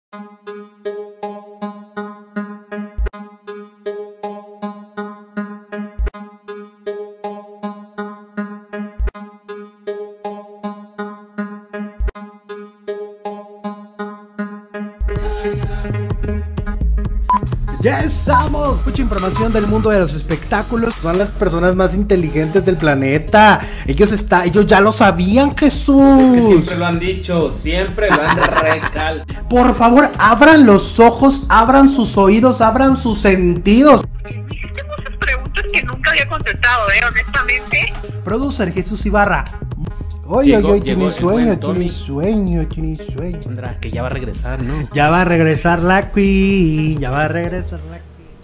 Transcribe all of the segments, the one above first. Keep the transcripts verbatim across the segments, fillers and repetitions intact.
Ya estamos. Mucha información del mundo de los espectáculos. Son las personas más inteligentes del planeta. Ellos está, ellos ya lo sabían, Jesús. Es que siempre lo han dicho, siempre lo han recalcado. Por favor, abran los ojos, abran sus oídos, abran sus sentidos. Hiciste muchas preguntas que nunca había contestado, eh, honestamente. Producer Jesús Ibarra. Oye, Llegó- oye, llegó tiene el sueño, buen tiene Tommy. sueño, tiene sueño. Sandra, que ya va a regresar, ¿no? Ya va a regresar la Queen, ya va a regresar la Queen.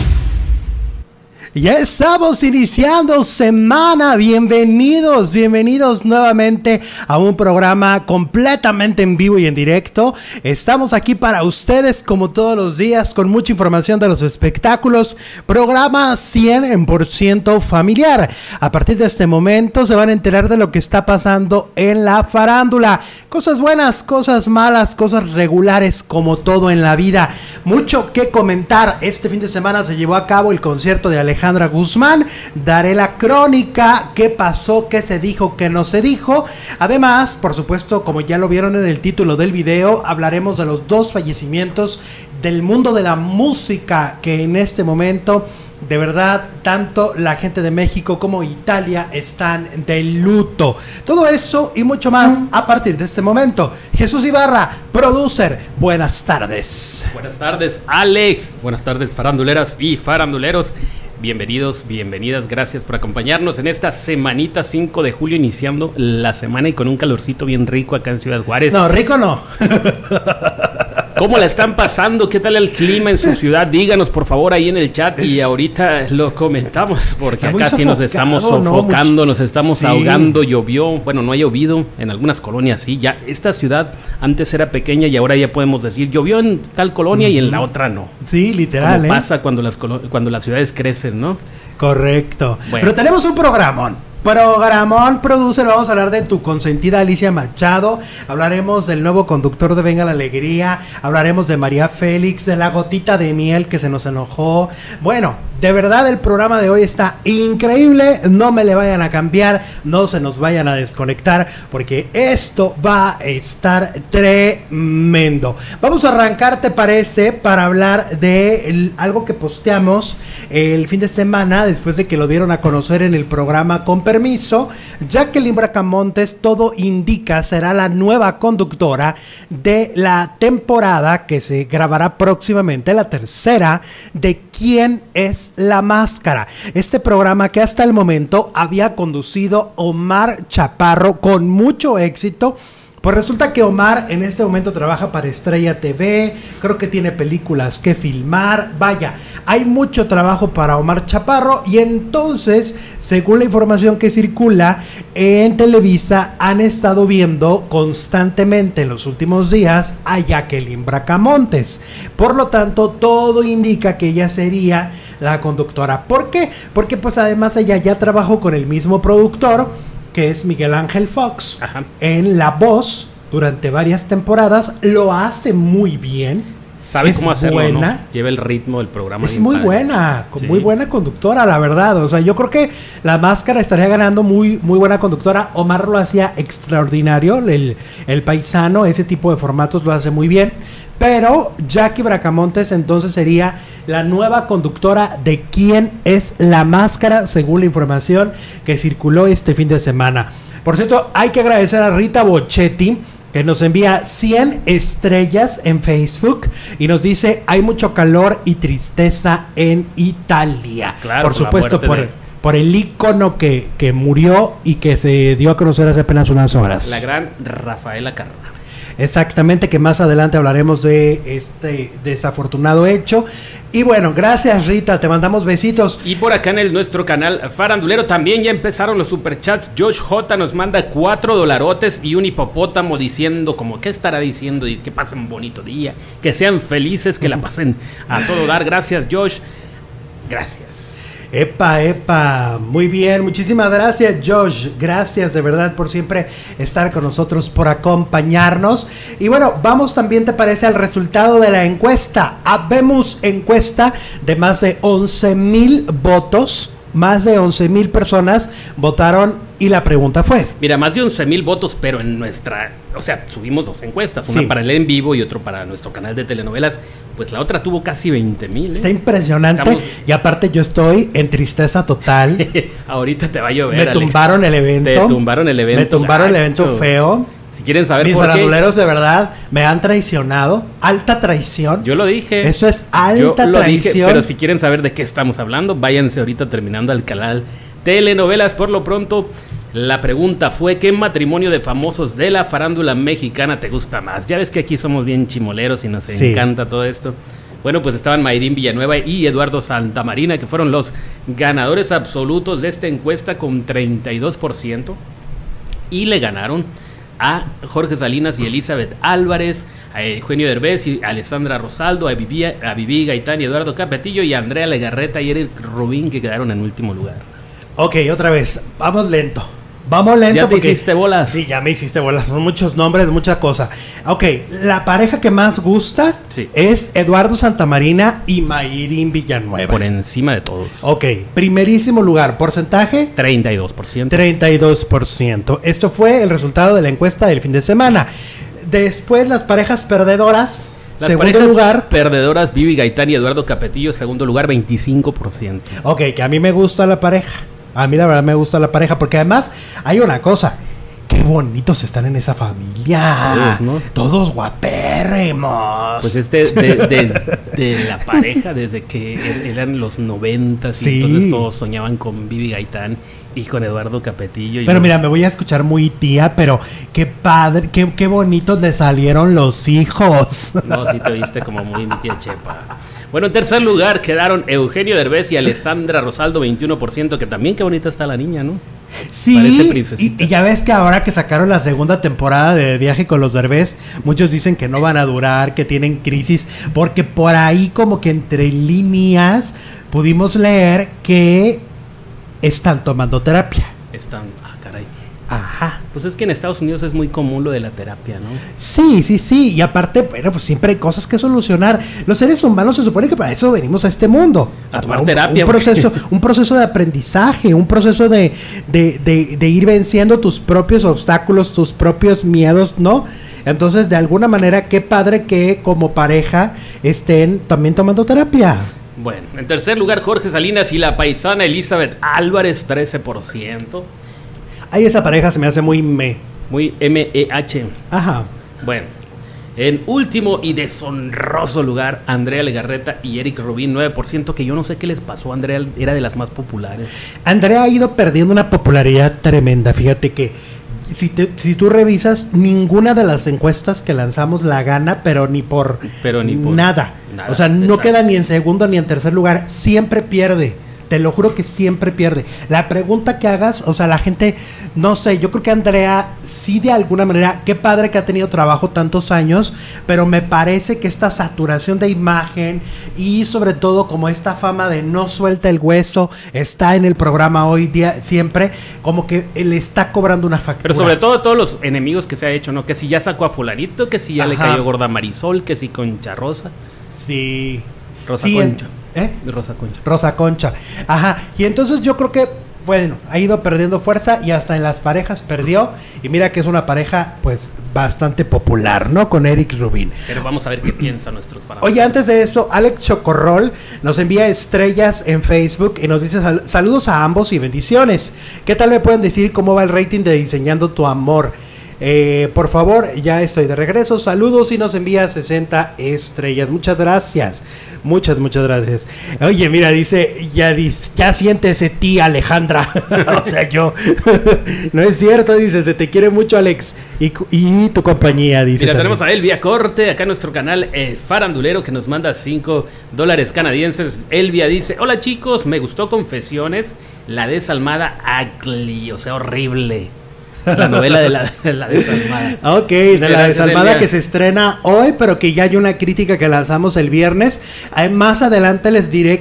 Ya estamos iniciando semana, bienvenidos, bienvenidos nuevamente a un programa completamente en vivo y en directo. Estamos aquí para ustedes como todos los días con mucha información de los espectáculos, programa cien por ciento familiar. A partir de este momento se van a enterar de lo que está pasando en la farándula, cosas buenas, cosas malas, cosas regulares como todo en la vida. Mucho que comentar. Este fin de semana se llevó a cabo el concierto de Alejandra Guzmán. Daré la crónica, qué pasó, qué se dijo, qué no se dijo. Además, por supuesto, como ya lo vieron en el título del video, hablaremos de los dos fallecimientos del mundo de la música que en este momento, de verdad, tanto la gente de México como Italia están de luto. Todo eso y mucho más a partir de este momento. Jesús Ibarra, producer, buenas tardes. Buenas tardes, Alex. Buenas tardes, faranduleras y faranduleros. Bienvenidos, bienvenidas, gracias por acompañarnos en esta semanita cinco de julio, iniciando la semana y con un calorcito bien rico acá en Ciudad Juárez. No, rico no. ¿Cómo la están pasando? ¿Qué tal el clima en su ciudad? Díganos por favor ahí en el chat y ahorita lo comentamos porque Está muy acá sí nos sofocado, estamos ¿no? sofocando, Much- nos estamos Sí. ahogando, llovió, bueno, no ha llovido, en algunas colonias sí, ya esta ciudad antes era pequeña y ahora ya podemos decir llovió en tal colonia y en la otra no. Sí, literal, Como ¿eh? pasa cuando las, colo- cuando las ciudades crecen, ¿no? Correcto. Bueno. Pero tenemos un programón. Programón, producer, vamos a hablar de tu consentida Alicia Machado, hablaremos del nuevo conductor de Venga la Alegría, hablaremos de María Félix, de la gotita de miel que se nos enojó. Bueno, de verdad el programa de hoy está increíble, no me le vayan a cambiar, no se nos vayan a desconectar, porque esto va a estar tremendo. Vamos a arrancar, ¿te parece? Para hablar de el- algo que posteamos el fin de semana, después de que lo dieron a conocer en el programa Con Permiso. Jacqueline Bracamontes, todo indica, será la nueva conductora de la temporada que se grabará próximamente, la tercera, de ¿Quién es la máscara? Este programa que hasta el momento había conducido Omar Chaparro con mucho éxito. Pues resulta que Omar en este momento trabaja para Estrella T V, creo que tiene películas que filmar, vaya, hay mucho trabajo para Omar Chaparro y entonces, según la información que circula en Televisa, han estado viendo constantemente en los últimos días a Jacqueline Bracamontes. Por lo tanto, todo indica que ella sería la conductora. ¿Por qué? Porque pues además ella ya trabajó con el mismo productor, que es Miguel Ángel Fox, Ajá. en La Voz durante varias temporadas, lo hace muy bien. Sabe Es cómo hacerlo, buena. ¿no? Lleva el ritmo del programa. Es bien muy padre. buena, con Sí. muy buena conductora, la verdad. O sea, yo creo que La Máscara estaría ganando muy, muy buena conductora. Omar lo hacía extraordinario, el, el paisano, ese tipo de formatos lo hace muy bien. Pero Jackie Bracamontes entonces sería la nueva conductora de ¿Quién es la Máscara? Según la información que circuló este fin de semana. Por cierto, hay que agradecer a Rita Bochetti, que nos envía cien estrellas en Facebook y nos dice: hay mucho calor y tristeza en Italia. Claro, por por la supuesto, muerte por, de- por el ícono que, que murió y que se dio a conocer hace apenas unas horas. La gran Rafaela Carrà. Exactamente, que más adelante hablaremos de este desafortunado hecho. Y bueno, gracias Rita, te mandamos besitos. Y por acá en el nuestro canal farandulero también ya empezaron los superchats. Josh J nos manda cuatro dolarotes y un hipopótamo diciendo como qué estará diciendo y que pasen un bonito día, que sean felices, que la pasen a todo dar. Gracias Josh, gracias. Epa, epa, muy bien, muchísimas gracias Josh, gracias de verdad por siempre estar con nosotros, por acompañarnos. Y bueno, vamos también, ¿te parece al resultado de la encuesta? Habemos encuesta de más de once mil votos, más de once mil personas votaron y la pregunta fue... Mira, más de once mil votos, pero en nuestra... O sea, subimos dos encuestas, una Sí. para el en vivo y otro para nuestro canal de telenovelas. Pues la otra tuvo casi veinte mil. ¿eh? Está impresionante. Estamos- Y aparte yo estoy en tristeza total. Ahorita te va a llover, Me Alex. tumbaron el evento. Te tumbaron el evento. Me tumbaron el gacho. evento feo. Si quieren saber Mis por qué, faranduleros de verdad me han traicionado. Alta traición. yo lo dije. Eso es alta Yo lo dije, traición. pero si quieren saber de qué estamos hablando, váyanse ahorita terminando al canal Telenovelas. Por lo pronto, la pregunta fue: ¿qué matrimonio de famosos de la farándula mexicana te gusta más? Ya ves que aquí somos bien chimoleros y nos Sí. encanta todo esto. Bueno, pues estaban Mayrín Villanueva y Eduardo Santamarina, que fueron los ganadores absolutos de esta encuesta con treinta y dos por ciento. Y le ganaron a Jorge Salinas y Elizabeth Álvarez, a Eugenio Derbez y Alessandra Rosaldo, a Vivi, a Vivi Gaitán y Eduardo Capetillo, y a Andrea Legarreta y Eric Rubín, que quedaron en último lugar. Ok, otra vez. Vamos lento. Vamos lento. ¿Ya te porque- hiciste bolas? Sí, ya me hiciste bolas. Son muchos nombres, mucha cosa. Ok, la pareja que más gusta Sí. es Eduardo Santamarina y Mayrín Villanueva. Por encima de todos. Ok, primerísimo lugar. Porcentaje treinta y dos por ciento. treinta y dos por ciento. Esto fue el resultado de la encuesta del fin de semana. Después las parejas perdedoras. Las segundo parejas lugar. perdedoras, Vivi Gaitán y Eduardo Capetillo. Segundo lugar, veinticinco por ciento. Ok, que a mí me gusta la pareja. A mí la verdad me gusta la pareja porque además hay una cosa. Qué bonitos están en esa familia. Todos, ¿no? Todos guapérrimos. Pues este de, de- de la pareja desde que er- eran los noventas, Sí. y entonces todos soñaban con Vivi Gaitán y con Eduardo Capetillo. Y Pero yo- mira, me voy a escuchar muy tía, pero qué padre, qué, qué bonitos le salieron los hijos. No, sí te oíste como muy mi tía Chepa. Bueno, en tercer lugar quedaron Eugenio Derbez y Alessandra Rosaldo, veintiuno por ciento, que también qué bonita está la niña, ¿no? Parece Sí, y, princesita. y ya ves que ahora que sacaron la segunda temporada de Viaje con los Derbez, muchos dicen que no van a durar, que tienen crisis, porque por ahí como que entre líneas pudimos leer que están tomando terapia. Están, ah, caray. Ajá. Pues es que en Estados Unidos es muy común lo de la terapia, ¿no? Sí, sí, sí. Y aparte, bueno, pues siempre hay cosas que solucionar. Los seres humanos se supone que para eso venimos a este mundo. A tomar un, terapia, Un proceso, porque- un proceso de aprendizaje, un proceso de, de, de, de ir venciendo tus propios obstáculos, tus propios miedos, ¿no? Entonces, de alguna manera, qué padre que como pareja estén también tomando terapia. Bueno, en tercer lugar Jorge Salinas y la paisana Elizabeth Álvarez, trece por ciento. Ahí esa pareja se me hace muy me. Muy M E H. Ajá. Bueno, en último y deshonroso lugar, Andrea Legarreta y Eric Rubín, nueve por ciento, que yo no sé qué les pasó. Andrea era de las más populares. Andrea ha ido perdiendo una popularidad tremenda. Fíjate que si, te- si tú revisas, ninguna de las encuestas que lanzamos la gana, pero ni por, Pero ni por nada. nada, O sea, no exacto. queda ni en segundo ni en tercer lugar. Siempre pierde. Te lo juro que siempre pierde. La pregunta que hagas, o sea, la gente, no sé, yo creo que Andrea sí de alguna manera, qué padre que ha tenido trabajo tantos años, pero me parece que esta saturación de imagen y sobre todo como esta fama de no suelta el hueso, está en el programa hoy día, siempre, como que le está cobrando una factura. Pero sobre todo todos los enemigos que se ha hecho, ¿no? Que si ya sacó a fulanito, que si ya le Ajá. cayó gorda a Marisol, que si Concha Rosa. Sí. Rosa Sí, Concha. ¿Eh? Rosa Concha. Rosa Concha. Ajá. Y entonces yo creo que, bueno, ha ido perdiendo fuerza y hasta en las parejas perdió. Y mira que es una pareja, pues, bastante popular, ¿no? Con Eric Rubin. Pero vamos a ver qué piensan nuestros fans. Oye, antes de eso, Alex Chocorrol nos envía estrellas en Facebook y nos dice sal- saludos a ambos y bendiciones. ¿Qué tal me pueden decir cómo va el rating de Diseñando tu Amor? Eh, por favor, ya estoy de regreso. Saludos y nos envía sesenta estrellas. Muchas gracias. Muchas, muchas gracias. Oye, mira, dice, ya dice, ya siéntese tía Alejandra. O sea, yo. No es cierto, dice, se te quiere mucho, Alex. Y, cu- y tu compañía, dice. Mira, también. tenemos a Elvia Corte, acá en nuestro canal eh, Farandulero, que nos manda cinco dólares canadienses. Elvia dice: hola chicos, me gustó Confesiones, la desalmada Ugly, o sea, horrible. La novela de la, de la desalmada. Ok, de Muchas la gracias, desalmada Elvia. que se estrena hoy, pero que ya hay una crítica que lanzamos el viernes. Eh, más adelante les diré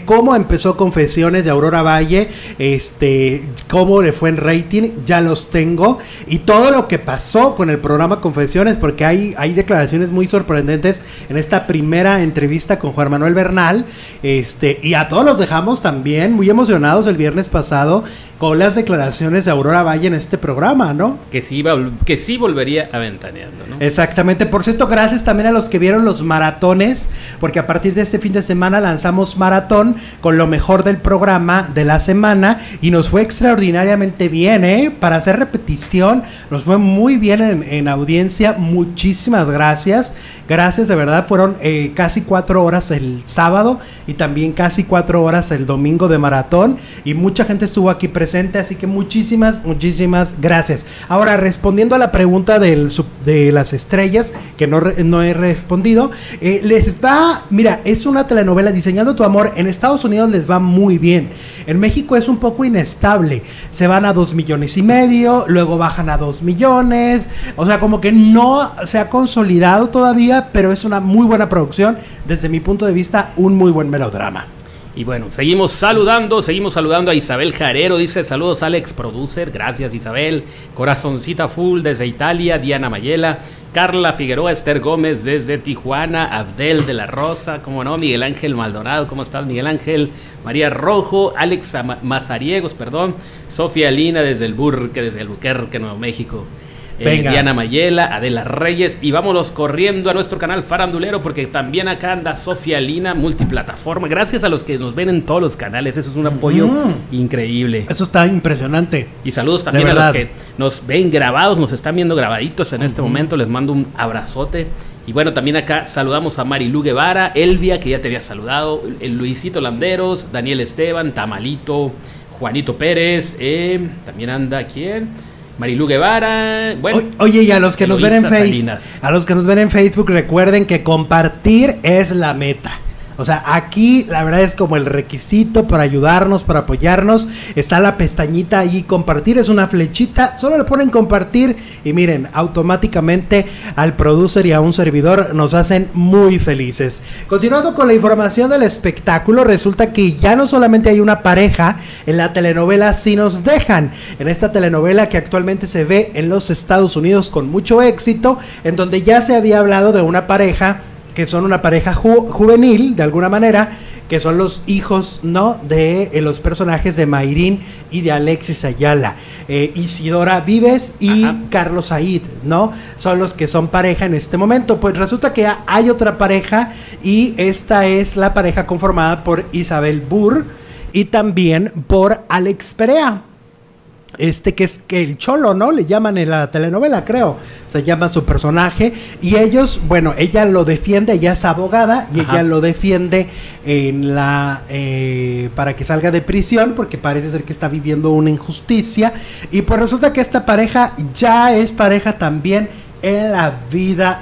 cómo empezó Confesiones de Aurora Valle, este, cómo le fue en rating, ya los tengo, y todo lo que pasó con el programa Confesiones, porque hay, hay declaraciones muy sorprendentes en esta primera entrevista con Juan Manuel Bernal, este, y a todos los dejamos también muy emocionados el viernes pasado con las declaraciones de Aurora Valle en este programa, ¿no? Que sí, iba, que sí volvería a Ventaneando, ¿no? Exactamente. Por cierto, gracias también a los que vieron los maratones, porque a partir de este fin de semana lanzamos maratón con lo mejor del programa de la semana y nos fue extraordinariamente bien, ¿eh? Para hacer repetición, nos fue muy bien en, en audiencia. Muchísimas gracias. Gracias, de verdad, fueron eh, casi cuatro horas el sábado y también casi cuatro horas el domingo de maratón y mucha gente estuvo aquí presente, así que muchísimas, muchísimas gracias. Ahora, respondiendo a la pregunta del, de las estrellas, que no, no he respondido, eh, les va, mira, es una telenovela, Diseñando tu Amor, en Estados Unidos les va muy bien, en México es un poco inestable, se van a dos millones y medio, luego bajan a dos millones, o sea, como que no se ha consolidado todavía, pero es una muy buena producción, desde mi punto de vista, un muy buen melodrama. Y bueno, seguimos saludando, seguimos saludando a Isabel Jarero, dice saludos Alex Producer, gracias Isabel, Corazoncita Full desde Italia, Diana Mayela, Carla Figueroa, Esther Gómez desde Tijuana, Abdel de la Rosa, como no, Miguel Ángel Maldonado, ¿cómo estás Miguel Ángel? María Rojo, Alex Mazariegos, perdón, Sofía Lina desde el Burque, desde Albuquerque, Nuevo México. Eh, Diana Mayela, Adela Reyes, y vámonos corriendo a nuestro canal farandulero porque también acá anda Sofía Lina, multiplataforma. Gracias a los que nos ven en todos los canales, eso es un apoyo mm. increíble. Eso está impresionante. Y saludos también a los que nos ven grabados, nos están viendo grabaditos en uh-huh. este momento, les mando un abrazote. Y bueno, también acá saludamos a Marilu Guevara, Elvia, que ya te había saludado, el Luisito Landeros, Daniel Esteban, Tamalito, Juanito Pérez, eh, también anda ¿quién? Marilu Guevara, bueno. O, oye, y a los que Eloisa nos ven en Facebook, a los que nos ven en Facebook, recuerden que compartir es la meta. O sea, aquí la verdad es como el requisito para ayudarnos, para apoyarnos. Está la pestañita ahí, compartir, es una flechita, solo le ponen compartir y miren, automáticamente al producer y a un servidor nos hacen muy felices. Continuando con la información del espectáculo, resulta que ya no solamente hay una pareja en la telenovela Si Nos Dejan, en esta telenovela que actualmente se ve en los Estados Unidos con mucho éxito, en donde ya se había hablado de una pareja que son una pareja ju juvenil, de alguna manera, que son los hijos, ¿no?, de eh, los personajes de Mayrín y de Alexis Ayala, eh, Isidora Vives y Ajá. Carlos Said, ¿no? Son los que son pareja en este momento. Pues resulta que hay otra pareja y esta es la pareja conformada por Isabel Burr y también por Alex Perea. Este que es que el Cholo, ¿no? Le llaman en la telenovela, creo. Se llama su personaje. Y ellos, bueno, ella lo defiende, ella es abogada y Ajá. ella lo defiende en la eh, para que salga de prisión, porque parece ser que está viviendo una injusticia. Y pues resulta que esta pareja ya es pareja también en la vida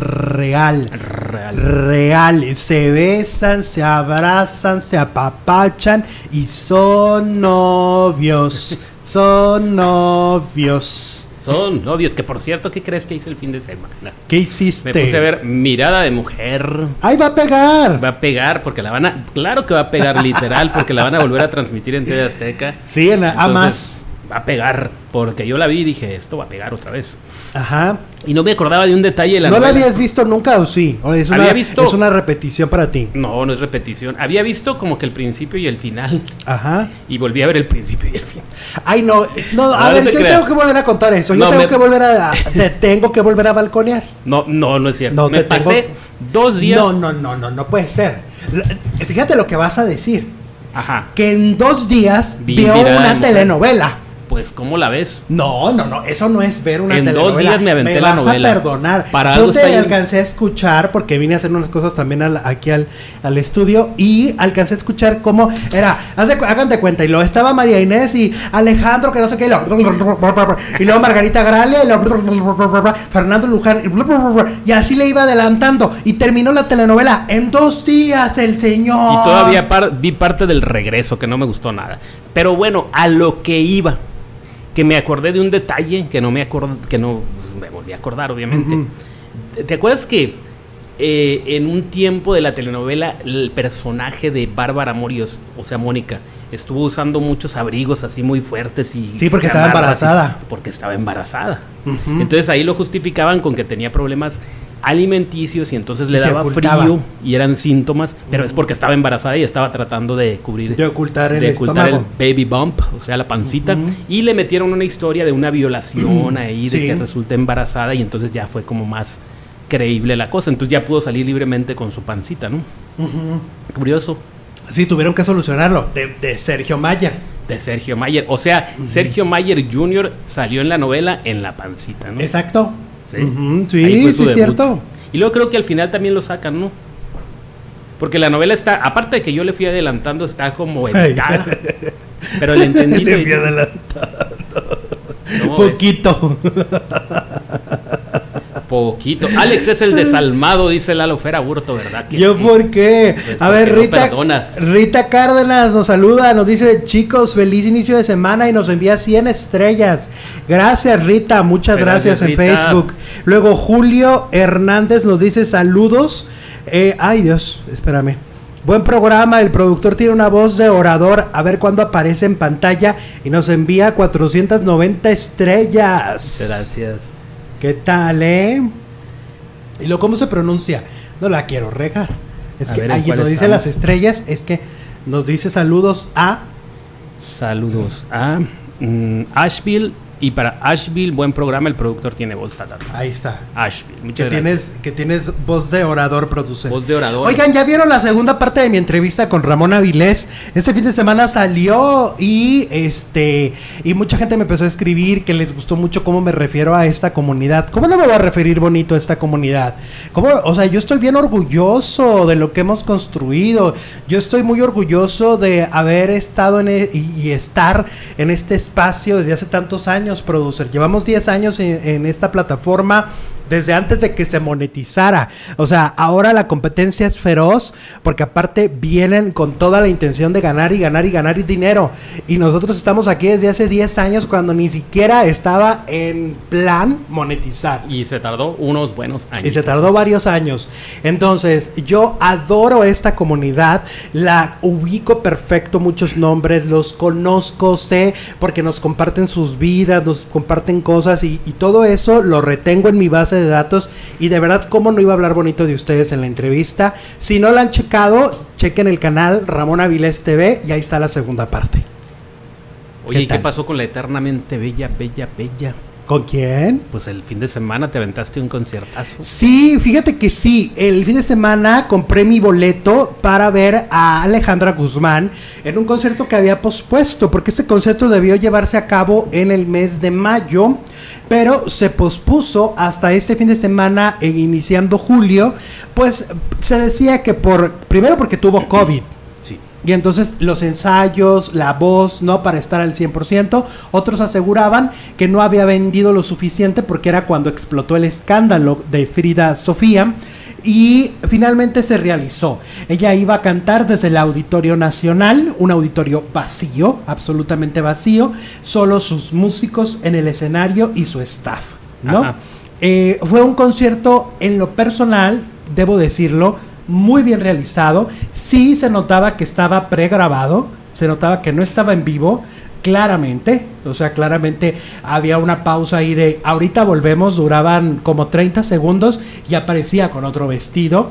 real. Real. Real. Se besan, se abrazan, se apapachan y son novios. Son novios. Son novios, que por cierto, ¿qué crees que hice el fin de semana? ¿Qué hiciste? Me puse a ver Mirada de Mujer. ¡Ay, va a pegar! Va a pegar porque la van a... Claro que va a pegar, literal, porque la van a volver a transmitir en T V Azteca. Sí, en la, a más. Va a pegar, porque yo la vi y dije, esto va a pegar otra vez. Ajá. Y no me acordaba de un detalle de la ¿No novela. la habías visto nunca o sí? ¿O es una, había visto... es una repetición para ti? No, no es repetición. Había visto como que el principio y el final. Ajá. Y volví a ver el principio y el final. Ay, no. No, a no, ver, no yo creas. tengo que volver a contar esto. Yo no, tengo me... que volver a... Te tengo que volver a balconear. No, no, no es cierto. No, me te pasé tengo... dos días... No, no, no, no, no puede ser. Fíjate lo que vas a decir. Ajá. Que en dos días Vi vio una telenovela. Pues, ¿cómo la ves? No, no, no, eso no es ver una en telenovela. En dos días me aventé me la vas novela. a perdonar. Para Yo te alcancé a escuchar porque vine a hacer unas cosas también al, aquí al, al estudio y alcancé a escuchar cómo era. Haz de, hagan de cuenta, y luego estaba María Inés y Alejandro, que no sé qué, y luego, y luego Margarita Gralia, y luego Fernando Luján, y así le iba adelantando. Y terminó la telenovela en dos días, el señor. Y todavía par, vi parte del regreso, que no me gustó nada. Pero bueno, a lo que iba. Que me acordé de un detalle que no me acuerdo, que no pues, me volví a acordar, obviamente. Uh-huh. ¿Te, ¿Te acuerdas que eh, en un tiempo de la telenovela el personaje de Bárbara Morios, o sea, Mónica, estuvo usando muchos abrigos así muy fuertes y sí, porque estaba embarazada. Y, porque estaba embarazada. Uh-huh. Entonces ahí lo justificaban con que tenía problemas alimenticios y entonces le daba frío y eran síntomas, pero uh-huh. es porque estaba embarazada y estaba tratando de cubrir, de ocultar el de ocultar estómago, el baby bump, o sea, la pancita, uh-huh. y le metieron una historia de una violación uh-huh. ahí, de sí. que resulta embarazada y entonces ya fue como más creíble la cosa, entonces ya pudo salir libremente con su pancita, ¿no? Uh-huh. Curioso. Sí, tuvieron que solucionarlo, de, de Sergio Mayer. De Sergio Mayer, o sea, uh-huh. Sergio Mayer junior salió en la novela en la pancita, ¿no? Exacto. Sí, uh-huh. sí, sí es cierto. Y luego creo que al final también lo sacan, ¿no? Porque la novela está, aparte de que yo le fui adelantando, está como editada. Pero el entendido. Le fui adelantando. No, poquito. Poquito. Alex es el desalmado, dice Lalo Fera Burto, ¿verdad? Que, ¿Yo por qué? Pues a ver, Rita, no Rita Cárdenas nos saluda, nos dice, chicos, feliz inicio de semana y nos envía cien estrellas. Gracias, Rita, muchas gracias, gracias en Rita. Facebook. Luego Julio Hernández nos dice, saludos. Eh, ay, Dios, espérame. Buen programa, el productor tiene una voz de orador, a ver cuándo aparece en pantalla y nos envía cuatrocientas noventa estrellas. Muchas gracias. ¿Qué tal, eh? ¿Y lo cómo se pronuncia? No la quiero regar. Es a que ver, ahí nos dice las estrellas, es que nos dice saludos a... Saludos a mm, Asheville. Y para Asheville, buen programa, el productor tiene voz patata. Ahí está. Asheville, muchas que gracias. Tienes, que tienes voz de orador, producer. Voz de orador. Oigan, ¿ya vieron la segunda parte de mi entrevista con Ramón Avilés? Este fin de semana salió y este y mucha gente me empezó a escribir que les gustó mucho cómo me refiero a esta comunidad. ¿Cómo no me voy a referir bonito a esta comunidad? ¿Cómo? O sea, yo estoy bien orgulloso de lo que hemos construido. Yo estoy muy orgulloso de haber estado en e- y, y estar en este espacio desde hace tantos años. Producer, llevamos diez años en, en esta plataforma desde antes de que se monetizara, o sea, ahora la competencia es feroz porque aparte vienen con toda la intención de ganar y ganar y ganar y dinero y nosotros estamos aquí desde hace diez años cuando ni siquiera estaba en plan monetizar. Y se tardó unos buenos años. Y se tardó varios años. Entonces, yo adoro esta comunidad, la ubico perfecto, muchos nombres, los conozco, sé, porque nos comparten sus vidas, nos comparten cosas y, y todo eso lo retengo en mi base de datos y de verdad cómo no iba a hablar bonito de ustedes en la entrevista. Si no la han checado, chequen el canal Ramón Avilés T V y ahí está la segunda parte. Oye, ¿qué, ¿y qué pasó con la eternamente bella, bella, bella? ¿Con quién? Pues el fin de semana te aventaste un conciertazo. Sí, fíjate que sí, el fin de semana compré mi boleto para ver a Alejandra Guzmán en un concierto que había pospuesto, porque este concierto debió llevarse a cabo en el mes de mayo, pero se pospuso hasta este fin de semana, e iniciando julio, pues se decía que por, primero porque tuvo COVID. Sí. Y entonces los ensayos, la voz, no para estar al cien por ciento, otros aseguraban que no había vendido lo suficiente porque era cuando explotó el escándalo de Frida Sofía y finalmente se realizó. Ella iba a cantar desde el Auditorio Nacional, un auditorio vacío, absolutamente vacío, solo sus músicos en el escenario y su staff, ¿no? Eh, fue un concierto en lo personal, debo decirlo, muy bien realizado. Sí se notaba que estaba pregrabado, se notaba que no estaba en vivo, claramente, o sea, claramente había una pausa ahí de ahorita volvemos, duraban como treinta segundos y aparecía con otro vestido.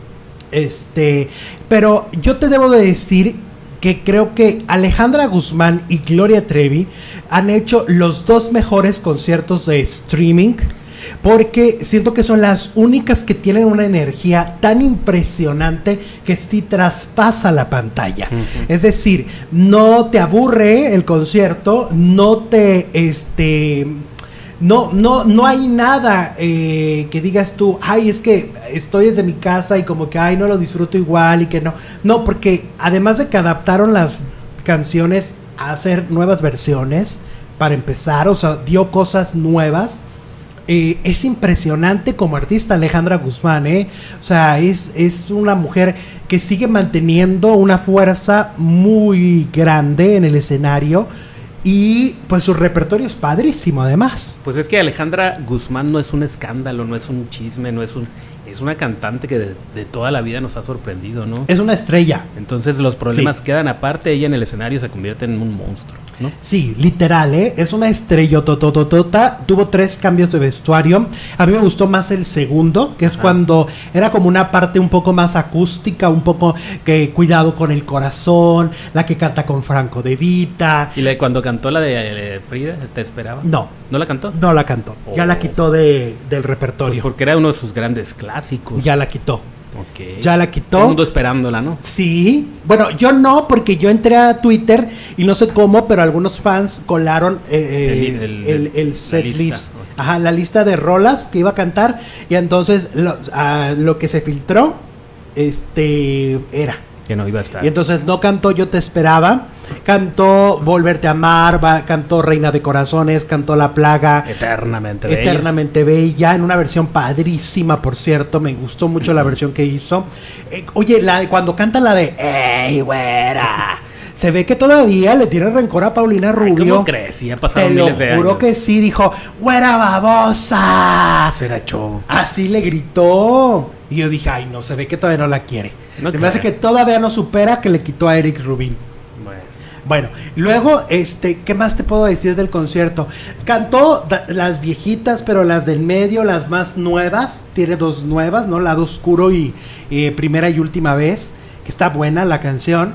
Este, pero yo te debo de decir que creo que Alejandra Guzmán y Gloria Trevi han hecho los dos mejores conciertos de streaming, porque siento que son las únicas que tienen una energía tan impresionante que sí traspasa la pantalla. Uh-huh. Es decir, no te aburre el concierto, no te este no no no hay nada eh, que digas tú, ay, es que estoy desde mi casa y como que ay, no lo disfruto igual y que no. No, porque además de que adaptaron las canciones a hacer nuevas versiones para empezar, o sea, dio cosas nuevas. Eh, es impresionante como artista Alejandra Guzmán, ¿eh? O sea, es, es una mujer que sigue manteniendo una fuerza muy grande en el escenario y pues su repertorio es padrísimo además. Pues es que Alejandra Guzmán no es un escándalo, no es un chisme, no es un... es una cantante que de, de toda la vida nos ha sorprendido, ¿no? Es una estrella. Entonces los problemas Sí. quedan aparte, ella en el escenario se convierte en un monstruo, ¿no? Sí, literal, ¿eh? Es una estrella totototota. Tuvo tres cambios de vestuario. A mí me gustó más el segundo, que es Ajá. cuando era como una parte un poco más acústica, un poco que cuidado con el corazón, la que canta con Franco De Vita. Y la, cuando cantó la de eh, Frida, ¿te esperaba? No, ¿No la cantó? no la cantó. Ya Oh. la quitó de, del Pues repertorio. porque era uno de sus grandes clásicos. Ya la quitó. Ok. Ya la Todo quitó. el mundo esperándola, ¿no? Sí, bueno, yo no, porque yo entré a Twitter y no sé cómo, pero algunos fans colaron eh, El- el- el, el, la set lista, list, ok. ajá, la lista de rolas que iba a cantar, y entonces lo, ah, lo que se filtró, este, era. Que no iba a estar. Y entonces no cantó Yo Te Esperaba, cantó Volverte a Amar, va- cantó Reina de Corazones, cantó La Plaga, Eternamente bella. Eternamente Bella, en una versión padrísima, por cierto, me gustó mucho la versión que hizo. Eh, oye, la de cuando canta la de ¡Ey, güera! Se ve que todavía le tiene rencor a Paulina Ay, Rubio. ¿cómo crees? Sí, ha pasado Te lo miles de juro años. que sí, dijo, ¡güera babosa! Será show. Así le gritó. Y yo dije, ay, no, se ve que todavía no la quiere. No se me hace que creo. todavía no supera que le quitó a Eric Rubin. Bueno. Bueno, luego, este, ¿qué más te puedo decir del concierto? Cantó da- las viejitas, pero las del medio, las más nuevas. Tiene dos nuevas, ¿no? Lado Oscuro y eh, Primera y Última Vez, que está buena la canción.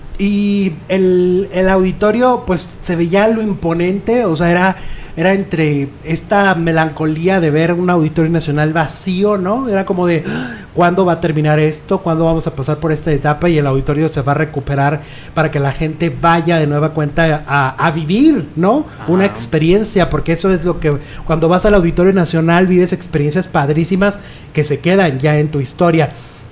Y el, el auditorio, pues, se veía lo imponente, o sea, era, era entre esta melancolía de ver un auditorio nacional vacío, ¿no? Era como de, "Ah, ¿cuándo va a terminar esto? ¿Cuándo vamos a pasar por esta etapa? Y el auditorio se va a recuperar para que la gente vaya de nueva cuenta a, a vivir, ¿no? Ajá. Una experiencia, porque eso es lo que, cuando vas al auditorio nacional, vives experiencias padrísimas que se quedan ya en tu historia.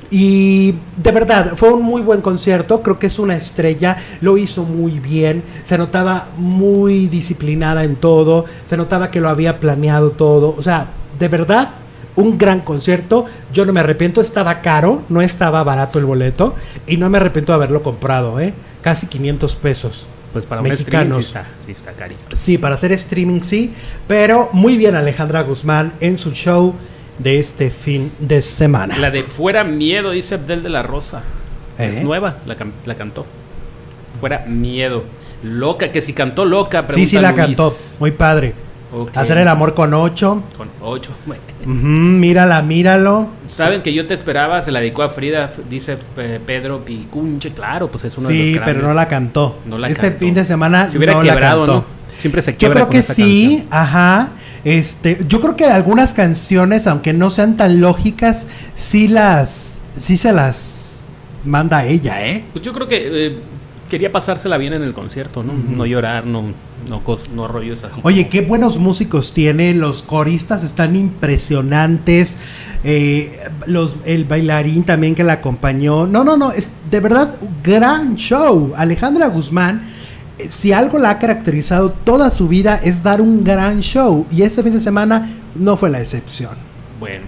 Y de verdad, fue un muy buen concierto, creo que es una estrella, lo hizo muy bien, se notaba muy disciplinada en todo, se notaba que lo había planeado todo, o sea, de verdad, un gran concierto, yo no me arrepiento, estaba caro, no estaba barato el boleto, y no me arrepiento de haberlo comprado, ¿eh? Casi quinientos pesos. Pues para un streaming Mexicanos. sí está, sí está carito. Sí, para hacer streaming sí, pero muy bien Alejandra Guzmán en su show de este fin de semana. La de Fuera Miedo, dice Abdel de la Rosa. ¿Eh? Es nueva, la, can- la cantó. Fuera Miedo. Loca, que si cantó Loca, Sí, pregunta sí la Luis. Cantó, muy padre. Ok. Hacer el amor con ocho. Con ocho. Ujú, mírala, míralo. Saben que Yo Te Esperaba, se la dedicó a Frida, f- dice eh, Pedro Picunche. Claro, pues es uno de los Sí, grandes. pero no la cantó. No la este cantó. fin de semana Se hubiera no quebrado, la cantó. ¿no? Siempre se Yo quiebra creo con que esa sí, canción. ajá. Este, yo creo que algunas canciones, aunque no sean tan lógicas, sí las, sí se las manda ella, ¿eh? Pues yo creo que eh, quería pasársela bien en el concierto, ¿no? Ujú. No llorar, no, no, cos- no rollos así. Oye, como- qué buenos músicos tiene, los coristas están impresionantes, eh, los, el bailarín también que la acompañó. No, no, no, es de verdad un gran show. Alejandra Guzmán, eh, si algo la ha caracterizado toda su vida es dar un gran show, y este fin de semana no fue la excepción. Bueno.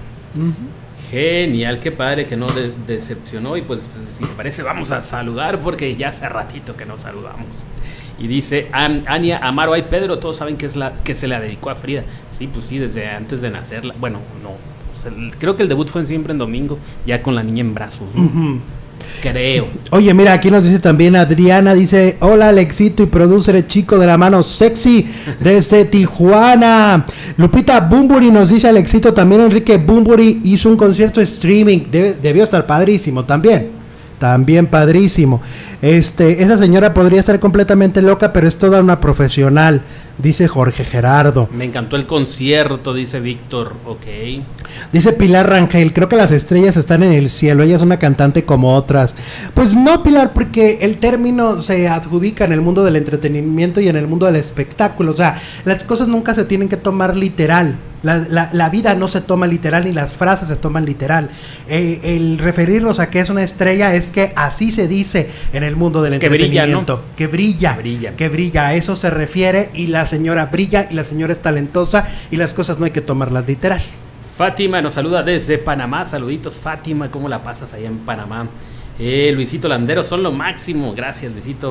Genial, qué padre que no de- decepcionó. Y pues, si te parece, vamos a saludar porque ya hace ratito que nos saludamos. Y dice An- Ania Amaro, ay Pedro, todos saben que es la que se la dedicó a Frida. Sí, pues sí, desde antes de nacerla. Bueno, no. Pues el- creo que el debut fue siempre en domingo, ya con la niña en brazos, ¿no? Ujú. Creo. Oye, mira, aquí nos dice también Adriana, dice, hola Alexito y producer chico de la mano sexy desde Tijuana. Lupita Bumburi nos dice Alexito, también Enrique Bumburi hizo un concierto streaming, Debe- debió estar padrísimo también, también padrísimo. Este, esa señora podría ser completamente loca, pero es toda una profesional, dice Jorge Gerardo. Me encantó el concierto, dice Víctor. Ok. Dice Pilar Rangel, creo que las estrellas están en el cielo, ella es una cantante como otras. Pues no, Pilar, porque el término se adjudica en el mundo del entretenimiento y en el mundo del espectáculo. O sea, las cosas nunca se tienen que tomar literal. La, la, la vida no se toma literal, ni las frases se toman literal. Eh, el referirnos a que es una estrella es que así se dice en el mundo del Es que brilla, entretenimiento. ¿no? Que brilla, Que brilla. que brilla, a eso se refiere, y la señora brilla y la señora es talentosa y las cosas no hay que tomarlas literal. Fátima nos saluda desde Panamá. Saluditos, Fátima. ¿Cómo la pasas allá en Panamá? Eh, Luisito Landero, son lo máximo. Gracias, Luisito.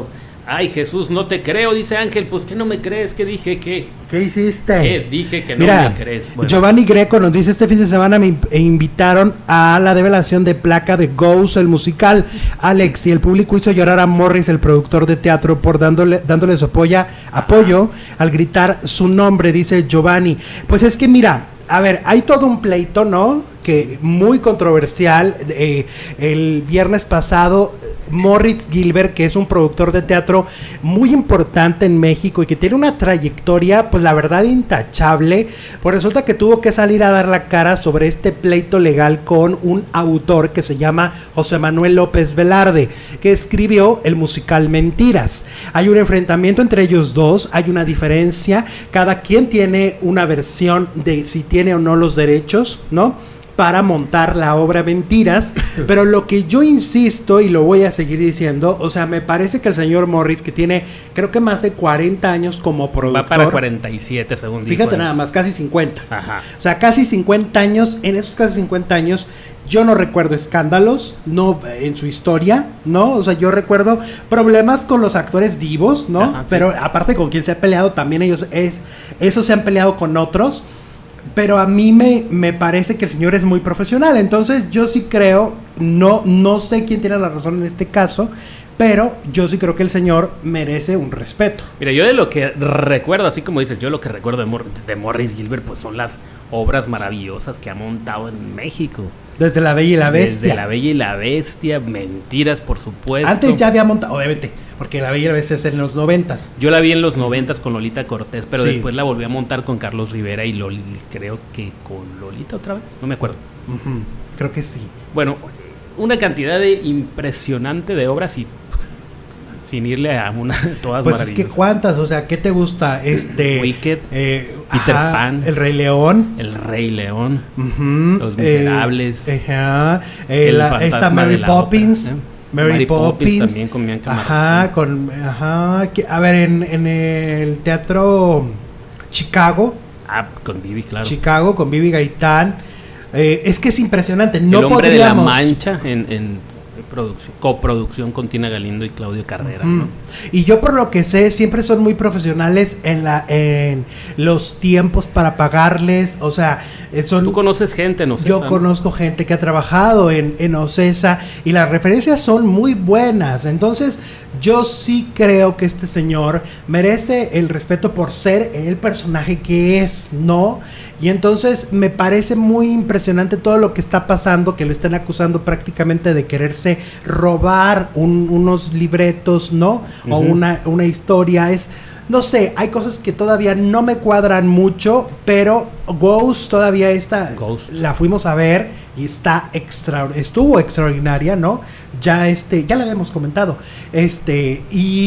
Ay, Jesús, no te creo, dice Ángel. Pues, ¿qué no me crees? ¿Qué dije? ¿Qué? ¿Qué hiciste? ¿Qué? Dije que no Mira, me crees. Bueno. Giovanni Greco nos dice: este fin de semana me invitaron a la develación de placa de Ghost, el musical. Alex, y el público hizo llorar a Morris, el productor de teatro, por dándole, dándole su apoya, apoyo al gritar su nombre, dice Giovanni. Pues es que mira, a ver, hay todo un pleito, ¿no? Que muy controversial. Eh, el viernes pasado, Morris Gilbert, que es un productor de teatro muy importante en México y que tiene una trayectoria, pues la verdad, intachable, pues resulta que tuvo que salir a dar la cara sobre este pleito legal con un autor que se llama José Manuel López Velarde, que escribió el musical Mentiras. Hay un enfrentamiento entre ellos dos, hay una diferencia, cada quien tiene una versión de si tiene o no los derechos, ¿no?, para montar la obra Mentiras, pero lo que yo insisto y lo voy a seguir diciendo, o sea, me parece que el señor Morris, que tiene creo que más de cuarenta años como productor, va para cuarenta y siete según fíjate dijo, nada más, casi cincuenta. Ajá. O sea, casi cincuenta años, en esos casi cincuenta años yo no recuerdo escándalos, no en su historia, ¿no? O sea, yo recuerdo problemas con los actores divos, ¿no? Ajá, sí. Pero aparte con quien se ha peleado también ellos es esos se han peleado con otros. Pero a mí me, me parece que el señor es muy profesional. Entonces yo sí creo, no, no sé quién tiene la razón en este caso, pero yo sí creo que el señor merece un respeto. Mira, yo de lo que recuerdo, así como dices, yo lo que recuerdo de, Mor de Morris Gilbert, pues son las obras maravillosas que ha montado en México. Desde La Bella y la Bestia. Desde La Bella y la Bestia, Mentiras, por supuesto. Antes ya había montado, obviamente, porque La Bella y la Bestia es en los noventas. Yo la vi en los noventas con Lolita Cortés, pero Sí. después la volví a montar con Carlos Rivera y Loli, creo que con Lolita otra vez, no me acuerdo. Uh-huh. Creo que sí. Bueno, una cantidad de impresionante de obras y pues, sin irle a una de todas Pues es maravillosas. que cuántas, o sea, ¿qué te gusta? Este Wicked, eh, Peter ajá, Pan, El Rey León, El Rey León, uh-huh, Los Miserables, eh, ajá, eh, El la, Fantasma esta Mary de la Poppins, Ópera, ¿eh? Mary, Mary Poppins, Poppins también con Bianca ajá, Martín. con, ajá, que, a ver, en, en el teatro Chicago, Ah, con Vivi, claro. Chicago con Vivi Gaitán, eh, es que es impresionante, no El Hombre podríamos... de la Mancha en, en producción, coproducción con Tina Galindo y Claudio Carrera, Mm. ¿no? Y yo por lo que sé siempre son muy profesionales en la en los tiempos para pagarles, o sea, eh, son Tú conoces gente, no sé. yo conozco gente que ha trabajado en, en Ocesa y las referencias son muy buenas. Entonces, yo sí creo que este señor merece el respeto por ser el personaje que es, ¿no? Y entonces me parece muy impresionante todo lo que está pasando, que lo están acusando prácticamente de quererse robar un, unos libretos, ¿no? O Ujú. una, una historia. Es, no sé, hay cosas que todavía no me cuadran mucho, pero Ghost todavía está, Ghost. la fuimos a ver y está extra, estuvo extraordinaria, ¿no? Ya este, ya la habíamos comentado, este,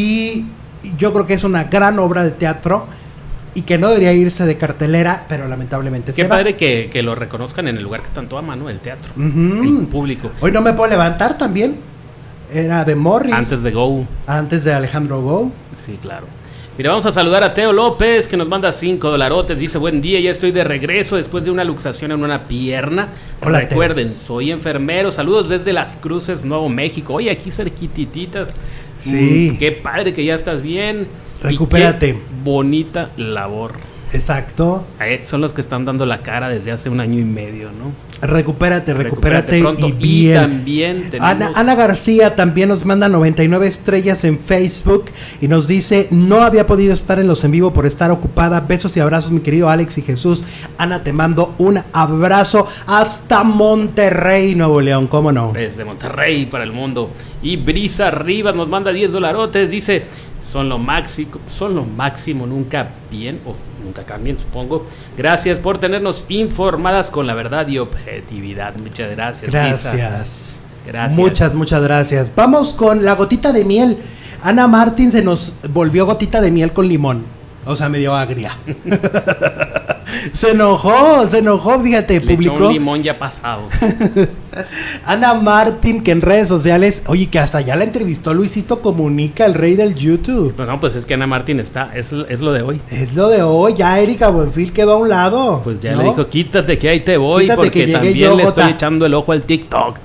y yo creo que es una gran obra de teatro y que no debería irse de cartelera, pero lamentablemente Qué se va. padre que, que lo reconozcan en el lugar que tanto ama, ¿no? El teatro, Ujú. el público. Hoy no me puedo levantar también. Era de Morris. Antes de Go. antes de Alejandro Go. Sí, claro. Mira, vamos a saludar a Teo López, que nos manda cinco dolarotes. Dice, buen día, ya estoy de regreso después de una luxación en una pierna. Hola, Recuerden, soy enfermero. Saludos desde Las Cruces, Nuevo México. Oye, aquí cerquitititas. Sí. Mm, qué padre que ya estás bien. Y Recupérate. qué bonita labor. Exacto. Eh, son los que están dando la cara desde hace un año y medio, ¿no? Recupérate, recupérate, pronto. y bien. Y también tenemos... Ana, Ana García también nos manda noventa y nueve estrellas en Facebook y nos dice, no había podido estar en los en vivo por estar ocupada. Besos y abrazos, mi querido Alex y Jesús. Ana, te mando un abrazo hasta Monterrey, Nuevo León, ¿cómo no? Desde Monterrey para el mundo. Y Brisa Rivas nos manda diez dolarotes. Dice, son lo máximo, son lo máximo, nunca bien o nunca cambien, supongo. Gracias por tenernos informadas con la verdad y objetividad. Muchas gracias. Gracias. Brisa. Gracias. Muchas, muchas gracias. Vamos con la gotita de miel. Ana Martín se nos volvió gotita de miel con limón. O sea, medio agria. Se enojó, se enojó, fíjate, Le publicó. echó un limón ya pasado. Ana Martín, que en redes sociales, oye, que hasta ya la entrevistó Luisito Comunica, el rey del YouTube. Pues no, pues es que Ana Martín está, es, es lo de hoy. Es lo de hoy, ya Erika Buenfil quedó a un lado. Pues ya ¿no? le dijo, quítate que ahí te voy, Quítate que porque llegué también yo, le Jota. estoy echando el ojo al TikTok.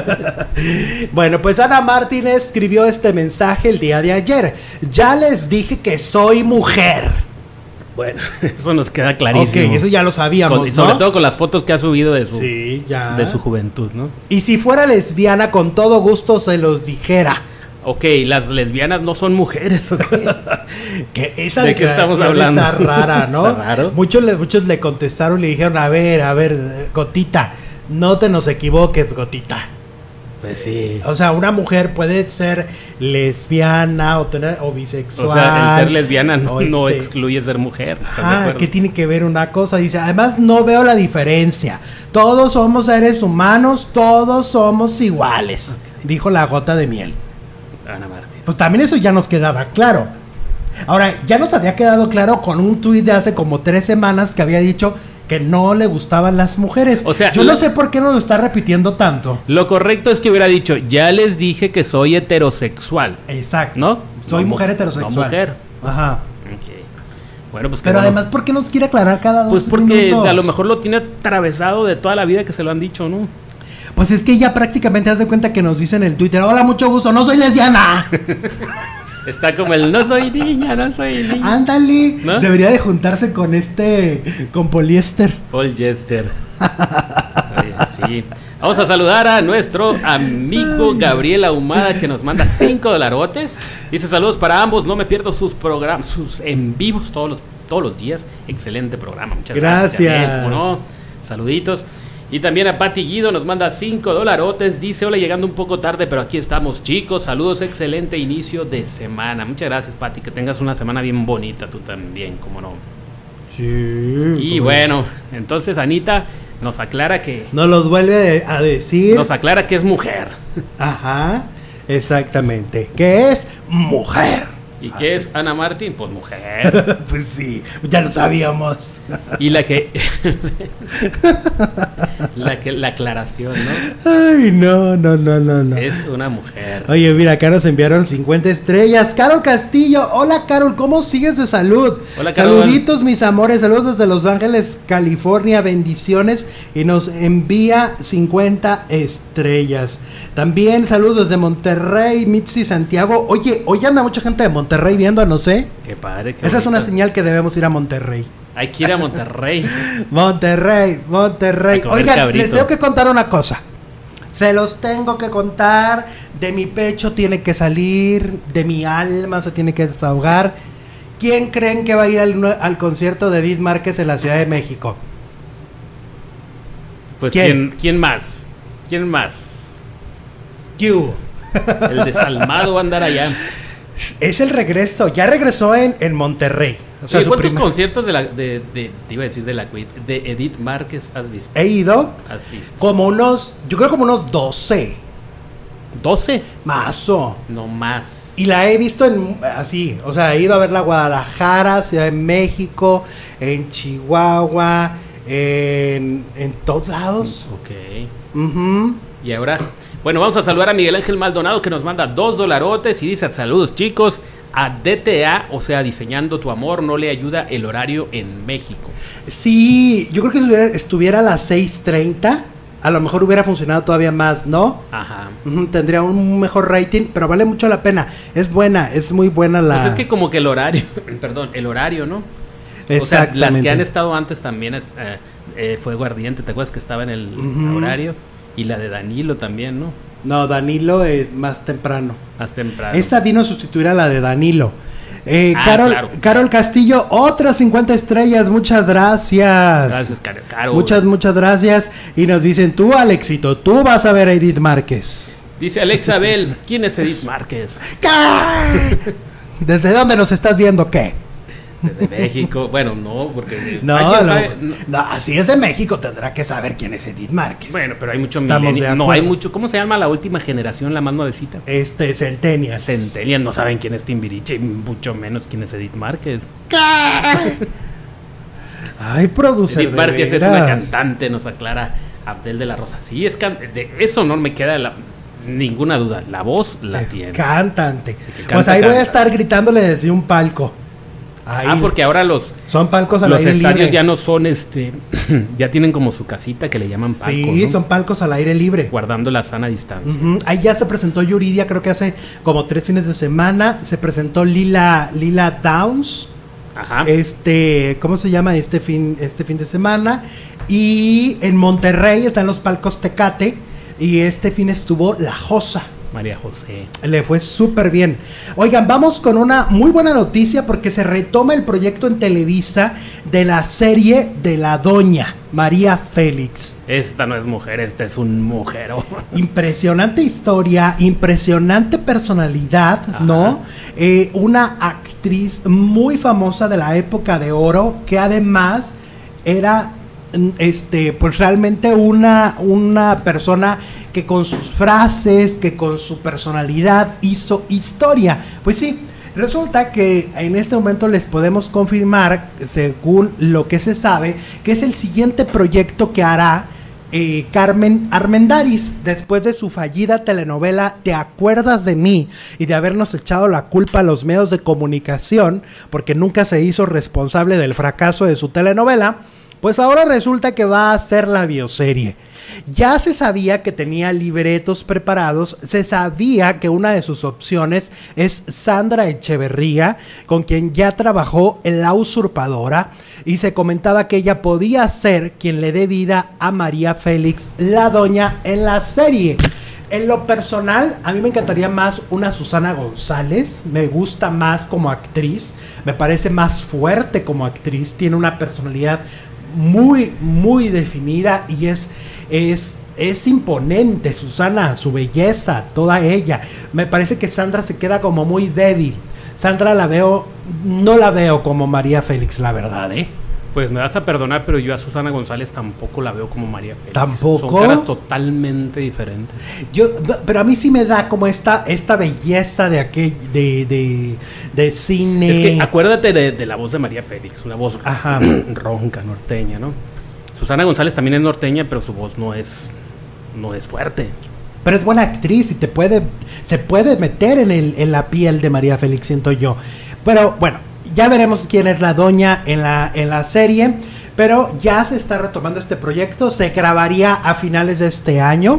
Bueno, pues Ana Martín escribió este mensaje el día de ayer. Ya les dije que soy mujer. Bueno, eso nos queda clarísimo. Ok, eso ya lo sabíamos, Con- ¿no? Sobre todo con las fotos que ha subido de su, Sí, ya. de su juventud, ¿no? Y si fuera lesbiana, con todo gusto se los dijera. Ok, las lesbianas no son mujeres, ok. Que esa ¿De qué estamos declaración hablando? está rara, ¿no? Está raro. Muchos, le, muchos le contestaron y le dijeron, a ver, a ver, eh, Gotita, no te nos equivoques, Gotita. Pues sí. O sea, una mujer puede ser lesbiana o tener o bisexual. O sea, el ser lesbiana no, o no este- excluye ser mujer. ¿Estás de Ah, acuerdo? ¿qué tiene que ver una cosa? Dice, además no veo la diferencia. Todos somos seres humanos, todos somos iguales, dijo la gota de miel. Ana Martín. Pues también eso ya nos quedaba claro. Ahora, ya nos había quedado claro con un tuit de hace como tres semanas que había dicho que no le gustaban las mujeres. O sea, yo la- no sé por qué nos lo está repitiendo tanto. Lo correcto es que hubiera dicho, ya les dije que soy heterosexual, Exacto. ¿no? Soy No mujer mu- heterosexual. No mujer. Ajá. Ok. Bueno, pues qué Pero bueno. además, ¿por qué nos quiere aclarar cada dos Pues porque minutos? a lo mejor lo tiene atravesado de toda la vida que se lo han dicho, ¿no? Pues es que ella prácticamente hace cuenta que nos dice en el Twitter, hola, mucho gusto, no soy lesbiana. Está como el no soy niña, no soy niña. Ándale. ¿No? Debería de juntarse con este, con poliéster. Paul Jester. Oye, sí. Vamos a saludar a nuestro amigo Gabriel Ahumada que nos manda cinco dolarotes. Dice saludos para ambos, no me pierdo sus programas, sus en vivos todos los, todos los días. Excelente programa, muchas gracias. Gracias. Gabriel, ¿cómo no? Saluditos. Y también a Pati Guido nos manda cinco dolarotes. Dice, hola, llegando un poco tarde, pero aquí estamos, chicos. Saludos, excelente inicio de semana. Muchas gracias, Pati. Que tengas una semana bien bonita tú también, como no. Sí. Y como- bueno, entonces Anita nos aclara que Nos los vuelve a decir. nos aclara que es mujer. Ajá. Exactamente. Que es mujer. ¿Y qué es Ana Martín? Pues mujer. Pues sí, ya lo sabíamos. Y la que la que la aclaración, ¿no? Ay, no, no, no, no, no. Es una mujer. Oye, mira, acá nos enviaron cincuenta estrellas. Carol Castillo, hola Carol, ¿cómo sigues de salud? Hola, Carol. Saluditos, mis amores, saludos desde Los Ángeles, California, bendiciones. Y nos envía cincuenta estrellas. También saludos desde Monterrey, Mitzi Santiago. Oye, hoy anda mucha gente de Monterrey viéndonos, ¿eh? Qué padre. Qué Esa es una bonito. señal que debemos ir a Monterrey. Hay que ir a Monterrey. Monterrey, Monterrey. A comer Oigan, cabrito. les tengo que contar una cosa. Se los tengo que contar. De mi pecho tiene que salir, de mi alma se tiene que desahogar. ¿Quién creen que va a ir al, nue- al concierto de Edith Márquez en la Ciudad de México? Pues ¿Quién? ¿quién, quién más? ¿Quién más? ¿Qué hubo? El desalmado va a andar allá. Es el regreso. Ya regresó en, en Monterrey. O sea, Oye, su ¿cuántos primer- conciertos de la de, de te iba a decir de la Queen, de Edith Márquez has visto? He ido ¿Has visto? como unos, yo creo como unos doce. doce, Mazo. no más. Y la he visto en así, o sea, he ido a verla a Guadalajara, Ciudad de México, en Chihuahua, en, en todos lados. Ok. Ujú. Y ahora, bueno, vamos a saludar a Miguel Ángel Maldonado que nos manda dos dolarotes y dice saludos chicos. A D T A, o sea, diseñando tu amor, no le ayuda el horario en México. Sí, yo creo que si estuviera, estuviera a las seis treinta, a lo mejor hubiera funcionado todavía más, ¿no? Ajá. Ujú, tendría un mejor rating, pero vale mucho la pena. Es buena, es muy buena la... Pues es que como que el horario, perdón, el horario, ¿no? O sea, Exactamente. las que han estado antes también es, eh, eh, Fuego Ardiente, ¿te acuerdas que estaba en el Ujú. horario? Y la de Danilo también, ¿no? No, Danilo es más temprano. Más temprano. Esta vino a sustituir a la de Danilo. Eh, Ah, Carol, claro. Carol Castillo, otras cincuenta estrellas, muchas gracias. Gracias, Caro. Caro. Muchas, muchas gracias. Y nos dicen, tú, Alexito, tú vas a ver a Edith Márquez. Dice Alexa Bell, ¿quién es Edith Márquez? ¿Qué? ¿Desde dónde nos estás viendo qué? Desde México. Bueno, no, porque... No, ¿hay quien no, sabe? No. no, así es en México, tendrá que saber quién es Edith Márquez. Bueno, pero hay mucho Estamos milenio- de No, hay acuerdo. mucho... ¿Cómo se llama la última generación, la más nuevecita? Este, Centennials. Centennial no saben quién es Timbiriche, y mucho menos quién es Edith Márquez. ¿Qué? Ay, producer. Edith Márquez es una cantante, nos aclara Abdel de la Rosa. Sí, es can de eso no me queda la, ninguna duda. La voz la es tiene. Cantante. Canta, pues ahí canta. voy a estar gritándole desde un palco. Ahí. Ah, porque ahora los son palcos al los aire estadios libre. ya no son este, ya tienen como su casita que le llaman palco. Sí, ¿no? son palcos al aire libre. Guardando la sana distancia. Uh-huh. Ahí ya se presentó Yuridia, creo que hace como tres fines de semana. Se presentó Lila, Lila Downs. Ajá. Este, ¿cómo se llama? Este fin, este fin de semana. Y en Monterrey están los palcos Tecate. Y este fin estuvo La Josa. María José. Le fue súper bien. Oigan, vamos con una muy buena noticia porque se retoma el proyecto en Televisa de la serie de la doña María Félix. Esta no es mujer, este es un mujero. Impresionante historia, impresionante personalidad, ajá, ¿no? Eh, una actriz muy famosa de la época de oro que además era, este, pues realmente una, una persona que con sus frases, que con su personalidad hizo historia. Pues sí, resulta que en este momento les podemos confirmar, según lo que se sabe, que es el siguiente proyecto que hará eh, Carmen Armendáriz, después de su fallida telenovela ¿Te acuerdas de mí? Y de habernos echado la culpa a los medios de comunicación, porque nunca se hizo responsable del fracaso de su telenovela. Pues ahora resulta que va a hacer la bioserie. Ya se sabía que tenía libretos preparados, se sabía que una de sus opciones es Sandra Echeverría, con quien ya trabajó en La Usurpadora, y se comentaba que ella podía ser quien le dé vida a María Félix, la doña, en la serie. En lo personal, a mí me encantaría más una Susana González, me gusta más como actriz, me parece más fuerte como actriz, tiene una personalidad muy, muy definida y es, es, es imponente. Susana, su belleza, toda ella. Me parece que Sandra se queda como muy débil. Sandra la veo, no la veo como María Félix, la verdad, ¿eh? Pues me vas a perdonar, pero yo a Susana González tampoco la veo como María Félix. ¿Tampoco? Son caras totalmente diferentes. Yo, pero a mí sí me da como esta, esta belleza de aquel, de, de, de cine. Es que acuérdate de, de la voz de María Félix, una voz ajá, ronca, norteña, ¿no? Susana González también es norteña, pero su voz no es, no es fuerte. Pero es buena actriz y te puede, se puede meter en, el, en la piel de María Félix, siento yo. Pero bueno, ya veremos quién es la doña en la, en la serie, pero ya se está retomando este proyecto, se grabaría a finales de este año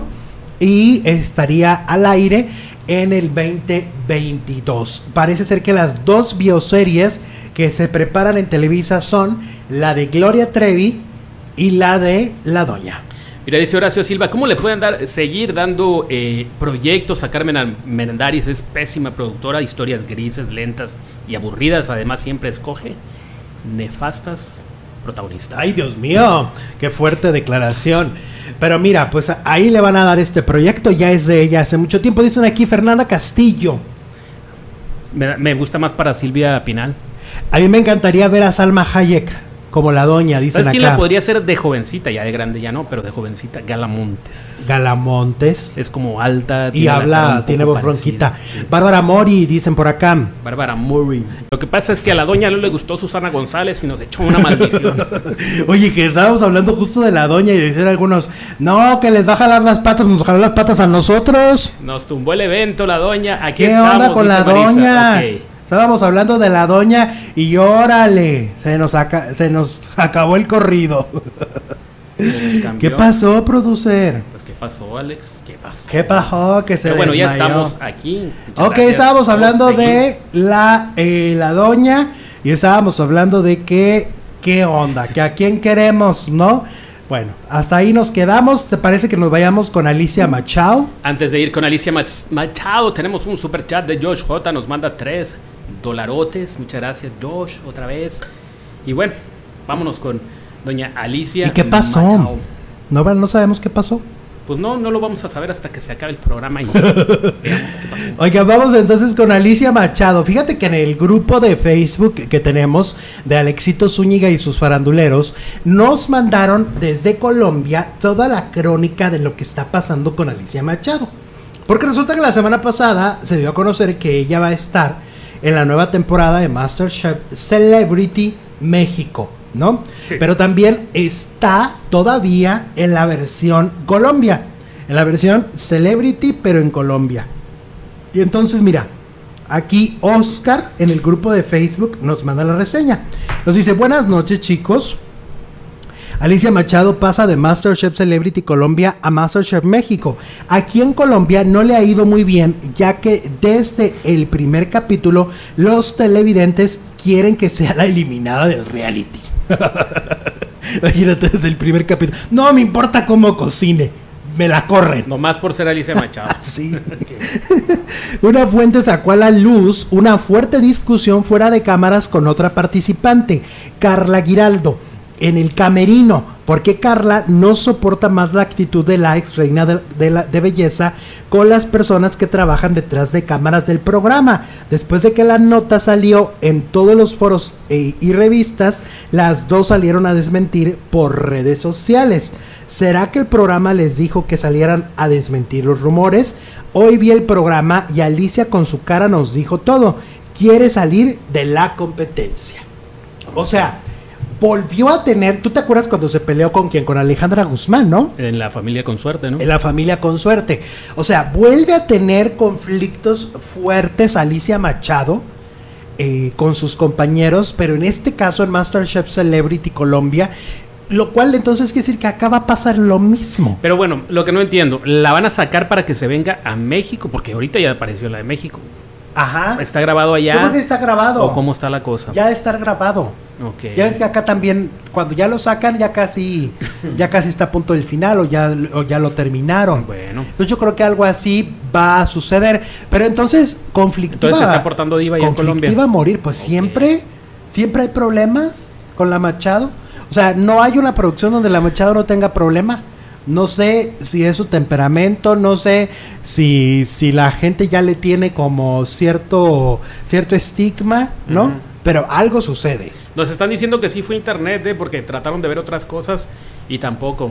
y estaría al aire en el veinte veintidós. Parece ser que las dos bioseries que se preparan en Televisa son la de Gloria Trevi y la de la doña. Mira, dice Horacio Silva, ¿cómo le pueden dar, seguir dando eh, proyectos a Carmen Armendáriz? Es pésima productora, historias grises, lentas y aburridas. Además, siempre escoge nefastas protagonistas. Ay, Dios mío, qué fuerte declaración. Pero mira, pues ahí le van a dar este proyecto, ya es de ella hace mucho tiempo. Dicen aquí Fernanda Castillo. Me, me gusta más para Silvia Pinal. A mí me encantaría ver a Salma Hayek como la doña, dicen acá. ¿Sabes quién la podría ser de jovencita? Ya de grande ya no, pero de jovencita, Galamontes. Galamontes. Es como alta. Y habla, tiene voz ronquita. Sí. Bárbara Mori, dicen por acá. Bárbara Mori. Lo que pasa es que a la doña no le gustó Susana González y nos echó una maldición. Oye, que estábamos hablando justo de la doña y decían algunos, no, que les va a jalar las patas, nos jaló las patas a nosotros. Nos tumbó el evento la doña, aquí ¿Qué estamos, onda con la Marisa. doña? Okay. Estábamos hablando de la doña y órale, se nos, aca- se nos acabó el corrido. ¿Qué pasó, producer? Pues, ¿qué pasó, Alex? ¿Qué pasó? ¿Qué pasó? Que se Pero bueno, desmayó. ya estamos aquí. Muchas ok, gracias estábamos hablando por de la, eh, la doña y estábamos hablando de que, ¿qué onda? Que a quién queremos, ¿no? Bueno, hasta ahí nos quedamos. ¿Te parece que nos vayamos con Alicia Machado? Antes de ir con Alicia Mach- Machado, tenemos un super chat de Josh J. Nos manda tres dolarotes. Muchas gracias, Josh, otra vez. Y bueno, vámonos con doña Alicia. ¿Y qué pasó? Machado. No, no sabemos qué pasó. Pues no, no lo vamos a saber hasta que se acabe el programa y veamos qué pasó. Oiga, vamos entonces con Alicia Machado. Fíjate que en el grupo de Facebook que tenemos de Alexito Zúñiga y sus faranduleros, nos mandaron desde Colombia toda la crónica de lo que está pasando con Alicia Machado. Porque resulta que la semana pasada se dio a conocer que ella va a estar en la nueva temporada de MasterChef Celebrity México. ¿no? Sí. Pero también está todavía en la versión Colombia, en la versión Celebrity, pero en Colombia. Y entonces, mira, aquí Oscar en el grupo de Facebook nos manda la reseña. Nos dice, buenas noches, chicos. Alicia Machado pasa de MasterChef Celebrity Colombia a MasterChef México. Aquí en Colombia no le ha ido muy bien, ya que desde el primer capítulo los televidentes quieren que sea la eliminada del reality. Imagínate, desde el primer capítulo. No me importa cómo cocine, me la corren. Nomás por ser Alicia Machado. Sí. Una fuente sacó a la luz una fuerte discusión fuera de cámaras con otra participante, Carla Giraldo, en el camerino, porque Carla no soporta más la actitud de la ex reina de, de, la, de belleza con las personas que trabajan detrás de cámaras del programa. Después de que la nota salió en todos los foros e, y revistas, las dos salieron a desmentir por redes sociales. ¿Será que el programa les dijo que salieran a desmentir los rumores? Hoy vi el programa y Alicia con su cara nos dijo todo. Quiere salir de la competencia. O sea, volvió a tener, ¿tú te acuerdas cuando se peleó con quién? Con Alejandra Guzmán, ¿no? En la familia con suerte, ¿no? En la familia con suerte. O sea, vuelve a tener conflictos fuertes Alicia Machado eh, con sus compañeros, pero en este caso en MasterChef Celebrity Colombia, lo cual entonces quiere decir que acá va a pasar lo mismo. Pero bueno, lo que no entiendo, ¿la van a sacar para que se venga a México? Porque ahorita ya apareció la de México. Ajá. ¿Está grabado allá? Yo creo que está grabado. ¿O cómo está la cosa? Ya está grabado. Okay. Ya ves que acá también, cuando ya lo sacan, ya casi, ya casi está a punto del final o ya, o ya lo terminaron. Bueno. Entonces yo creo que algo así va a suceder. Pero entonces, conflictiva. Entonces se está portando diva allá en Colombia. Conflictiva a morir, pues okay. siempre, siempre hay problemas con la Machado. O sea, no hay una producción donde la Machado no tenga problema. No sé si es su temperamento, no sé si, si la gente ya le tiene como cierto, cierto estigma, ¿no? Uh-huh. Pero algo sucede. Nos están diciendo que sí fue internet, ¿eh? Porque trataron de ver otras cosas y tampoco.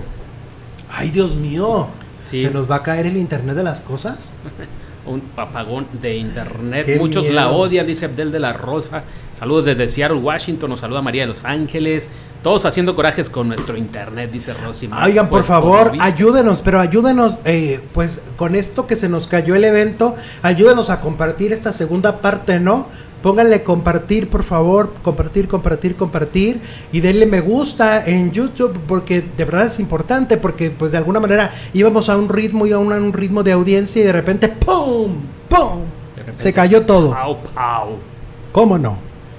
Ay, Dios mío. Sí. ¿Se nos va a caer el internet de las cosas? Un apagón de internet. Qué Muchos miedo. La odian, dice Abdel de la Rosa. Saludos desde Seattle, Washington. Nos saluda María de Los Ángeles. Todos haciendo corajes con nuestro internet, dice Rosy. Oigan, por favor, ayúdenos, pero ayúdenos, eh, pues con esto que se nos cayó el evento, ayúdenos a compartir esta segunda parte, ¿no? Pónganle compartir, por favor, compartir, compartir, compartir y denle me gusta en YouTube porque de verdad es importante porque pues de alguna manera íbamos a un ritmo y a un, a un ritmo de audiencia y de repente ¡pum! ¡pum! Repente, se cayó todo. ¡Pau, pau! ¿Cómo no?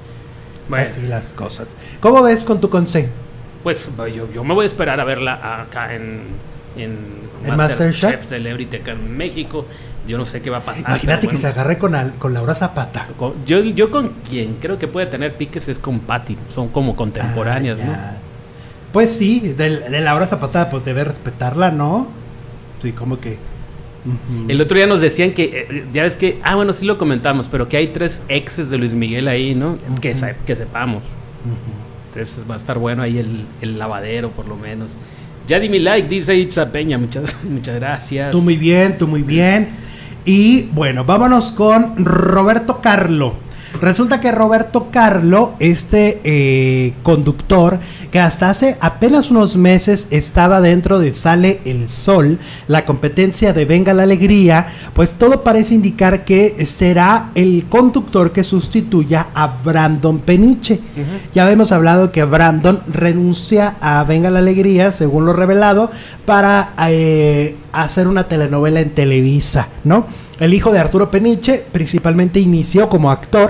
Bueno. Así las cosas. ¿Cómo ves con tu consejo? Pues yo, yo me voy a esperar a verla acá en, en, ¿En MasterChef Master Celebrity acá en México. Yo no sé qué va a pasar. Imagínate bueno. que se agarre con, al, con Laura Zapata. Con, yo, yo con quien creo que puede tener piques es con Patty. Son como contemporáneas, ah, ¿no? Pues sí, de, de Laura Zapata pues debe respetarla, ¿no? Sí, como que... Uh-huh. El otro día nos decían que, eh, ya ves que, ah bueno, sí lo comentamos, pero que hay tres exes de Luis Miguel ahí, ¿no? Uh-huh. Que, que sepamos. Uh-huh. Entonces va a estar bueno ahí el, el lavadero, por lo menos. Ya di mi like, dice Itza Peña, muchas, muchas gracias. Tú muy bien, tú muy bien. Y bueno, vámonos con Roberto Carlo. Resulta que Roberto Carlo, este eh, conductor que hasta hace apenas unos meses estaba dentro de Sale el Sol, la competencia de Venga la Alegría, pues todo parece indicar que será el conductor que sustituya a Brandon Peniche. Uh-huh. Ya habíamos hablado que Brandon renuncia a Venga la Alegría, según lo revelado, para eh, hacer una telenovela en Televisa, ¿no? El hijo de Arturo Peniche principalmente inició como actor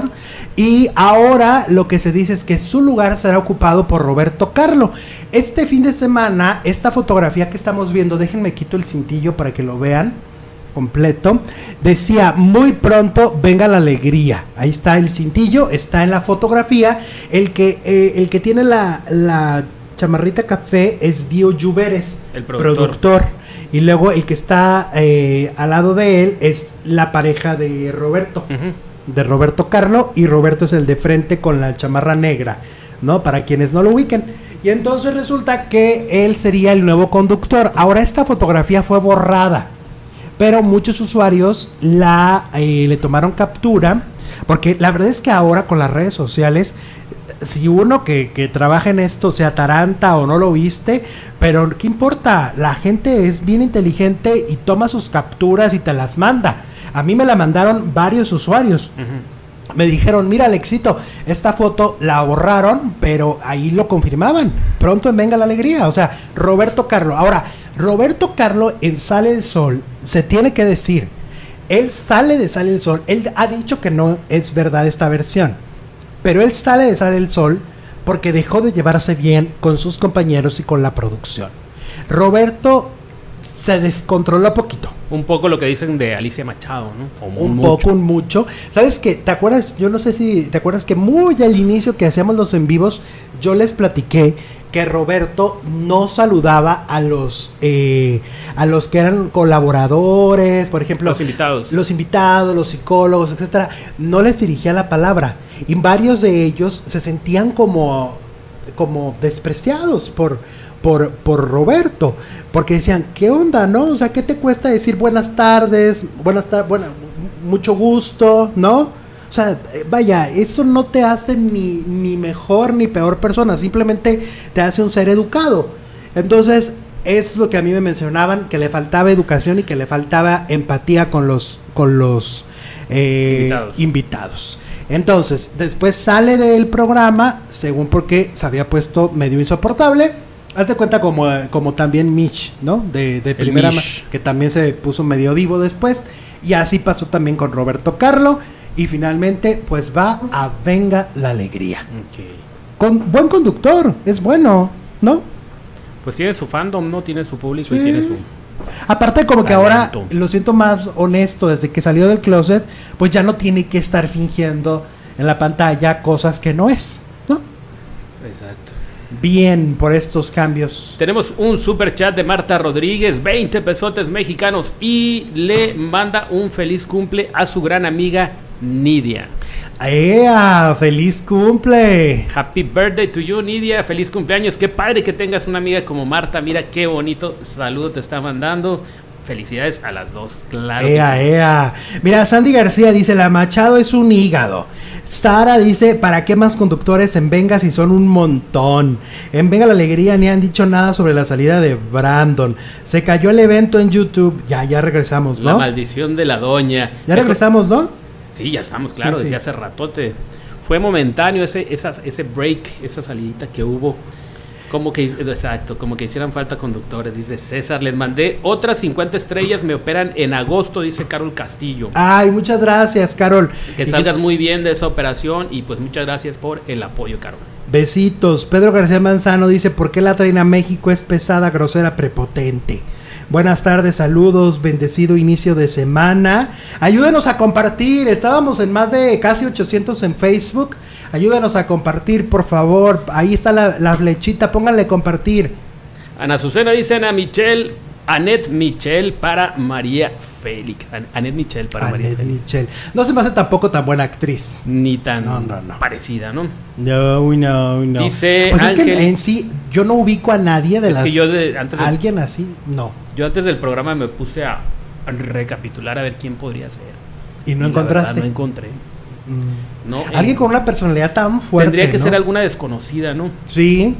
y ahora lo que se dice es que su lugar será ocupado por Roberto Carlo. Este fin de semana, esta fotografía que estamos viendo, déjenme quito el cintillo para que lo vean completo, decía muy pronto Venga la Alegría. Ahí está el cintillo, está en la fotografía. El que, eh, el que tiene la, la chamarrita café es Dio Lluveres, el productor. productor. Y luego el que está eh, al lado de él es la pareja de Roberto, uh-huh. de Roberto Carlo, y Roberto es el de frente con la chamarra negra, ¿no? Para quienes no lo ubiquen. Y entonces resulta que él sería el nuevo conductor. Ahora esta fotografía fue borrada, pero muchos usuarios la eh, le tomaron captura, porque la verdad es que ahora con las redes sociales si uno que, que trabaja en esto se ataranta o no lo viste, pero ¿qué importa? La gente es bien inteligente y toma sus capturas y te las manda. A mí me la mandaron varios usuarios. Uh-huh. Me dijeron, mira Alexito, esta foto la borraron, pero ahí lo confirmaban. Pronto en Venga la Alegría. O sea, Roberto Carlo. Ahora, Roberto Carlo en Sale el Sol, se tiene que decir, él sale de Sale el Sol. Él ha dicho que no es verdad esta versión, pero él sale de Sale el Sol porque dejó de llevarse bien con sus compañeros y con la producción. Roberto se descontroló poquito. Un poco lo que dicen de Alicia Machado, ¿no? Un, un poco, un mucho. ¿Sabes qué? ¿Te acuerdas? Yo no sé si te acuerdas que muy al inicio que hacíamos los en vivos, yo les platiqué que Roberto no saludaba a los eh, a los que eran colaboradores, por ejemplo, los invitados, los invitados, los psicólogos, etcétera. No les dirigía la palabra y varios de ellos se sentían como como despreciados por por por Roberto, porque decían, ¿qué onda, no? O sea, ¿qué te cuesta decir buenas tardes, buenas tardes, buena, mucho gusto, ¿no? O sea, vaya, eso no te hace ni, ni mejor ni peor persona, simplemente te hace un ser educado. Entonces, es lo que a mí me mencionaban, que le faltaba educación y que le faltaba empatía con los, con los eh, invitados. invitados. Entonces, después sale del programa, según porque se había puesto medio insoportable. Haz de cuenta como, como también Mitch, ¿no? De, de primera mano, que también se puso medio divo después. Y así pasó también con Roberto Carlo. Y finalmente, pues va a Venga la Alegría. Okay. Con buen conductor, es bueno, ¿no? Pues tiene su fandom, ¿no? Tiene su público sí. Y tiene su... Aparte como que ahora, lo siento más honesto, desde que salió del closet, pues ya no tiene que estar fingiendo en la pantalla cosas que no es, ¿no? Exacto. Bien por estos cambios. Tenemos un super chat de Marta Rodríguez, veinte pesotes mexicanos, y le manda un feliz cumple a su gran amiga Nidia. ¡Ea! ¡Feliz cumple! Happy birthday to you, Nidia. Feliz cumpleaños. Qué padre que tengas una amiga como Marta. Mira qué bonito saludo te está mandando. Felicidades a las dos, claro. ¡Ea, sí. ea! Mira, Sandy García dice, la Machado es un hígado. Sara dice, ¿para qué más conductores en Venga si son un montón? En Venga la Alegría ni han dicho nada sobre la salida de Brandon. Se cayó el evento en YouTube. Ya, ya regresamos, ¿no? La maldición de la doña. Ya regresamos, ¿no? Sí, ya estamos, claro, sí, desde sí. hace ratote. Fue momentáneo ese, esa, ese break, esa salidita que hubo. Como que, exacto, como que hicieran falta conductores, dice César. Les mandé otras cincuenta estrellas, me operan en agosto, dice Carol Castillo. Ay, muchas gracias, Carol. Que salgas que... muy bien de esa operación y pues muchas gracias por el apoyo, Carol. Besitos. Pedro García Manzano dice, ¿por qué la traen a México? Es pesada, grosera, prepotente. Buenas tardes, saludos, bendecido inicio de semana. Ayúdenos a compartir, estábamos en más de casi ochocientos en Facebook. Ayúdenos a compartir, por favor. Ahí está la, la flechita, pónganle compartir. Ana Azucena dice, Ana Michelle, Annette Michelle para María Félix. An Annette Michelle para Annette María Félix. Michelle. No se me hace tampoco tan buena actriz. Ni tan no, no, no. parecida, ¿no? No, no, no. Dice pues Ángel, es que en sí, yo no ubico a nadie de es las... Que yo de, antes de, alguien así, no. Yo antes del programa me puse a recapitular a ver quién podría ser. ¿Y no y encontraste? No encontré. Mm. No, alguien eh, con una personalidad tan fuerte. Tendría que ¿no? ser alguna desconocida, ¿no? Sí.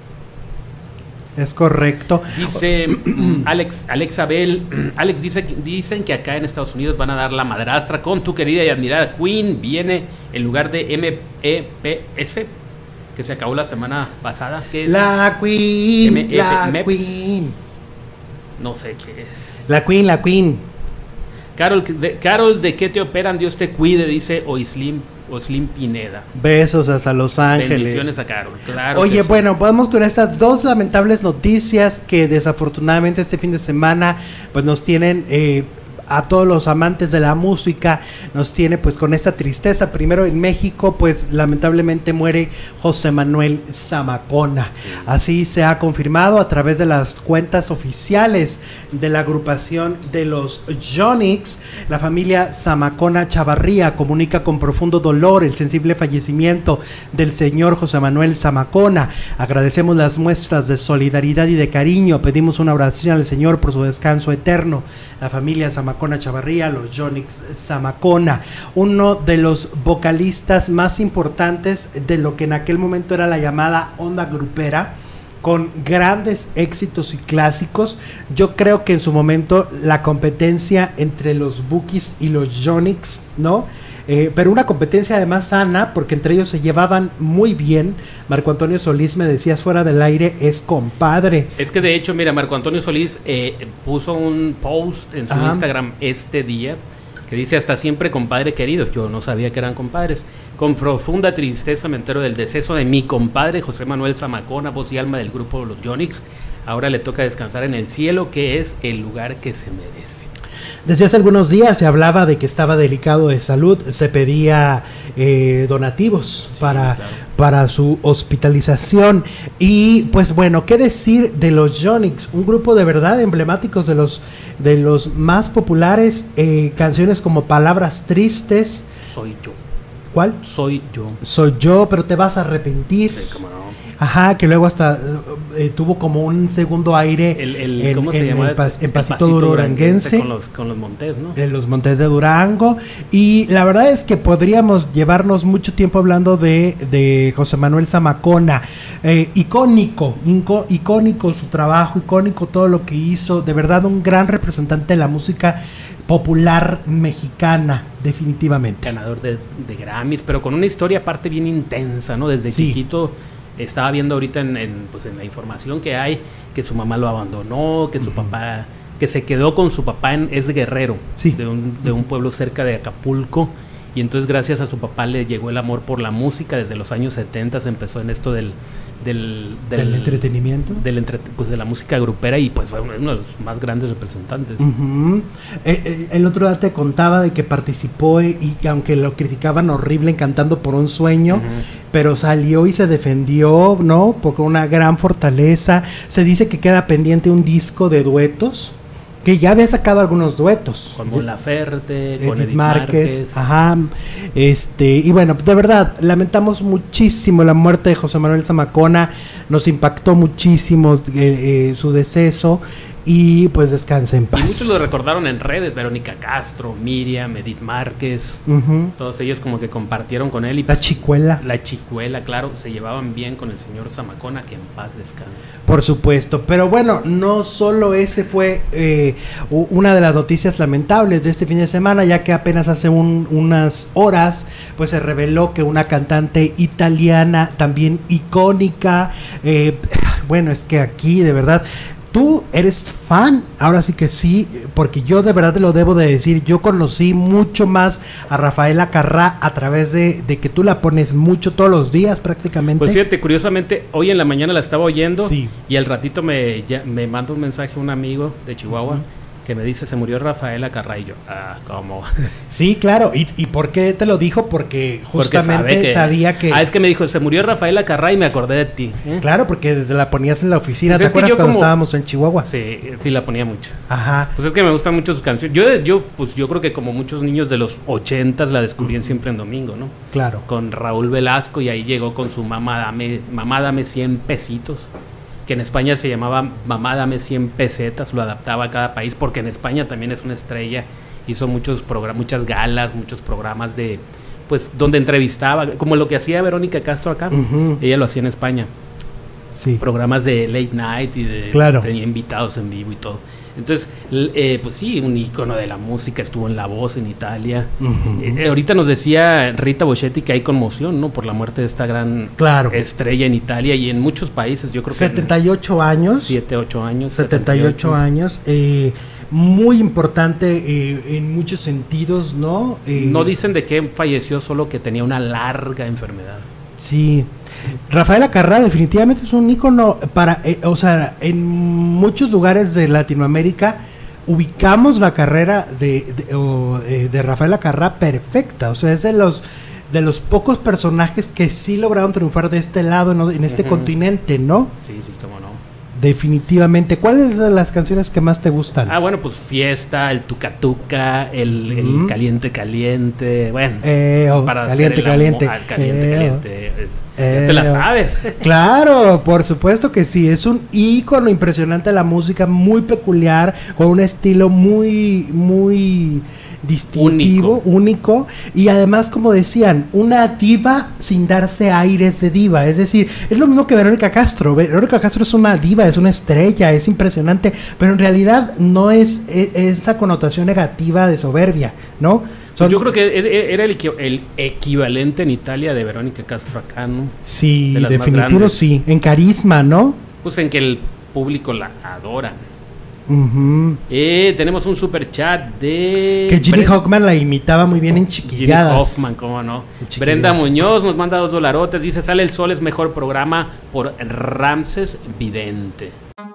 Es correcto. Dice Alex, Alex Abel, Alex dice, dicen que acá en Estados Unidos van a dar la madrastra con tu querida y admirada Queen. Viene en lugar de M E P S, que se acabó la semana pasada. ¿Qué es? La Queen, M E P, la M E P, Queen. No sé qué es. La Queen, la Queen. Carol, de, Carol, ¿de qué te operan? Dios te cuide, dice Oislim, Oislim Pineda. Besos hasta Los Ángeles. Bendiciones a Carol, claro. Oye, bueno, podemos con estas dos lamentables noticias que desafortunadamente este fin de semana pues nos tienen eh, a todos los amantes de la música, nos tiene pues con esta tristeza. Primero en México pues lamentablemente muere José Manuel Zamacona. Sí. Así se ha confirmado a través de las cuentas oficiales de la agrupación de los Yonix. La familia Zamacona Chavarría comunica con profundo dolor el sensible fallecimiento del señor José Manuel Zamacona. Agradecemos las muestras de solidaridad y de cariño. Pedimos una oración al Señor por su descanso eterno. La familia Zamacona Zamacona Chavarría, los Yonix Zamacona, uno de los vocalistas más importantes de lo que en aquel momento era la llamada onda grupera, con grandes éxitos y clásicos. Yo creo que en su momento la competencia entre los Bukis y los Yonix, ¿no? Eh, pero una competencia además sana, porque entre ellos se llevaban muy bien. Marco Antonio Solís, me decías fuera del aire, es compadre. Es que de hecho, mira, Marco Antonio Solís eh, puso un post en su Ajá. Instagram este día que dice: hasta siempre, compadre querido. Yo no sabía que eran compadres. Con profunda tristeza me entero del deceso de mi compadre José Manuel Zamacona, voz y alma del grupo Los Yonix. Ahora le toca descansar en el cielo, que es el lugar que se merece. Desde hace algunos días se hablaba de que estaba delicado de salud, se pedía eh, donativos sí, para, claro. para su hospitalización. Y pues bueno, ¿qué decir de los Yonix? Un grupo de verdad emblemáticos, de los, de los más populares, eh, canciones como Palabras Tristes. Soy yo. ¿Cuál? Soy yo. Soy yo, pero te vas a arrepentir. Sí, cómo no. Ajá, que luego hasta eh, tuvo como un segundo aire el, el, en, ¿cómo se llama? En, pas, en Pasito, Pasito Duranguense. Con los, con los Montes, ¿no? En los Montes de Durango. Y la verdad es que podríamos llevarnos mucho tiempo hablando de, de José Manuel Zamacona. Eh, icónico, inco, icónico su trabajo, icónico todo lo que hizo. De verdad, un gran representante de la música popular mexicana, definitivamente. Ganador de, de Grammys, pero con una historia aparte bien intensa, ¿no? Desde sí. chiquito. Estaba viendo ahorita en, en, pues en la información que hay que su mamá lo abandonó, que su uh-huh. papá, que se quedó con su papá en, es de Guerrero, sí. de, un, de un pueblo cerca de Acapulco, y entonces gracias a su papá le llegó el amor por la música. Desde los años setenta se empezó en esto del del, del, ¿Del entretenimiento, del entre, pues de la música grupera, y pues fue uno de los más grandes representantes. Uh-huh. eh, eh, el otro día te contaba de que participó y que aunque lo criticaban horrible en Cantando por un Sueño, uh-huh. pero salió y se defendió, ¿no? Porque una gran fortaleza. Se dice que queda pendiente un disco de duetos, que ya había sacado algunos duetos. Con Mon Laferte, Edith con Edith Márquez, Márquez. Ajá. Este, y bueno, de verdad, lamentamos muchísimo la muerte de José Manuel Zamacona. Nos impactó muchísimo eh, eh, su deceso. Y pues descanse en paz. Y muchos lo recordaron en redes: Verónica Castro, Miriam, Edith Márquez, uh-huh. todos ellos como que compartieron con él. Y la chicuela. La chicuela, claro, se llevaban bien con el señor Zamacona, que en paz descanse. Por supuesto, pero bueno, no solo ese fue eh, una de las noticias lamentables de este fin de semana, ya que apenas hace un, unas horas pues se reveló que una cantante italiana también icónica, eh, bueno, es que aquí de verdad... Tú eres fan, ahora sí que sí, porque yo de verdad te lo debo de decir, yo conocí mucho más a Rafaela Carrá a través de, de que tú la pones mucho todos los días prácticamente. Pues fíjate, curiosamente, hoy en la mañana la estaba oyendo sí. y al ratito me, ya, me manda un mensaje un amigo de Chihuahua, uh-huh. que me dice: se murió Rafaela Carrá. Y yo, ah, ¿cómo? Sí, claro. ¿Y, y por qué te lo dijo? Porque justamente porque que, sabía que... Ah, es que me dijo: se murió Rafaela Carrá y me acordé de ti. ¿eh? Claro, porque desde la ponías en la oficina. Pues ¿te acuerdas cuando como... estábamos en Chihuahua? Sí, sí la ponía mucho. Ajá. Pues es que me gustan mucho sus canciones. Yo, yo, pues yo creo que como muchos niños de los ochentas la descubrí en Siempre en Domingo, ¿no? Claro. Con Raúl Velasco, y ahí llegó con su Mamá dame, mamá dame cien pesitos. Que en España se llamaba Mamá dame cien pesetas, lo adaptaba a cada país, porque en España también es una estrella, hizo muchos programas, muchas galas, muchos programas de, pues, donde entrevistaba, como lo que hacía Verónica Castro acá, uh-huh. ella lo hacía en España, sí. programas de late night y de, claro. tenía invitados en vivo y todo. Entonces, eh, pues sí, un ícono de la música, estuvo en La Voz en Italia. Uh-huh. Eh, ahorita nos decía Rita Boschetti que hay conmoción, ¿no? Por la muerte de esta gran claro. estrella en Italia y en muchos países. Yo creo que setenta y ocho años. siete, ocho años. setenta y ocho años. Eh, muy importante eh, en muchos sentidos, ¿no? Eh, no dicen de qué falleció, solo que tenía una larga enfermedad. Sí. Rafaela Carrá definitivamente es un ícono para, eh, o sea, en muchos lugares de Latinoamérica ubicamos la carrera de, de, o, eh, de Rafaela Carrá perfecta, o sea, es de los de los pocos personajes que sí lograron triunfar de este lado, ¿no? En este uh-huh. continente, ¿no? Sí, sí, cómo no. definitivamente. ¿Cuáles son las canciones que más te gustan? Ah, bueno, pues Fiesta, el Tuca Tuca, el, el Mm. Caliente Caliente, bueno, Eh, oh, para caliente, hacer el caliente. amor- ah, caliente, Eh, caliente. eh, Ya te la sabes. Claro, por supuesto que sí. Es un ícono impresionante de la música, muy peculiar, con un estilo muy, muy distintivo, único. único. Y además, como decían, una diva sin darse aires de diva. Es decir, es lo mismo que Verónica Castro. Verónica Castro es una diva, es una estrella, es impresionante, pero en realidad no es, es esa connotación negativa de soberbia, ¿no? Son... Yo creo que era el, el equivalente en Italia de Verónica Castro acá, ¿no? Sí, de definitivo sí. En carisma, ¿no? Pues en que el público la adora. Uh-huh. Eh, tenemos un super chat de... Que Ginny Hoffman la imitaba muy bien en Chiquilladas. Ginny Hoffman, cómo no. Brenda Muñoz nos manda dos dolarotes. Dice, Sale el Sol es mejor programa por Ramses Vidente.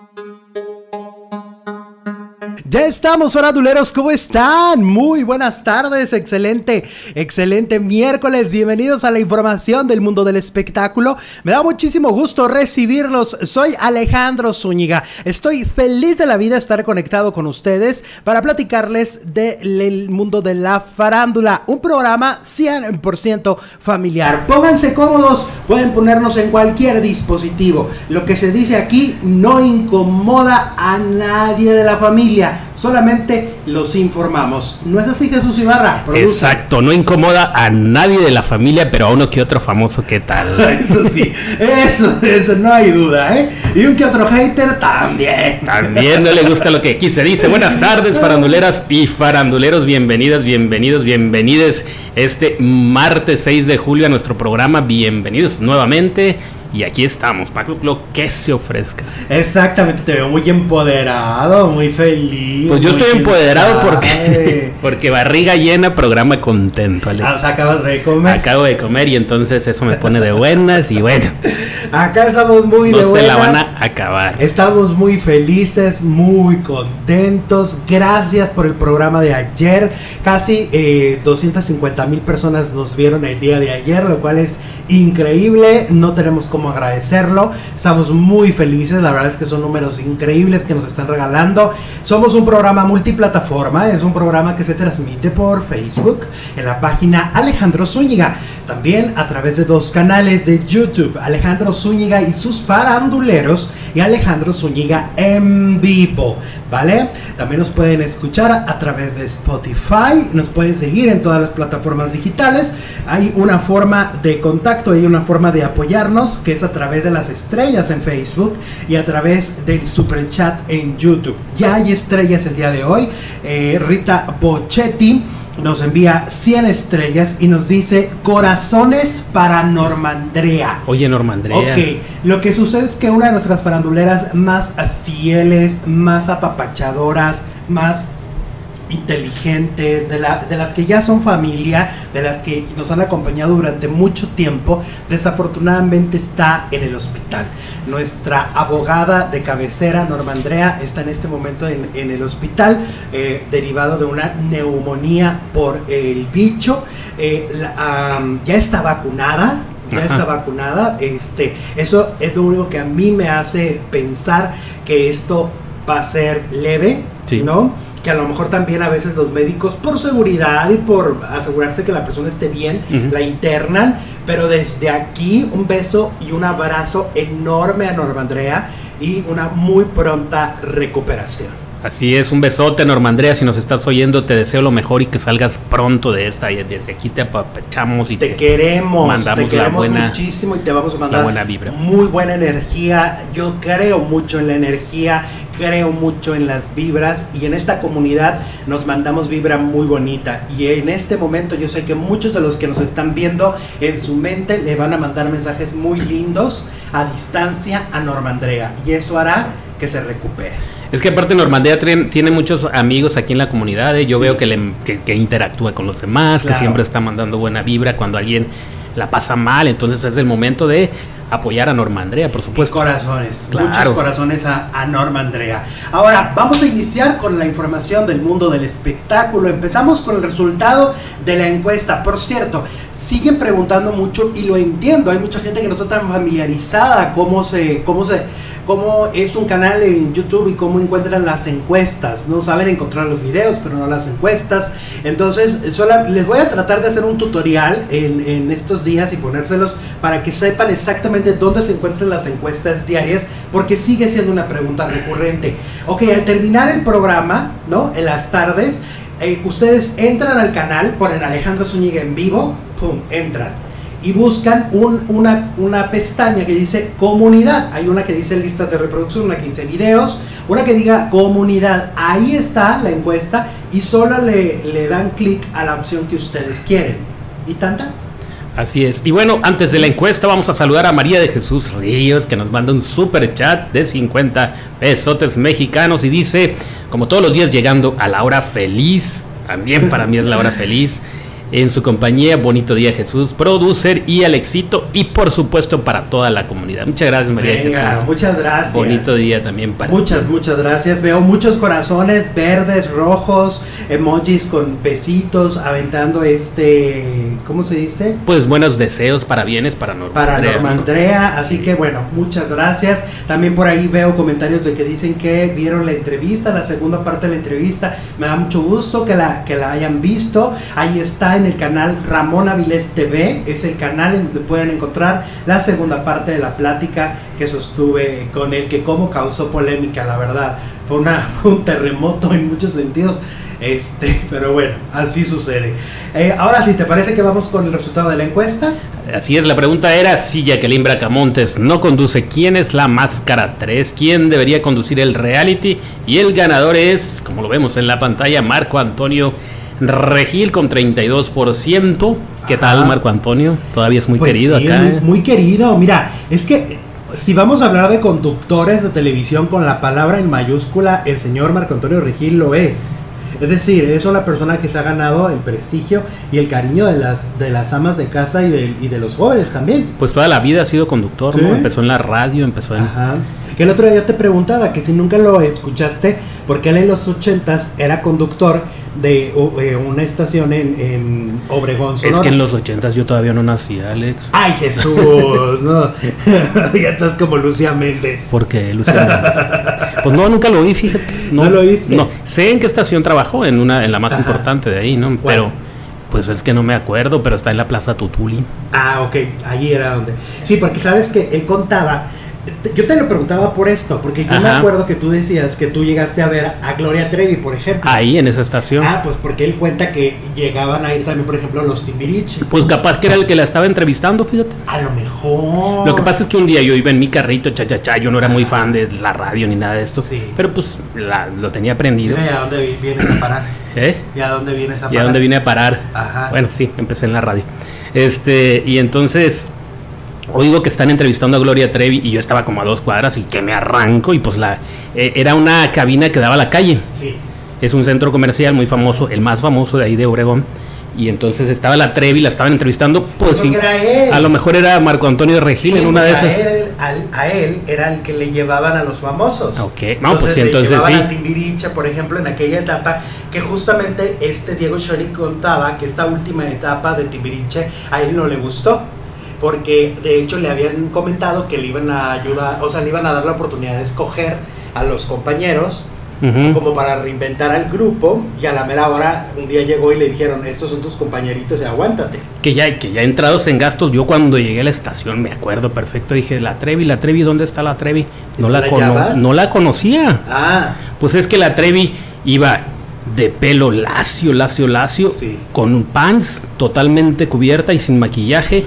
Ya estamos, faranduleros, ¿cómo están? Muy buenas tardes, excelente, excelente miércoles, bienvenidos a la información del mundo del espectáculo. Me da muchísimo gusto recibirlos, soy Alejandro Zúñiga, estoy feliz de la vida estar conectado con ustedes para platicarles del mundo de la farándula, un programa cien por ciento familiar. Pónganse cómodos, pueden ponernos en cualquier dispositivo, lo que se dice aquí no incomoda a nadie de la familia. Solamente los informamos. ¿No es así, Jesús Ibarra? Produce. Exacto, no incomoda a nadie de la familia, pero a uno que otro famoso, ¿qué tal? Eso sí, eso, eso no hay duda, ¿eh? Y un que otro hater también. También no le gusta lo que aquí se dice. Buenas tardes, faranduleras y faranduleros, bienvenidas, bienvenidos, bienvenides este martes seis de julio a nuestro programa. Bienvenidos nuevamente. Y aquí estamos, Paco, lo que se ofrezca. Exactamente, te veo muy empoderado, muy feliz. Pues yo estoy empoderado porque, porque barriga llena, programa contento, Alex. Ah, acabas de comer. Acabo de comer y entonces eso me pone de buenas y bueno. Acá estamos muy no de buenas. No se la van a acabar. Estamos muy felices, muy contentos. Gracias por el programa de ayer. Casi eh, doscientas cincuenta mil personas nos vieron el día de ayer, lo cual es increíble. No tenemos cómo agradecerlo. Estamos muy felices. La verdad es que son números increíbles que nos están regalando. Somos un programa multiplataforma. Es un programa que se transmite por Facebook en la página Alejandro Zúñiga. También a través de dos canales de YouTube, Alejandro Zúñiga y sus faranduleros y Alejandro Zúñiga en vivo, ¿vale? También nos pueden escuchar a través de Spotify, nos pueden seguir en todas las plataformas digitales. Hay una forma de contacto, hay una forma de apoyarnos, que es a través de las estrellas en Facebook y a través del super chat en YouTube. Ya hay estrellas el día de hoy. eh, Rita Bochetti nos envía cien estrellas y nos dice corazones para Normandrea. Oye, Normandrea. Ok, lo que sucede es que una de nuestras faranduleras más fieles, más apapachadoras, más inteligentes, de, la, de las que ya son familia, de las que nos han acompañado durante mucho tiempo, desafortunadamente está en el hospital. Nuestra abogada de cabecera, Normandrea, está en este momento en, en el hospital, eh, derivado de una neumonía por el bicho. Eh, la, um, ya está vacunada. Ya Ajá. está vacunada. Este, eso es lo único que a mí me hace pensar que esto va a ser leve, sí. ¿no? Que a lo mejor también a veces los médicos, por seguridad y por asegurarse que la persona esté bien, uh-huh. la internan. Pero desde aquí un beso y un abrazo enorme a Normandrea y una muy pronta recuperación. Así es, un besote, Normandrea, si nos estás oyendo, te deseo lo mejor y que salgas pronto de esta. Y desde aquí te apapachamos y te, te queremos, mandamos te queremos la buena, muchísimo y te vamos a mandar buena vibra. Muy buena energía. Yo creo mucho en la energía, creo mucho en las vibras y en esta comunidad nos mandamos vibra muy bonita. Y en este momento yo sé que muchos de los que nos están viendo en su mente le van a mandar mensajes muy lindos a distancia a Normandrea y eso hará que se recupere. Es que aparte Normandrea tiene muchos amigos aquí en la comunidad, ¿eh? Yo sí. veo que, le, que, que interactúa con los demás, claro. que siempre está mandando buena vibra cuando alguien la pasa mal, entonces es el momento de apoyar a Normandrea, por supuesto. Y corazones, claro. muchos corazones a, a Normandrea. Ahora, vamos a iniciar con la información del mundo del espectáculo. Empezamos con el resultado de la encuesta. Por cierto, siguen preguntando mucho y lo entiendo. Hay mucha gente que no está tan familiarizada cómo se, cómo se, cómo es un canal en YouTube y cómo encuentran las encuestas. No saben encontrar los videos, pero no las encuestas. Entonces, solo les voy a tratar de hacer un tutorial en, en estos días y ponérselos para que sepan exactamente dónde se encuentran las encuestas diarias, porque sigue siendo una pregunta recurrente. Ok, al terminar el programa, ¿no? En las tardes, eh, ustedes entran al canal, ponen Alejandro Zúñiga en vivo, pum, entran. Y buscan un, una, una pestaña que dice comunidad. Hay una que dice listas de reproducción, una que dice videos, una que diga comunidad. Ahí está la encuesta y solo le, le dan clic a la opción que ustedes quieren. ¿Y tanta? Así es. Y bueno, antes de la encuesta vamos a saludar a María de Jesús Ríos, que nos manda un super chat de cincuenta pesotes mexicanos y dice, como todos los días llegando a la hora feliz, también para mí es la hora feliz. En su compañía, bonito día Jesús, producer y Alexito, y por supuesto para toda la comunidad. Muchas gracias, María Venga, Jesús. muchas gracias. Bonito día también para Muchas, ti. muchas gracias. Veo muchos corazones verdes, rojos, emojis con besitos, aventando este, ¿cómo se dice? Pues buenos deseos, para bienes, para Norma Para Andrea, Norma ¿no? Andrea, así Sí. que bueno, muchas gracias. También por ahí veo comentarios de que dicen que vieron la entrevista, la segunda parte de la entrevista. Me da mucho gusto que la, que la hayan visto. Ahí está en el canal Ramón Avilés T V, es el canal en donde pueden encontrar la segunda parte de la plática que sostuve con él, que como causó polémica, la verdad. Fue, una, fue un terremoto en muchos sentidos. Este, pero bueno, así sucede. Eh, ahora sí, ¿te parece que vamos con el resultado de la encuesta? Así es, la pregunta era si Jacqueline Bracamontes no conduce, ¿quién es la máscara tres? ¿Quién debería conducir el reality? Y el ganador es, como lo vemos en la pantalla, Marco Antonio Regil con treinta y dos por ciento. ¿Qué Ajá. tal, Marco Antonio? Todavía es muy Pues querido sí, acá. Muy, ¿eh? muy querido. Mira, es que si vamos a hablar de conductores de televisión con la palabra en mayúscula, el señor Marco Antonio Regil lo es. Es decir, es una persona que se ha ganado el prestigio y el cariño de las, de las amas de casa y de, y de los jóvenes también. Pues toda la vida ha sido conductor, ¿Sí? ¿no? Empezó en la radio, empezó en... Ajá. Que el otro día yo te preguntaba que si nunca lo escuchaste, porque él en los ochentas era conductor de uh, eh, una estación en, en Obregón, Sonora. Es que en los ochentas yo todavía no nací, Alex. ¡Ay, Jesús! No. Ya estás como Lucía Méndez. ¿Por qué, Luciano? Pues no, nunca lo vi, fíjate. ¿No lo viste? No, sé en qué estación trabajó, en una, en la más Ajá. importante de ahí, ¿no? Pero, pues es que no me acuerdo, pero está en la Plaza Tutuli. Ah, ok, ahí era donde. Sí, porque sabes que él contaba. te- Yo te lo preguntaba por esto, porque yo me Ajá. acuerdo que tú decías que tú llegaste a ver a Gloria Trevi, por ejemplo. Ahí, en esa estación. Ah, pues porque él cuenta que llegaban a ir también, por ejemplo, los Timbiriche. Pues capaz que era el que la estaba entrevistando, fíjate. A lo mejor. Lo que pasa es que un día yo iba en mi carrito, cha, cha, cha, yo no era muy fan de la radio ni nada de esto, Sí. pero pues la- lo tenía prendido. Mira, ¿y a dónde vi- vienes a parar? ¿Eh? ¿Y a dónde vienes a ¿Y parar? a dónde vine a parar? Ajá. Bueno, sí, empecé en la radio. Este, y entonces oigo que están entrevistando a Gloria Trevi y yo estaba como a dos cuadras y que me arranco y pues la eh, era una cabina que daba a la calle. Sí. Es un centro comercial muy famoso, el más famoso de ahí de Obregón. Y entonces estaba la Trevi, la estaban entrevistando, pues Yo creo sí, que era él. a lo mejor era Marco Antonio Regil Sí, en una de porque esas. A él, al- a él era el que le llevaban a los famosos. Ok, no, pues sí, le entonces llevaban sí. a Timbiriche, por ejemplo, en aquella etapa, que justamente este Diego Schoening contaba que esta última etapa de Timbiriche a él no le gustó. Porque de hecho le habían comentado que le iban a ayudar, o sea, le iban a dar la oportunidad de escoger a los compañeros Ujú. como para reinventar al grupo, y a la mera hora un día llegó y le dijeron, estos son tus compañeritos y aguántate. Que ya, que ya entrados en gastos, yo cuando llegué a la estación, me acuerdo perfecto, dije, la Trevi, la Trevi, ¿dónde está la Trevi? No ¿Y la, la cono- hallabas? no la conocía. Ah, Pues es que la Trevi iba de pelo lacio, lacio, lacio, Sí. con pants totalmente cubierta y sin maquillaje,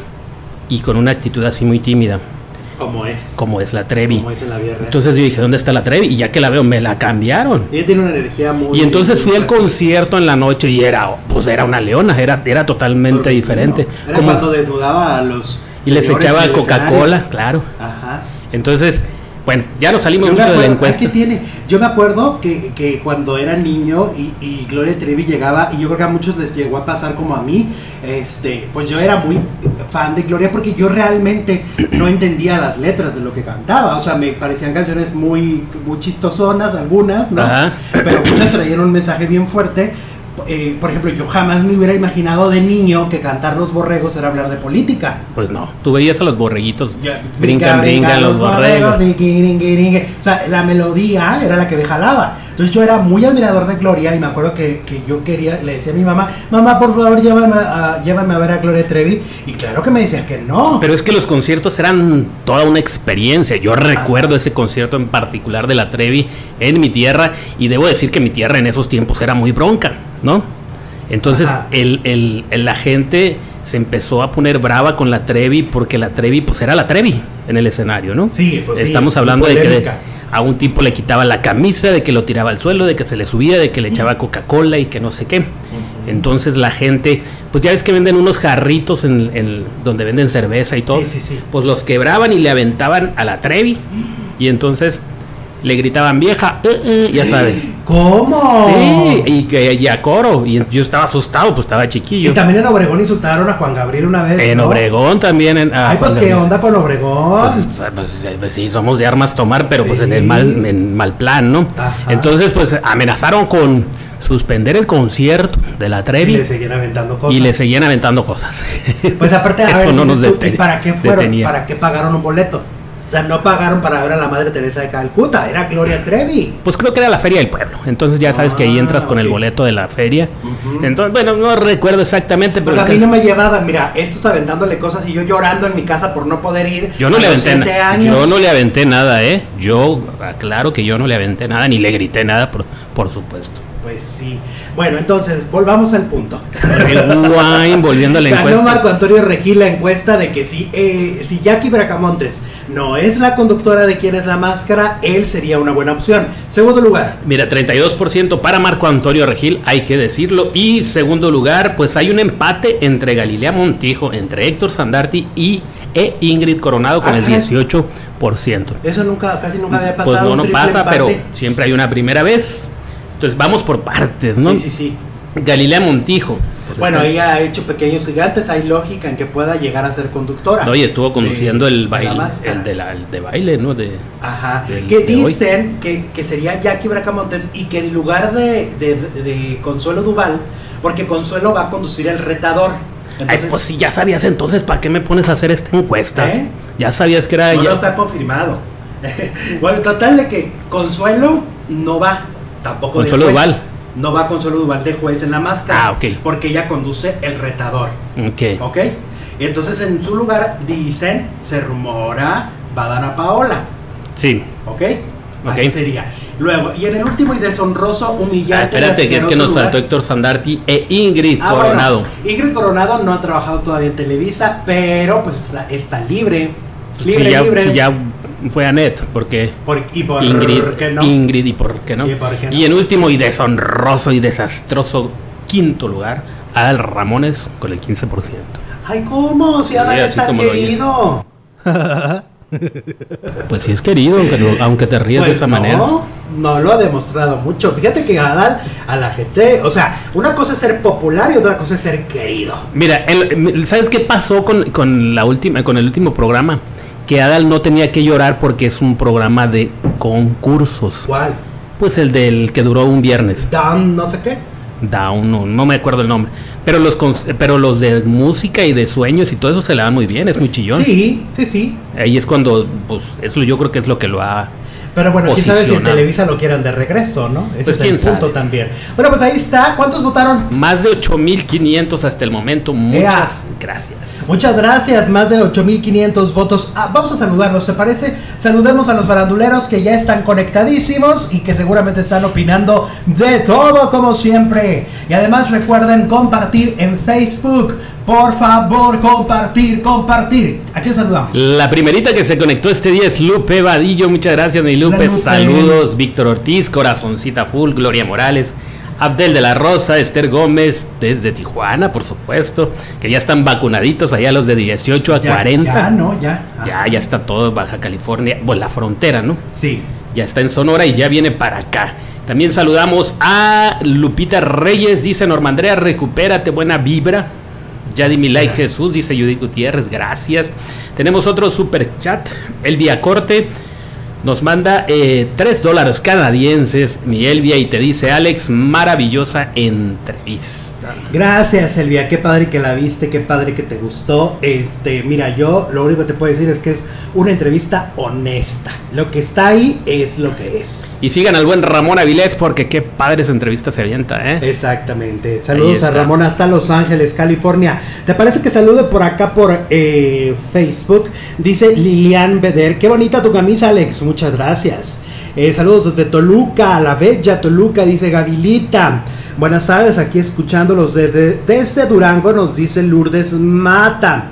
y con una actitud así muy tímida, como es. como es la Trevi. Como es en la vida real. Entonces yo dije, ¿dónde está la Trevi? Y ya que la veo, me la cambiaron. Ella tiene una energía muy... Y entonces muy fui al clásica. concierto en la noche y era, pues era una leona, era, era totalmente Porque, diferente. no, Era Como- cuando desnudaba a los... y les señores echaba en el Coca-Cola, escenario. claro. Ajá. Entonces, bueno, ya nos salimos Yo me mucho de la acuerdo- encuesta. es que tiene, yo me acuerdo que, que cuando era niño y, y Gloria Trevi llegaba, y yo creo que a muchos les llegó a pasar como a mí, este, pues yo era muy fan de Gloria porque yo realmente no entendía las letras de lo que cantaba, o sea, me parecían canciones muy, muy chistosonas, algunas, ¿no? Ajá. Pero muchas traían un mensaje bien fuerte. eh, por ejemplo, yo jamás me hubiera imaginado de niño que cantar Los Borregos era hablar de política. Pues no, tú veías a los borreguitos. Ya, Brincan, brincan los borregos. Rinqui, rinqui, rinqui. O sea, la melodía era la que me jalaba. Entonces yo era muy admirador de Gloria y me acuerdo que, que yo quería, le decía a mi mamá, mamá, por favor, llévame a, llévame a ver a Gloria Trevi. Y claro que me decía que no. Pero es que los conciertos eran toda una experiencia. Yo recuerdo ese concierto en particular de la Trevi en mi tierra. Y debo decir que mi tierra en esos tiempos era muy bronca, ¿no? Entonces el, el, el, la gente se empezó a poner brava con la Trevi porque la Trevi pues era la Trevi en el escenario, ¿no? Sí, pues Estamos sí, hablando de que de, a un tipo le quitaba la camisa, de que lo tiraba al suelo, de que se le subía, de que le echaba Coca-Cola y que no sé qué. Entonces la gente, pues ya ves que venden unos jarritos en, en donde venden cerveza y todo. Sí, sí, sí. Pues los quebraban y le aventaban a la Trevi y entonces le gritaban vieja, eh, eh, ya sabes. ¿Cómo? Sí, y que y a coro. Y yo estaba asustado, pues estaba chiquillo. Y también en Obregón insultaron a Juan Gabriel una vez. En ¿no? Obregón también. En, Ay, pues qué onda con Obregón. Pues, pues, pues sí, somos de armas tomar, pero sí. pues en el mal, en mal plan, ¿no? Ajá. Entonces, pues amenazaron con suspender el concierto de la Trevi. Y le seguían aventando cosas. Y le seguían aventando cosas. Pues aparte, a eso ver, no nos tú, deten- ¿y para qué fueron? detenía. ¿Para qué pagaron un boleto? O sea, no pagaron para ver a la Madre Teresa de Calcuta, era Gloria Trevi. Pues creo que era la feria del pueblo. Entonces ya sabes ah, que ahí entras con okay. el boleto de la feria. Uh-huh. Entonces, bueno, no recuerdo exactamente. Pero pues a mí no me llevaban, mira, estos aventándole cosas y yo llorando en mi casa por no poder ir. Yo no le aventé nada. Yo no le aventé nada, ¿eh? Yo, aclaro que yo no le aventé nada, ni le grité nada, por, por supuesto. Pues sí. Bueno, entonces, volvamos al punto. El Wine, volviendo a la encuesta. Ganó Marco Antonio Regil la encuesta de que si, eh, si Jackie Bracamontes no es la conductora de Quién es la Máscara, él sería una buena opción. Segundo lugar. Mira, treinta y dos por ciento para Marco Antonio Regil, hay que decirlo. Y segundo lugar, pues hay un empate entre Galilea Montijo, entre Héctor Sandarti y e Ingrid Coronado con ah, el dieciocho por ciento. Eso nunca, casi nunca había pasado. Pues no, no pasa, empate. Pero siempre hay una primera vez. Entonces vamos por partes, ¿no? Sí, sí, sí. Galilea Montijo. Pues bueno, está... ella ha hecho Pequeños Gigantes, hay lógica en que pueda llegar a ser conductora. No, y estuvo conduciendo de, el baile, de el de, la, el de baile, ¿no? De, Ajá, del, que de dicen que, que sería Jackie Bracamontes y que en lugar de, de, de, de Consuelo Duval, porque Consuelo va a conducir El Retador. Entonces, ay, pues si ya sabías entonces, ¿para qué me pones a hacer esta encuesta? ¿Eh? Ya sabías que era no ella. No está confirmado. Bueno, total de que Consuelo no va. Tampoco Consuelo de juez. Duval. No va Consuelo Duval de juez en La Máscara. Ah, ok. Porque ella conduce El Retador. Ok. Ok. Entonces en su lugar dicen, se rumora, va a dar a Paola. Sí. Ok. Así okay. sería. Luego, y en el último y deshonroso, humillante. Ah, espérate, que es que nos lugar, faltó Héctor Sandarti e Ingrid ah, Coronado. Bueno, Ingrid Coronado no ha trabajado todavía en Televisa, pero pues está, está libre. Libre, si ya, libre. Si ya fue a Net, porque por, y por Ingrid, qué no. Ingrid y por qué no. Y, por qué no. Y en último y deshonroso y desastroso quinto lugar, Adal Ramones con el quince por ciento. Ay, ¿cómo? Si Adal es tan querido. Pues sí es querido, aunque, no, aunque te ríes pues de esa no, manera. No lo ha demostrado mucho. Fíjate que Adal a la gente, o sea, una cosa es ser popular y otra cosa es ser querido. Mira, el, ¿sabes qué pasó con, con la última, con el último programa? Que Adal no tenía que llorar porque es un programa de concursos. ¿Cuál? Pues el del que duró un viernes. Down, no sé qué. Down, no, no me acuerdo el nombre. Pero los pero los de música y de sueños y todo eso se le dan muy bien, es muy chillón. Sí, sí, sí. Ahí es cuando, pues, eso yo creo que es lo que lo ha. Pero bueno, quién sabe si en Televisa lo quieran de regreso, ¿no? Ese pues es el punto sabe. También. Bueno, pues ahí está. ¿Cuántos votaron? Más de ocho mil quinientos hasta el momento. Muchas Ea. gracias. Muchas gracias. Más de ocho mil quinientos votos. Ah, vamos a saludarlos, ¿te parece? Saludemos a los faranduleros que ya están conectadísimos y que seguramente están opinando de todo, como siempre. Y además recuerden compartir en Facebook. Por favor, compartir, compartir. ¿A quién saludamos? La primerita que se conectó este día es Lupe Vadillo. Muchas gracias, mi Lupe. Lupe. Saludos. Víctor Ortiz, Corazoncita Full, Gloria Morales, Abdel de la Rosa, Esther Gómez, desde Tijuana, por supuesto. Que ya están vacunaditos allá los de dieciocho a ya, cuarenta. Ya, ¿no? Ya. Ya, ya está todo Baja California. Bueno, la frontera, ¿no? Sí. Ya está en Sonora y ya viene para acá. También saludamos a Lupita Reyes. Dice Norma Andrea, recupérate, buena vibra. Ya di mi like, Jesús, dice Judith Gutiérrez, gracias. Tenemos otro super chat, el Vía Corte. Nos manda eh, tres dólares canadienses, mi Elvia, y te dice: Alex, maravillosa entrevista. Gracias, Elvia, qué padre que la viste, qué padre que te gustó. Este, mira, yo lo único que te puedo decir es que es una entrevista honesta. Lo que está ahí es lo que es. Y sigan al buen Ramón Avilés, porque qué padre esa entrevista se avienta, ¿eh? Exactamente. Saludos a Ramón hasta Los Ángeles, California. ¿Te parece que salude por acá por eh, Facebook? Dice Lilian Beder: qué bonita tu camisa, Alex. Muchas gracias. Eh, saludos desde Toluca, la bella Toluca, dice Gavilita. Buenas tardes, aquí escuchándolos desde, desde Durango, nos dice Lourdes Mata.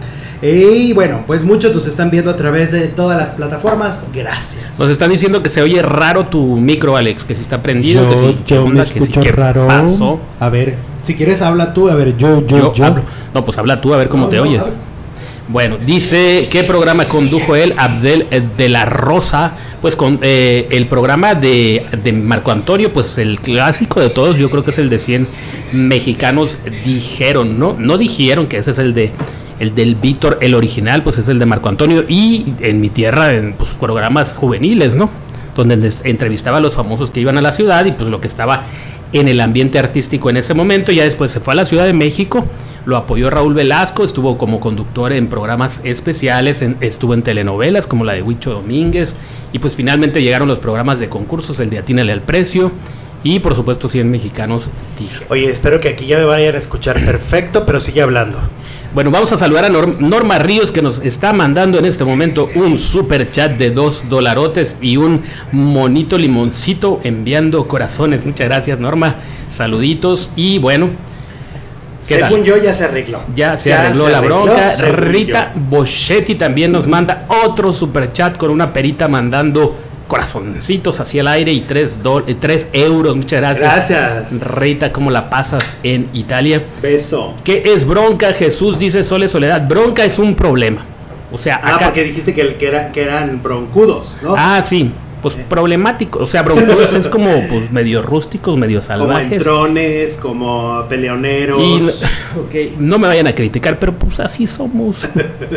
Y bueno, pues muchos nos están viendo a través de todas las plataformas. Gracias. Nos están diciendo que se oye raro tu micro, Alex, que si está prendido, yo, que si yo onda, me que escucho si, ¿qué raro. pasó? A ver, si quieres habla tú, a ver, yo, yo, yo, yo. hablo. No, pues habla tú, a ver cómo no, te no, oyes. Bueno, dice: ¿qué programa condujo él? Abdel de la Rosa. Pues con eh, el programa de, de Marco Antonio, pues el clásico de todos, yo creo que es el de cien mexicanos dijeron, ¿no? No dijeron que ese es el de el del Víctor, el original, pues es el de Marco Antonio. Y en mi tierra, en pues, programas juveniles, ¿no? Donde entrevistaba a los famosos que iban a la ciudad y pues lo que estaba en el ambiente artístico en ese momento. Ya después se fue a la Ciudad de México, lo apoyó Raúl Velasco, estuvo como conductor en programas especiales, en, estuvo en telenovelas como la de Huicho Domínguez, y pues finalmente llegaron los programas de concursos, el de Atínale al Precio, y por supuesto cien mexicanos dije. Oye, espero que aquí ya me vayan a escuchar perfecto, pero sigue hablando. Bueno, vamos a saludar a Norm, Norma Ríos, que nos está mandando en este momento un super chat de dos dolarotes y un monito limoncito enviando corazones. Muchas gracias, Norma. Saluditos. Y bueno, según tal? yo ya se arregló. Ya se ya arregló se la arregló, bronca. Rita Boschetti también nos manda otro super chat con una perita mandando corazoncitos hacia el aire y tres, do, eh, tres euros. Muchas gracias. Gracias. Rita, ¿cómo la pasas en Italia? Beso. ¿Qué es bronca? Jesús dice: Sole Soledad. Bronca es un problema. O sea, ah, acá... porque dijiste que, que, era, que eran broncudos, ¿no? Ah, sí. Pues eh. problemático. O sea, broncudos es como pues medio rústicos, medio salvajes. Como entrones, como peleoneros. Y, okay, no me vayan a criticar, pero pues así somos.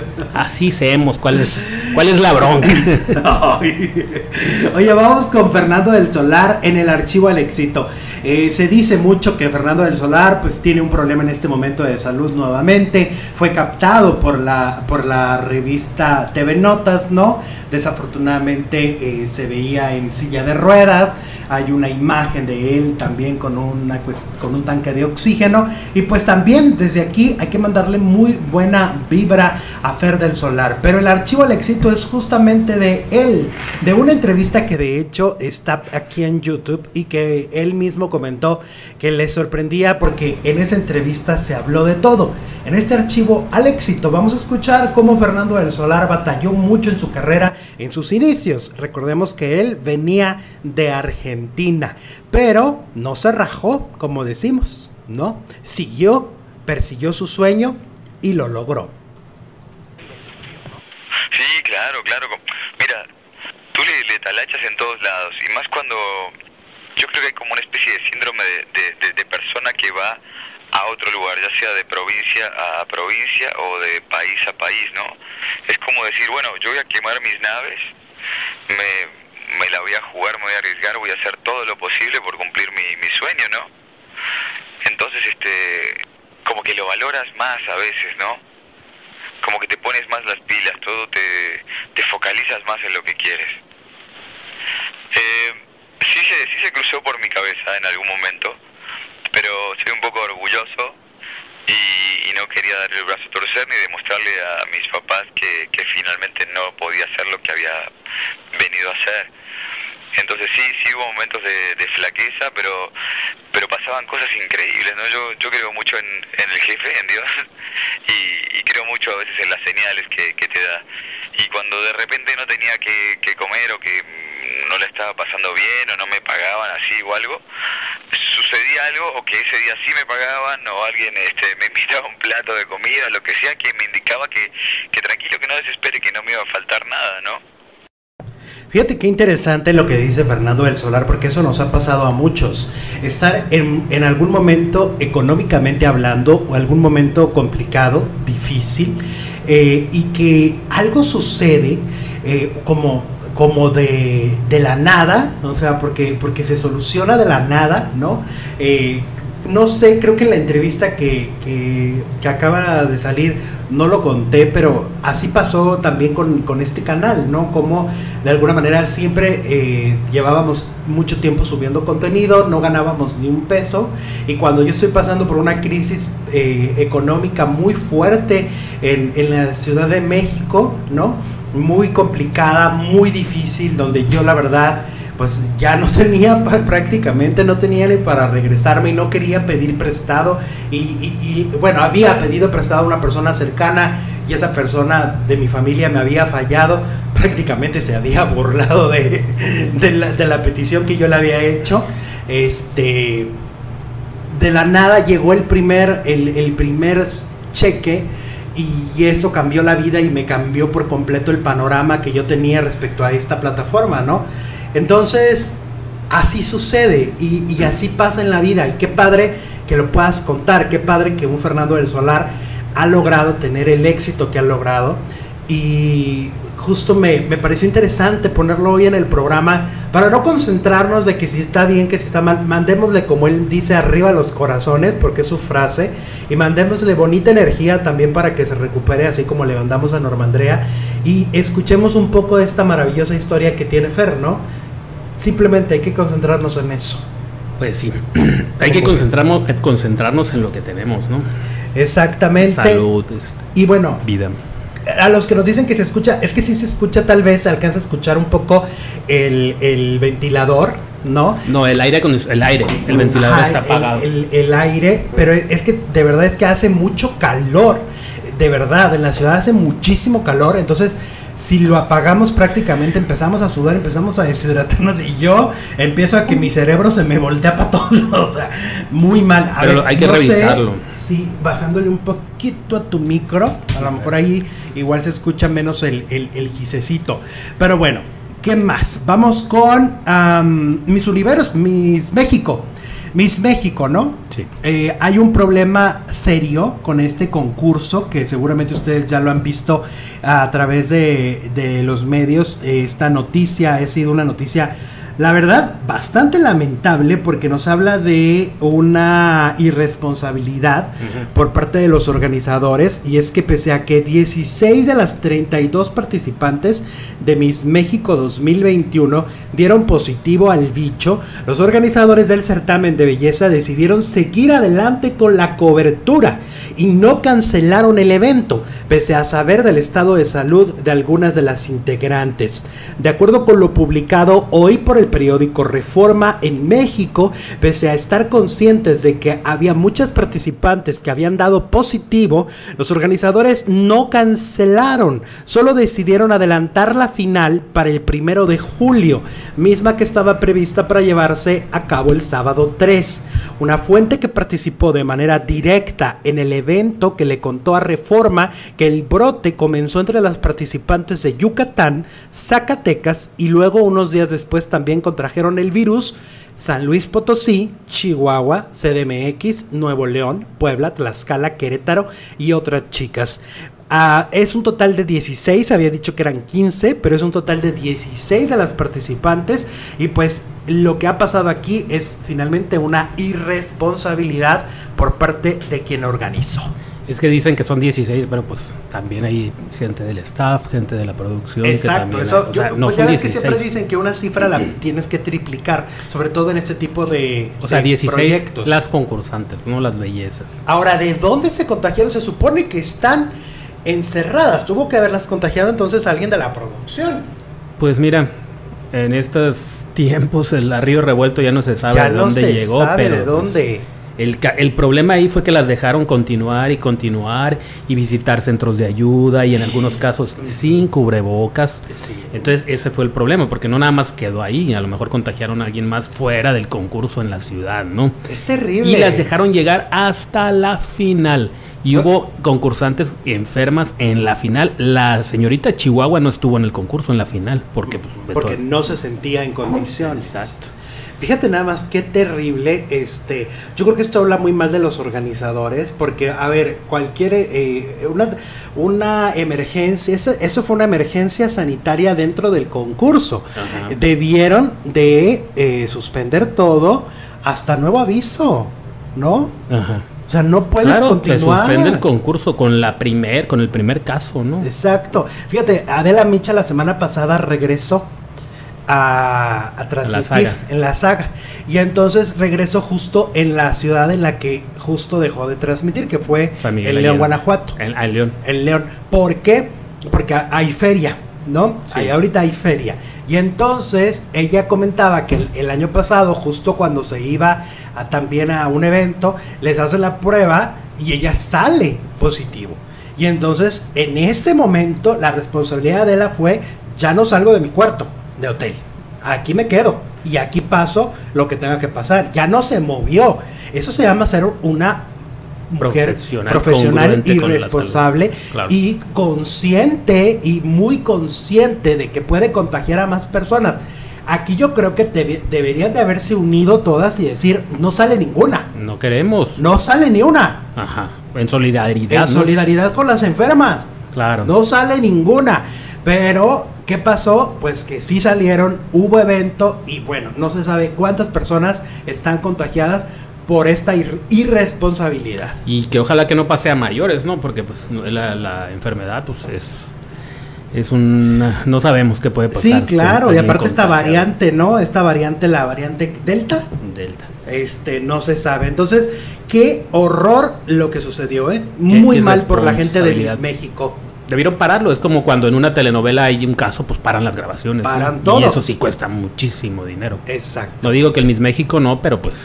Así sabemos cuál es, cuál es la bronca. Oye, vamos con Fernando del Solar en el archivo al éxito. Eh, se dice mucho que Fernando del Solar pues tiene un problema en este momento de salud nuevamente. Fue captado por la, por la revista T V Notas, ¿no? Desafortunadamente eh, se veía en silla de ruedas. Hay una imagen de él también con, una, con un tanque de oxígeno. Y pues también desde aquí hay que mandarle muy buena vibra a Fer del Solar. Pero el archivo al éxito es justamente de él, de una entrevista que de hecho está aquí en YouTube y que él mismo comentó que le sorprendía porque en esa entrevista se habló de todo. En este archivo al éxito vamos a escuchar cómo Fernando del Solar batalló mucho en su carrera, en sus inicios. Recordemos que él venía de Argentina, pero no se rajó, como decimos, ¿no? Siguió, persiguió su sueño y lo logró. Sí, claro, claro. Mira, tú le, le talachas en todos lados, y más cuando yo creo que hay como una especie de síndrome de, de, de, de persona que va a otro lugar, ya sea de provincia a provincia o de país a país, ¿no? Es como decir, bueno, yo voy a quemar mis naves, me, me la voy a jugar, me voy a arriesgar, voy a hacer todo lo posible por cumplir mi, mi sueño, ¿no? Entonces, este, como que lo valoras más a veces, ¿no? Como que te pones más las pilas, todo te, te focalizas más en lo que quieres. Eh, sí, se, sí se cruzó por mi cabeza en algún momento, pero soy un poco orgulloso y, y no quería darle el brazo a torcer ni demostrarle a mis papás que, que finalmente no podía hacer lo que había venido a hacer. Entonces sí, sí hubo momentos de, de flaqueza, pero pero pasaban cosas increíbles, ¿no? Yo yo creo mucho en, en el jefe, en Dios, y, y creo mucho a veces en las señales que, que te da. Y cuando de repente no tenía que, que comer o que no le estaba pasando bien o no me pagaban así o algo, sucedía algo, o que ese día sí me pagaban o alguien este, me invitaba un plato de comida, lo que sea, que me indicaba que, que tranquilo, que no desespere, que no me iba a faltar nada, ¿no? Fíjate qué interesante lo que dice Fernando del Solar, porque eso nos ha pasado a muchos. Estar en, en algún momento económicamente hablando o algún momento complicado, difícil, eh, y que algo sucede eh, como... como de, de la nada, o sea, porque, porque se soluciona de la nada, ¿no? Eh, no sé, creo que en la entrevista que, que, que acaba de salir no lo conté, pero así pasó también con, con este canal, ¿no? Como de alguna manera siempre eh, llevábamos mucho tiempo subiendo contenido, no ganábamos ni un peso, y cuando yo estoy pasando por una crisis eh, económica muy fuerte en, en la Ciudad de México, ¿no? Muy complicada, muy difícil, donde yo la verdad pues ya no tenía, prácticamente no tenía ni para regresarme y no quería pedir prestado y, y, y bueno, había pedido prestado a una persona cercana y esa persona de mi familia me había fallado, prácticamente se había burlado de, de, la, de la petición que yo le había hecho. Este, de la nada llegó el primer, el, el primer cheque y eso cambió la vida y me cambió por completo el panorama que yo tenía respecto a esta plataforma, ¿no? Entonces, así sucede y, y así pasa en la vida. Y qué padre que lo puedas contar, qué padre que un Fernando del Solar ha logrado tener el éxito que ha logrado. Y justo me, me pareció interesante ponerlo hoy en el programa para no concentrarnos de que si está bien, que si está mal. Mandémosle, como él dice, arriba los corazones, porque es su frase, y mandémosle bonita energía también para que se recupere, así como le mandamos a Norma Andrea, y escuchemos un poco de esta maravillosa historia que tiene Fer, ¿no? Simplemente hay que concentrarnos en eso. Pues sí, hay que concentrarnos, concentrarnos en lo que tenemos, ¿no? Exactamente. Salud, este, y bueno, vida. A los que nos dicen que se escucha, es que sí se escucha, tal vez se alcanza a escuchar un poco el, el ventilador, ¿no? No, el aire con el aire, el ventilador. Ajá, está apagado. El, el, el aire, pero es que de verdad es que hace mucho calor, de verdad, en la ciudad hace muchísimo calor, entonces si lo apagamos prácticamente empezamos a sudar, empezamos a deshidratarnos y yo empiezo a que mi cerebro se me voltea para todos lados, o sea, muy mal. A Pero ver, hay que no revisarlo. sé, sí, bajándole un poquito a tu micro, a lo mejor ahí igual se escucha menos el, el, el gisecito. Pero bueno, ¿qué más? Vamos con um, Miss Universo, Miss México. Miss México, ¿no? Sí. Eh, hay un problema serio con este concurso que seguramente ustedes ya lo han visto a través de, de los medios. Esta noticia ha sido una noticia, la verdad, bastante lamentable porque nos habla de una irresponsabilidad uh-huh. por parte de los organizadores, y es que pese a que dieciséis de las treinta y dos participantes de Miss México dos mil veintiuno dieron positivo al bicho, los organizadores del certamen de belleza decidieron seguir adelante con la cobertura y no cancelaron el evento, pese a saber del estado de salud de algunas de las integrantes. De acuerdo con lo publicado hoy por el periódico Reforma en México, pese a estar conscientes de que había muchas participantes que habían dado positivo, los organizadores no cancelaron, solo decidieron adelantar la final para el primero de julio, misma que estaba prevista para llevarse a cabo el sábado tres. Una fuente que participó de manera directa en el evento que le contó a Reforma que el brote comenzó entre las participantes de Yucatán, Zacatecas y luego unos días después también contrajeron el virus San Luis Potosí, Chihuahua, C D M X, Nuevo León, Puebla, Tlaxcala, Querétaro y otras chicas. Uh, es un total de dieciséis, había dicho que eran quince, pero es un total de dieciséis de las participantes, y pues lo que ha pasado aquí es finalmente una irresponsabilidad por parte de quien organizó. Es que dicen que son dieciséis, pero pues también hay gente del staff, gente de la producción. Exacto, que también eso, hay, o sea, yo, no pues son ya ves dieciséis. que siempre dicen que una cifra la tienes que triplicar, sobre todo en este tipo de, o sea, de dieciséis proyectos. Las concursantes, no las bellezas. Ahora, ¿de dónde se contagiaron? Se supone que están encerradas, tuvo que haberlas contagiado entonces alguien de la producción. Pues mira, en estos tiempos el río revuelto ya no se sabe ya de no dónde se llegó, sabe pero de dónde. Pues, El, el problema ahí fue que las dejaron continuar y continuar y visitar centros de ayuda y en algunos casos sin cubrebocas. Sí. Entonces ese fue el problema, porque no nada más quedó ahí, a lo mejor contagiaron a alguien más fuera del concurso en la ciudad, ¿no? Es terrible. Y las dejaron llegar hasta la final. Y ¿So? hubo concursantes enfermas en la final. La señorita Chihuahua no estuvo en el concurso en la final porque, pues, porque todo. no se sentía en condiciones. Exacto. Fíjate nada más qué terrible, este, yo creo que esto habla muy mal de los organizadores, porque, a ver, cualquier, eh, una, una emergencia, eso, eso fue una emergencia sanitaria dentro del concurso. Ajá. Debieron de eh, suspender todo hasta nuevo aviso, ¿no? Ajá. O sea, no puedes claro, continuar. Se suspende el concurso con la primer, con el primer caso, ¿no? Exacto. Fíjate, Adela Micha la semana pasada regresó a, a transmitir la en la saga. Y entonces regresó justo en la ciudad en la que justo dejó de transmitir, que fue en León, Guanajuato. En, en León. En León. ¿Por qué? Porque hay feria, ¿no? Sí. Ahí ahorita hay feria. Y entonces ella comentaba que el, el año pasado, justo cuando se iba a, también a un evento, les hace la prueba y ella sale positivo. Y entonces en ese momento la responsabilidad de ella fue: ya no salgo de mi cuarto de hotel, aquí me quedo y aquí paso lo que tenga que pasar. Ya no se movió. Eso se llama ser una mujer profesional, profesional y responsable, claro, y consciente y muy consciente de que puede contagiar a más personas. Aquí yo creo que te, deberían de haberse unido todas y decir: no sale ninguna, no queremos, no sale ni una. Ajá, en solidaridad, en ¿no? solidaridad con las enfermas, claro, no sale ninguna. Pero ¿qué pasó? Pues que sí salieron, hubo evento y bueno, no se sabe cuántas personas están contagiadas por esta ir- irresponsabilidad. Y que ojalá que no pase a mayores, ¿no? Porque pues la, la enfermedad pues es es un no sabemos qué puede pasar. Sí, claro, con, y aparte esta variante, ¿no? Esta variante, la variante Delta. Delta. Este, no se sabe. Entonces, qué horror lo que sucedió, ¿eh? Muy mal por la gente de Miss México. Debieron pararlo, es como cuando en una telenovela hay un caso, pues paran las grabaciones. Paran ¿no? todo. Y eso sí cuesta muchísimo dinero. Exacto. No digo que el Miss México no, pero pues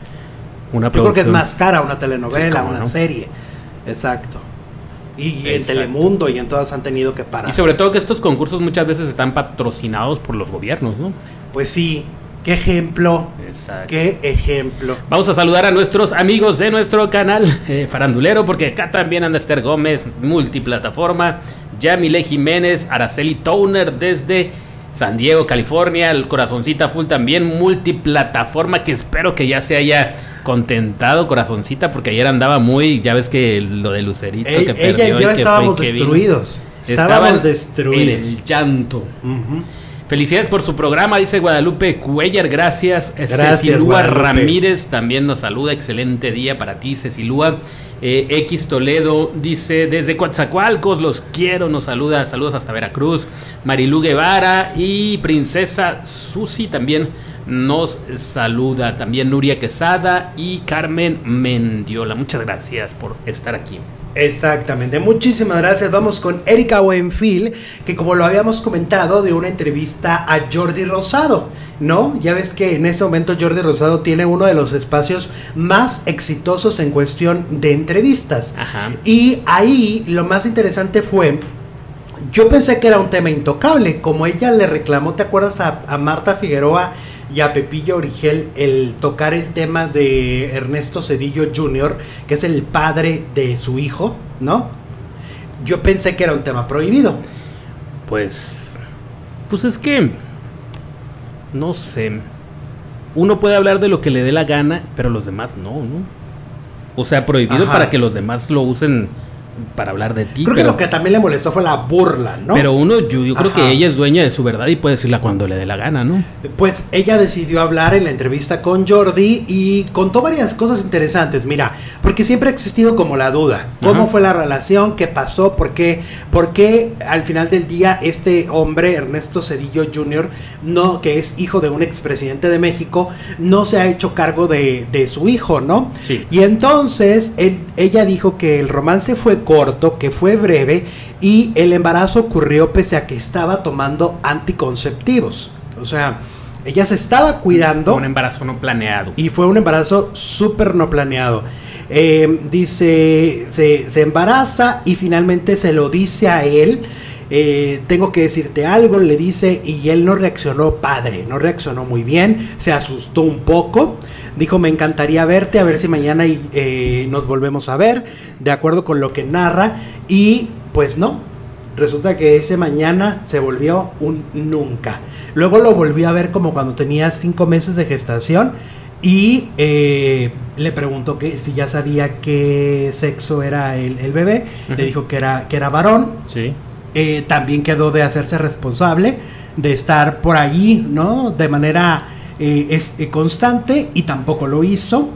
una Yo creo que es más cara una telenovela, sí, una no. serie. Exacto. Y, y en Telemundo y en todas han tenido que parar. Y sobre todo que estos concursos muchas veces están patrocinados por los gobiernos, ¿no? Pues sí. Qué ejemplo. Exacto. Qué ejemplo. Vamos a saludar a nuestros amigos de nuestro canal eh, farandulero, porque acá también anda Esther Gómez, multiplataforma, Yamile Jiménez, Araceli Towner desde San Diego, California, el Corazoncita Full también, multiplataforma, que espero que ya se haya contentado, Corazoncita, porque ayer andaba muy, ya ves que lo de Lucerito Ey, que ella perdió y yo y que estábamos fue destruidos. Estábamos destruidos. En el llanto. Uh-huh. Felicidades por su programa, dice Guadalupe Cuellar, gracias. Gracias, Cecilúa Guadalupe. Ramírez también nos saluda, excelente día para ti, Cecilúa. Eh, X Toledo dice, desde Coatzacoalcos los quiero, nos saluda, saludos hasta Veracruz. Marilú Guevara y Princesa Susi también nos saluda. También Nuria Quesada y Carmen Mendiola, muchas gracias por estar aquí. Exactamente, muchísimas gracias. Vamos con Erika Buenfil, que como lo habíamos comentado, de una entrevista a Jordi Rosado, ¿no? Ya ves que en ese momento Jordi Rosado tiene uno de los espacios más exitosos en cuestión de entrevistas. Ajá. Y ahí lo más interesante fue, yo pensé que era un tema intocable, como ella le reclamó, ¿te acuerdas? A, a Marta Figueroa y a Pepillo Origel el tocar el tema de Ernesto Zedillo junior, que es el padre de su hijo, ¿no? Yo pensé que era un tema prohibido. Pues, pues es que, no sé, uno puede hablar de lo que le dé la gana, pero los demás no, ¿no? O sea, prohibido Ajá. para que los demás lo usen para hablar de ti. Creo pero, que lo que también le molestó fue la burla, ¿no? Pero uno, yo, yo creo Ajá. que ella es dueña de su verdad y puede decirla cuando le dé la gana, ¿no? Pues ella decidió hablar en la entrevista con Jordi y contó varias cosas interesantes, mira, porque siempre ha existido como la duda, cómo Ajá. fue la relación, qué pasó, por qué, por qué al final del día este hombre, Ernesto Zedillo junior, no, que es hijo de un expresidente de México, no se ha hecho cargo de, de su hijo, ¿no? Sí. Y entonces él, ella dijo que el romance fue corto, que fue breve y el embarazo ocurrió pese a que estaba tomando anticonceptivos. O sea, ella se estaba cuidando. Fue un embarazo no planeado. Y fue un embarazo súper no planeado. Eh, dice, se, se embaraza y finalmente se lo dice a él. Eh, tengo que decirte algo, le dice, y él no reaccionó padre, no reaccionó muy bien, se asustó un poco. Dijo, me encantaría verte, a ver si mañana eh, nos volvemos a ver, de acuerdo con lo que narra. Y pues no, resulta que ese mañana se volvió un nunca. Luego lo volví a ver como cuando tenía cinco meses de gestación y eh, le preguntó que si ya sabía qué sexo era el, el bebé. Uh-huh. Le dijo que era, que era varón. Sí. Eh, también quedó de hacerse responsable de estar por ahí, ¿no? De manera eh, es, eh, constante, y tampoco lo hizo.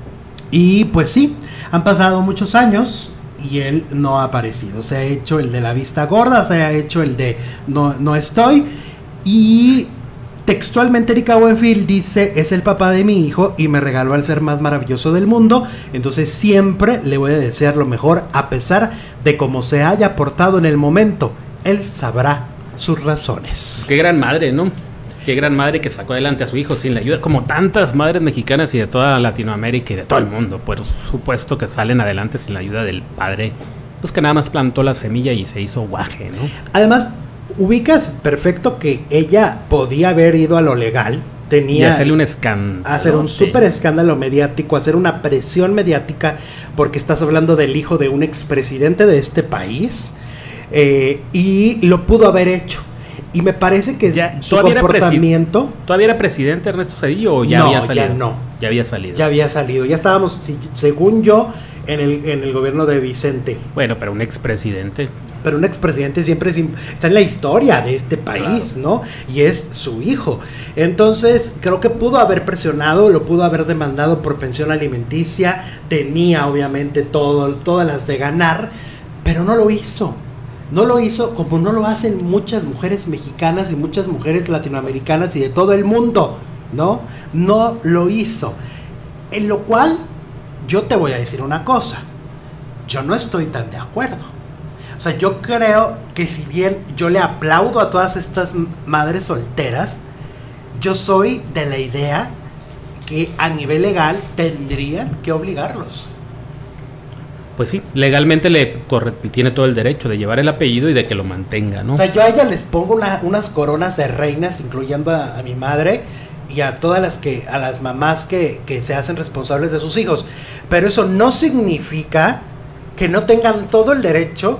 Y pues sí, han pasado muchos años y él no ha aparecido. Se ha hecho el de la vista gorda, se ha hecho el de no, no estoy. Y textualmente Erika Buenfil dice: es el papá de mi hijo y me regaló al ser más maravilloso del mundo, entonces siempre le voy a desear lo mejor a pesar de cómo se haya portado en el momento. Él sabrá sus razones. Qué gran madre, ¿no? Qué gran madre que sacó adelante a su hijo sin la ayuda, como tantas madres mexicanas y de toda Latinoamérica y de todo el mundo. Por supuesto que salen adelante sin la ayuda del padre, pues que nada más plantó la semilla y se hizo guaje, ¿no? Además, ubicas perfecto que ella podía haber ido a lo legal, tenía y hacerle un escándalo, hacer un súper escándalo mediático, hacer una presión mediática, porque estás hablando del hijo de un expresidente de este país, eh, y lo pudo haber hecho. Y me parece que ya, su comportamiento... Era ¿Todavía era presidente Ernesto Zedillo o ya no, había salido? Ya no. Ya había salido. Ya había salido. Ya estábamos, según yo, en el, en el gobierno de Vicente. Bueno, pero un expresidente. Pero un expresidente siempre es, está en la historia de este país, claro, ¿no? Y es su hijo. Entonces, creo que pudo haber presionado, lo pudo haber demandado por pensión alimenticia. Tenía, obviamente, todo, todas las de ganar, pero no lo hizo. No lo hizo como no lo hacen muchas mujeres mexicanas y muchas mujeres latinoamericanas y de todo el mundo, ¿no? No lo hizo. En lo cual, yo te voy a decir una cosa. Yo no estoy tan de acuerdo. O sea, yo creo que si bien yo le aplaudo a todas estas madres solteras, yo soy de la idea que a nivel legal tendrían que obligarlos. Pues sí, legalmente le corre, tiene todo el derecho de llevar el apellido y de que lo mantenga, ¿no? O sea, yo a ella les pongo una, unas coronas de reinas, incluyendo a, a mi madre y a todas las que, a las mamás que, que se hacen responsables de sus hijos. Pero eso no significa que no tengan todo el derecho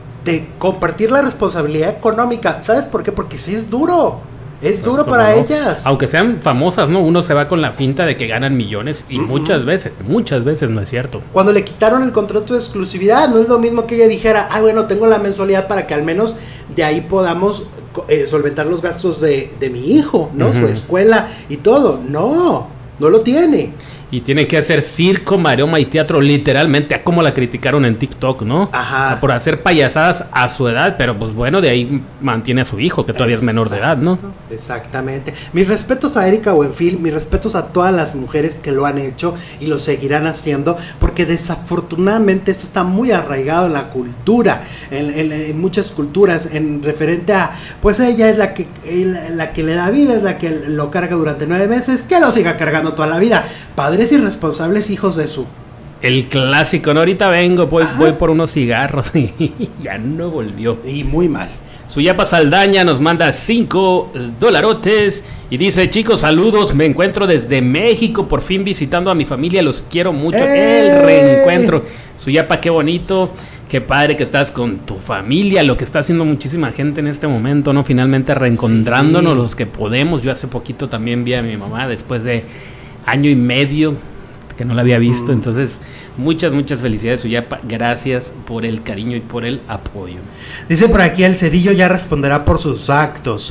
de compartir la responsabilidad económica. ¿Sabes por qué? Porque sí es duro. Es duro para no? ellas. Aunque sean famosas, ¿no? Uno se va con la finta de que ganan millones y uh-huh. muchas veces, muchas veces no es cierto. Cuando le quitaron el contrato de exclusividad, no es lo mismo que ella dijera: ah, bueno, tengo la mensualidad para que al menos de ahí podamos eh, solventar los gastos de, de mi hijo, ¿no? Uh-huh. Su escuela y todo. No, no lo tiene. Y tiene que hacer circo, maroma y teatro, literalmente, a como la criticaron en TikTok, ¿no? Ajá. Por hacer payasadas a su edad, pero pues bueno, de ahí mantiene a su hijo, que todavía Exacto. es menor de edad, ¿no? Exactamente. Mis respetos a Erika Buenfil, mis respetos a todas las mujeres que lo han hecho y lo seguirán haciendo, porque desafortunadamente esto está muy arraigado en la cultura, en, en, en muchas culturas, en referente a, pues ella es la que, la que le da vida, es la que lo carga durante nueve meses, que lo siga cargando toda la vida. Padres irresponsables, hijos de su... El clásico, ¿no? Ahorita vengo, voy, voy por unos cigarros y ya no volvió. Y muy mal. Suyapa Saldaña nos manda cinco dolarotes y dice: chicos, saludos, me encuentro desde México, por fin visitando a mi familia, los quiero mucho. ¡Ey! El reencuentro. Suyapa, qué bonito, qué padre que estás con tu familia, lo que está haciendo muchísima gente en este momento, ¿no? Finalmente reencontrándonos sí. los que podemos. Yo hace poquito también vi a mi mamá después de año y medio que no la había visto, mm. entonces muchas, muchas felicidades, Suyapa, gracias por el cariño y por el apoyo. Dice por aquí: el Cedillo ya responderá por sus actos,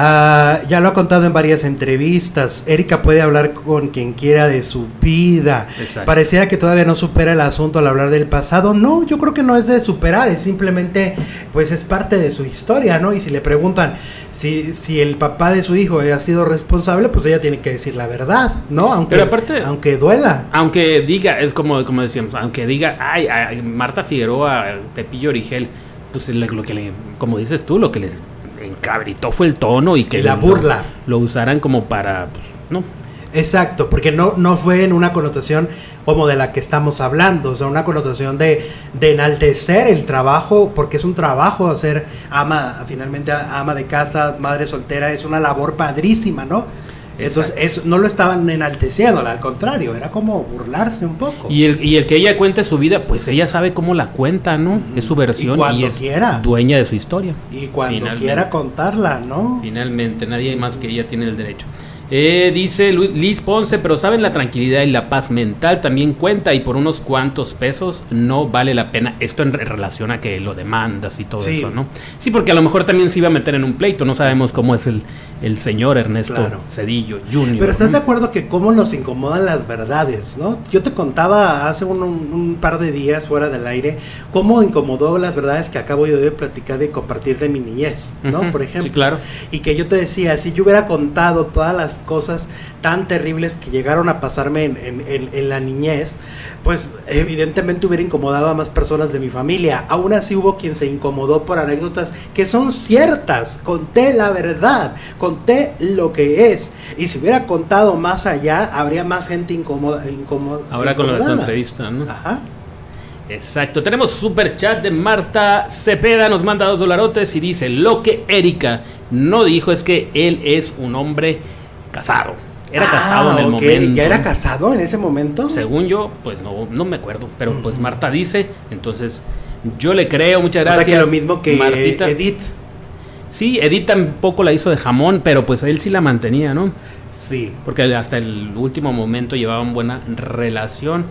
uh, ya lo ha contado en varias entrevistas. Erika puede hablar con quien quiera de su vida. Exacto. Pareciera que todavía no supera el asunto al hablar del pasado. No, yo creo que no es de superar, es simplemente, pues es parte de su historia, ¿no? Y si le preguntan si, si el papá de su hijo ha sido responsable, pues ella tiene que decir la verdad, ¿no? Aunque, Pero aparte, aunque duela. Aunque diga, es como, como decíamos, aunque diga, ay, ay Marta Figueroa, Pepillo Origel, pues lo, lo que le, como dices tú, lo que les encabritó fue el tono y que y la lo, burla lo usaran como para, pues, no. Exacto, porque no, no fue en una connotación como de la que estamos hablando, o sea, una connotación de, de enaltecer el trabajo, porque es un trabajo ser ama, finalmente ama de casa, madre soltera, es una labor padrísima, ¿no? Entonces eso, no lo estaban enalteciendo, al contrario, era como burlarse un poco. Y el, y el que ella cuente su vida, pues ella sabe cómo la cuenta, ¿no? Mm-hmm. Es su versión y, y es quiera. dueña de su historia. Y cuando finalmente, quiera contarla, ¿no? Finalmente, nadie más que ella tiene el derecho. Eh, dice Liz Ponce, pero saben, la tranquilidad y la paz mental también cuenta y por unos cuantos pesos no vale la pena. Esto en relación a que lo demandas y todo sí. eso, ¿no? Sí, porque a lo mejor también se iba a meter en un pleito, no sabemos cómo es el, el señor Ernesto claro. Cedillo junior Pero estás ¿no? de acuerdo que cómo nos incomodan las verdades, ¿no? Yo te contaba hace un, un par de días fuera del aire cómo incomodó las verdades que acabo yo de platicar de compartir de mi niñez, ¿no? Uh-huh. Por ejemplo. Sí, claro. Y que yo te decía, si yo hubiera contado todas las cosas tan terribles que llegaron a pasarme en, en, en, en la niñez, pues evidentemente hubiera incomodado a más personas de mi familia. Aún así hubo quien se incomodó por anécdotas que son ciertas. Conté la verdad, conté lo que es. Y si hubiera contado más allá, habría más gente incómoda. incómoda Ahora con lo de tu entrevista, ¿no? Ajá. Exacto, tenemos super chat de Marta Cepeda, nos manda dos dolarotes y dice: lo que Erika no dijo es que él es un hombre casado. Era ah, casado en el okay. momento. ¿Ya era casado en ese momento? Según yo, pues no, no me acuerdo, pero uh-huh. pues Marta dice, entonces yo le creo, muchas gracias. O sea que lo mismo que Martita. Edith. Sí, Edith tampoco la hizo de jamón, pero pues él sí la mantenía, ¿no? Sí. Porque hasta el último momento llevaban buena relación.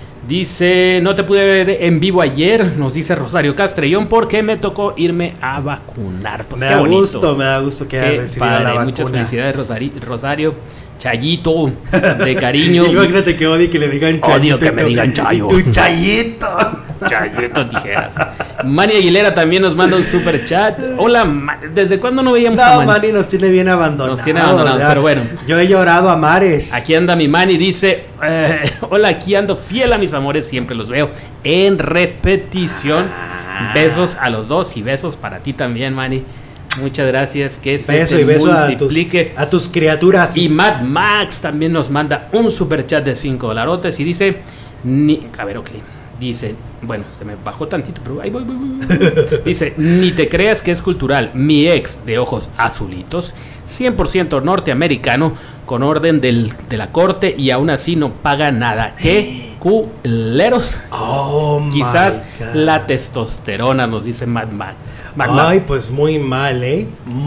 Dice, no te pude ver en vivo ayer, nos dice Rosario Castrellón, porque me tocó irme a vacunar. Pues me qué da bonito. gusto, me da gusto que haya recibido la vacuna. Muchas felicidades, Rosario, Rosario Chayito, de cariño. Imagínate que odie que le digan Chayito. Odio que me digan Chayo. Tu Chayito. Chayito tijeras. Manny Aguilera también nos manda un super chat. Hola, ¿desde cuándo no veíamos no, a Manny? Manny nos tiene bien abandonados. Nos tiene abandonados, pero bueno. Yo he llorado a mares. Aquí anda mi Manny, dice, eh, hola, aquí ando fiel a mis amores, siempre los veo en repetición. Ah. Besos a los dos y besos para ti también, Manny. Muchas gracias, que se beso te y beso multiplique. A tus, a tus criaturas. Y Mad Max también nos manda un super chat de cinco dolarotes y dice, ni, a ver, ok, dice, bueno, se me bajó tantito, pero ahí voy, voy, voy. Dice, ni te creas que es cultural, mi ex de ojos azulitos, cien por ciento norteamericano, con orden del, de la corte y aún así no paga nada. ¿Qué culeros? Oh, quizás la testosterona, nos dice Mad Max. Mad Ay, Max. Pues muy mal, ¿eh?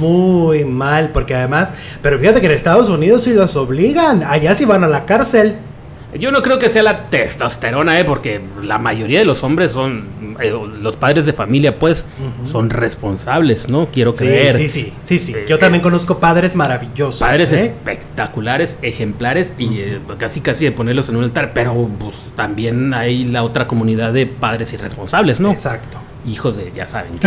Muy mal, porque además, pero fíjate que en Estados Unidos sí los obligan, allá sí van a la cárcel. Yo no creo que sea la testosterona, eh, porque la mayoría de los hombres son, eh, los padres de familia, pues, uh-huh. son responsables, ¿no? Quiero sí, creer. Sí, sí, sí, sí. Yo eh, también conozco padres maravillosos. Padres ¿eh? espectaculares, ejemplares, uh-huh. y eh, casi casi de ponerlos en un altar, pero pues también hay la otra comunidad de padres irresponsables, ¿no? Exacto. Hijos de, ya saben.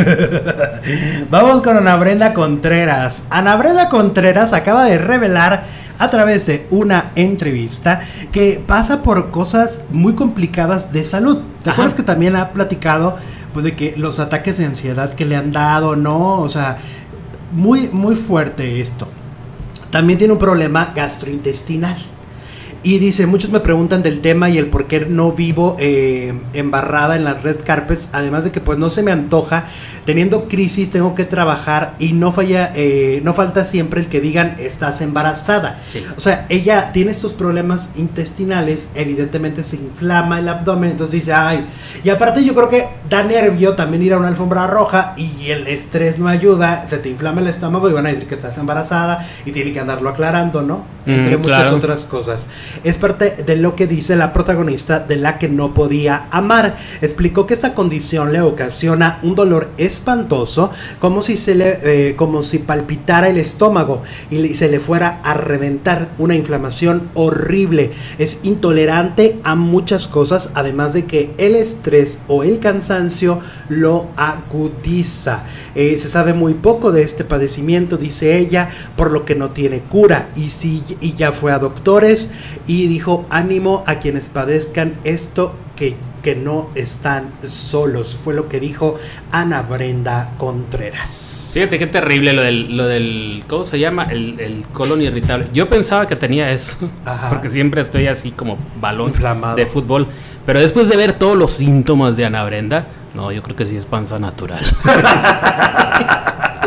Vamos con Ana Brenda Contreras. Ana Brenda Contreras acaba de revelar a través de una entrevista que pasa por cosas muy complicadas de salud. ¿Te Ajá. acuerdas que también ha platicado pues de que los ataques de ansiedad que le han dado, ¿no? O sea, muy muy fuerte esto. También tiene un problema gastrointestinal. Y dice, muchos me preguntan del tema y el por qué no vivo eh, embarrada en las red carpets, además de que pues no se me antoja, teniendo crisis tengo que trabajar y no falla, eh, no falta siempre el que digan estás embarazada. Sí. O sea, ella tiene estos problemas intestinales, evidentemente se inflama el abdomen, entonces dice, ay, y aparte yo creo que da nervio también ir a una alfombra roja y el estrés no ayuda, se te inflama el estómago y van a decir que estás embarazada y tiene que andarlo aclarando, ¿no? Entre mm, muchas claro. otras cosas. Es parte de lo que dice la protagonista de La que no podía amar. Explicó que esta condición le ocasiona un dolor espantoso, como si se le, eh, como si palpitara el estómago y le, se le fuera a reventar, una inflamación horrible. Es intolerante a muchas cosas, además de que el estrés o el cansancio lo agudiza. Eh, se sabe muy poco de este padecimiento, dice ella, por lo que no tiene cura. Y sí, y ya fue a doctores y dijo, ánimo a quienes padezcan esto, que, que no están solos. Fue lo que dijo Ana Brenda Contreras. Fíjate qué terrible lo del, lo del ¿cómo se llama? El, el colon irritable. Yo pensaba que tenía eso, Ajá. porque siempre estoy así como balón Inflamado. de fútbol. Pero después de ver todos los síntomas de Ana Brenda, no, yo creo que sí es panza natural.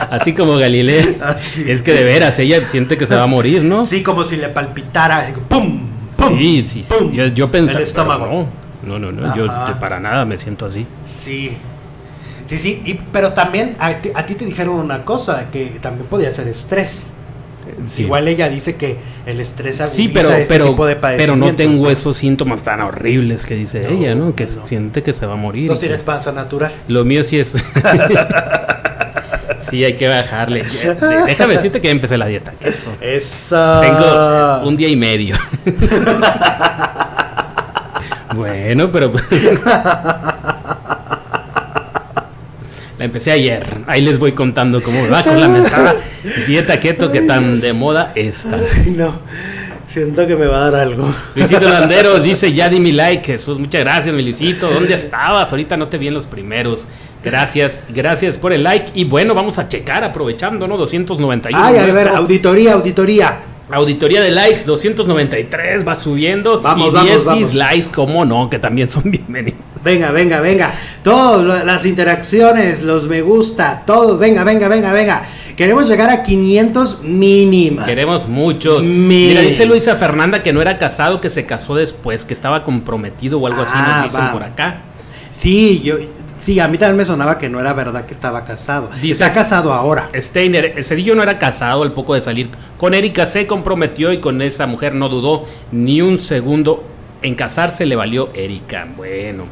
Así como Galilea. Así. Es que de veras, ella siente que se va a morir, ¿no? Sí, como si le palpitara. ¡Pum! ¡Pum! Sí, sí, sí. ¡Pum! Yo, yo pensé. El estómago. No, no, no, no yo, yo para nada me siento así. Sí. Sí, sí. Y, pero también a ti, a ti te dijeron una cosa, que también podía ser estrés. Sí. Igual ella dice que el estrés agudiza Sí, pero, este pero, tipo de pero no padecimientos, tengo ¿no? esos síntomas tan horribles que dice No, ella, ¿no? Que no. siente que se va a morir. Entonces tienes panza natural. Lo mío sí es. Sí, hay que bajarle. Déjame decirte que ya empecé la dieta. Esa. Tengo un día y medio. Bueno, pero. La empecé ayer. Ahí les voy contando cómo me va con la mentada dieta keto que tan de moda está. Ay, no. Siento que me va a dar algo. Luisito Landeros dice: ya di mi like. Jesús, muchas gracias, mi Luisito. ¿Dónde estabas? Ahorita no te vi en los primeros. Gracias, gracias por el like. Y bueno, vamos a checar aprovechando, ¿no? doscientos noventa y uno. Ay, a ver, nuestro. auditoría, auditoría. Auditoría de likes, doscientos noventa y tres, va subiendo. Vamos, y vamos, diez vamos. dislikes, cómo no, que también son bienvenidos. Venga, venga, venga. Todas las interacciones, los me gusta, todos. Venga, venga, venga, venga. Queremos llegar a quinientos mínima. Queremos muchos. Mi- Mira, dice Luisa Fernanda que no era casado, que se casó después, que estaba comprometido o algo así, Ah, nos dicen va. por acá. Sí, yo, sí, a mí también me sonaba que no era verdad que estaba casado. Dices- Está casado ahora. Steiner, el Cedillo no era casado al poco de salir con Erika, se comprometió y con esa mujer no dudó ni un segundo en casarse, le valió Erika. Bueno,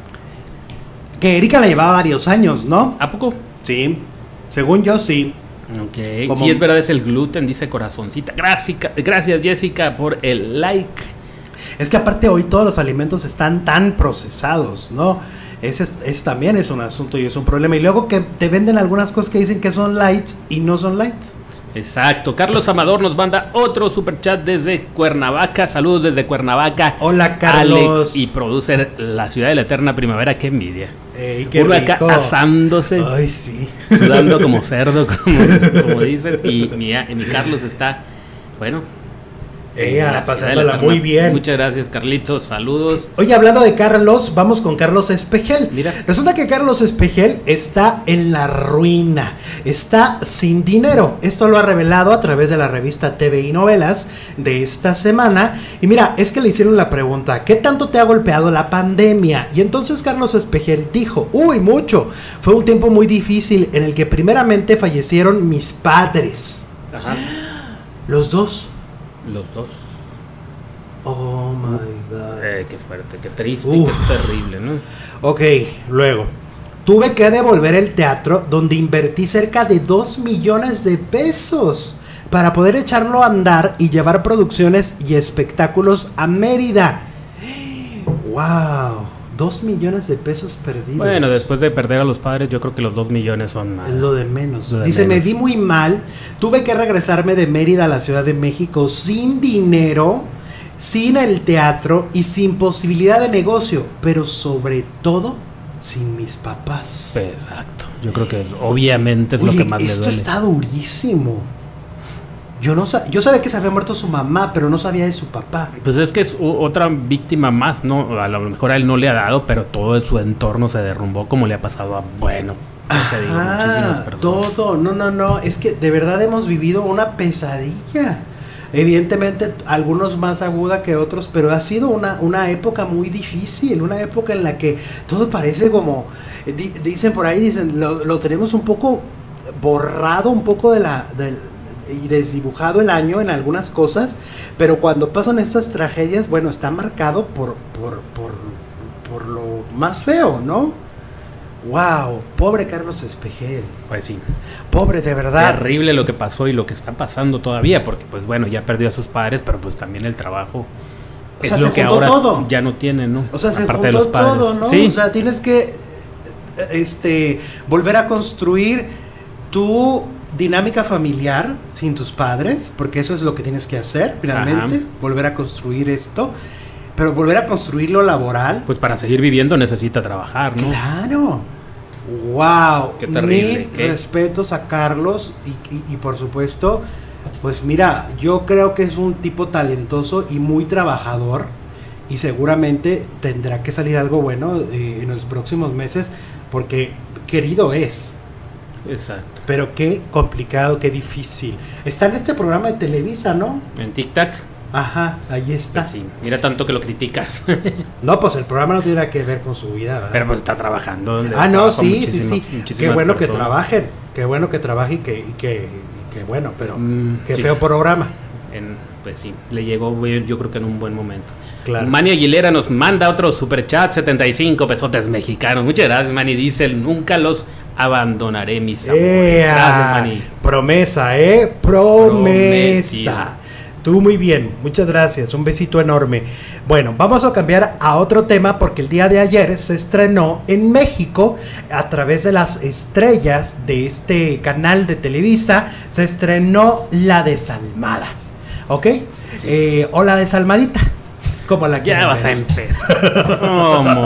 Que Erika la llevaba varios años, ¿no? ¿a poco? Sí, según yo sí. Ok, Como- si es verdad es el gluten, dice corazoncita. Gracias, gracias Jessica por el like. Es que aparte hoy todos los alimentos están tan procesados, ¿no? Ese es, es- también es un asunto y es un problema. Y luego que te venden algunas cosas que dicen que son lights y no son lights. Exacto, Carlos Amador nos manda otro superchat desde Cuernavaca. Saludos desde Cuernavaca. Hola, Carlos. Alex y producer La Ciudad de la Eterna Primavera, qué envidia. Ey, qué Uno acá rico. asándose, Ay, sí. sudando como cerdo, como, como dicen. Y mi, y mi Carlos está, bueno, en Ella, la Ciudad de la pasándola Eterna. muy bien. Muchas gracias, Carlitos. Saludos. Oye, hablando de Carlos, vamos con Carlos Espejel. Mira. Resulta que Carlos Espejel está en la ruina, está sin dinero. Esto lo ha revelado a través de la revista T V y Novelas de esta semana. Y mira, es que le hicieron la pregunta: ¿qué tanto te ha golpeado la pandemia? Y entonces Carlos Espejel dijo: uy, mucho. Fue un tiempo muy difícil en el que primeramente fallecieron mis padres. Ajá. Los dos. Los dos. Oh my God. Eh, qué fuerte, qué triste, Uf. qué terrible, ¿no? Ok, luego. Tuve que devolver el teatro donde invertí cerca de dos millones de pesos para poder echarlo a andar y llevar producciones y espectáculos a Mérida. ¡Wow! Dos millones de pesos perdidos. Bueno, después de perder a los padres, yo creo que los dos millones son más. Es lo de menos. Lo de Dice, menos. me vi muy mal. Tuve que regresarme de Mérida a la Ciudad de México sin dinero, sin el teatro y sin posibilidad de negocio. Pero sobre todo, sin mis papás. Exacto. Yo creo que es, obviamente es Oye, lo que más le esto duele. está durísimo. Yo no sa- yo sabía que se había muerto su mamá, pero no sabía de su papá. Pues es que es u- otra víctima más, ¿no? A lo mejor a él no le ha dado, pero todo su entorno se derrumbó como le ha pasado a, bueno, ¿qué te digo? Muchísimas Ah, personas. todo, no, no, no, es que de verdad hemos vivido una pesadilla. Evidentemente, algunos más aguda que otros, pero ha sido una, una época muy difícil, una época en la que todo parece como, di- dicen por ahí, dicen, lo, lo tenemos un poco borrado, un poco de la, del- y desdibujado el año en algunas cosas, pero cuando pasan estas tragedias, bueno, está marcado por, por, por, por lo más feo, ¿no? Wow, pobre Carlos Espejel, Pues sí. pobre de verdad. Terrible lo que pasó y lo que está pasando todavía, porque pues bueno, ya perdió a sus padres, pero pues también el trabajo O es sea, lo se que juntó ahora todo. ya no tiene, ¿no? O sea, se Aparte de juntó los padres. todo, ¿no? Sí. O sea, tienes que este volver a construir tu dinámica familiar sin tus padres, porque eso es lo que tienes que hacer finalmente, Ajá. volver a construir esto, pero volver a construir lo laboral. Pues para seguir viviendo necesita trabajar, ¿no? Claro. Wow. Qué terrible, Mis qué- respetos a Carlos y, y- y por supuesto, pues mira, yo creo que es un tipo talentoso y muy trabajador y seguramente tendrá que salir algo bueno eh, en los próximos meses porque querido es. Exacto. Pero qué complicado, qué difícil. Está en este programa de Televisa, ¿no? En TikTok. Ajá, ahí está. Sí, mira tanto que lo criticas. No, pues el programa no tiene nada que ver con su vida, ¿verdad? Pero pues está trabajando. le Ah, no, trabaja sí, sí, muchísima- sí. Qué muchísimas bueno que personas. trabajen. Qué bueno que trabajen y que, y que, y que bueno, pero Mm, qué sí. feo programa. En- pues sí, le llegó güey, yo creo que en un buen momento. Claro. Manny Aguilera nos manda otro superchat, setenta y cinco pesotes mexicanos. Muchas gracias, Manny. Dice, nunca los abandonaré, mis amores. ¡Ea! Gracias, Manny. Promesa, ¿eh? Promesa. Prometido. Tú muy bien, muchas gracias, un besito enorme. Bueno, vamos a cambiar a otro tema porque el día de ayer se estrenó en México a través de las estrellas de este canal de Televisa, se estrenó La Desalmada, ¿ok? Sí. Eh, o La Desalmadita, como la Ya quieran vas a ver. empezar. ¿Cómo?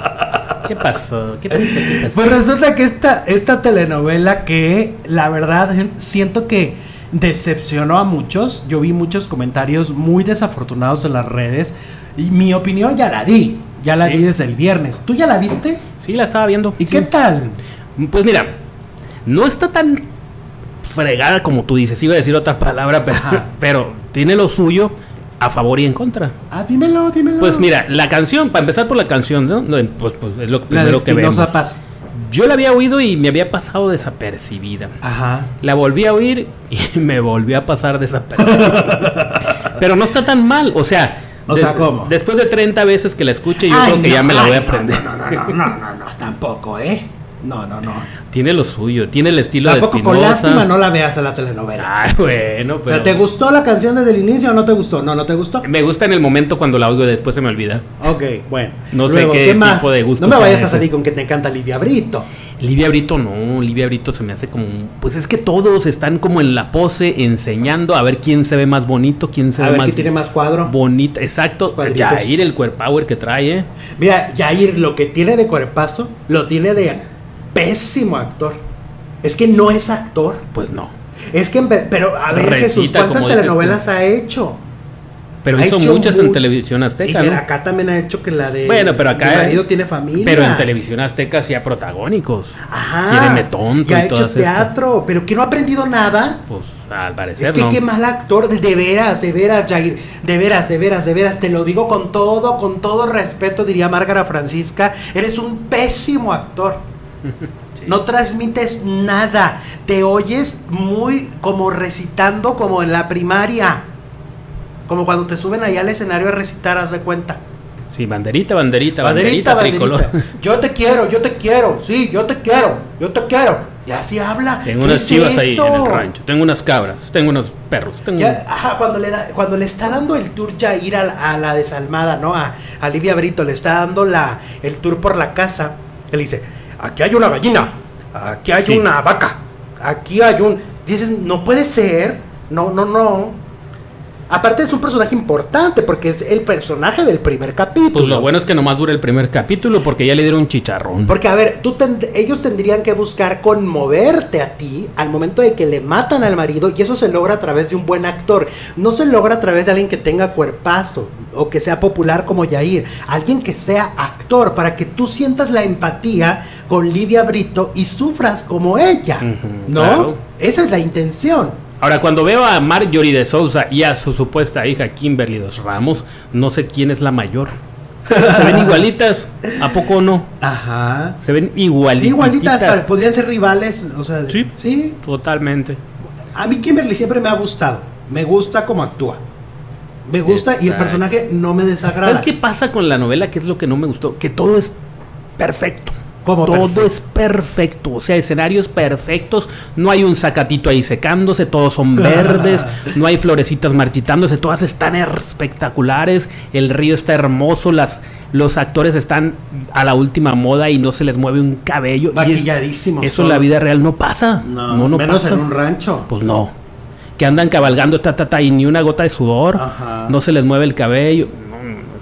¿Qué pasó? ¿Qué pasó? ¿Qué pasó? Pues resulta que esta, esta telenovela que la verdad siento que decepcionó a muchos. Yo vi muchos comentarios muy desafortunados en las redes y mi opinión ya la di, ya la Sí. di desde el viernes. ¿Tú ya la viste? Sí, la estaba viendo. ¿Y Sí. qué tal? Pues mira, no está tan fregada como tú dices. Iba a decir otra palabra, pero, Ajá. pero tiene lo suyo a favor y en contra. Ah, dímelo, dímelo. Pues mira, la canción, para empezar por la canción, ¿no? No, Pues, pues es lo la de primero que vemos. Espinosa Paz. Yo la había oído y me había pasado desapercibida. Ajá. La volví a oír y me volvió a pasar desapercibida. Pero no está tan mal, o sea... O sea, ¿cómo? Después de treinta veces que la escuche, yo Ay, creo que no, ya me la voy a ay, aprender. No, no, no, no, no, no, no, tampoco, ¿eh? No, no, no. Tiene lo suyo, tiene el estilo Tampoco de con Espinosa. lástima no la veas a la telenovela. Ay, bueno, O pero... sea, ¿te gustó la canción desde el inicio o no te gustó? No, no te gustó. Me gusta en el momento cuando la oigo y después se me olvida. Ok, bueno. No sé qué tipo de gusto No me sea vayas a ese. salir con que te encanta Livia Brito. Livia Brito no, Livia Brito se me hace como... un- Pues es que todos están como en la pose enseñando a ver quién se ve más bonito, quién se A ve ver más quién tiene más cuadro. bonita. Exacto, Los cuadritos. Yair, el cuerp power que trae, ¿eh? Mira, Yair lo que tiene de cuerpazo, lo tiene de pésimo actor. Es que no es actor. Pues no. Es que, en ve- pero a ver, Recita, Jesús, ¿cuántas como dices telenovelas tú. ha hecho? Pero Ha hizo hecho muchas mu- en Televisión Y Azteca, ¿no? acá también ha hecho que la de Bueno, pero acá- Mi marido tiene familia. Pero en Televisión Azteca hacía protagónicos. Ajá. Quiéreme tonto y ha y hecho todas estas. teatro, pero que no ha aprendido nada. Pues al parecer Es que no. qué mal actor, de, de veras, de veras, Jair, de veras, de veras, de veras, te lo digo con todo, con todo respeto, diría Márgara Francisca, eres un pésimo actor. Sí. No transmites nada, te oyes muy como recitando como en la primaria, como cuando te suben allá al escenario a recitar, haz de cuenta. Sí, banderita, banderita, Banderita, banderita, banderita. tricolor. Yo te quiero, yo te quiero, sí, yo te quiero, yo te quiero. Y así habla. Tengo ¿Qué unas es chivas ahí eso? en el rancho. Tengo unas cabras, tengo unos perros, tengo... Ya, ajá, cuando le da, cuando le está dando el tour ya ir a, a la desalmada, ¿no? A, a Livia Brito, le está dando la, el tour por la casa. Él dice, aquí hay una gallina, aquí hay Sí. una vaca, aquí hay un... Dices, no puede ser, no, no, no. Aparte es un personaje importante porque es el personaje del primer capítulo. Pues lo bueno es que nomás dura el primer capítulo porque ya le dieron un chicharrón. Porque, a ver, tú tend- ellos tendrían que buscar conmoverte a ti al momento de que le matan al marido, y eso se logra a través de un buen actor. No se logra a través de alguien que tenga cuerpazo o que sea popular como Yair. Alguien que sea actor, para que tú sientas la empatía con Livia Brito y sufras como ella. Ujú, ¿No? claro. Esa es la intención. Ahora, cuando veo a Marjorie de Sousa y a su supuesta hija Kimberly Dos Ramos, no sé quién es la mayor. Se ven igualitas, ¿a poco no? Ajá. Se ven igualitas. Sí, igualitas, pa- podrían ser rivales, o sea, Sí. sí. Totalmente. A mí Kimberly siempre me ha gustado. Me gusta cómo actúa. Me gusta y el Exacto. personaje no me desagrada. ¿Sabes qué pasa con la novela? ¿Qué es lo que no me gustó? Que todo es perfecto. ¿Cómo Todo perfecto? es perfecto, o sea, escenarios perfectos, no hay un zacatito ahí secándose, todos son verdes, no hay florecitas marchitándose, todas están espectaculares, el río está hermoso, las, los actores están a la última moda y no se les mueve un cabello. Y es- Maquilladísimos eso en la todos. vida real no pasa. No, No, no, menos pasa. en un rancho. Pues no. Que andan cabalgando ta, ta, ta, y ni una gota de sudor, Ajá. no se les mueve el cabello. No,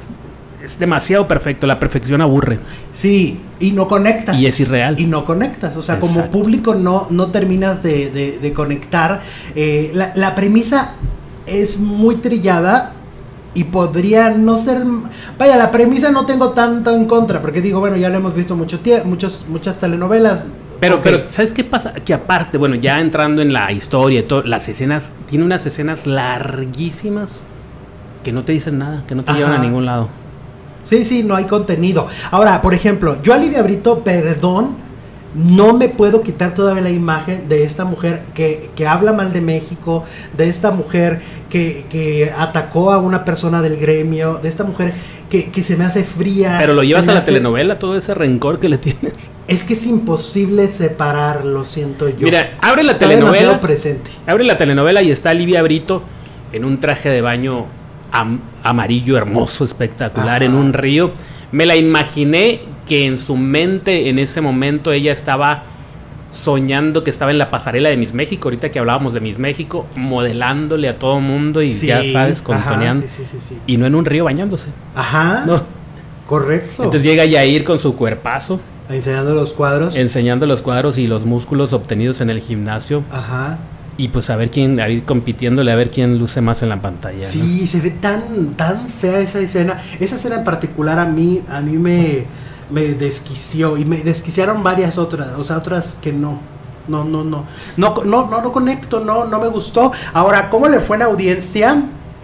es, es demasiado perfecto, la perfección aburre. Sí, y no conectas. Y es irreal. Y no conectas. O sea, como Exacto. público no, no terminas de, de- de conectar. Eh, la, la premisa es muy trillada y podría no ser... Vaya, la premisa no tengo tanto en contra, porque digo, bueno, ya lo hemos visto mucho tie- muchos, muchas telenovelas. Pero, Ok. pero, ¿sabes qué pasa? Que aparte, bueno, ya entrando en la historia y todo, las escenas, tiene unas escenas larguísimas que no te dicen nada, que no te Ajá. llevan a ningún lado. Sí, sí, no hay contenido. Ahora, por ejemplo, yo a Lidia Brito, perdón, no me puedo quitar todavía la imagen de esta mujer que, que habla mal de México, de esta mujer que, que atacó a una persona del gremio, de esta mujer que, que se me hace fría. Pero lo se llevas me a la hace- telenovela, todo ese rencor que le tienes. Es que es imposible separarlo, siento yo. Mira, abre la Está telenovela. demasiado presente. Abre la telenovela y está Livia Brito en un traje de baño am- amarillo, hermoso, espectacular, Ajá. en un río. Me la imaginé que en su mente en ese momento ella estaba soñando que estaba en la pasarela de Miss México, ahorita que hablábamos de Miss México, modelándole a todo mundo y Sí, ya sabes, ajá, contoneando. sí, sí, sí, sí. Y no en un río bañándose. Ajá, No. correcto. Entonces llega Yair con su cuerpazo, Enseñando los cuadros. enseñando los cuadros y los músculos obtenidos en el gimnasio. Ajá. Y pues a ver quién, a ir compitiéndole, a ver quién luce más en la pantalla. ¿no? Sí, se ve tan, tan fea esa escena. Esa escena en particular a mí, a mí me, me desquició. Y me desquiciaron varias otras, o sea, otras que no. No, no, no. No, no, no, no conecto, no, no me gustó. Ahora, ¿cómo le fue en audiencia?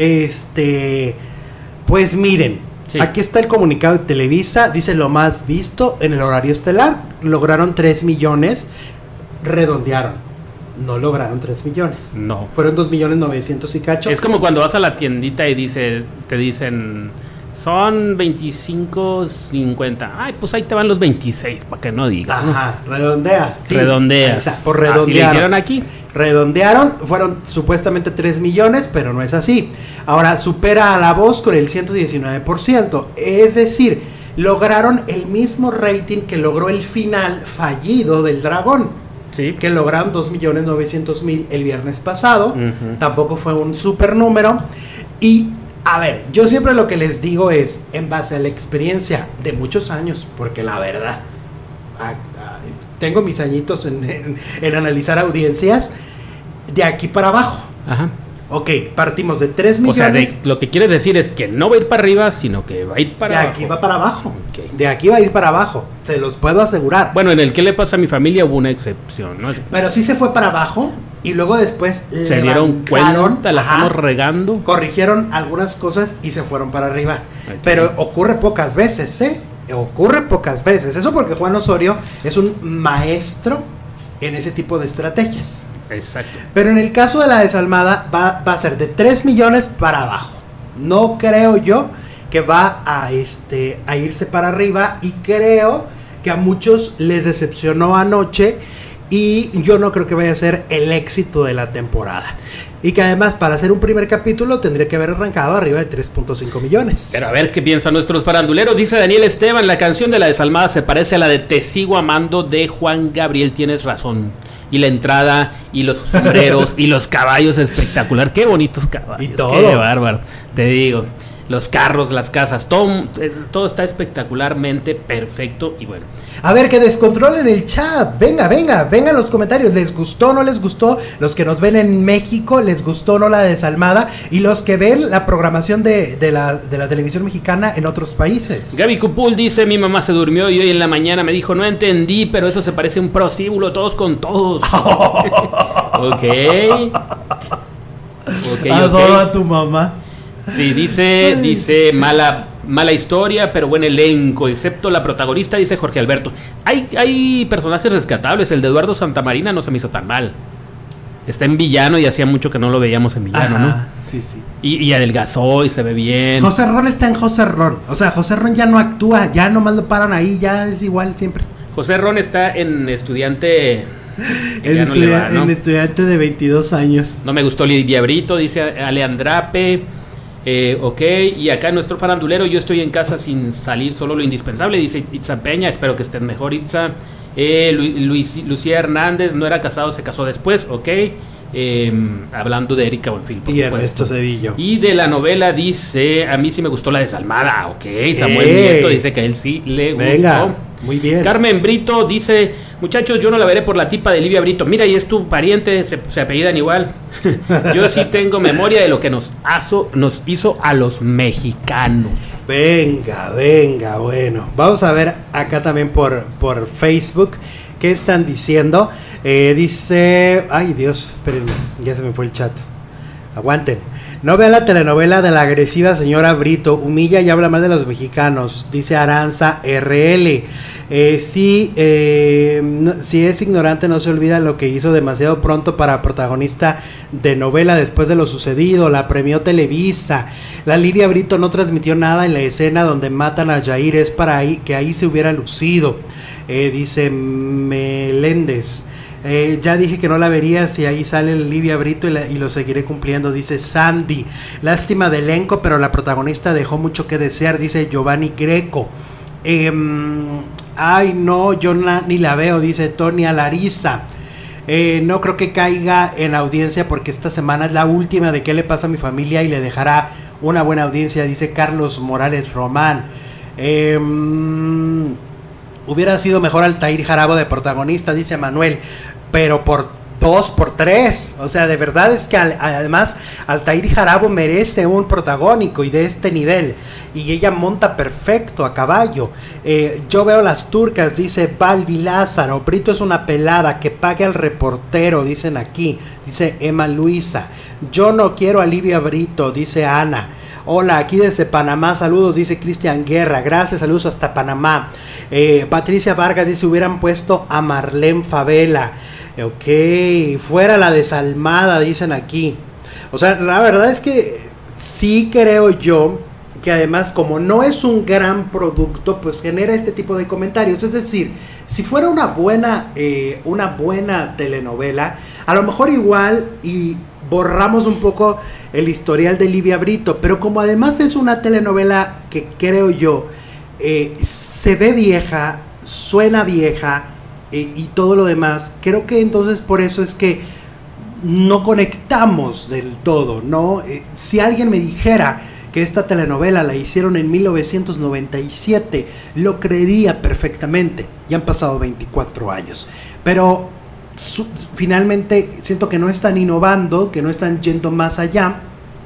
Este, pues miren, Sí. aquí está el comunicado de Televisa. Dice lo más visto en el horario estelar. Lograron tres millones. Redondearon. No lograron tres millones. No. Fueron dos millones novecientos y cacho. Es como cuando vas a la tiendita y dice, te dicen, son veinticinco cincuenta. Ay, pues ahí te van los veintiséis, para que no digas. ¿no? Ajá, redondeas. sí. Redondeas. Ahí está, por Así le redondear. hicieron aquí. Redondearon, fueron supuestamente tres millones, pero no es así. Ahora supera a La Voz con el ciento diecinueve por ciento. Es decir, lograron el mismo rating que logró el final fallido del Dragón, Sí. que lograron dos millones novecientos mil el viernes pasado. Ujú. Tampoco fue un super número. Y a ver, yo siempre lo que les digo es en base a la experiencia de muchos años, porque la verdad, a- a- tengo mis añitos en, en- en analizar audiencias de aquí para abajo. Ajá. Ok, partimos de tres O sea, millones. de- lo que quieres decir es que no va a ir para arriba, sino que va a ir para de abajo. aquí va para abajo. Ok. De aquí va a ir para abajo. Se los puedo asegurar. Bueno, en el que le pasa a mi familia hubo una excepción, ¿no? Pero sí se fue para abajo y luego después Se dieron levantaron, cuenta, la ajá, estamos regando. corrigieron algunas cosas y se fueron para arriba. Ok. Pero ocurre pocas veces, ¿eh? Ocurre pocas veces. Eso porque Juan Osorio es un maestro en ese tipo de estrategias. Exacto. Pero en el caso de la desalmada va, va a ser de tres millones para abajo. No creo yo que va a, este, a irse para arriba y creo que a muchos les decepcionó anoche y yo no creo que vaya a ser el éxito de la temporada. Y que además para hacer un primer capítulo tendría que haber arrancado arriba de tres punto cinco millones. Pero a ver qué piensan nuestros faranduleros. Dice Daniel Esteban, la canción de La Desalmada se parece a la de Te sigo amando de Juan Gabriel. Tienes razón. Y la entrada, y los sombreros, y los caballos espectaculares. Qué bonitos caballos. Y todo. Qué bárbaro. Te digo, los carros, las casas, todo, eh, todo está espectacularmente perfecto. Y bueno, A ver, que descontrolen el chat. Venga, venga, vengan los comentarios. ¿Les gustó o no les gustó? Los que nos ven en México, ¿les gustó o no la desalmada? Y los que ven la programación de, de, la, de la televisión mexicana en otros países. Gaby Cupul dice, mi mamá se durmió y hoy en la mañana me dijo, no entendí, pero eso se parece a un prostíbulo, todos con todos. Ok. Ok, Adoro ok. a tu mamá. Sí, dice, dice mala, mala historia, pero buen elenco, excepto la protagonista, dice Jorge Alberto. Hay, hay personajes rescatables, el de Eduardo Santamarina no se me hizo tan mal. Está en villano y hacía mucho que no lo veíamos en villano, Ajá, ¿no? sí, sí. Y, y adelgazó y se ve bien. José Ron está en José Ron. O sea, José Ron ya no actúa, ya nomás lo paran ahí, ya es igual siempre. José Ron está en estudiante... que En, ya no le estudia- va, ¿no? en estudiante de veintidós años. No me gustó Lidia Brito, dice Ale Andrape. Eh, ok, y acá nuestro farandulero, yo estoy en casa sin salir, solo lo indispensable, dice Itza Peña, espero que estén mejor, Itza. Eh, Lu- Luis, Lucía Hernández, no era casado, se casó después, ok. Eh, hablando de Erika Buenfil, por Y supuesto. Ernesto Cedillo. Y de la novela dice, a mí sí me gustó La Desalmada, ok. Samuel ¡Ey! Nieto dice que a él sí le gustó. Venga, muy bien. Carmen Brito dice, muchachos, yo no la veré por la tipa de Livia Brito. Mira, y es tu pariente, se, se apellidan igual. Yo sí tengo memoria de lo que nos, aso, nos hizo a los mexicanos. Venga, venga, bueno. Vamos a ver acá también por, por Facebook. ¿Qué están diciendo? Eh, dice... Ay, Dios, espérenme, ya se me fue el chat. Aguanten. No vean la telenovela de la agresiva señora Brito. Humilla y habla mal de los mexicanos. Dice Aranza R L. Eh, sí, eh, no, si es ignorante no se olvida lo que hizo demasiado pronto para protagonista de novela después de lo sucedido. La premió Televisa. La Lidia Brito no transmitió nada en la escena donde matan a Jair. Es para ahí, que ahí se hubiera lucido. Eh, dice Meléndez. Eh, ya dije que no la vería si ahí sale Lidia Brito y, la, y lo seguiré cumpliendo, dice Sandy. Lástima de elenco, pero la protagonista dejó mucho que desear, dice Giovanni Greco. Eh, ay, no, yo na, ni la veo, dice Tonia Larisa. Eh, no creo que caiga en audiencia porque esta semana es la última de qué le pasa a mi familia y le dejará una buena audiencia, dice Carlos Morales Román. Eh, hubiera sido mejor Altair Jarabo de protagonista, dice Manuel, pero por dos, por tres, o sea, de verdad es que al, además Altair Jarabo merece un protagónico y de este nivel, y ella monta perfecto a caballo. Eh, yo veo las turcas, dice Balbi Lázaro. Brito es una pelada, que pague al reportero, dicen aquí, dice Emma Luisa. Yo no quiero a Lidia Brito, dice Ana. Hola, aquí desde Panamá, saludos, dice Cristian Guerra, gracias, saludos hasta Panamá. eh, Patricia Vargas dice, hubieran puesto a Marlene Favela. Ok, fuera la desalmada, dicen aquí. O sea, la verdad es que sí creo yo que además como no es un gran producto, pues genera este tipo de comentarios. Es decir, si fuera una buena, eh, una buena telenovela, a lo mejor igual y borramos un poco el historial de Lidia Brito, pero como además es una telenovela que creo yo eh, se ve vieja, suena vieja eh, y todo lo demás, creo que entonces por eso es que no conectamos del todo, ¿no? Eh, si alguien me dijera que esta telenovela la hicieron en mil novecientos noventa y siete, lo creería perfectamente. Ya han pasado veinticuatro años, pero Su, finalmente siento que no están innovando, que no están yendo más allá.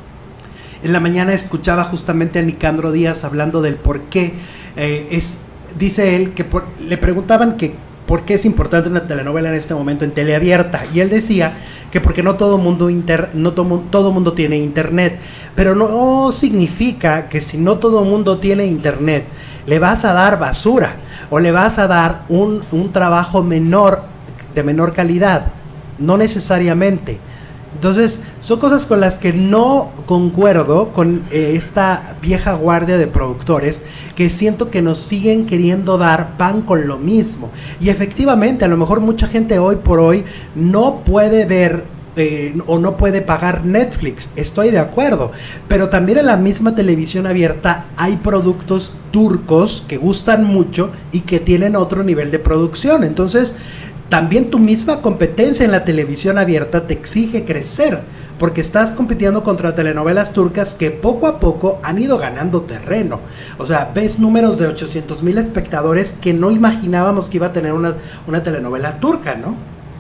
En la mañana escuchaba justamente a Nicandro Díaz hablando del por qué eh, es, dice él que por, le preguntaban que por qué es importante una telenovela en este momento en teleabierta, y él decía que porque no todo mundo inter, no todo, todo mundo tiene internet, pero no significa que si no todo mundo tiene internet le vas a dar basura o le vas a dar un, un trabajo menor, de menor calidad, no necesariamente. Entonces son cosas con las que no concuerdo con eh, esta vieja guardia de productores que siento que nos siguen queriendo dar pan con lo mismo, y efectivamente a lo mejor mucha gente hoy por hoy no puede ver eh, o no puede pagar Netflix, estoy de acuerdo, pero también en la misma televisión abierta hay productos turcos que gustan mucho y que tienen otro nivel de producción. Entonces también tu misma competencia en la televisión abierta te exige crecer, porque estás compitiendo contra telenovelas turcas que poco a poco han ido ganando terreno. O sea, ves números de ochocientos mil espectadores que no imaginábamos que iba a tener una, una telenovela turca, ¿no?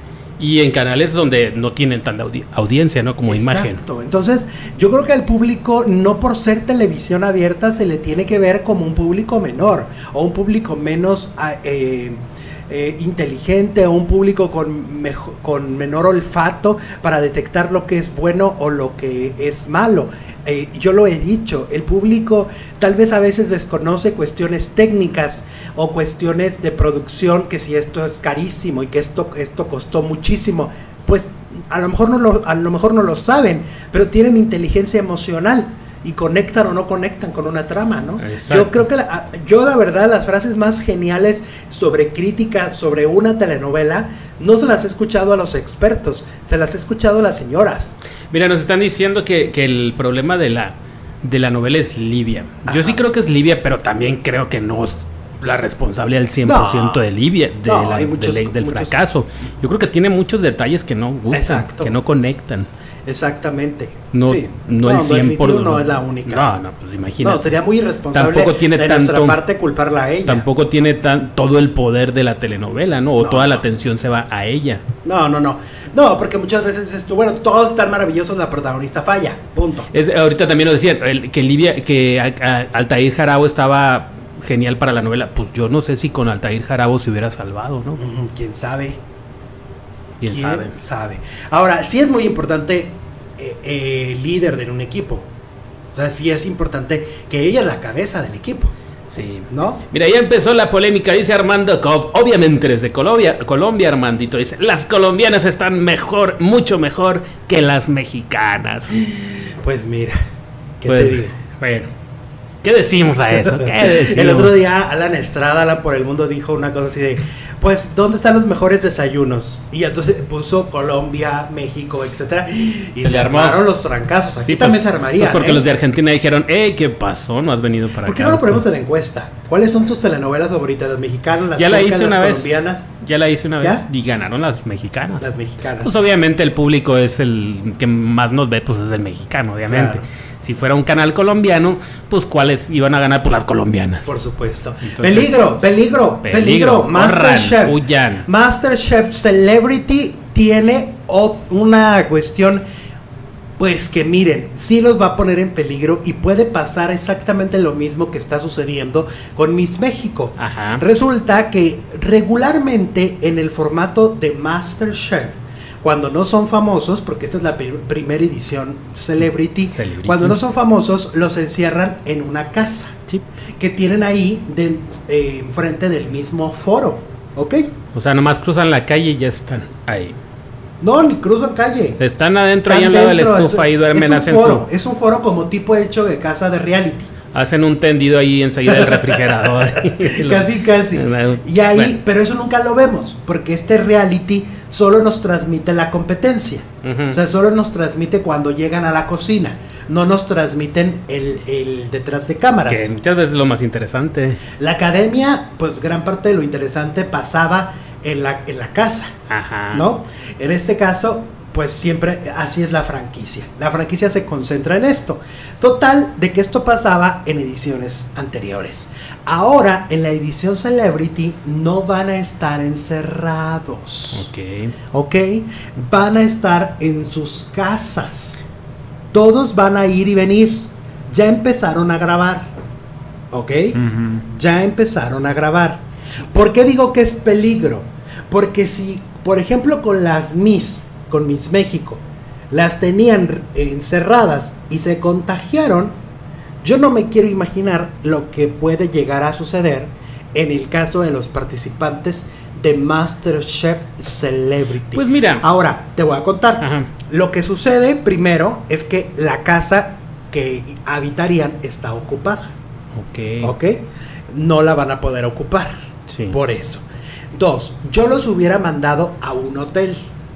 Y en canales donde no tienen tanta audi- audiencia, ¿no? Como Exacto. imagen. Exacto. Entonces, yo creo que al público, no por ser televisión abierta, se le tiene que ver como un público menor o un público menos Eh, Eh, inteligente, o un público con, mejor, con menor olfato para detectar lo que es bueno o lo que es malo. Eh, yo lo he dicho, el público tal vez a veces desconoce cuestiones técnicas o cuestiones de producción, que si esto es carísimo y que esto, esto costó muchísimo, pues a lo mejor no lo, a lo mejor no lo saben, pero tienen inteligencia emocional y conectan o no conectan con una trama, ¿no? Exacto. Yo creo que la, yo la verdad las frases más geniales sobre crítica sobre una telenovela no se las he escuchado a los expertos, se las he escuchado a las señoras. Mira, nos están diciendo que, que el problema de la de la novela es Lidia. Yo Ajá. sí creo que es Lidia, pero también creo que no es la responsable al cien por ciento no, de Lidia, de no, la, muchos, de la, del muchos, fracaso. Yo creo que tiene muchos detalles que no gustan, exacto. que no conectan. Exactamente. No, sí. no, no el cien por ciento. No es la única. No, no, pues imagínate. No, sería muy irresponsable tampoco tiene de tanto, nuestra parte culparla a ella. Tampoco tiene tan, todo el poder de la telenovela, ¿no? O no, toda no. la atención se va a ella. No, no, no. No, porque muchas veces dices tú, bueno, todos están maravillosos, la protagonista falla, punto. Es, ahorita también lo decían, el, que Lidia, que a, a, Altair Jarabo estaba genial para la novela. Pues yo no sé si con Altair Jarabo se hubiera salvado, ¿no? Mm, ¿Quién sabe? ¿Quién, ¿Quién sabe? sabe? Ahora, sí es muy importante eh, eh, el líder de un equipo. O sea, sí es importante que ella es la cabeza del equipo. Sí. ¿No? Mira, ya empezó la polémica, dice Armando Cobb. Obviamente desde Colombia, Colombia, Armandito. Dice, las colombianas están mejor, mucho mejor que las mexicanas. Pues mira, ¿qué Pues, te digo? Bueno, ¿qué decimos a eso? ¿Qué decimos? El otro día Alan Estrada, Alan por el Mundo, dijo una cosa así de, pues, ¿dónde están los mejores desayunos? Y entonces puso Colombia, México, etcétera, y Se se, le armó. armaron los trancazos. Aquí Sí, también pues, se armaría. pues porque ¿eh? los de Argentina dijeron, hey, ¿qué pasó? No has venido para ¿Por qué acá. no lo ponemos en la encuesta? ¿Cuáles son tus telenovelas favoritas? ¿Las mexicanas, las Ya la turcas, hice las una vez. colombianas? Ya la hice una ¿Ya? vez y ganaron las mexicanas. Las mexicanas. Pues obviamente el público es el que más nos ve, pues es el mexicano, obviamente. Claro. Si fuera un canal colombiano, pues cuáles iban a ganar, pues las colombianas. Por supuesto. Entonces- peligro, peligro, Peligro, peligro. corran, Masterchef. huyan. Masterchef Celebrity tiene o- una cuestión, pues que miren, sí los va a poner en peligro y puede pasar exactamente lo mismo que está sucediendo con Miss México. Ajá. Resulta que regularmente en el formato de Masterchef, cuando no son famosos, porque esta es la pri- primera edición Celebrity, Celebrity. cuando no son famosos, los encierran en una casa Sí. que tienen ahí de, eh, enfrente del mismo foro, ¿ok? O sea, nomás cruzan la calle y ya están ahí. No, ni cruzan calle. Están adentro Están ahí al lado de la dentro, estufa es- y duermen, es un hacen foro, su- es un foro como tipo hecho de casa de reality. hacen un tendido ahí enseguida del refrigerador. Casi, casi. Y ahí, Bueno. pero eso nunca lo vemos, porque este reality solo nos transmite la competencia. Ujú. O sea, solo nos transmite cuando llegan a la cocina. No nos transmiten el, el detrás de cámaras. Que muchas veces es lo más interesante. La academia, pues gran parte de lo interesante pasaba en la, en la casa, Ajá. ¿no? En este caso, pues siempre así es la franquicia. La franquicia se concentra en esto. Total, de que esto pasaba en ediciones anteriores. Ahora, en la edición Celebrity, no van a estar encerrados. Ok. ¿Ok? Van a estar en sus casas. Todos van a ir y venir. Ya empezaron a grabar. ¿Ok? Ujú. Ya empezaron a grabar. ¿Por qué digo que es peligro? Porque si, por ejemplo, con las Miss, con Miss México, las tenían encerradas y se contagiaron, yo no me quiero imaginar lo que puede llegar a suceder en el caso de los participantes de MasterChef Celebrity. Pues mira. Ahora, te voy a contar. Ajá. Lo que sucede primero es que la casa que habitarían está ocupada. Ok. ¿Ok? No la van a poder ocupar. Sí. Por eso. Dos, yo los hubiera mandado a un hotel.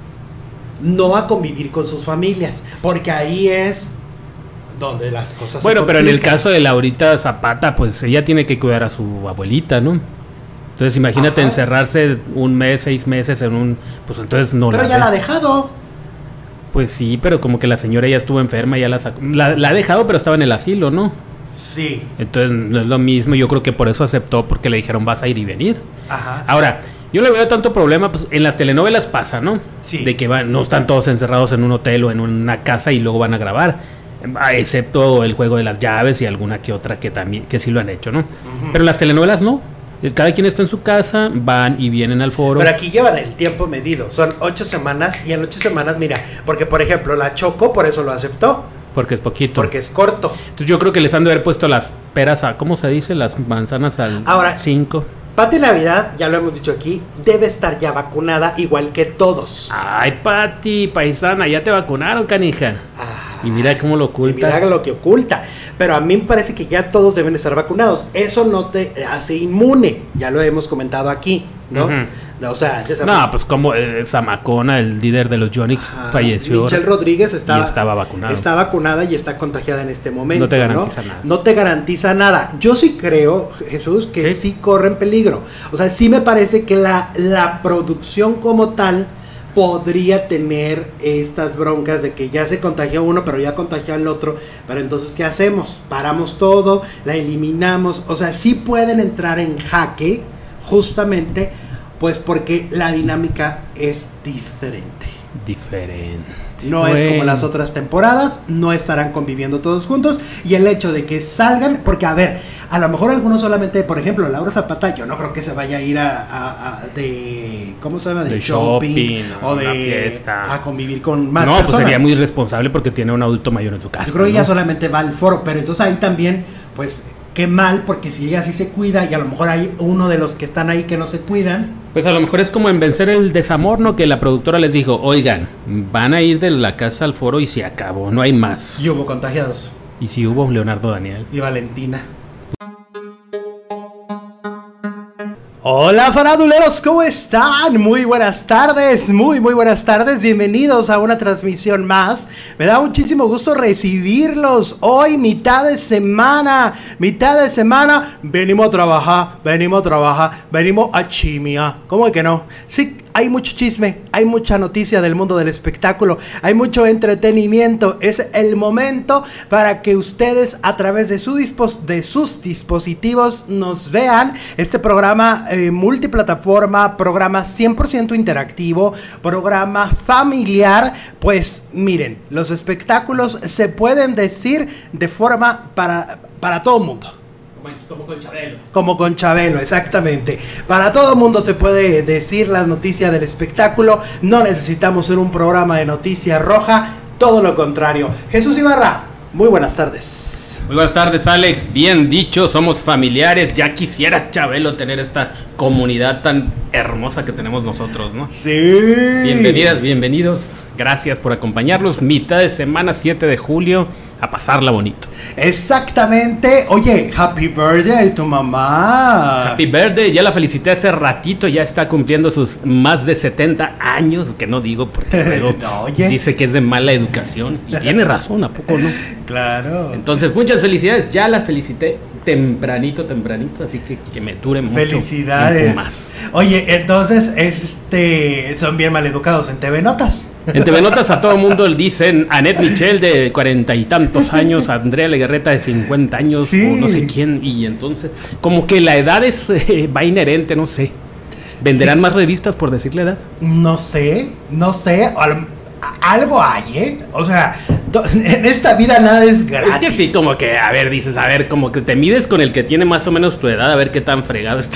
No a convivir con sus familias. Porque ahí es donde las cosas se Bueno, pero en el complican. caso de Laurita Zapata, pues ella tiene que cuidar a su abuelita, ¿no? Entonces imagínate Ajá. encerrarse un mes, seis meses en un... Pues entonces no Pero la ya ve. la ha dejado. Pues sí, pero como que la señora ya estuvo enferma, ya la sacó. La, la ha dejado, pero estaba en el asilo, ¿no? Sí. Entonces no es lo mismo. Yo creo que por eso aceptó, porque le dijeron vas a ir y venir. Ajá. Ahora, yo le veo tanto problema, pues en las telenovelas pasa, ¿no? Sí. De que van, no están todos encerrados en un hotel o en una casa y luego van a grabar. Ah, excepto el juego de las llaves y alguna que otra que también, que sí lo han hecho, ¿no? Pero en las telenovelas no. Cada quien está en su casa, van y vienen al foro. Pero aquí llevan el tiempo medido. Son ocho semanas. Y en ocho semanas, mira. Porque, por ejemplo, la Choco por eso lo aceptó. Porque es poquito. Porque es corto. Entonces yo creo que les han de haber puesto las peras a, ¿cómo se dice? Las manzanas al Ahora- cinco. Pati Navidad, ya lo hemos dicho aquí, debe estar ya vacunada igual que todos. Ay, Pati, paisana, ya te vacunaron, canija. Ah, Y mira cómo lo y oculta. mira lo que oculta. Pero a mí me parece que ya todos deben estar vacunados. Eso no te hace inmune. Ya lo hemos comentado aquí, ¿no? Ujú. No, o sea, desaf- No, pues como eh, Zamacona, el líder de los Yonix, Ajá. falleció. Michelle Rodríguez estaba, y estaba vacunado. Está vacunada y está contagiada en este momento. No te garantiza nada. No te garantiza nada. Yo sí creo, Jesús, que sí, Sí. corren peligro. O sea, sí me parece que la, la producción como tal podría tener estas broncas de que ya se contagió uno, pero ya contagió al otro. Pero entonces, ¿qué hacemos? Paramos todo, la eliminamos. O sea, sí pueden entrar en jaque, justamente, pues porque la dinámica es diferente. diferente. No Bueno. es como las otras temporadas, no estarán conviviendo todos juntos. Y el hecho de que salgan, porque a ver, a lo mejor algunos solamente, por ejemplo, Laura Zapata, yo no creo que se vaya a ir a, a- a- de, ¿cómo se llama? De, De shopping, shopping, o una de fiesta. a convivir con más no, personas. pues sería muy irresponsable porque tiene un adulto mayor en su casa. Yo creo que ¿no? ella solamente va al foro, pero entonces ahí también, pues, qué mal, porque si ella sí se cuida y a lo mejor hay uno de los que están ahí que no se cuidan. Pues a lo mejor es como en vencer el desamor, ¿no? Que la productora les dijo, oigan, van a ir de la casa al foro y se acabó, no hay más. Y hubo contagiados. Y si hubo Leonardo Daniel. Y Valentina. Hola faraduleros, ¿cómo están? Muy buenas tardes, muy muy buenas tardes, bienvenidos a una transmisión más. Me da muchísimo gusto recibirlos hoy, mitad de semana, mitad de semana, venimos a trabajar, venimos a trabajar, venimos a chimia, ¿cómo es que no? Sí, hay mucho chisme, hay mucha noticia del mundo del espectáculo, hay mucho entretenimiento, es el momento para que ustedes a través de, su dispos de sus dispositivos nos vean este programa eh, multiplataforma, programa cien por ciento interactivo, programa familiar. Pues miren, los espectáculos se pueden decir de forma para, para todo el mundo. Como con Chabelo. Como con Chabelo, exactamente. Para todo el mundo se puede decir la noticia del espectáculo. No necesitamos ser un programa de noticia roja, todo lo contrario. Jesús Ibarra, muy buenas tardes. Muy buenas tardes, Alex. Bien dicho, somos familiares. Ya quisiera Chabelo tener esta comunidad tan hermosa que tenemos nosotros, ¿no? Sí. Bienvenidas, bienvenidos. Gracias por acompañarnos. Mitad de semana, siete de julio, a pasarla bonito. Exactamente. Oye, happy birthday a tu mamá. Happy birthday, ya la felicité hace ratito, ya está cumpliendo sus más de setenta años, que no digo porque luego Oye. dice que es de mala educación. Y tiene razón, ¿a poco no? Claro. Entonces, muchas felicidades, ya la felicité tempranito, tempranito, así que que me dure mucho Felicidades. tiempo más. Oye, entonces, este, son bien maleducados en T V Notas. En T V Notas a todo mundo le dicen Annette Michel de cuarenta y tantos años, Andrea Legarreta de cincuenta años, Sí. o no sé quién, y entonces, como que la edad es eh, va inherente, no sé. ¿Venderán Sí. más revistas por decir la edad? No sé, no sé, al- a- algo hay, ¿eh? O sea, to- en esta vida nada es gratis. Es que sí, como que, a ver, dices, a ver, como que te mides con el que tiene más o menos tu edad, a ver qué tan fregado está.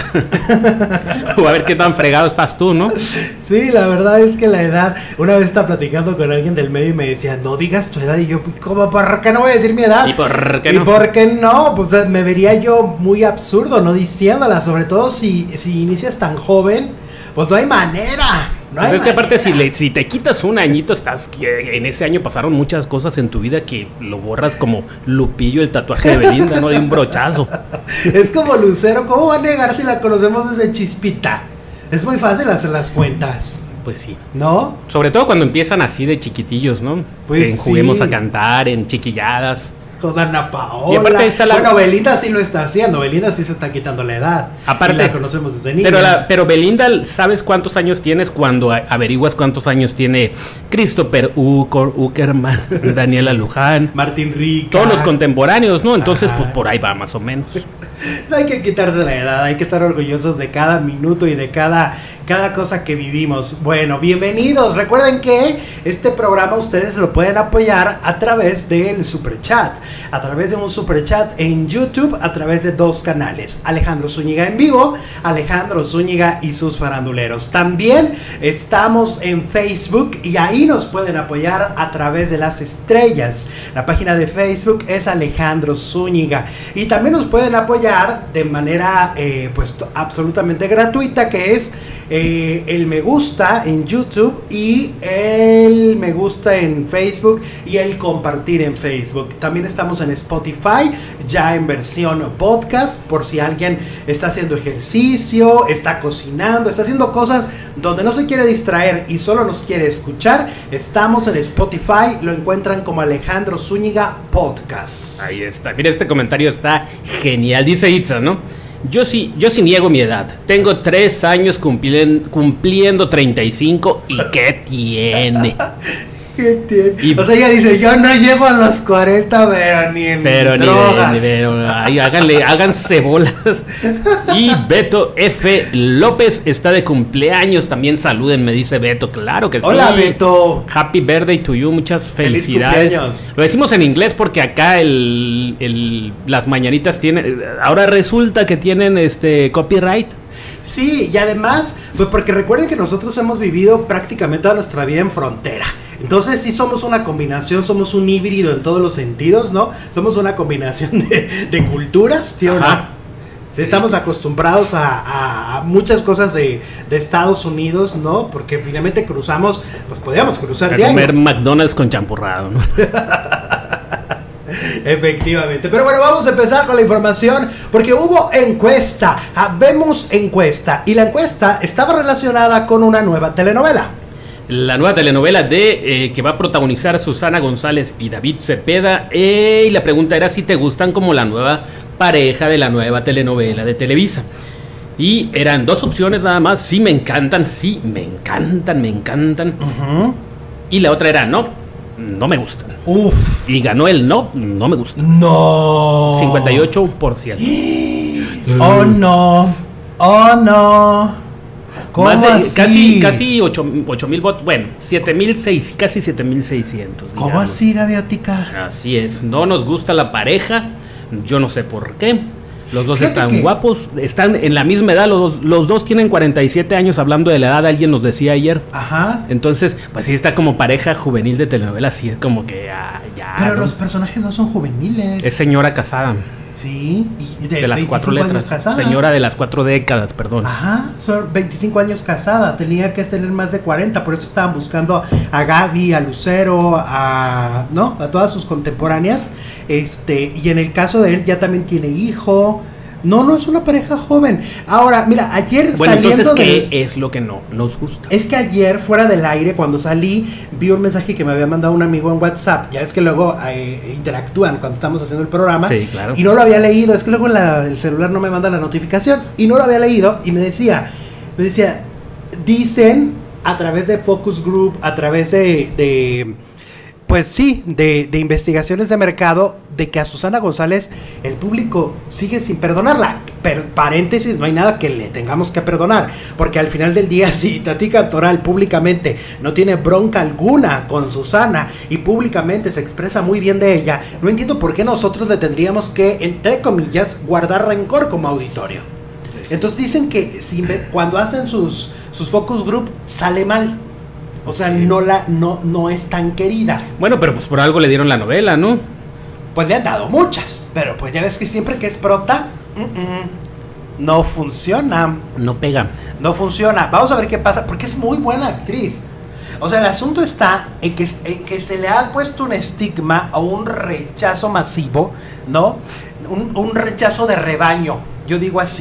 O a ver qué tan fregado estás tú, ¿no? Sí, la verdad es que la edad, una vez estaba platicando con alguien del medio y me decía, no digas tu edad, y yo, ¿cómo, por qué no voy a decir mi edad? ¿Y por qué ¿Y no? por qué no? Pues me vería yo muy absurdo no diciéndola, sobre todo si, si inicias tan joven, pues no hay manera. No hay Pues es que aparte si, manera. le, si te quitas un añito, estás que en ese año pasaron muchas cosas en tu vida que lo borras como Lupillo, el tatuaje de Belinda, ¿no? De un brochazo. Es como Lucero, ¿cómo va a negar si la conocemos desde chispita? Es muy fácil hacer las cuentas, Pues sí. ¿no? Sobre todo cuando empiezan así de chiquitillos, ¿no? Pues en Juguemos sí. a cantar, en chiquilladas. Con Ana Paola. Y aparte ahí está la- Bueno, Belinda sí lo está haciendo. Belinda sí se está quitando la edad. Aparte- Y la conocemos desde niña. Pero, la, pero Belinda, ¿sabes cuántos años tienes cuando a- averiguas cuántos años tiene Christopher Ucor, Uckerman, Daniela Luján? Martín Rica. Todos los contemporáneos, ¿no? Entonces, Ajá. pues por ahí va más o menos. No hay que quitarse la edad, hay que estar orgullosos de cada minuto y de cada, cada cosa que vivimos. Bueno, bienvenidos. Recuerden que este programa ustedes lo pueden apoyar a través del super chat, a través de un super chat en YouTube, a través de dos canales: Alejandro Zúñiga en vivo, Alejandro Zúñiga y sus faranduleros. También estamos en Facebook y ahí nos pueden apoyar a través de las estrellas. La página de Facebook es Alejandro Zúñiga y también nos pueden apoyar de manera eh, pues t- absolutamente gratuita, que es eh, el me gusta en YouTube y el me gusta en Facebook y el compartir en Facebook. También estamos en Spotify ya en versión podcast, por si alguien está haciendo ejercicio, está cocinando, está haciendo cosas donde no se quiere distraer y solo nos quiere escuchar. Estamos en Spotify, lo encuentran como Alejandro Zúñiga Podcast. Ahí está. Mira, este comentario está genial. Dice Itza, ¿no? Yo sí, yo sí niego mi edad. Tengo tres años cumplien- cumpliendo treinta y cinco. ¿Y qué tiene? ¿Qué tiene? Y- o sea, ella dice, yo no llego a los cuarenta, pero ni en Pero ni de, drogas. ni de- ahí háganle, háganse bolas. Y Beto F. López está de cumpleaños. También saluden, me dice Beto. Claro que sí. Hola, Beto. Happy birthday to you. Muchas Feliz felicidades. cumpleaños. Lo decimos en inglés porque acá el, el- las mañanitas tienen. Ahora resulta que tienen este copyright. Sí, y además, pues porque recuerden que nosotros hemos vivido prácticamente toda nuestra vida en frontera. Entonces sí somos una combinación, somos un híbrido en todos los sentidos, ¿no? Somos una combinación de, de culturas, ¿sí o no? Ajá. Sí, estamos acostumbrados a, a- a muchas cosas de, de Estados Unidos, ¿no? Porque finalmente cruzamos, pues podíamos cruzar A diario. comer McDonald's con champurrado, ¿no? Efectivamente, pero bueno, vamos a empezar con la información porque hubo encuesta, habemos encuesta y la encuesta estaba relacionada con una nueva telenovela. La nueva telenovela de eh, que va a protagonizar Susana González y David Cepeda. Eh, y la pregunta era si te gustan como la nueva pareja de la nueva telenovela de Televisa. Y eran dos opciones nada más. Sí, me encantan, sí, me encantan, me encantan. Uh-huh. Y la otra era no, no me gustan. Uf, Y ganó el no, no me gustan. no. cincuenta y ocho por ciento. Oh no, oh no. ¿Cómo Más de- así? Casi, casi ocho mil votos. Bueno, siete mil seis, casi siete mil seiscientos. ¿Cómo digamos. así, Gaviotica? Así es, no nos gusta la pareja, yo no sé por qué. Los dos Fíjate están que- guapos, están en la misma edad, los, dos- los dos tienen cuarenta y siete años, hablando de la edad, alguien nos decía ayer. Ajá. Entonces, pues sí está como pareja juvenil de telenovela, sí es como que ah, ya. Pero ¿no? los personajes no son juveniles. Es señora casada, Sí, y de, de, las cuatro veinticinco letras. años casada. Señora de las cuatro décadas, perdón. Ajá, son veinticinco años casada, tenía que tener más de cuarenta, por eso estaban buscando a Gaby, a Lucero, a, ¿no? A todas sus contemporáneas, este, y en el caso de él ya también tiene hijo. No, no es una pareja joven. Ahora, mira, ayer Bueno, saliendo entonces, ¿qué del- es lo que no nos gusta? Es que ayer, fuera del aire, cuando salí, vi un mensaje que me había mandado un amigo en WhatsApp. Ya es que luego eh, interactúan cuando estamos haciendo el programa. Sí, claro. Y no lo había leído. Es que luego la- el celular no me manda la notificación. Y no lo había leído. Y me decía, me decía, dicen a través de Focus Group, a través de, de pues sí, de, de investigaciones de mercado, de que a Susana González el público sigue sin perdonarla. Pero paréntesis, no hay nada que le tengamos que perdonar, porque al final del día, si Tati Cantoral públicamente no tiene bronca alguna con Susana y públicamente se expresa muy bien de ella, no entiendo por qué nosotros le tendríamos que, entre comillas, guardar rencor como auditorio. Entonces dicen que si me- cuando hacen sus, sus focus group sale mal. O sea, no la no no es tan querida. Bueno, pero pues por algo le dieron la novela, ¿no? Pues le han dado muchas, pero pues ya ves que siempre que es prota, mm, mm, no funciona. No pega. No funciona. Vamos a ver qué pasa, porque es muy buena actriz. O sea, el asunto está en que, en que se le ha puesto un estigma o un rechazo masivo, ¿no? Un, un rechazo de rebaño, yo digo así.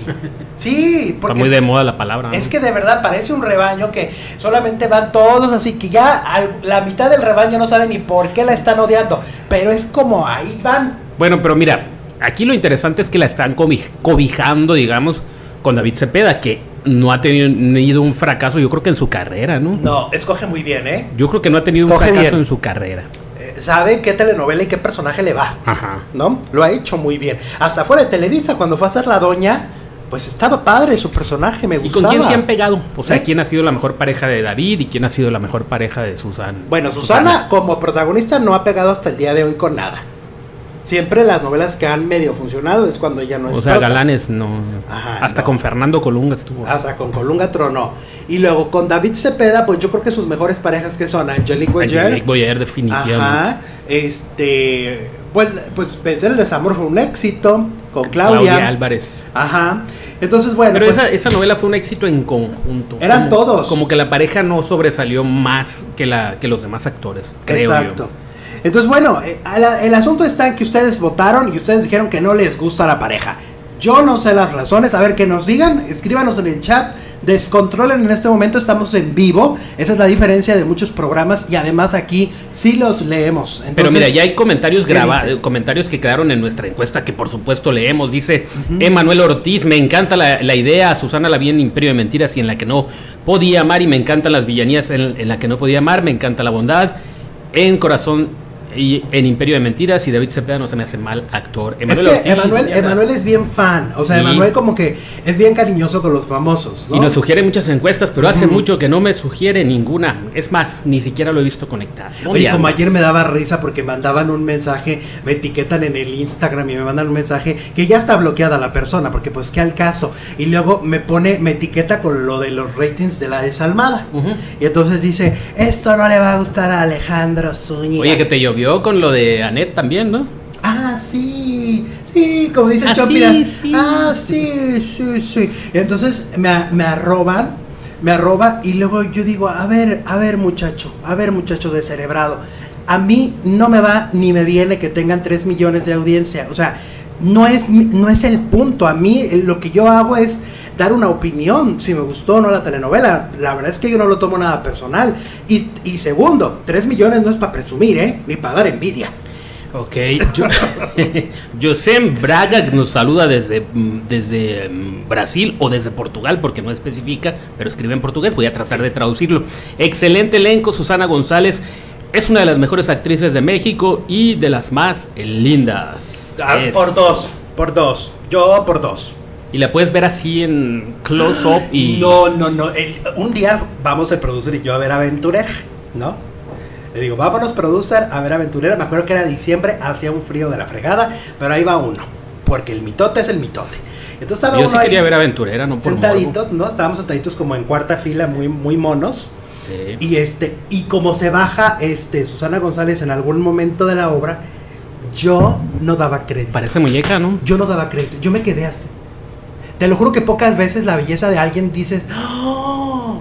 Sí, porque Está muy es- de moda la palabra, ¿no? es que de verdad parece un rebaño que solamente van todos así, que ya al- la mitad del rebaño no sabe ni por qué la están odiando, pero es como ahí van. Bueno, pero mira, aquí lo interesante es que la están cobi- cobijando, digamos, con David Cepeda, que no ha tenido, tenido un fracaso, yo creo que en su carrera, ¿no? No, escoge muy bien, ¿eh? Yo creo que no ha tenido Escoge un fracaso bien. en su carrera. Eh, Sabe qué telenovela y qué personaje le va, Ajá. ¿no? Lo ha hecho muy bien. Hasta fuera de Televisa, cuando fue a ser la doña, pues estaba padre su personaje, me ¿Y gustaba. con quién se han pegado? O sea, ¿Eh? ¿quién ha sido la mejor pareja de David y quién ha sido la mejor pareja de Susana? Bueno, Susana, como protagonista no ha pegado hasta el día de hoy con nada. Siempre las novelas que han medio funcionado es cuando ya no es O sea, prota. Galanes no. Ajá, Hasta no. con Fernando Colunga estuvo. Hasta con Colunga tronó. Y luego con David Cepeda, pues yo creo que sus mejores parejas que son Angelique Boyer. Angelique Boyer, definitivamente. Ajá. Este. Pues, pues pensé el desamor fue un éxito. Con Claudia. Claudia. Álvarez. Ajá. Entonces, bueno. Pero pues, esa, esa novela fue un éxito en conjunto. Eran Como- todos. Como que la pareja no sobresalió más que, la, que los demás actores, creo exacto. yo. Entonces, bueno, eh, a- el asunto está en que ustedes votaron y ustedes dijeron que no les gusta la pareja. Yo no sé las razones, a ver que nos digan, escríbanos en el chat, descontrolen en este momento, estamos en vivo, esa es la diferencia de muchos programas y además aquí sí los leemos. Entonces, Pero mira, ya hay comentarios ¿qué grabados, dice? comentarios que quedaron en nuestra encuesta que por supuesto leemos. Dice Emanuel Ortiz, me encanta la, la idea, Susana la vi en Imperio de Mentiras y en la que no podía amar y me encantan las villanías en, en la que no podía amar, me encanta la bondad. en Corazón y en Imperio de Mentiras, y David Cepeda no se me hace mal actor. Emanuel, es que Ortiz, Emanuel, Emanuel es bien fan, o sea, sí. Emanuel como que es bien cariñoso con los famosos, ¿no? Y nos sugiere muchas encuestas, pero uh-huh. hace mucho que no me sugiere ninguna. Es más, ni siquiera lo he visto conectado. Oye, como ayer me daba risa porque mandaban un mensaje, me etiquetan en el Instagram y me mandan un mensaje que ya está bloqueada la persona, porque pues qué al caso. Y luego me pone, me etiqueta con lo de los ratings de la desalmada. Uh-huh. Y entonces dice, esto no le va a gustar a Alejandro Zúñiga. Oye, que te llovió con lo de Anet también, ¿no? Ah, sí, sí, como dice ah, Chompiras. Sí, sí. Ah, sí, sí, sí. Y entonces me, me arroban, me arroba y luego yo digo, a ver, a ver muchacho, a ver muchacho descerebrado. A mí no me va ni me viene que tengan tres millones de audiencia. O sea, no es, no es el punto. A mí lo que yo hago es dar una opinión, si me gustó o no la telenovela. La verdad es que yo no lo tomo nada personal. Y, y segundo, tres millones no es para presumir, ¿eh? Ni para dar envidia. Ok, yo, Josem Braga nos saluda desde, desde Brasil o desde Portugal, porque no especifica, pero escribe en portugués, voy a tratar de traducirlo. Excelente elenco, Susana González es una de las mejores actrices de México y de las más lindas. Ah, es... Por dos, por dos, yo por dos. Y la puedes ver así en close-up y... No, no, no. El, un día vamos el producer y yo a ver Aventurera, ¿no? Le digo, vámonos producer a ver Aventurera. Me acuerdo que era diciembre, hacía un frío de la fregada, pero ahí va uno, porque el mitote es el mitote. Entonces estaba yo uno sí quería ahí, ver Aventurera, no por sentaditos, morbo. ¿No? Estábamos sentaditos como en cuarta fila, muy, muy monos. Sí. Y este, y como se baja este Susana González en algún momento de la obra, yo no daba crédito. Parece muñeca, ¿no? Yo no daba crédito, yo me quedé así. Te lo juro que pocas veces la belleza de alguien dices, oh,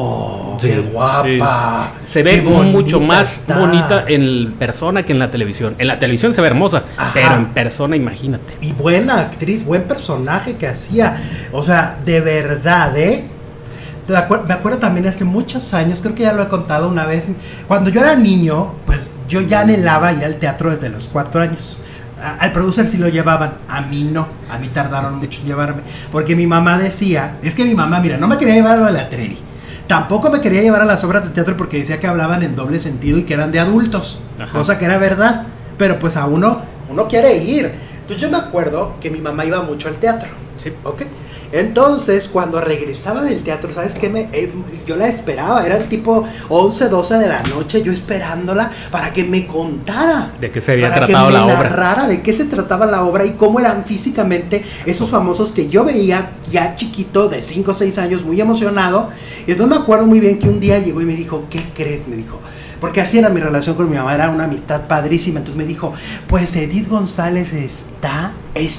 oh sí, qué guapa. Sí. Se ve mucho más está. bonita en persona que en la televisión. En la televisión se ve hermosa, ajá, pero en persona imagínate. Y buena actriz, buen personaje que hacía. O sea, de verdad, ¿eh? Me acuerdo, me acuerdo también hace muchos años, creo que ya lo he contado una vez. Cuando yo era niño, pues yo ya anhelaba ir al teatro desde los cuatro años. Al producer sí lo llevaban, a mí no, a mí tardaron mucho en llevarme, porque mi mamá decía, es que mi mamá, mira, no me quería llevar a lo de la Trevi, tampoco me quería llevar a las obras de teatro porque decía que hablaban en doble sentido y que eran de adultos, ajá, cosa que era verdad, pero pues a uno, uno quiere ir. Entonces yo me acuerdo que mi mamá iba mucho al teatro, sí, ¿ok? Entonces, cuando regresaba del teatro, ¿sabes qué? Me, eh, yo la esperaba, era el tipo once, doce de la noche, yo esperándola para que me contara. ¿De qué se había tratado la obra? Para que me narrara de qué se trataba la obra y cómo eran físicamente esos famosos que yo veía ya chiquito, de cinco o seis años, muy emocionado. Y entonces me acuerdo muy bien que un día llegó y me dijo, ¿qué crees? Me dijo, porque así era mi relación con mi mamá, era una amistad padrísima. Entonces me dijo, pues Edith González está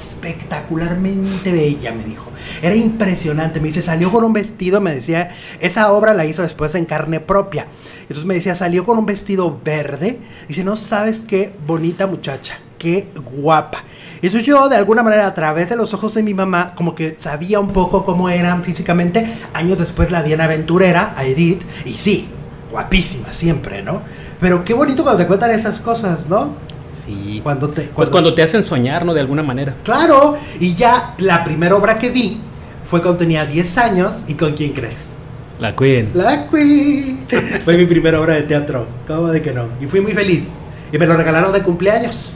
espectacularmente bella, me dijo. Era impresionante, me dice, salió con un vestido, me decía, esa obra la hizo después en carne propia. Entonces me decía, salió con un vestido verde, dice, no sabes qué bonita muchacha, qué guapa. Y eso yo, de alguna manera, a través de los ojos de mi mamá, como que sabía un poco cómo eran físicamente. Años después la vi en Aventurera, a Edith, y sí, guapísima siempre, ¿no? Pero qué bonito cuando te cuentan esas cosas, ¿no? Sí. Cuando te, cuando, pues cuando te hacen soñar, ¿no? De alguna manera. Claro, y ya la primera obra que vi fue cuando tenía diez años, ¿y con quién crees? La Queen. La Queen. Fue mi primera obra de teatro, ¿cómo de que no? Y fui muy feliz, y me lo regalaron de cumpleaños.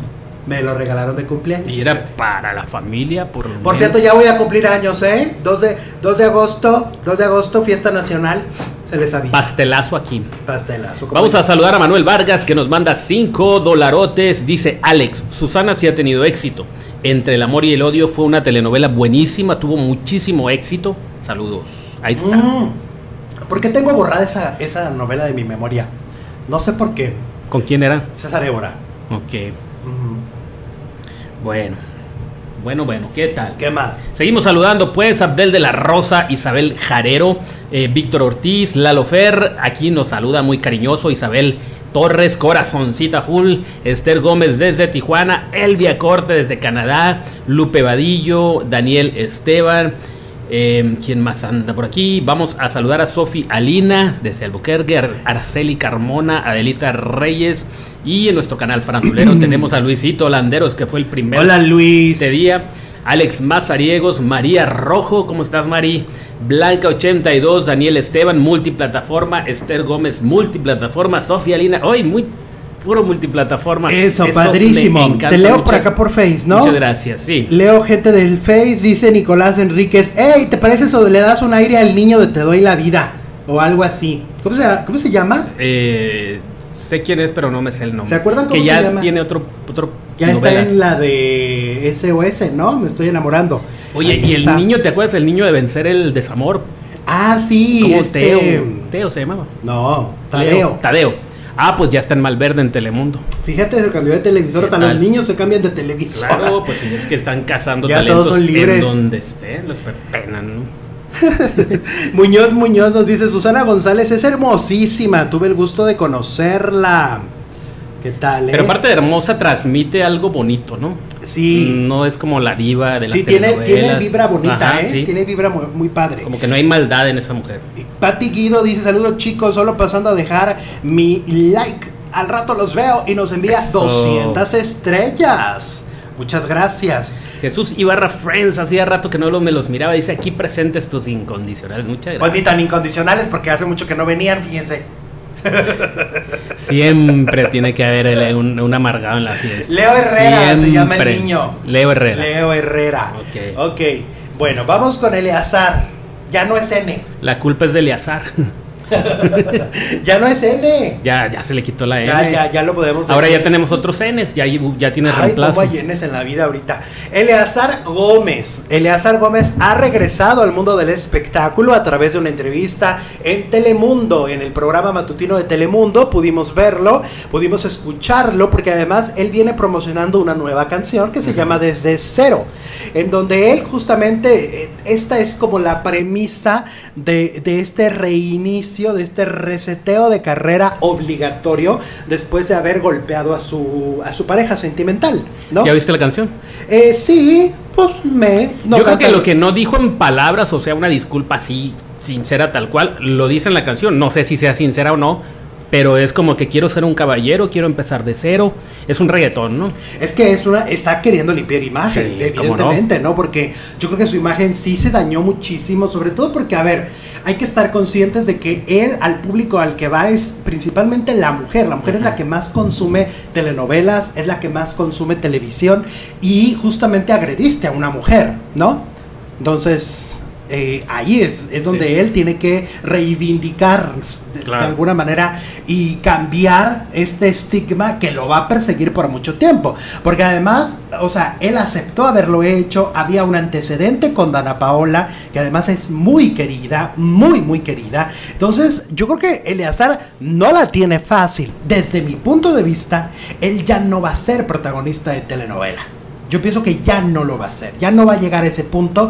Me lo regalaron de cumpleaños. Y era para la familia, por lo Por cierto, ya voy a cumplir años, ¿eh? dos de agosto, dos de agosto, fiesta nacional. Se les avisa. Pastelazo aquí. Pastelazo. Vamos a saludar a Manuel Vargas, que nos manda cinco dolarotes. Dice, Alex, Susana sí ha tenido éxito. Entre el amor y el odio fue una telenovela buenísima, tuvo muchísimo éxito. Saludos. Ahí está. Mm. ¿Por qué tengo borrada esa, esa novela de mi memoria? No sé por qué. ¿Con quién era? César Évora. Ok. Mm. Bueno, bueno, bueno, ¿qué tal? ¿Qué más? Seguimos saludando pues Abdel de la Rosa, Isabel Jarero, eh, Víctor Ortiz, Lalo Fer, aquí nos saluda muy cariñoso Isabel Torres, corazoncita full, Esther Gómez desde Tijuana, Eldia Corte desde Canadá, Lupe Vadillo, Daniel Esteban, eh, ¿quién más anda por aquí? Vamos a saludar a Sofi Alina desde Albuquerque, Ar Araceli Carmona, Adelita Reyes, y en nuestro canal farandulero tenemos a Luisito Landeros, que fue el primer Hola, Luis. este día. Alex Mazariegos, María Rojo, ¿cómo estás, Mari? Blanca ochenta y dos, Daniel Esteban, multiplataforma, Esther Gómez, multiplataforma, Sofía Lina, hoy muy puro multiplataforma. Eso, Eso padrísimo. Te leo muchas, por acá por Face, ¿no? Muchas gracias, sí. Leo gente del Face, dice Nicolás Enríquez, hey, ¿te parece eso? Le das un aire al niño de Te doy la vida, o algo así. ¿Cómo se, cómo se llama? Eh... Sé quién es, pero no me sé el nombre. ¿Se acuerdan cómo que ya se llama? Tiene otro, otro ya novela. Está en la de S O S, ¿no? Me estoy enamorando. Oye, ahí y está. El niño, ¿te acuerdas? El niño de vencer el desamor. Ah, sí. ¿Cómo este... Teo? Teo se llamaba. No, Tadeo. Leo, Tadeo. Ah, pues ya está en Malverde en Telemundo. Fíjate, se cambió de televisor. Hasta los niños se cambian de televisor. Claro, pues es que están cazando ya talentos todos son libres. En donde estén, los penan, ¿no? Muñoz Muñoz nos dice: Susana González es hermosísima, tuve el gusto de conocerla. ¿Qué tal, eh? Pero aparte de hermosa, transmite algo bonito, ¿no? Sí. No es como la diva de las sí, tiene, telenovelas. tiene vibra bonita, Ajá, ¿eh? Sí. Tiene vibra muy, muy padre. Como que no hay maldad en esa mujer. Pati Guido dice: saludos chicos, solo pasando a dejar mi like. Al rato los veo y nos envía Eso. doscientas estrellas. Muchas gracias. Jesús Ibarra Friends, hacía rato que no lo, me los miraba. Dice: aquí presentes tus incondicionales. Muchas gracias. Pues ni tan incondicionales porque hace mucho que no venían, fíjense. Siempre tiene que haber el, un, un amargado en la fiesta. Leo Herrera Siempre. Se llama el niño. Leo Herrera. Leo Herrera. Ok. Ok. Bueno, vamos con Eleazar. Ya no es N. La culpa es de Eleazar. Ya no es N. Ya, ya se le quitó la N. Ya, ya, ya lo podemos decir. Ahora ya tenemos otros Ns, ya, ya tiene Ay, reemplazo. ¿cómo hay Ns en la vida ahorita? Eleazar Gómez. Eleazar Gómez ha regresado al mundo del espectáculo a través de una entrevista en Telemundo, en el programa matutino de Telemundo. Pudimos verlo, pudimos escucharlo, porque además él viene promocionando una nueva canción que se uh-huh. llama Desde Cero, en donde él justamente, esta es como la premisa de, de este reinicio, de este reseteo de carrera obligatorio después de haber golpeado a su a su pareja sentimental, ¿no? ¿Ya viste la canción? Eh, sí, pues me... No Yo creo que lo que no dijo en palabras, o sea, una disculpa así, sincera tal cual, lo dice en la canción. No sé si sea sincera o no, pero es como que quiero ser un caballero, quiero empezar de cero. Es un reggaetón, ¿no? Es que es una, está queriendo limpiar imagen, sí, evidentemente, no? ¿no? Porque yo creo que su imagen sí se dañó muchísimo, sobre todo porque, a ver, hay que estar conscientes de que él, al público al que va, es principalmente la mujer. La mujer uh-huh. es la que más consume telenovelas, es la que más consume televisión, y justamente agrediste a una mujer, ¿no? Entonces... Eh, ahí es, es donde sí. él tiene que reivindicar de, claro. de alguna manera y cambiar este estigma que lo va a perseguir por mucho tiempo, porque además, o sea, él aceptó haberlo hecho, había un antecedente con Dana Paola, que además es muy querida, muy muy querida. Entonces yo creo que Eleazar no la tiene fácil. Desde mi punto de vista, él ya no va a ser protagonista de telenovela. Yo pienso que ya no lo va a hacer, ya no va a llegar a ese punto,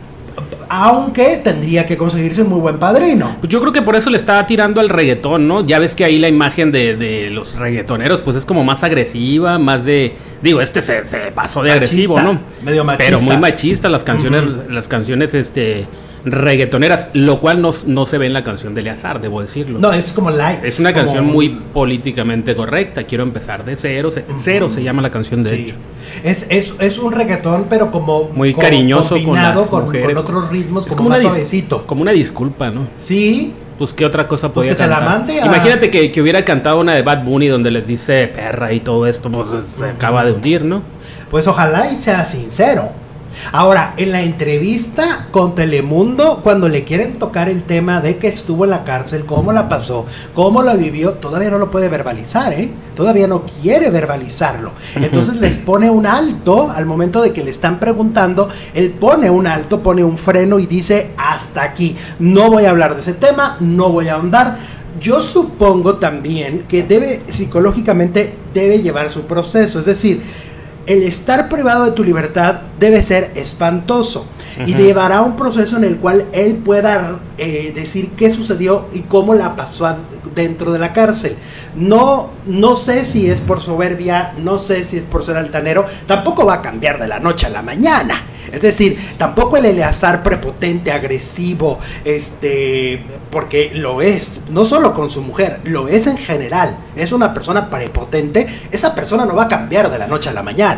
aunque tendría que conseguirse un muy buen padrino. Pues yo creo que por eso le estaba tirando al reggaetón, ¿no? Ya ves que ahí la imagen de, de los reggaetoneros pues es como más agresiva, más de... Digo, este se, se pasó de machista, agresivo, ¿no? Medio machista. Pero muy machista las canciones, uh-huh. las canciones este reggaetoneras, lo cual no, no se ve en la canción de Eleazar, debo decirlo. No, es como light. Es una como... canción muy políticamente correcta. Quiero empezar de cero. Se, uh-huh. Cero se llama la canción, de sí. hecho. Es, es, es un reggaetón, pero como muy como cariñoso con las con, mujeres. Con otros ritmos, como, como más una suavecito. Como una disculpa, ¿no? Sí. Pues qué otra cosa podía pues que cantar. Se la mande a... Imagínate que, que hubiera cantado una de Bad Bunny donde les dice perra y todo esto, pues se acaba de hundir, ¿no? Pues ojalá y sea sincero. Ahora, en la entrevista con Telemundo, cuando le quieren tocar el tema de que estuvo en la cárcel, cómo la pasó, cómo la vivió, todavía no lo puede verbalizar, ¿eh? Todavía no quiere verbalizarlo. Entonces les pone un alto al momento de que le están preguntando. Él pone un alto, pone un freno y dice: hasta aquí, no voy a hablar de ese tema, no voy a ahondar. Yo supongo también que debe, psicológicamente, debe llevar su proceso, es decir, el estar privado de tu libertad debe ser espantoso. Uh-huh. Y llevará un proceso en el cual él pueda eh, decir qué sucedió y cómo la pasó a, dentro de la cárcel. No, no sé si es por soberbia, no sé si es por ser altanero, tampoco va a cambiar de la noche a la mañana. Es decir, tampoco el Eleazar prepotente, agresivo, este, porque lo es, no solo con su mujer, lo es en general. Es una persona prepotente, esa persona no va a cambiar de la noche a la mañana.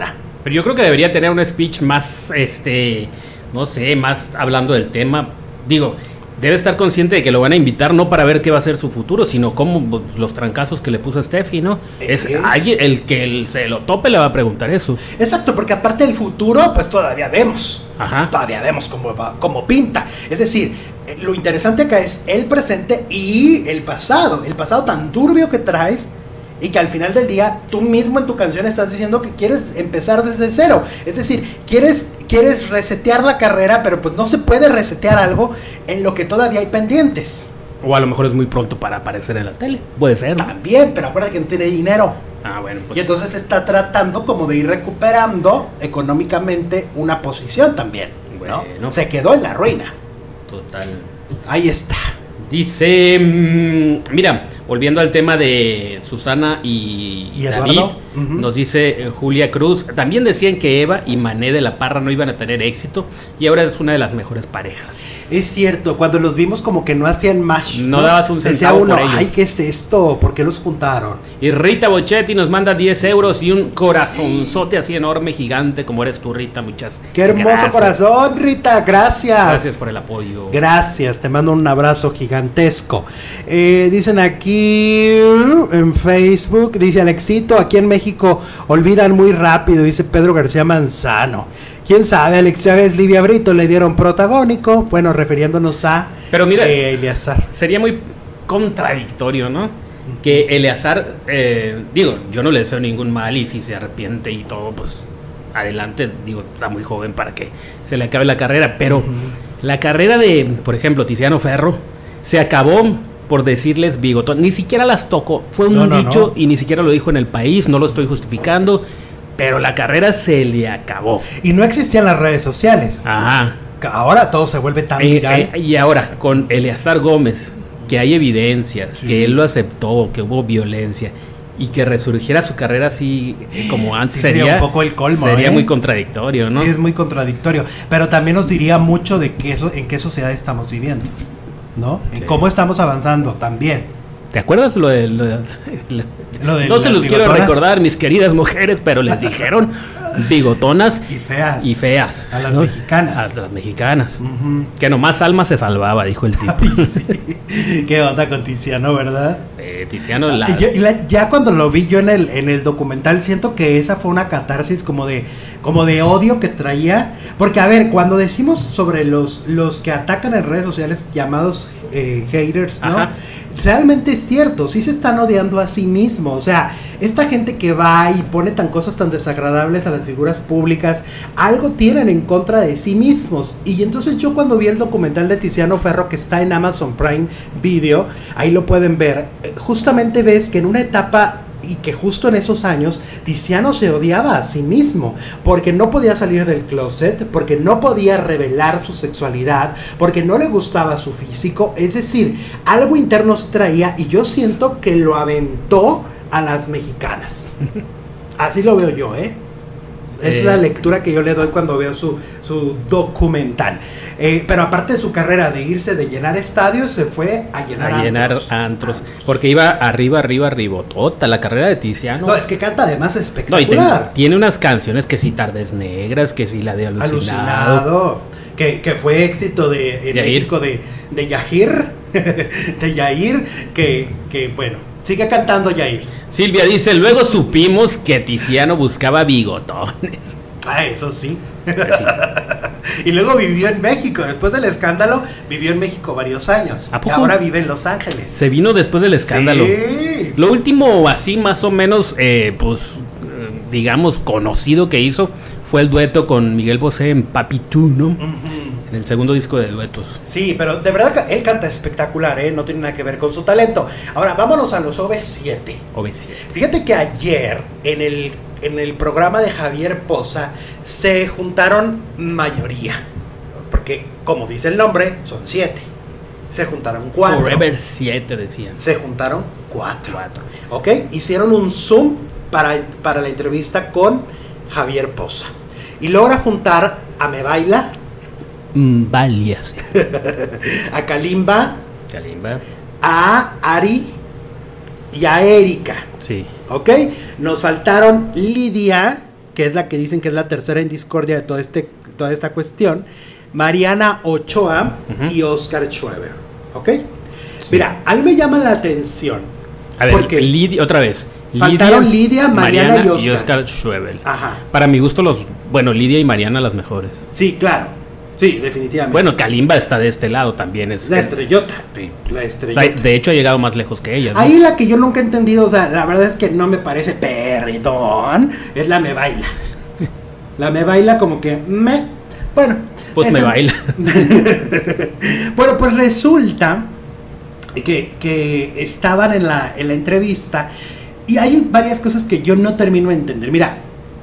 Pero yo creo que debería tener un speech más, este, no sé, más hablando del tema. Digo, debe estar consciente de que lo van a invitar no para ver qué va a ser su futuro, sino como los trancazos que le puso a Steffi, ¿no? ¿Eh? Es alguien, el que el, se lo tope le va a preguntar eso. Exacto, porque aparte del futuro, pues todavía vemos. Ajá. Todavía vemos cómo, va, cómo pinta. Es decir, eh, lo interesante acá es el presente y el pasado. El pasado tan turbio que traes y que al final del día tú mismo en tu canción estás diciendo que quieres empezar desde cero. Es decir, quieres, quieres resetear la carrera, pero pues no se puede resetear algo en lo que todavía hay pendientes. O a lo mejor es muy pronto para aparecer en la tele. Puede ser, ¿no? También, pero acuérdate que no tiene dinero. Ah, bueno, pues. Y entonces está tratando como de ir recuperando económicamente una posición también, ¿no? Bueno. Se quedó en la ruina. Total. Ahí está. Dice, mmm, mira, volviendo al tema de Susana y, ¿Y David, Eduardo? Uh-huh. Nos dice eh, Julia Cruz, también decían que Eva y Mané de la Parra no iban a tener éxito y ahora es una de las mejores parejas. Es cierto, cuando los vimos como que no hacían match. No dabas un Decía centavo uno, por ellos. ay, ¿qué es esto? ¿Por qué los juntaron? Y Rita Bochetti nos manda diez euros y un corazonzote así enorme, gigante, como eres tú, Rita. Muchas ¡Qué hermoso gracias. corazón, Rita! Gracias. Gracias por el apoyo. Gracias, te mando un abrazo gigantesco. Eh, dicen aquí en Facebook, dice Alexito, aquí en México olvidan muy rápido, dice Pedro García Manzano. ¿Quién sabe? Alex Chávez, Livia Brito le dieron protagónico, bueno, refiriéndonos a Pero mira, eh, Eleazar. Sería muy contradictorio, ¿no? Que Eleazar, eh, digo, yo no le deseo ningún mal y si se arrepiente y todo, pues adelante, digo, está muy joven para que se le acabe la carrera, pero uh-huh. La carrera de, por ejemplo, Tiziano Ferro, se acabó por decirles bigotón, ni siquiera las tocó, fue un no, no, dicho no. Y ni siquiera lo dijo en El País, no lo estoy justificando, pero la carrera se le acabó. Y no existían las redes sociales. Ajá. Ahora todo se vuelve tan Eh, viral. eh, y ahora, con Eleazar Gómez, que hay evidencias, Sí. que él lo aceptó, que hubo violencia y que resurgiera su carrera así eh, como antes, Sí, sería sería un poco el colmo, sería ¿eh? muy contradictorio, ¿no? Sí, es muy contradictorio, pero también nos diría mucho de que eso, en qué sociedad estamos viviendo, ¿no? En Sí. cómo estamos avanzando también. ¿Te acuerdas lo de, lo de- lo- Lo de no se las los quiero bigotonas. recordar, mis queridas mujeres, pero les dijeron bigotonas Y feas. y feas. A las ¿no? mexicanas. A las mexicanas. Ujú. Que nomás Alma se salvaba, dijo el tipo. Ay, sí. Qué onda con Tiziano, ¿verdad? Eh, Tiziano, la... Y yo- y la- ya cuando lo vi yo en el, en el documental, siento que esa fue una catarsis como de, como de odio que traía. Porque, a ver, cuando decimos sobre los, los que atacan en redes sociales llamados eh, haters, ¿no? Ajá. Realmente es cierto, sí se están odiando a sí mismos. O sea, esta gente que va y pone tan cosas tan desagradables a las figuras públicas, algo tienen en contra de sí mismos. Y entonces yo cuando vi el documental de Tiziano Ferro, que está en Amazon Prime Video, ahí lo pueden ver, justamente ves que en una etapa y que justo en esos años Tiziano se odiaba a sí mismo porque no podía salir del closet, porque no podía revelar su sexualidad, porque no le gustaba su físico. Es decir, algo interno se traía y yo siento que lo aventó a las mexicanas. Así lo veo yo, ¿eh? Es Eh. la lectura que yo le doy cuando veo su, su documental. Eh, pero aparte de su carrera de irse de llenar estadios, se fue a llenar a llenar antros. antros, porque iba arriba, arriba, arribotota la carrera de Tiziano. No, es que canta además No, y espectacular. te- tiene unas canciones que si Tardes Negras, que si la de Alucinado. Alucinado. Que, que fue éxito de en Yair. México de, de Yahir. de Yair. Que, que bueno, sigue cantando Yair. Silvia dice, luego supimos que Tiziano buscaba bigotones. Ah, eso sí. Y luego vivió en México. Después del escándalo, vivió en México varios años. ¿A Y poco? ahora vive en Los Ángeles. Se vino después del escándalo. Sí. Lo último, así más o menos, eh, pues, eh, digamos, conocido que hizo fue el dueto con Miguel Bosé en Papi Tú, ¿no? Ujú. En el segundo disco de duetos. Sí, pero de verdad que él canta espectacular, ¿eh? No tiene nada que ver con su talento. Ahora, vámonos a los O V siete. O V siete. Fíjate que ayer en el, en el programa de Javier Poza se juntaron mayoría. Porque, como dice el nombre, son siete. Se juntaron cuatro. Forever siete decían. Se juntaron cuatro. Cuatro. ¿Ok? Hicieron un Zoom para, para la entrevista con Javier Poza. Y logra juntar a Me Baila, Mm, Valias. a Kalimba, Kalimba. a Ari y a Erika. Sí. ¿Ok? Nos faltaron Lidia que es la que dicen que es la tercera en discordia de todo este, toda esta cuestión, Mariana Ochoa uh-huh. y Oscar Schweber, ¿ok? Sí. Mira, a mí me llama la atención. A ver, porque Lidia, otra vez. Faltaron Lidia, Lidia Mariana, Mariana y Oscar. Y Oscar Schweber. Ajá. Para mi gusto, los, bueno, Lidia y Mariana las mejores. Sí, claro. Sí, definitivamente. Bueno, Kalimba está de este lado también. Es la estrellota. Sí. La estrellota. O sea, de hecho, ha llegado más lejos que ella, ¿no? Ahí la que yo nunca he entendido, o sea, la verdad es que no me parece, perdón, es la Me Baila. La Me Baila como que me... Bueno. Pues esa, me baila. Bueno, pues resulta que, que estaban en la, en la entrevista y hay varias cosas que yo no termino de entender. Mira,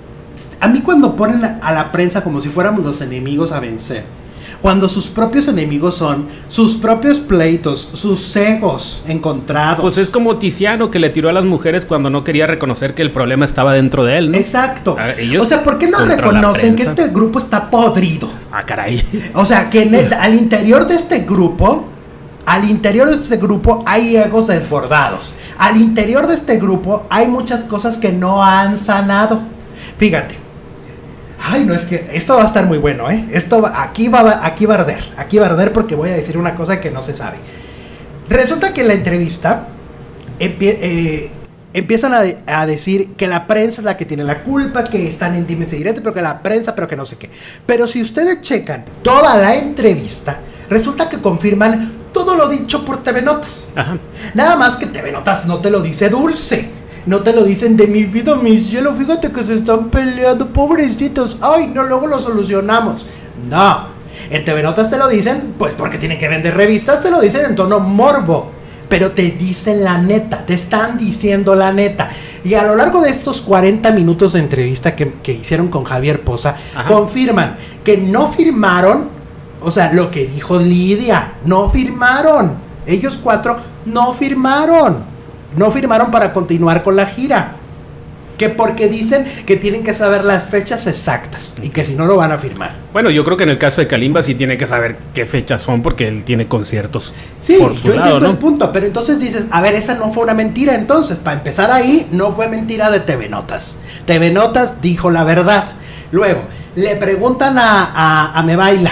a mí cuando ponen a la prensa como si fuéramos los enemigos a vencer, cuando sus propios enemigos son sus propios pleitos, sus egos encontrados. Pues es como Tiziano, que le tiró a las mujeres cuando no quería reconocer que el problema estaba dentro de él, ¿no? Exacto. O sea, ¿por qué no reconocen que este grupo está podrido? Ah, caray. O sea, que en el, al interior de este grupo, al interior de este grupo hay egos desbordados. Al interior de este grupo hay muchas cosas que no han sanado. Fíjate. Ay, no, es que esto va a estar muy bueno, ¿eh? Esto va, aquí va, aquí va a arder, aquí va a arder porque voy a decir una cosa que no se sabe. Resulta que en la entrevista empie, eh, empiezan a, de, a decir que la prensa es la que tiene la culpa, que están en dimes y diretes, pero que la prensa, pero que no sé qué. Pero si ustedes checan toda la entrevista, resulta que confirman todo lo dicho por T V Notas. Ajá. Nada más que T V Notas no te lo dice dulce. No te lo dicen de mi vida, mi cielo, fíjate que se están peleando, pobrecitos. Ay, no, luego lo solucionamos. No, en T V Notas te lo dicen, pues porque tienen que vender revistas, te lo dicen en tono morbo. Pero te dicen la neta, te están diciendo la neta. Y a lo largo de estos cuarenta minutos de entrevista que, que hicieron con Javier Poza, ajá, confirman que no firmaron, o sea, lo que dijo Lidia, no firmaron. Ellos cuatro no firmaron. No firmaron para continuar con la gira. Que porque dicen que tienen que saber las fechas exactas y que si no lo van a firmar. Bueno, yo creo que en el caso de Kalimba sí tiene que saber qué fechas son porque él tiene conciertos. Sí, por su yo lado, entiendo ¿no? el punto, pero entonces dices, a ver, esa no fue una mentira entonces. Para empezar ahí, no fue mentira de T V Notas. T V Notas dijo la verdad. Luego, le preguntan a, a, a Me Baila.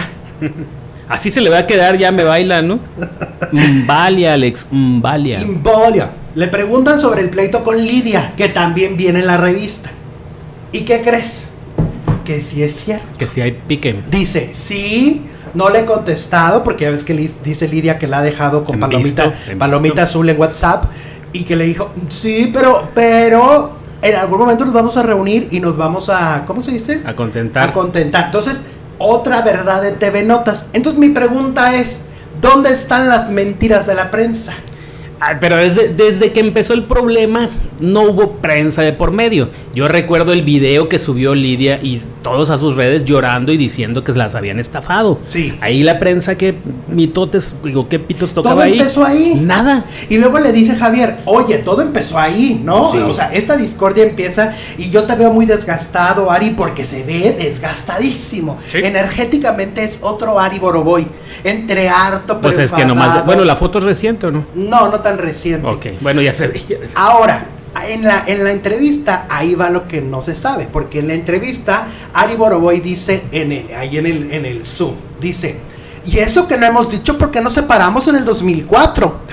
Así se le va a quedar ya Me Baila, ¿no? Mbalia, Alex, Mbalia. Mbalia. Le preguntan sobre el pleito con Lidia, que también viene en la revista. ¿Y qué crees? Que sí es cierto. Que sí hay pique. Dice, sí, no le he contestado, porque ya ves que dice Lidia que la ha dejado con en palomita, visto, palomita azul en WhatsApp, y que le dijo, sí, pero, pero, en algún momento nos vamos a reunir y nos vamos a, ¿cómo se dice? A contentar. A contentar. Entonces, otra verdad de T V Notas. Entonces mi pregunta es, ¿dónde están las mentiras de la prensa? Ah, pero desde, desde que empezó el problema no hubo prensa de por medio. Yo recuerdo el video que subió Lidia y todos a sus redes llorando y diciendo que se las habían estafado. Sí. Ahí la prensa, ¿qué mitotes, digo, qué pitos tocaba ahí? Todo empezó ahí. Nada. Y luego le dice Javier, oye, todo empezó ahí, ¿no? Sí. O sea, esta discordia empieza y yo te veo muy desgastado, Ari, porque se ve desgastadísimo. Sí. Energéticamente es otro Ari Boroboy. Entre harto, pero pues es que nomás, bueno, la foto es reciente, ¿o no? No, no tan reciente. Ok, bueno, ya se veía. Ahora, en la, en la entrevista, ahí va lo que no se sabe, porque en la entrevista, Ari Boroboy dice, en el, ahí en el, en el Zoom, dice, y eso que no hemos dicho porque nos separamos en el dos mil cuatro.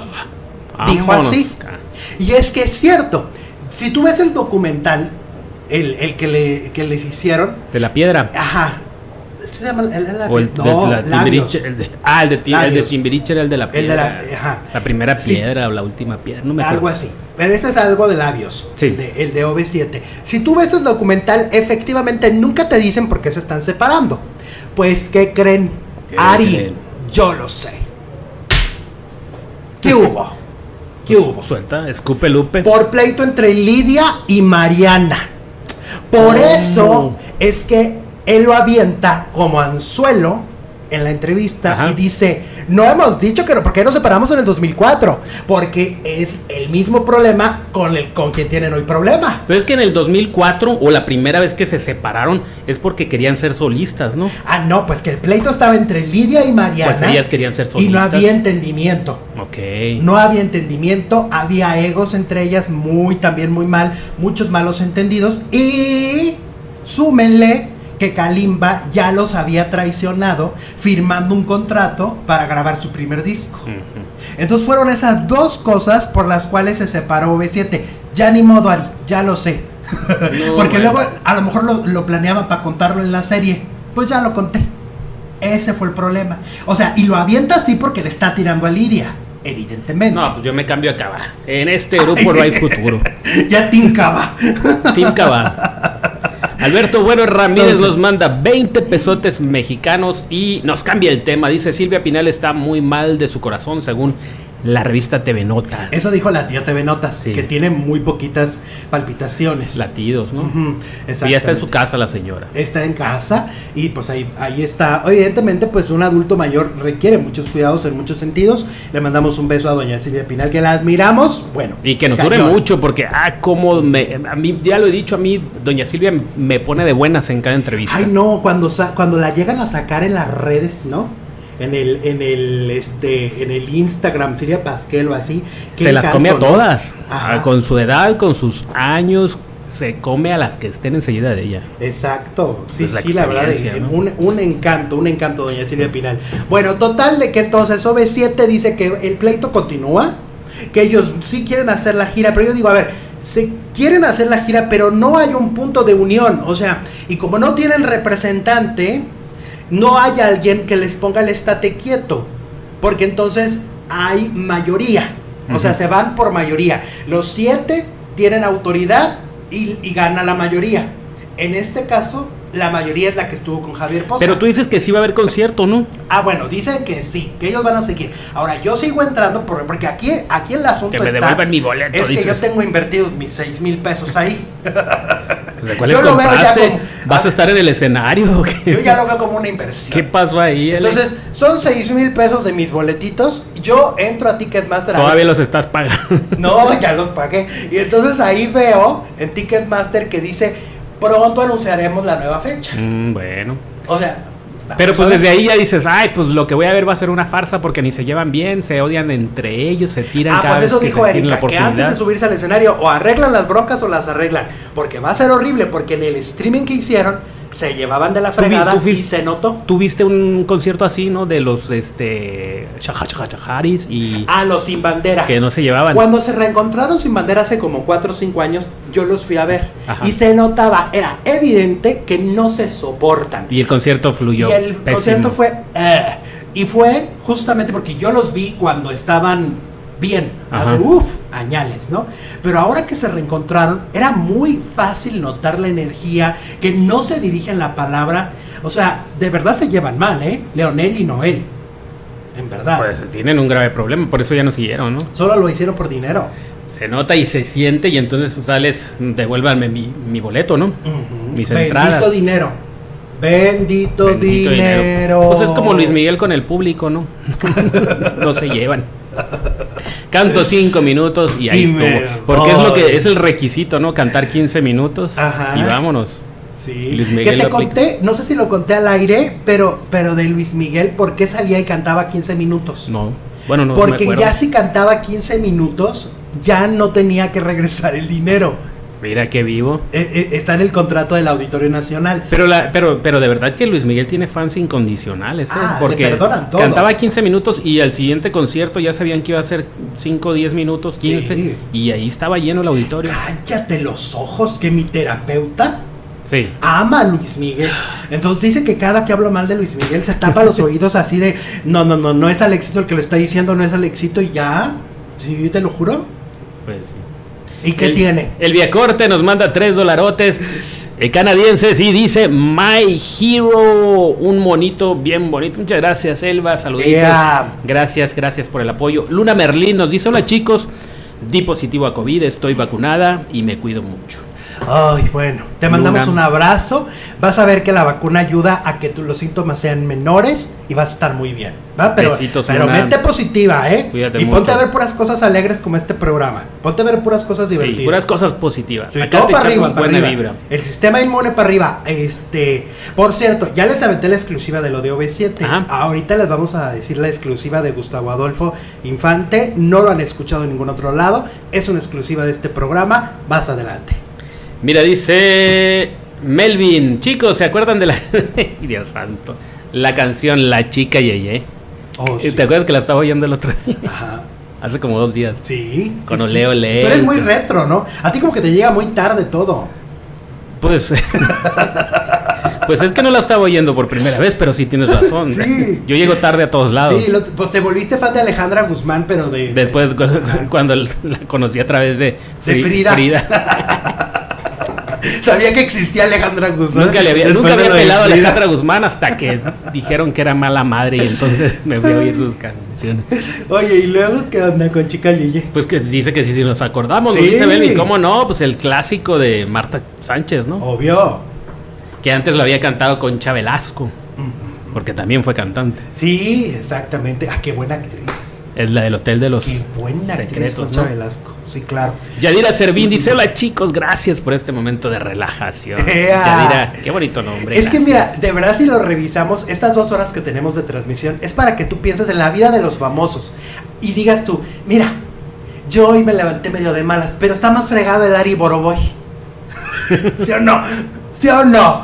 Oh, dijo así. Y es que es cierto, si tú ves el documental, el, el que, le, que les hicieron. De la piedra. Ajá. Se llama el, el, el, o el, no, de, de la el de, ah, el de, el de Timbiriche era el de la piedra. El de la, ajá. La primera piedra, sí, o la última piedra, no me acuerdo. Algo así. Pero ese es algo de labios. Sí. El de, el de O V siete. Si tú ves el documental, efectivamente nunca te dicen por qué se están separando. Pues, ¿qué creen? ¿Qué Ari, creen? Yo lo sé. ¿Qué hubo? ¿Qué pues, hubo? Suelta, escupe Lupe. Por pleito entre Lidia y Mariana. Por oh. eso es que él lo avienta como anzuelo en la entrevista. Ajá. Y dice, no hemos dicho que no, porque nos separamos en el dos mil cuatro, porque es el mismo problema con el con quien tienen hoy problema. Pero es que en el dos mil cuatro, o la primera vez que se separaron, es porque querían ser solistas, ¿no? Ah, no, pues que el pleito estaba entre Lidia y Mariana. Pues ellas querían ser solistas. Y no había entendimiento. Ok. No había entendimiento, había egos entre ellas, muy, también muy mal, muchos malos entendidos. Y Súmenle que Kalimba ya los había traicionado firmando un contrato para grabar su primer disco. Uh-huh. Entonces fueron esas dos cosas por las cuales se separó O V siete. Ya ni modo, Ari, ya lo sé. No, porque bueno. Luego a lo mejor lo, lo planeaba para contarlo en la serie. Pues ya lo conté. Ese fue el problema. O sea, y lo avienta así porque le está tirando a Lidia, evidentemente. No, pues yo me cambio a Cava. En este grupo no hay futuro. Ya Team Cava. Team Cava. Alberto Bueno Ramírez Entonces, nos manda veinte pesotes mexicanos y nos cambia el tema. Dice: Silvia Pinal está muy mal de su corazón, según la revista T V Notas. Eso dijo la tía T V Notas, sí. Que tiene muy poquitas palpitaciones. Latidos, ¿no? Uh-huh, y ya está en su casa la señora. Está en casa y pues ahí, ahí está. Evidentemente, pues un adulto mayor requiere muchos cuidados en muchos sentidos. Le mandamos un beso a doña Silvia Pinal, que la admiramos. Bueno. Y que nos dure mucho, porque, ah, como me, a mí, ya lo he dicho, a mí doña Silvia me pone de buenas en cada entrevista. Ay, no, cuando, cuando la llegan a sacar en las redes, ¿no? En el, en el, este, en el Instagram, Silvia Pasquel o así. Se las come a todas. ¿No? Con su edad, con sus años, se come a las que estén enseguida de ella. Exacto. Sí, sí, la verdad. ¿No? Un, un encanto, un encanto, doña Silvia Pinal. Bueno, total de que entonces O V siete dice que el pleito continúa, que ellos sí quieren hacer la gira, pero yo digo, a ver, se quieren hacer la gira, pero no hay un punto de unión. O sea, y como no tienen representante, no hay alguien que les ponga el estate quieto, porque entonces hay mayoría, uh-huh. O sea, se van por mayoría. Los siete tienen autoridad y, y gana la mayoría. En este caso, la mayoría es la que estuvo con Javier Poza. Pero tú dices que sí va a haber concierto, ¿no? Ah, bueno, dicen que sí, que ellos van a seguir. Ahora, yo sigo entrando por, porque aquí, aquí el asunto que me está, devuelvan mi boleto, es dices. Que yo tengo invertidos mis seis mil pesos ahí. ¿De cuáles yo compraste? Lo veo ya como, ¿vas a estar en el escenario? ¿Qué? Yo ya lo veo como una inversión. ¿Qué pasó ahí? Entonces, son seis mil pesos de mis boletitos. Yo entro a Ticketmaster. Todavía a los estás pagando. No, ya los pagué. Y entonces ahí veo en Ticketmaster que dice: pronto anunciaremos la nueva fecha. Mm, bueno. O sea, pero pues desde ahí ya dices: ay, pues lo que voy a ver va a ser una farsa, porque ni se llevan bien, se odian entre ellos, se tiran ah, cada pues eso vez dijo que Erika, que antes de subirse al escenario o arreglan las broncas o las arreglan, porque va a ser horrible, porque en el streaming que hicieron se llevaban de la fregada ¿Tú, tú y se notó. Tuviste un concierto así, ¿no? De los este Chajachajaris y ah, los Sin Bandera, que no se llevaban. Cuando se reencontraron Sin Bandera hace como cuatro o cinco años, yo los fui a ver. Ajá. Y se notaba, era evidente que no se soportan. Y el concierto fluyó. Y el pésimo. concierto fue uh, y fue justamente porque yo los vi cuando estaban bien, Ajá. hace uff, añales, ¿no? Pero ahora que se reencontraron, era muy fácil notar la energía, que no se dirigen la palabra. O sea, de verdad se llevan mal, ¿eh? Leonel y Noel. En verdad. Pues tienen un grave problema, por eso ya no siguieron, ¿no? Solo lo hicieron por dinero. Se nota y se siente, y entonces sales, devuélvanme mi, mi boleto, ¿no? Uh-huh. Mis Bendito entradas. dinero. Bendito, Bendito dinero. dinero. Pues es como Luis Miguel con el público, ¿no? No se llevan. Canto cinco minutos y ahí y estuvo. Porque voy. es lo que es el requisito, ¿no? Cantar quince minutos. Ajá. Y vámonos. Sí. Luis Miguel que te conté, no sé si lo conté al aire, pero, pero de Luis Miguel, ¿por qué salía y cantaba quince minutos? No. Bueno, no. Porque me ya si cantaba quince minutos, ya no tenía que regresar el dinero. Mira qué vivo. Eh, eh, está en el contrato del Auditorio Nacional. Pero la, pero, pero de verdad que Luis Miguel tiene fans incondicionales, ¿eh? Ah, porque le perdonan todo. Cantaba quince minutos y al siguiente concierto ya sabían que iba a ser cinco, diez minutos, quince, sí. Y ahí estaba lleno el auditorio. Cállate los ojos, que mi terapeuta sí. ama a Luis Miguel. Entonces dice que cada que hablo mal de Luis Miguel se tapa los oídos así de no, no, no, no es Alexito el que lo está diciendo, no es Alexito y ya. Sí, te lo juro. Pues sí. ¿Y qué el, tiene? El Viacorte nos manda tres dolarotes eh, canadienses y dice: My Hero, un monito bien bonito. Muchas gracias, Elba, saluditos. Yeah. Gracias, gracias por el apoyo. Luna Merlín nos dice: hola chicos, di positivo a COVID, estoy vacunada y me cuido mucho. Ay, bueno, te mandamos Luna. un abrazo. Vas a ver que la vacuna ayuda a que tu, los síntomas sean menores y vas a estar muy bien, ¿va? Pero, Besitos, pero mente positiva, ¿eh? Cuídate y mucho. Ponte a ver puras cosas alegres como este programa. Ponte a ver puras cosas divertidas. Sí, puras cosas positivas. Sí, todo para arriba, para arriba. Vibra. El sistema inmune para arriba. Este, por cierto, ya les aventé la exclusiva de lo de O V siete. Ajá. Ahorita les vamos a decir la exclusiva de Gustavo Adolfo Infante. No lo han escuchado en ningún otro lado. Es una exclusiva de este programa. Más adelante. Mira, dice Melvin, chicos, ¿se acuerdan de la... Dios santo. La canción La Chica Yeye? Oh, sí. ¿Te acuerdas que la estaba oyendo el otro día? Ajá. Hace como dos días. Sí. Con sí, Ole sí. Ole. Tú eres muy retro, ¿no? A ti como que te llega muy tarde todo. Pues... Pues es que no la estaba oyendo por primera vez, pero sí tienes razón. Sí. Yo llego tarde a todos lados. Sí, lo, pues te volviste fan de Alejandra Guzmán, pero de... Después, de, cu- cuando la conocí a través de, de Fri- Frida. Frida. Sabía que existía Alejandra Guzmán. Nunca, le había, Después nunca de había lo de pelado a Frida. Alejandra Guzmán hasta que dijeron que era mala madre y entonces me fui a oír sus canciones. Oye, ¿y luego qué onda con Chica Yeye? Pues que dice que sí, sí nos acordamos, Sí. lo dice Belmi, ¿cómo no? Pues el clásico de Marta Sánchez, ¿no? Obvio. Que antes lo había cantado con Concha Velasco, porque también fue cantante. Sí, exactamente. Ah, qué buena actriz. Es la del Hotel de los Qué buena actriz, Secretos, Concha ¿no? Velasco. Sí, claro. Yadira Servín dice: hola chicos, gracias por este momento de relajación. Ea. Yadira, qué bonito nombre. Es que gracias. mira, de verdad si lo revisamos, estas dos horas que tenemos de transmisión es para que tú pienses en la vida de los famosos y digas tú, mira, yo hoy me levanté medio de malas, pero está más fregado el Ari Boroboy. ¿Sí o no? ¿Sí o no?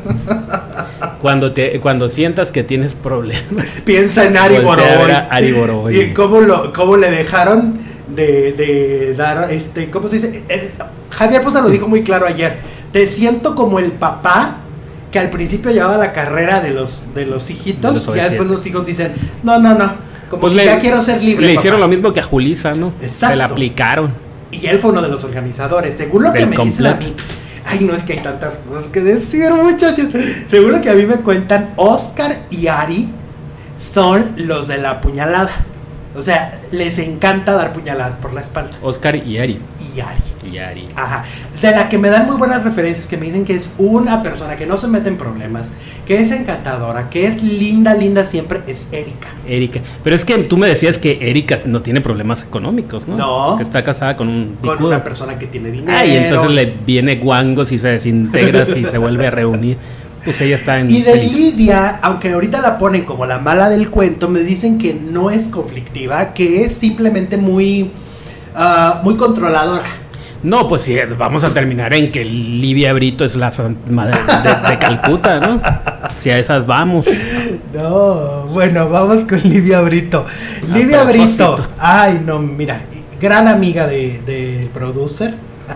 Cuando, te, cuando sientas que tienes problemas, Piensa en Ari voltea a ver Boroboy. a Ari Boroboy. Y cómo, lo, cómo le dejaron de, de dar, este, ¿cómo se dice? Eh, Javier Poza lo dijo muy claro ayer. Te siento como el papá que al principio llevaba la carrera de los, de los hijitos, De los y ya O V siete. después los hijos dicen, no, no, no, como Pues que le- ya quiero ser libre. Le papá. hicieron lo mismo que a Julisa, ¿no? Exacto. Se la aplicaron. Y él fue uno de los organizadores. Según lo que Del me dicen a complot. mí. Ay, no es que hay tantas cosas que decir, muchachos. Según lo que a mí me cuentan, Oscar y Ari son los de la puñalada. O sea, les encanta dar puñaladas por la espalda. Oscar y Ari. Y Ari. Y Ari. Ajá. De la que me dan muy buenas referencias, que me dicen que es una persona que no se mete en problemas, que es encantadora, que es linda, linda siempre, es Erika. Erika. Pero es que tú me decías que Erika no tiene problemas económicos, ¿no? No. Que está casada con un Con picudo. una persona que tiene dinero. Ah, y entonces le viene guangos y se desintegra y se vuelve a reunir. Pues ella está en Y de feliz. Lidia, aunque ahorita la ponen como la mala del cuento, me dicen que no es conflictiva, que es simplemente muy, ah, muy controladora. No, pues sí, vamos a terminar en que Livia Brito es la san- madre de, de Calcuta, ¿no? Si a esas vamos. No, bueno, vamos con Livia Brito. A Livia propósito. Brito, ay no, mira, gran amiga de- del producer.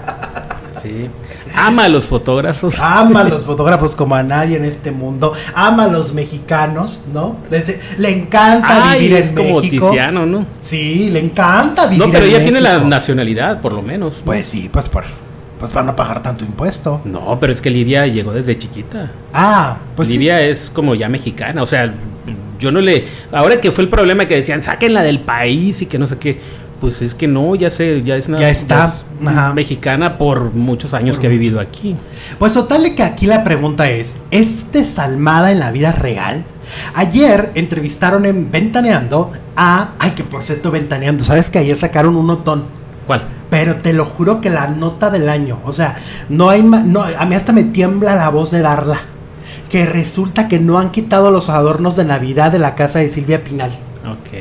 Sí. Ama a los fotógrafos. Ama a los fotógrafos como a nadie en este mundo. Ama a los mexicanos, ¿no? Les- le encanta Ay, vivir es en como México. Tiziano, ¿no? Sí, le encanta vivir No, pero en ella tiene la México. nacionalidad, por lo menos. ¿no? Pues sí, pues por pues para no pagar tanto impuesto. No, pero es que Livia llegó desde chiquita. Ah, pues sí. Livia es como ya mexicana, o sea, yo no le... Ahora que fue el problema que decían, sáquenla del país y que no sé qué, pues es que no, ya se, ya es una Ya está, es ajá. mexicana por muchos años Por que ha mucho. vivido aquí. Pues total de que aquí la pregunta es, ¿es desalmada en la vida real? Ayer entrevistaron en Ventaneando a... Ay, que por cierto, Ventaneando, ¿sabes que ayer sacaron un notón? ¿Cuál? Pero te lo juro que la nota del año, o sea, no hay... ma- No, a mí hasta me tiembla la voz de darla. Que resulta que no han quitado los adornos de Navidad de la casa de Silvia Pinal. Ok.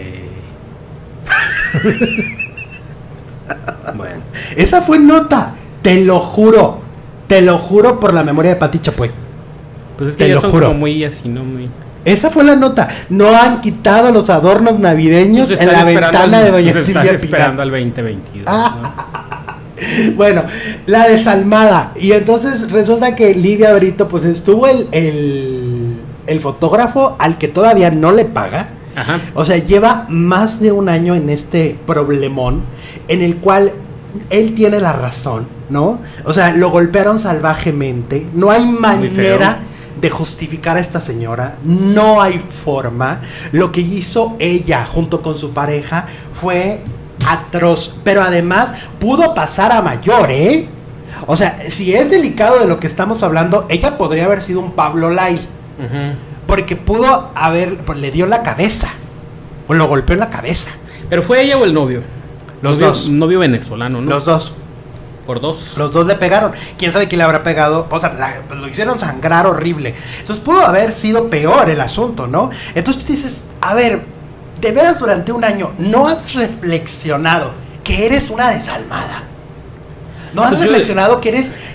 Bueno, Esa fue nota, te lo juro. Te lo juro por la memoria de Pati Chapoy. pues es que Te ya lo son juro. como muy así, ¿no? Muy... Esa fue la nota. No han quitado los adornos navideños Pues en están la esperando ventana al- de Doña pues están Silvia esperando Pinal. al veinte veintidós, Ah. Bueno, la desalmada. Y entonces resulta que Livia Brito, pues estuvo el, el, el fotógrafo al que todavía no le paga. ¿no? Ajá. O sea, lleva más de un año en este problemón en el cual él tiene la razón, ¿no? O sea, lo golpearon salvajemente. No hay manera de justificar a esta señora. No hay forma. Lo que hizo ella junto con su pareja fue atroz. Pero además pudo pasar a mayor, ¿eh? O sea, si es delicado de lo que estamos hablando, ella podría haber sido un Pablo Lai. Ujú. Porque pudo haber, pues le dio la cabeza. O lo golpeó en la cabeza. ¿Pero fue ella o el novio? Los Novio- dos. Novio venezolano, ¿no? Los dos. Por dos. Los dos le pegaron. ¿Quién sabe quién le habrá pegado? O sea, la- pues lo hicieron sangrar horrible. Entonces pudo haber sido peor el asunto, ¿no? Entonces tú dices, a ver, de veras durante un año no has reflexionado que eres una desalmada. No has Pues yo- reflexionado que eres,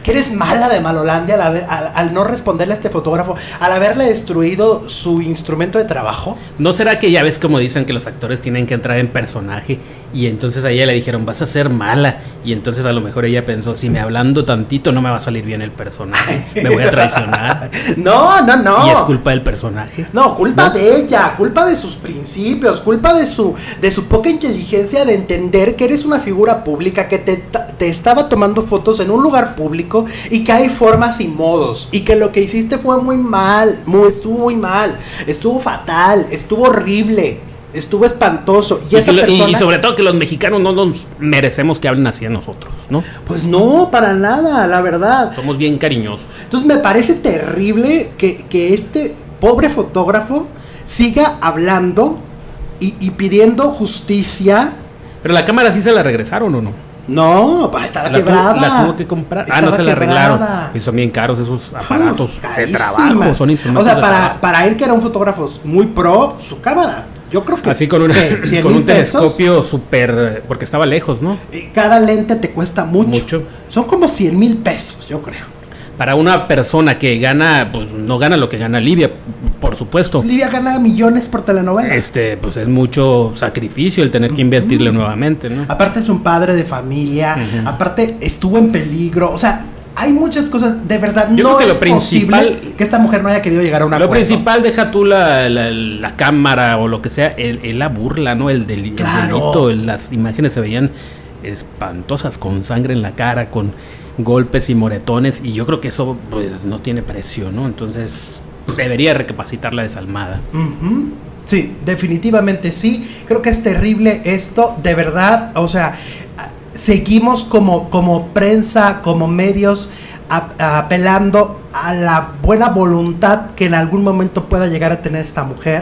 que eres mala de Malolandia al, haber- al, al no responderle a este fotógrafo, al haberle destruido su instrumento de trabajo. ¿No será que ya ves como dicen que los actores tienen que entrar en personaje? Y entonces a ella le dijeron, vas a ser mala. Y entonces a lo mejor ella pensó, si me hablando tantito no me va a salir bien el personaje. Me voy a traicionar. No, no, no. Y es culpa del personaje. No, culpa ¿No? de ella, culpa de sus principios, culpa de su de su poca inteligencia de entender que eres una figura pública, que te, te estaba tomando fotos en un lugar público y que hay formas y modos y que lo que hiciste fue muy mal, muy, estuvo muy mal, estuvo fatal, estuvo horrible, estuvo espantoso. Y, Y, esa que lo- y- persona, y sobre todo que los mexicanos no nos merecemos que hablen así a nosotros, ¿no? pues no, para nada, la verdad. Somos bien cariñosos. Entonces me parece terrible que, que este pobre fotógrafo siga hablando y, y pidiendo justicia. Pero la cámara sí se la regresaron, ¿o no? No, pa, estaba La, quebrada. tuvo, la tuvo que comprar. Ah, no Estaba se la quebrada. arreglaron. Y son bien caros esos aparatos Uh, de carísima. trabajo. Son instrumentos O sea, de para, trabajo. para él que era un fotógrafo muy pro, su cámara. Yo creo que Así con, una, que cien con mil un pesos, telescopio súper... Porque estaba lejos, ¿no? eh, cada lente te cuesta mucho. Mucho. Son como cien mil pesos, yo creo. Para una persona que gana, pues no gana lo que gana Livia, por supuesto. Livia gana millones por telenovela. Este, pues es mucho sacrificio el tener que invertirle nuevamente, ¿no? Aparte es un padre de familia. Ujú. Aparte estuvo en peligro. O sea, hay muchas cosas. De verdad, Yo no creo que es lo principal- posible que esta mujer no haya querido llegar a un Lo acuerdo. principal, deja tú la, la, la cámara o lo que sea, el, el la burla, ¿no? El, del, el Claro. delito, el- las imágenes se veían espantosas, con sangre en la cara, con golpes y moretones, y yo creo que eso pues no tiene precio, ¿no? Entonces debería recapacitar la desalmada. Ujú. Sí, definitivamente sí. Creo que es terrible esto, de verdad. O sea, a- seguimos como, como prensa, como medios, a- apelando a la buena voluntad que en algún momento pueda llegar a tener esta mujer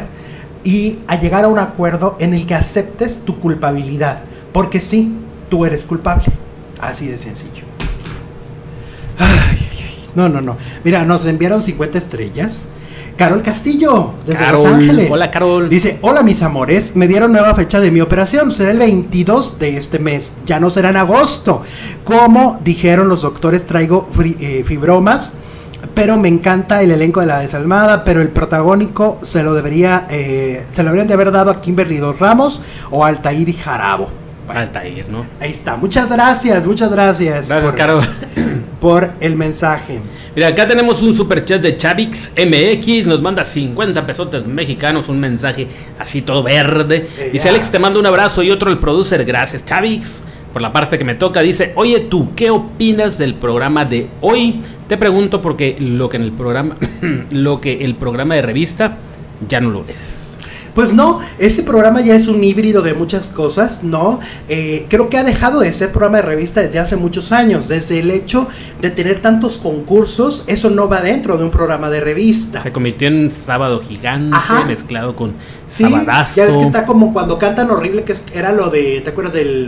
y a llegar a un acuerdo en el que aceptes tu culpabilidad. Porque sí, tú eres culpable. Así de sencillo. Ay, ay, ay. No, no, no. Mira, nos enviaron cincuenta estrellas. Carol Castillo, desde Carol, Los Ángeles. hola, Carol. Dice, hola mis amores, me dieron nueva fecha de mi operación, será el veintidós de este mes, ya no será en agosto. Como dijeron los doctores, traigo fri- eh, fibromas, pero me encanta el elenco de La Desalmada, pero el protagónico se lo debería, eh, se lo deberían de haber dado a Kimberly Dos Ramos o a Altair y Jarabo. Bueno, Altair, ¿no? ahí está, muchas gracias, muchas gracias. Gracias, por, Carol. por el mensaje. Mira, acá tenemos un superchat de Chavix M X, nos manda cincuenta pesotes mexicanos, un mensaje así todo verde. Eh, Dice ya. Alex, te mando un abrazo, y otro el producer, gracias Chavix. Por la parte que me toca, dice, oye tú, ¿qué opinas del programa de hoy? Te pregunto porque lo que en el programa, lo que el programa de revista ya no lo es. Pues no, este programa ya es un híbrido de muchas cosas, ¿no? Eh, creo que ha dejado de ser programa de revista desde hace muchos años, desde el hecho de tener tantos concursos, eso no va dentro de un programa de revista. Se convirtió en Sábado Gigante, Ajá. mezclado con Sí, Sabadazo. ya ves que está como cuando cantan horrible, que es- era lo de, ¿te acuerdas del...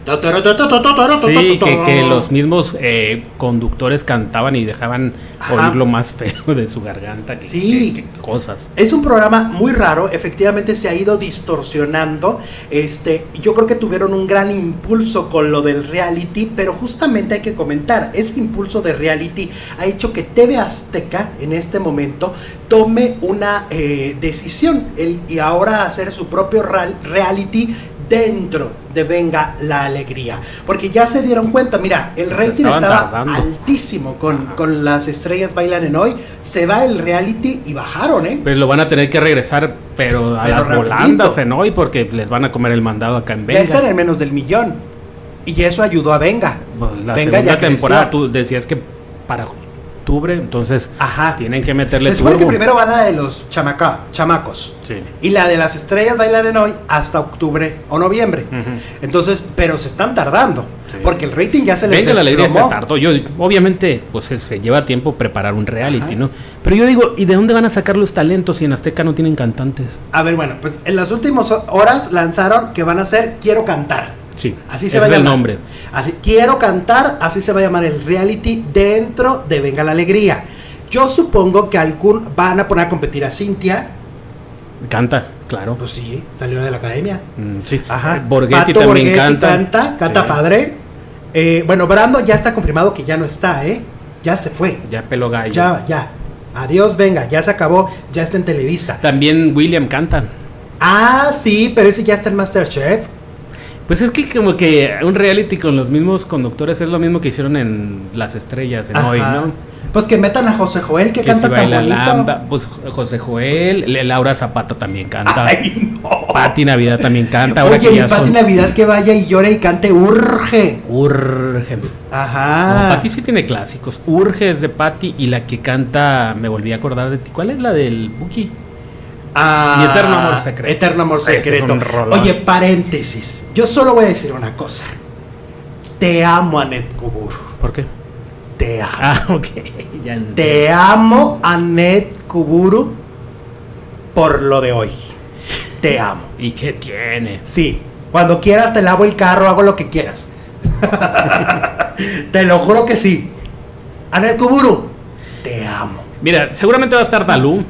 Sí, que, que los mismos eh, conductores cantaban y dejaban Ajá. oír lo más feo de su garganta. Que, Sí. que- que cosas. Es un programa muy raro, efectivamente se ha ido distorsionando. Este, yo creo que tuvieron un gran impulso con lo del reality, pero justamente hay que comentar, ese impulso de reality ha hecho que T V Azteca en este momento tome una eh, decisión el, y ahora hacer su propio real- reality dentro de Venga la Alegría, porque ya se dieron cuenta, mira, el rating estaban estaba tardando. altísimo con, con Las Estrellas Bailan en Hoy, se va el reality y bajaron, ¿eh? Pues lo van a tener que regresar, pero a Pero las rapidito. volandas en hoy, porque les van a comer el mandado acá en Ya están Venga. en menos del millón. Y eso ayudó a Venga. Pues, la Venga segunda ya temporada, creció. tú decías que para octubre, entonces Ajá. tienen que meterle Se supone que turbo. primero va la de los chamaca, chamacos. Sí. Y la de Las Estrellas Bailan en Hoy hasta octubre o noviembre. Ujú. Entonces, pero se están tardando. Sí. Porque el rating ya se les Venga la Alegría se desplomó. tardó. Yo, obviamente, pues se, se lleva tiempo preparar un reality, Ajá. ¿no? Pero yo digo, ¿y de dónde van a sacar los talentos si en Azteca no tienen cantantes? A ver, bueno, pues en las últimas horas lanzaron que van a hacer Quiero Cantar. Sí, Así se ese va a es el llamar. nombre. Así, Quiero Cantar, así se va a llamar el reality dentro de Venga la Alegría. Yo supongo que algún van a poner a competir a Cintia. Canta, claro. Pues sí, salió de la academia. Mm, sí. Ajá. Eh, Borghetti Pato también Borghetti canta. canta, canta Sí. padre. Eh, bueno, Brando ya está confirmado que ya no está, ¿eh? ya se fue. Ya peló gallo. Ya, ya. Adiós, venga, ya se acabó, ya está en Televisa. También William canta. Ah, sí, pero ese ya está en MasterChef. Pues es que como que un reality con los mismos conductores es lo mismo que hicieron en Las Estrellas, en Ajá. Hoy, ¿no? Pues que metan a José Joel, que, Que canta si tan baila bonito. Lambda, pues José Joel, Le- Laura Zapata también canta. Ay, no. Pati Navidad también canta. Ahora Oye, que mi ya Pati son... Navidad que vaya y llore y cante Urge. Urge. Ajá. No, Pati sí tiene clásicos. Urge es de Pati y la que canta, me volví a acordar de ti. ¿Cuál es la del Buki? Ah, Mi Eterno Amor Secreto. Eterno Amor Ese es Secreto. un rolón. Oye, paréntesis. Yo solo voy a decir una cosa. Te amo, Anet Kuburu. ¿Por qué? Te amo. Ah, ok. Ya entiendo. Te amo, Anet Kuburu, por lo de hoy. Te amo. ¿Y qué tiene? Sí. Cuando quieras te lavo el carro, hago lo que quieras. Te lo juro que sí. Anet Kuburu, te amo. Mira, seguramente va a estar Dalú,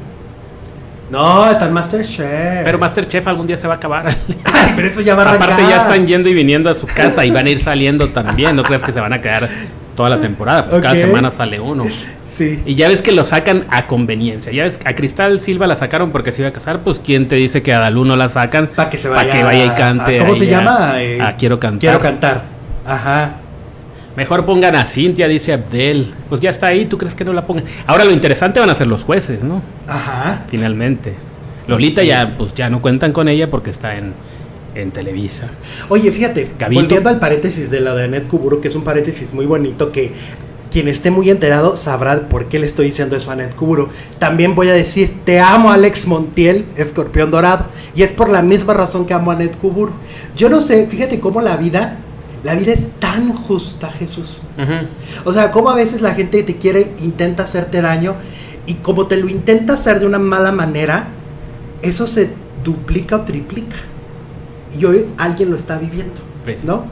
No, está en Masterchef. pero Masterchef algún día se va a acabar. Ay, pero eso ya va a arrancar. Aparte ya están yendo y viniendo a su casa y van a ir saliendo también. No creas que se van a quedar toda la temporada. Pues cada Ok. semana sale uno. Sí. Y ya ves que lo sacan a conveniencia. Ya ves, a Cristal Silva la sacaron porque se iba a casar. Pues ¿quién te dice que a Dalú no la sacan? Para que se Pa' vaya. que vaya y cante. a- ¿Cómo ahí se a- llama? Eh, a Quiero Cantar. Quiero cantar. Ajá. Mejor pongan a Cintia, dice Abdel. Pues ya está ahí, ¿tú crees que no la pongan? Ahora lo interesante van a ser los jueces, ¿no? Ajá. Finalmente. Lolita Sí. ya, pues ya no cuentan con ella porque está en, en Televisa. Oye, fíjate, Gabito. volviendo al paréntesis de la de Anet Kuburu, que es un paréntesis muy bonito que quien esté muy enterado sabrá por qué le estoy diciendo eso a Anet Kuburu. También voy a decir, te amo Alex Montiel, Escorpión Dorado. Y es por la misma razón que amo a Anet Kuburu. Yo no sé, fíjate cómo la vida, la vida es tan justa, Jesús. Ujú. O sea, cómo a veces la gente te quiere, intenta hacerte daño y como te lo intenta hacer de una mala manera, eso se duplica o triplica. Y hoy alguien lo está viviendo, Pues, ¿no?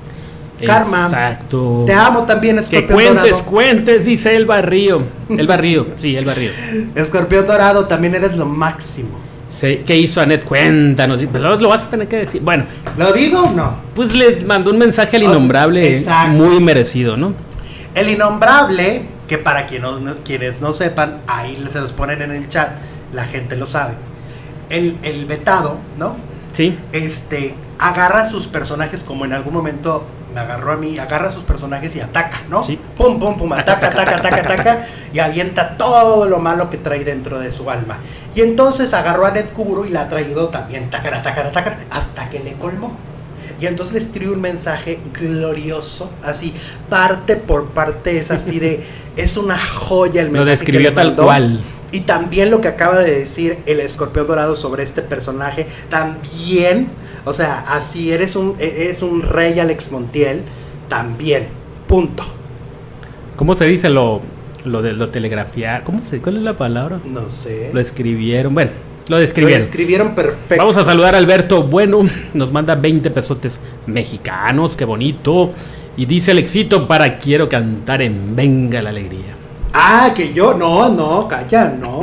Karma. Exacto. Te amo también, Que Escorpión cuentes, Dorado. cuentes, dice el Barrío. El Barrío, sí, el Barrío. Escorpión Dorado, también eres lo máximo. Sí, ¿qué hizo Anet? Cuéntanos. Pero lo vas a tener que decir. Bueno, ¿Lo digo o no? pues le mandó un mensaje al O sea, innombrable exacto. muy merecido, ¿no? El innombrable, que para quien no- no- quienes no sepan, ahí se los ponen en el chat, la gente lo sabe. El, el vetado, ¿no? Sí. Este, agarra a sus personajes como en algún momento me agarró a mí, agarra a sus personajes y ataca, ¿no? Sí. Pum, pum, pum, Taca, ataca, taca, ataca, taca, ataca, taca, ataca, y avienta todo lo malo que trae dentro de su alma. Y entonces agarró a Anet Kuburu y la ha traído también, taca, taca, taca, hasta que le colmó. Y entonces le escribe un mensaje glorioso, así, parte por parte, es así de, es una joya el Lo mensaje. describió que le tal mandó. cual. Y también lo que acaba de decir el Escorpión Dorado sobre este personaje, también, o sea, así eres un, es un rey Alex Montiel, también, punto. ¿Cómo se dice lo, lo de lo telegrafiar? ¿Cómo se, ¿Cuál es la palabra? No sé. Lo escribieron. Bueno, lo Lo describieron. escribieron perfecto. Vamos a saludar a Alberto Bueno. Nos manda veinte pesotes mexicanos. Qué bonito. Y dice Alexito para quiero cantar en Venga la Alegría. Ah, que yo, no, no, calla, no.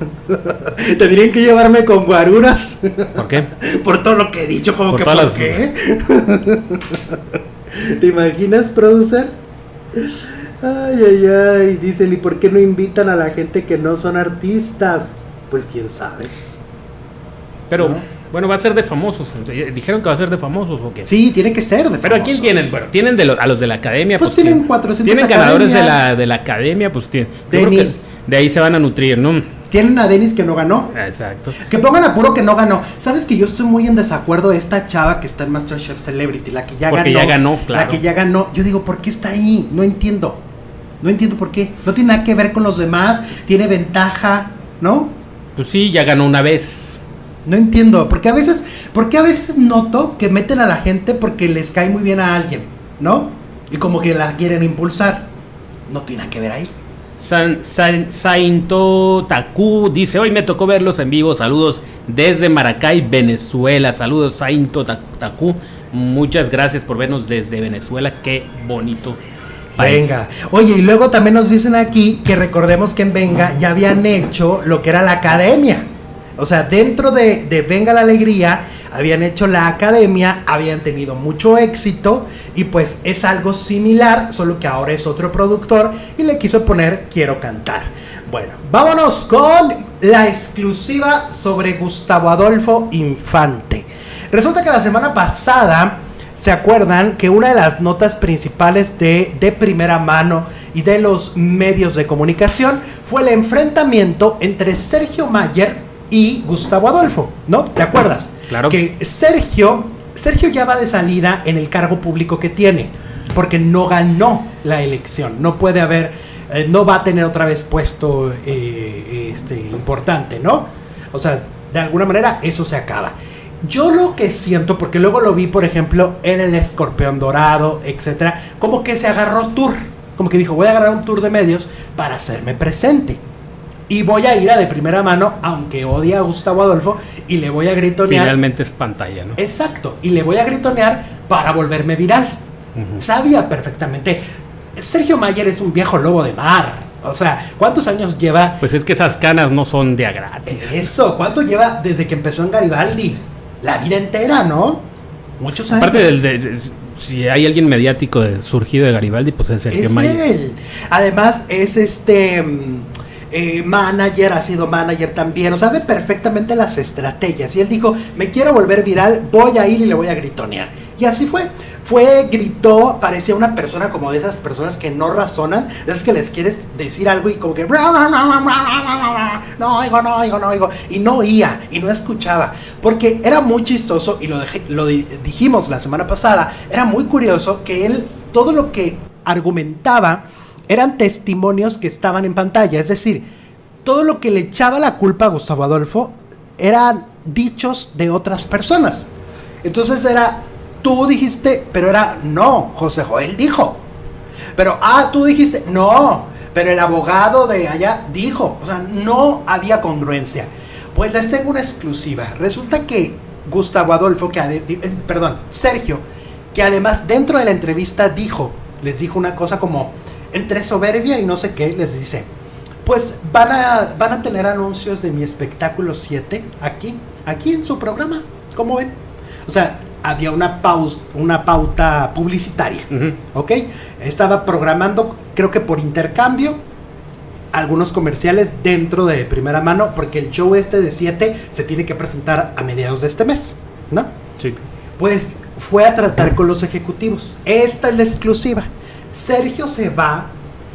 Tendrían que llevarme con guaruras. ¿Por qué? Por todo lo que he dicho, como Por que todas ¿por las- qué? ¿Te imaginas, producer? Ay, ay, ay, dicen, ¿y por qué no invitan a la gente que no son artistas? Pues quién sabe. Pero, ¿No? bueno, va a ser de famosos. Dijeron que va a ser de famosos o qué. Sí, tiene que ser de Pero ¿a quién famosos. tienen? Bueno, tienen de lo- a los de la academia. Pues tienen tienen- cuatrocientas Tienen ganadores de academia. la, de la academia, pues tienen. Yo creo que Denis. de ahí se van a nutrir, ¿no? Tienen a Denis que no ganó. Exacto. Que pongan a puro que no ganó. ¿Sabes que yo estoy muy en desacuerdo de esta chava que está en MasterChef Celebrity? La que ya Porque ganó. ya ganó, claro. La que ya ganó. Yo digo, ¿por qué está ahí? No entiendo. No entiendo por qué. No tiene nada que ver con los demás. Tiene ventaja, ¿no? Pues sí, ya ganó una vez. No entiendo. Porque a veces, porque a veces noto que meten a la gente porque les cae muy bien a alguien, ¿no? Y como que la quieren impulsar. No tiene nada que ver ahí. San, San, Sainto Taku dice, hoy me tocó verlos en vivo, saludos desde Maracay, Venezuela, saludos Sainto Ta- Taku, muchas gracias por vernos desde Venezuela, qué bonito país. Venga. Oye, y luego también nos dicen aquí que recordemos que en Venga ya habían hecho lo que era la academia. O sea, dentro de, de Venga la Alegría habían hecho la academia, habían tenido mucho éxito y pues es algo similar, solo que ahora es otro productor y le quiso poner Quiero Cantar. Bueno, vámonos con la exclusiva sobre Gustavo Adolfo Infante. Resulta que la semana pasada, ¿se acuerdan que una de las notas principales de, de primera mano y de los medios de comunicación fue el enfrentamiento entre Sergio Mayer y Gustavo Adolfo, ¿no? ¿Te acuerdas? Claro. Que Sergio, Sergio ya va de salida en el cargo público que tiene, porque no ganó la elección, no puede haber, eh, no va a tener otra vez puesto eh, este, importante, ¿no? O sea, de alguna manera eso se acaba. Yo lo que siento, porque luego lo vi, por ejemplo, en el Escorpión Dorado, etcétera, como que se agarró tour, como que dijo, voy a agarrar un tour de medios para hacerme presente. Y voy a ir a de primera mano, aunque odie a Gustavo Adolfo, y le voy a gritonear. Finalmente es pantalla, ¿no? Exacto, y le voy a gritonear para volverme viral. Uh-huh. Sabía perfectamente. Sergio Mayer es un viejo lobo de mar. O sea, ¿cuántos años lleva? Pues es que esas canas no son de a gratis. Eso, ¿cuánto lleva desde que empezó en Garibaldi? La vida entera, ¿no? Muchos años. Aparte del, de, de, si hay alguien mediático de, surgido de Garibaldi, pues es Sergio es Mayer. Él. Además es este eh, manager, ha sido manager también, o sabe perfectamente las estrategias. Y él dijo, me quiero volver viral, voy a ir y le voy a gritonear. Y así fue. Fue, gritó, parecía una persona como de esas personas que no razonan, de esas que les quieres decir algo y como que no oigo, no oigo, no oigo, y no oía, y no escuchaba, porque era muy chistoso, y lo, dejé, lo dijimos la semana pasada, era muy curioso que él, todo lo que argumentaba eran testimonios que estaban en pantalla, es decir, todo lo que le echaba la culpa a Gustavo Adolfo eran dichos de otras personas. Entonces era, tú dijiste, pero era, no, José Joel dijo. Pero, ah, tú dijiste, no, pero el abogado de allá dijo. O sea, no había congruencia. Pues les tengo una exclusiva. Resulta que Gustavo Adolfo, que ade- eh, perdón, Sergio, que además dentro de la entrevista dijo, les dijo una cosa como, entre soberbia y no sé qué, les dice, pues van a, van a tener anuncios de mi espectáculo siete aquí, aquí en su programa, ¿cómo ven? O sea, había una, paus, una pauta publicitaria, uh-huh. ¿Ok? Estaba programando, creo que por intercambio, algunos comerciales dentro de primera mano, porque el show este de siete se tiene que presentar a mediados de este mes, ¿no? Sí. Pues fue a tratar con los ejecutivos. Esta es la exclusiva. Sergio se va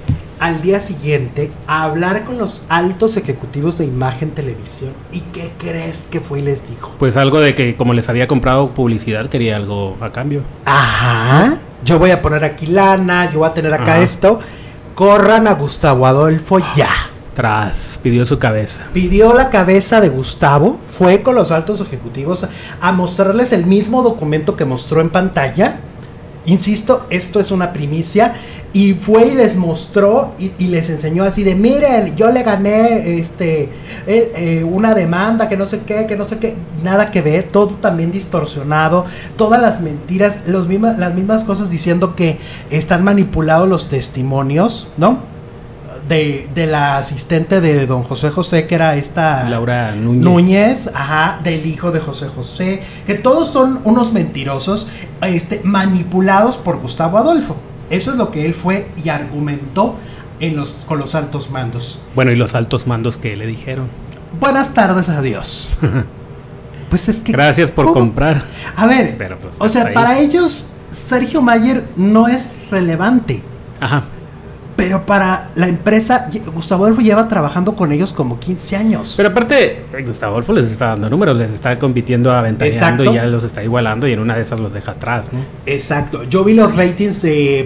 al día siguiente a hablar con los altos ejecutivos de Imagen Televisión. ¿Y qué crees que fue y les dijo? Pues algo de que como les había comprado publicidad, quería algo a cambio. Ajá. Yo voy a poner aquí lana, yo voy a tener acá Ajá. esto. Corran a Gustavo Adolfo ya. Tras, pidió su cabeza. Pidió la cabeza de Gustavo, fue con los altos ejecutivos a mostrarles el mismo documento que mostró en pantalla. Insisto, esto es una primicia. Y fue y les mostró y, y les enseñó así de, miren, yo le gané este eh, eh, una demanda que no sé qué, que no sé qué, nada que ver, todo también distorsionado, todas las mentiras, los mismas, las mismas cosas diciendo que están manipulados los testimonios, ¿no? De, de la asistente de don José José, que era esta Laura Núñez. Núñez, ajá, del hijo de José José, que todos son unos mentirosos, este, manipulados por Gustavo Adolfo. Eso es lo que él fue y argumentó en los, con los altos mandos. Bueno, y los altos mandos que le dijeron. Buenas tardes, adiós. Pues es que... Gracias por ¿cómo? comprar. A ver, Pero pues, o sea, ahí. Para ellos, Sergio Mayer no es relevante. Ajá. Pero para la empresa, Gustavo Adolfo lleva trabajando con ellos como quince años. Pero aparte, Gustavo Adolfo les está dando números, les está compitiendo, aventaneando y ya los está igualando y en una de esas los deja atrás, ¿no? Exacto. Yo vi los ratings de,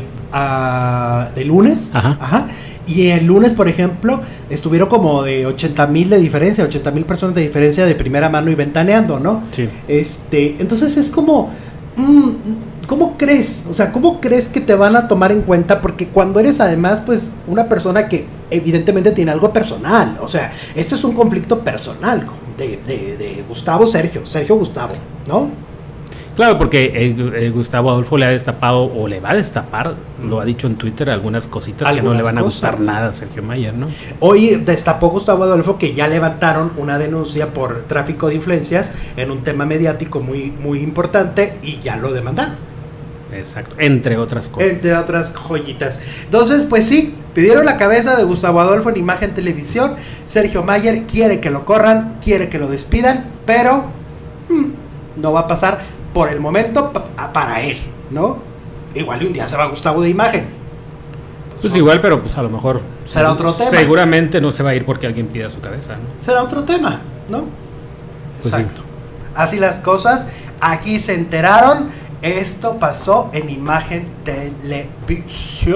uh, de lunes. Ajá. Ajá. Y el lunes, por ejemplo, estuvieron como de ochenta mil de diferencia, ochenta mil personas de diferencia de primera mano y ventaneando, ¿no? Sí. Este, entonces es como... Mmm, ¿cómo crees? O sea, ¿cómo crees que te van a tomar en cuenta? Porque cuando eres además, pues, una persona que evidentemente tiene algo personal. O sea, esto es un conflicto personal de, de, de Gustavo Sergio, Sergio Gustavo, ¿no? Claro, porque eh, eh, Gustavo Adolfo le ha destapado, o le va a destapar, lo ha dicho en Twitter, algunas cositas Algunas que no le van a cosas. gustar nada a Sergio Mayer, ¿no? Hoy destapó Gustavo Adolfo que ya levantaron una denuncia por tráfico de influencias en un tema mediático muy, muy importante y ya lo demandaron. Exacto, entre otras cosas. Entre otras joyitas. Entonces, pues sí, pidieron la cabeza de Gustavo Adolfo en Imagen Televisión. Sergio Mayer quiere que lo corran, quiere que lo despidan, pero hmm, no va a pasar por el momento pa- para él, ¿no? Igual y un día se va Gustavo de Imagen. Pues igual, pero pues a lo mejor será otro tema. Seguramente no se va a ir porque alguien pida su cabeza, ¿no? Será otro tema, ¿no? Pues exacto. Sí. Así las cosas. Aquí se enteraron. Esto pasó en Imagen Televisión.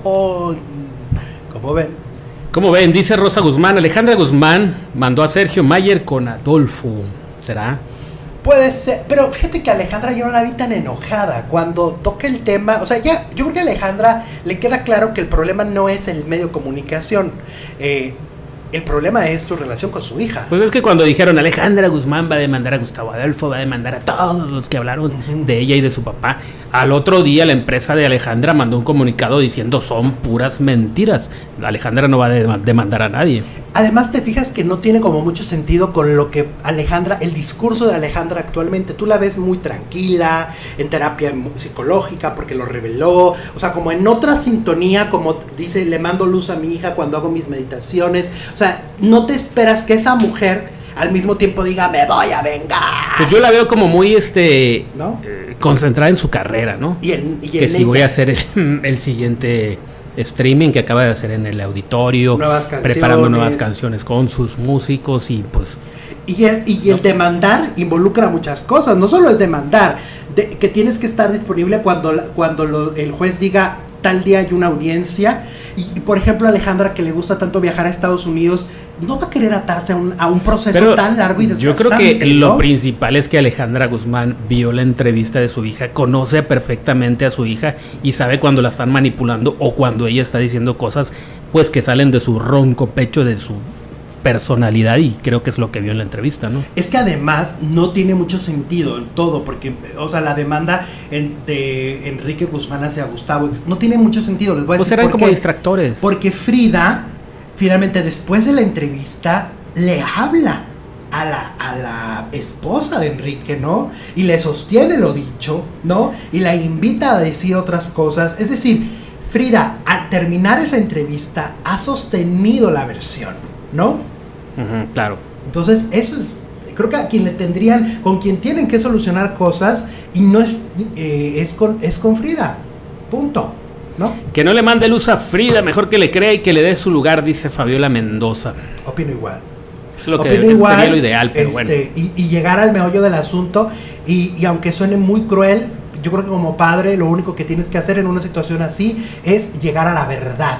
¿Cómo ven? ¿Cómo ven? Dice Rosa Guzmán. Alejandra Guzmán mandó a Sergio Mayer con Adolfo. ¿Será? Puede ser, pero fíjate que Alejandra yo no la vi tan enojada cuando toca el tema. O sea, ya, yo creo que a Alejandra le queda claro que el problema no es el medio de comunicación. Eh, el problema es su relación con su hija. Pues es que cuando dijeron Alejandra Guzmán va a demandar a Gustavo Adolfo, va a demandar a todos los que hablaron uh-huh. de ella y de su papá, al otro día la empresa de Alejandra mandó un comunicado diciendo son puras mentiras. Alejandra no va a demandar a nadie. Además te fijas que no tiene como mucho sentido con lo que Alejandra, el discurso de Alejandra actualmente, tú la ves muy tranquila, en terapia psicológica porque lo reveló, o sea, como en otra sintonía, como dice, le mando luz a mi hija cuando hago mis meditaciones, o sea, no te esperas que esa mujer al mismo tiempo diga, me voy a vengar. Pues yo la veo como muy, este, ¿no? eh, concentrada en su carrera, ¿no? Y en, y que en si ella. voy a hacer el, el siguiente streaming que acaba de hacer en el auditorio, nuevas preparando nuevas canciones con sus músicos y pues... Y el, y el demandar involucra muchas cosas, no solo es demandar, de, que tienes que estar disponible cuando, cuando lo, el juez diga tal día hay una audiencia, y, y por ejemplo Alejandra que le gusta tanto viajar a Estados Unidos, no va a querer atarse a un, a un proceso Pero tan largo y desgastante. Yo creo que ¿no? lo principal es que Alejandra Guzmán vio la entrevista de su hija, conoce perfectamente a su hija y sabe cuando la están manipulando o cuando ella está diciendo cosas pues que salen de su ronco pecho, de su personalidad, y creo que es lo que vio en la entrevista, ¿no? Es que además no tiene mucho sentido en todo, porque, o sea, la demanda en, de Enrique Guzmán hacia Gustavo no tiene mucho sentido. Les voy a pues decir eran por como qué. distractores. Porque Frida, finalmente, después de la entrevista, le habla a la, a la esposa de Enrique, ¿no? Y le sostiene lo dicho, ¿no? Y la invita a decir otras cosas. Es decir, Frida, al terminar esa entrevista, ha sostenido la versión, ¿no? Uh-huh, claro. Entonces, eso creo que a quien le tendrían, con quien tienen que solucionar cosas, y no es, eh, es, con, es con Frida. Punto. ¿No? Que no le mande luz a Frida, mejor que le crea y que le dé su lugar, dice Fabiola Mendoza. Opino igual. Es lo que Opino debe, igual, sería lo ideal, pero este, bueno. Y, y llegar al meollo del asunto, y, y aunque suene muy cruel, yo creo que como padre lo único que tienes que hacer en una situación así es llegar a la verdad.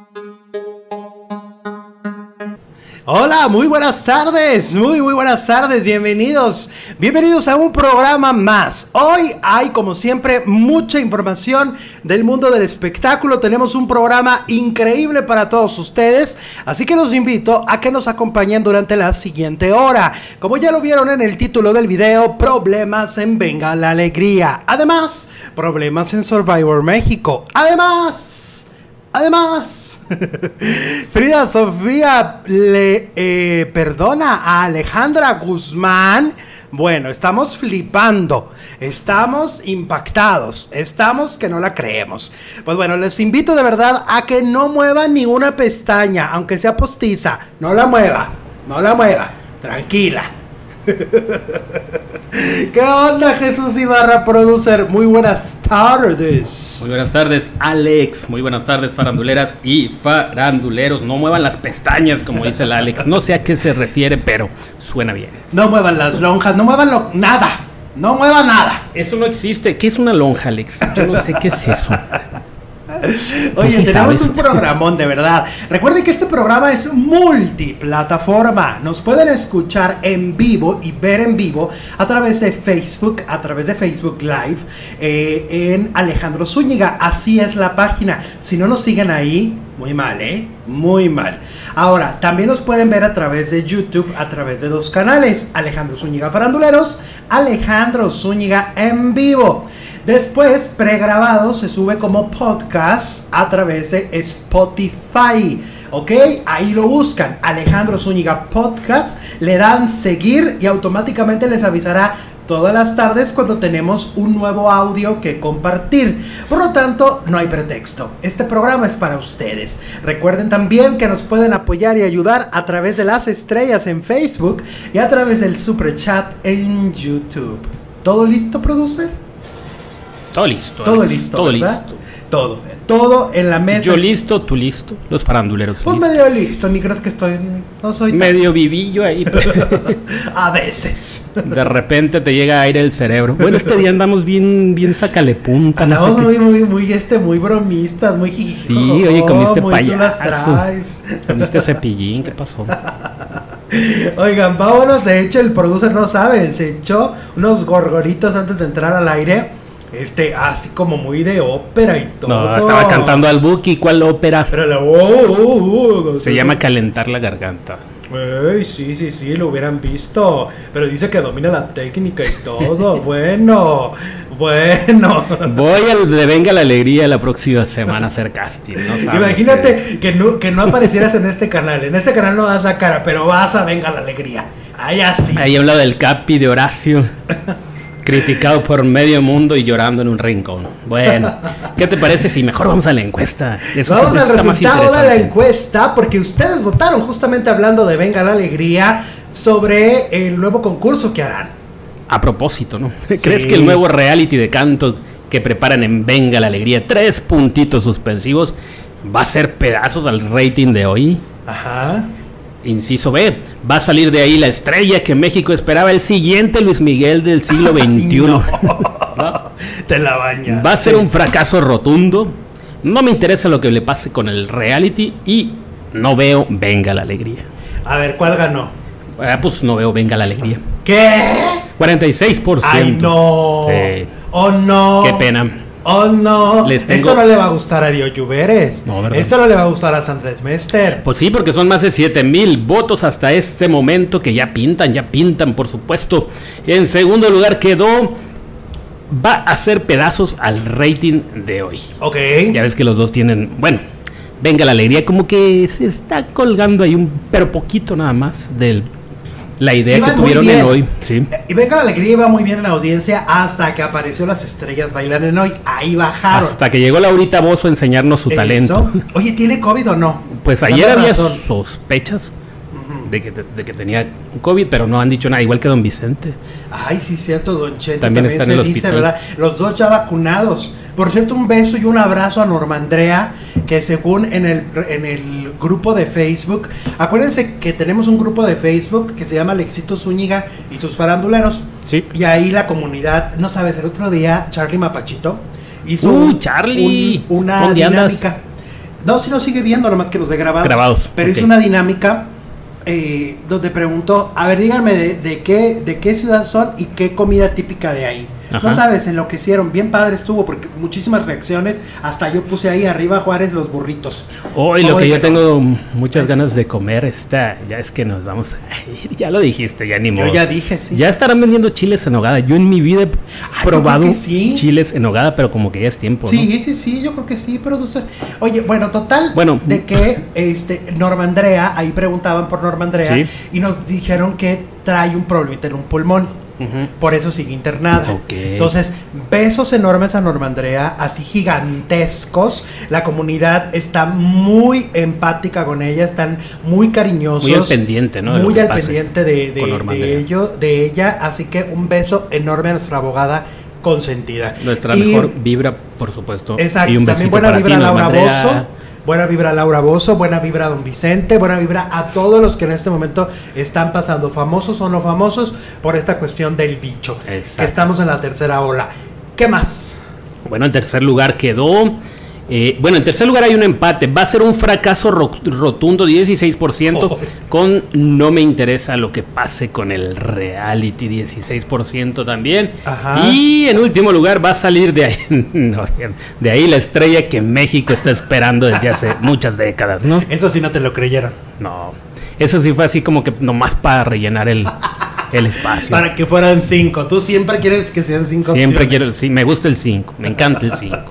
Hola, muy buenas tardes, muy muy buenas tardes, bienvenidos, bienvenidos a un programa más. Hoy hay como siempre mucha información del mundo del espectáculo, tenemos un programa increíble para todos ustedes, así que los invito a que nos acompañen durante la siguiente hora. Como ya lo vieron en el título del video, problemas en Venga la Alegría, además, problemas en Survivor México, además... Además, Frida Sofía le eh, perdona a Alejandra Guzmán. Bueno, estamos flipando, estamos impactados, estamos que no la creemos. Pues bueno, les invito de verdad a que no muevan ni una pestaña, aunque sea postiza. No la mueva, no la mueva, tranquila. ¿Qué onda, Jesús Ibarra, producer? Muy buenas tardes. Muy buenas tardes, Alex. Muy buenas tardes, faranduleras y faranduleros. No muevan las pestañas, como dice el Alex. No sé a qué se refiere, pero suena bien. No muevan las lonjas, no muevan lo, nada. No muevan nada. Eso no existe. ¿Qué es una lonja, Alex? Yo no sé qué es eso. Oye, sí tenemos sabes. un programón, de verdad. Recuerden que este programa es multiplataforma. Nos pueden escuchar en vivo y ver en vivo a través de Facebook, a través de Facebook Live, eh, en Alejandro Zúñiga. Así es la página. Si no nos siguen ahí, muy mal, ¿eh? Muy mal. Ahora, también nos pueden ver a través de YouTube, a través de dos canales: Alejandro Zúñiga Faranduleros, Alejandro Zúñiga en vivo. Después, pregrabado, se sube como podcast a través de Spotify. ¿Ok? Ahí lo buscan, Alejandro Zúñiga Podcast, le dan seguir y automáticamente les avisará todas las tardes cuando tenemos un nuevo audio que compartir. Por lo tanto, no hay pretexto. Este programa es para ustedes. Recuerden también que nos pueden apoyar y ayudar a través de las estrellas en Facebook y a través del super chat en YouTube. ¿Todo listo, producer? Todo listo. Todo Alex, listo, Todo ¿verdad? listo. Todo, todo en la mesa. Yo listo, tú listo. Los faranduleros. Pues listos. medio listo, ni crees que estoy, no soy tan- Medio vivillo ahí. a veces. De repente te llega aire el cerebro. Bueno, este día andamos bien, bien sácale punta. no sé Andamos qué. muy, muy, muy, este, muy bromistas, muy jijiji. Sí, oye, comiste muy tú las payaso. traes. Comiste cepillín, ¿qué pasó? Oigan, vámonos. De hecho, el producer no sabe, se echó unos gorgoritos antes de entrar al aire. Este, así como muy de ópera y todo. No, estaba cantando al Buki. ¿Cuál ópera? Pero la, oh, oh, oh, Se llama Calentar la Garganta. Ey, sí, sí, sí, lo hubieran visto. Pero dice que domina la técnica y todo. Bueno, bueno. Voy al de Venga la Alegría la próxima semana a hacer casting. ¿No sabes Imagínate ustedes? que no, que no aparecieras en este canal. En este canal no das la cara, pero vas a Venga la Alegría. Allá sí. Ahí a un lado del Capi de Horacio. Criticado por medio mundo y llorando en un rincón. Bueno, ¿qué te parece si mejor vamos a la encuesta? Eso Vamos está al más resultado de la interesante. encuesta, porque ustedes votaron justamente hablando de Venga la Alegría sobre el nuevo concurso que harán. A propósito, ¿no? Sí. ¿Crees que el nuevo reality de canto que preparan en Venga la Alegría, tres puntitos suspensivos, va a ser pedazos al rating de hoy? Ajá. Inciso B, va a salir de ahí la estrella que México esperaba, el siguiente Luis Miguel del siglo veintiuno. ¿No? Te la bañas. Va a ser un fracaso rotundo. No me interesa lo que le pase con el reality y no veo Venga la Alegría. A ver, ¿cuál ganó? Ah, pues no veo Venga la Alegría. ¿Qué? cuarenta y seis por ciento. Ay, no. Sí. Oh, no. Qué pena. Oh, no. Les tengo- Esto no le va a gustar a Dio Lluveres. No, ¿verdad? Esto no le va a gustar a Sandrés Mester. Pues sí, porque son más de siete mil votos hasta este momento que ya pintan, ya pintan, por supuesto. En segundo lugar quedó, va a hacer pedazos al rating de hoy. Ok. Ya ves que los dos tienen, bueno, Venga la Alegría, como que se está colgando ahí un, pero poquito nada más de la idea Iban que muy tuvieron bien. en hoy. Sí. Y Venga la Alegría iba muy bien en la audiencia hasta que apareció Las Estrellas Bailan en Hoy. Ahí bajaron. Hasta que llegó Laurita Bozzo a enseñarnos su Eso. talento. Oye, ¿tiene COVID o no? Pues Dame ayer había razón. sospechas de que, de que tenía COVID, pero no han dicho nada, igual que Don Vicente. Ay, sí, cierto, Don Chente También también, está en se el dice, hospital. ¿verdad? Los dos ya vacunados. Por cierto, un beso y un abrazo a Norma Andrea, que según en el, en el grupo de Facebook, acuérdense que tenemos un grupo de Facebook que se llama Alexito Zúñiga y sus faranduleros. Sí. Y ahí la comunidad, no sabes, el otro día Charlie Mapachito hizo Uh, un- Charlie, un- una ¿dónde andas? dinámica. No, sí lo sigue viendo, nomás que los de grabados. Grabados, Pero ok. hizo una dinámica eh, donde preguntó, a ver, díganme de, de qué de qué ciudad son y qué comida típica de ahí. Ajá. No sabes, enloquecieron. Bien padre estuvo porque muchísimas reacciones. Hasta yo puse ahí arriba Juárez los burritos. Hoy lo Como que de yo que tengo muchas ganas de comer está, ya es que nos vamos a ir, ya lo dijiste, ya ni modo. Yo ya dije, sí. Ya estarán vendiendo chiles en hogada. Yo en mi vida he yo probado creo que sí. chiles en hogada, pero como que ya es tiempo, ¿no? Sí, sí, sí, yo creo que sí, producer. Oye, bueno, total, Bueno. de que este Norma Andrea, ahí preguntaban por Norma Andrea, Sí. y nos dijeron que trae un problemita en un pulmón. Ujú. Por eso sigue internada. Ok. Entonces, besos enormes a Norma Andrea, así gigantescos. La comunidad está muy empática con ella, están muy cariñosos. Muy al pendiente, ¿no? de lo Muy que al pase pendiente de, de, con Norma de Andrea. ello, de ella. Así que un beso enorme a nuestra abogada consentida. Nuestra Y- mejor vibra, por supuesto. Exacto, Y un también besito buena para vibra ti, a Norma Laura Andrea. Bozzo, buena vibra a Laura Bozzo, buena vibra a Don Vicente, buena vibra a todos los que en este momento están pasando, famosos o no famosos, por esta cuestión del bicho, Exacto. que estamos en la tercera ola. ¿Qué más? Bueno, en tercer lugar quedó Eh, bueno, en tercer lugar hay un empate. Va a ser un fracaso ro rotundo, dieciséis por ciento. Oh. Con no me interesa lo que pase con el reality, dieciséis por ciento también. Ajá. Y en último lugar va a salir de ahí, no, de ahí la estrella que México está esperando desde hace muchas décadas, ¿no? Eso sí no te lo creyeron. No, eso sí fue así como que nomás para rellenar el... el espacio. Para que fueran cinco. Tú siempre quieres que sean cinco. Siempre opciones. Quiero, sí, me gusta el cinco. Me encanta el cinco.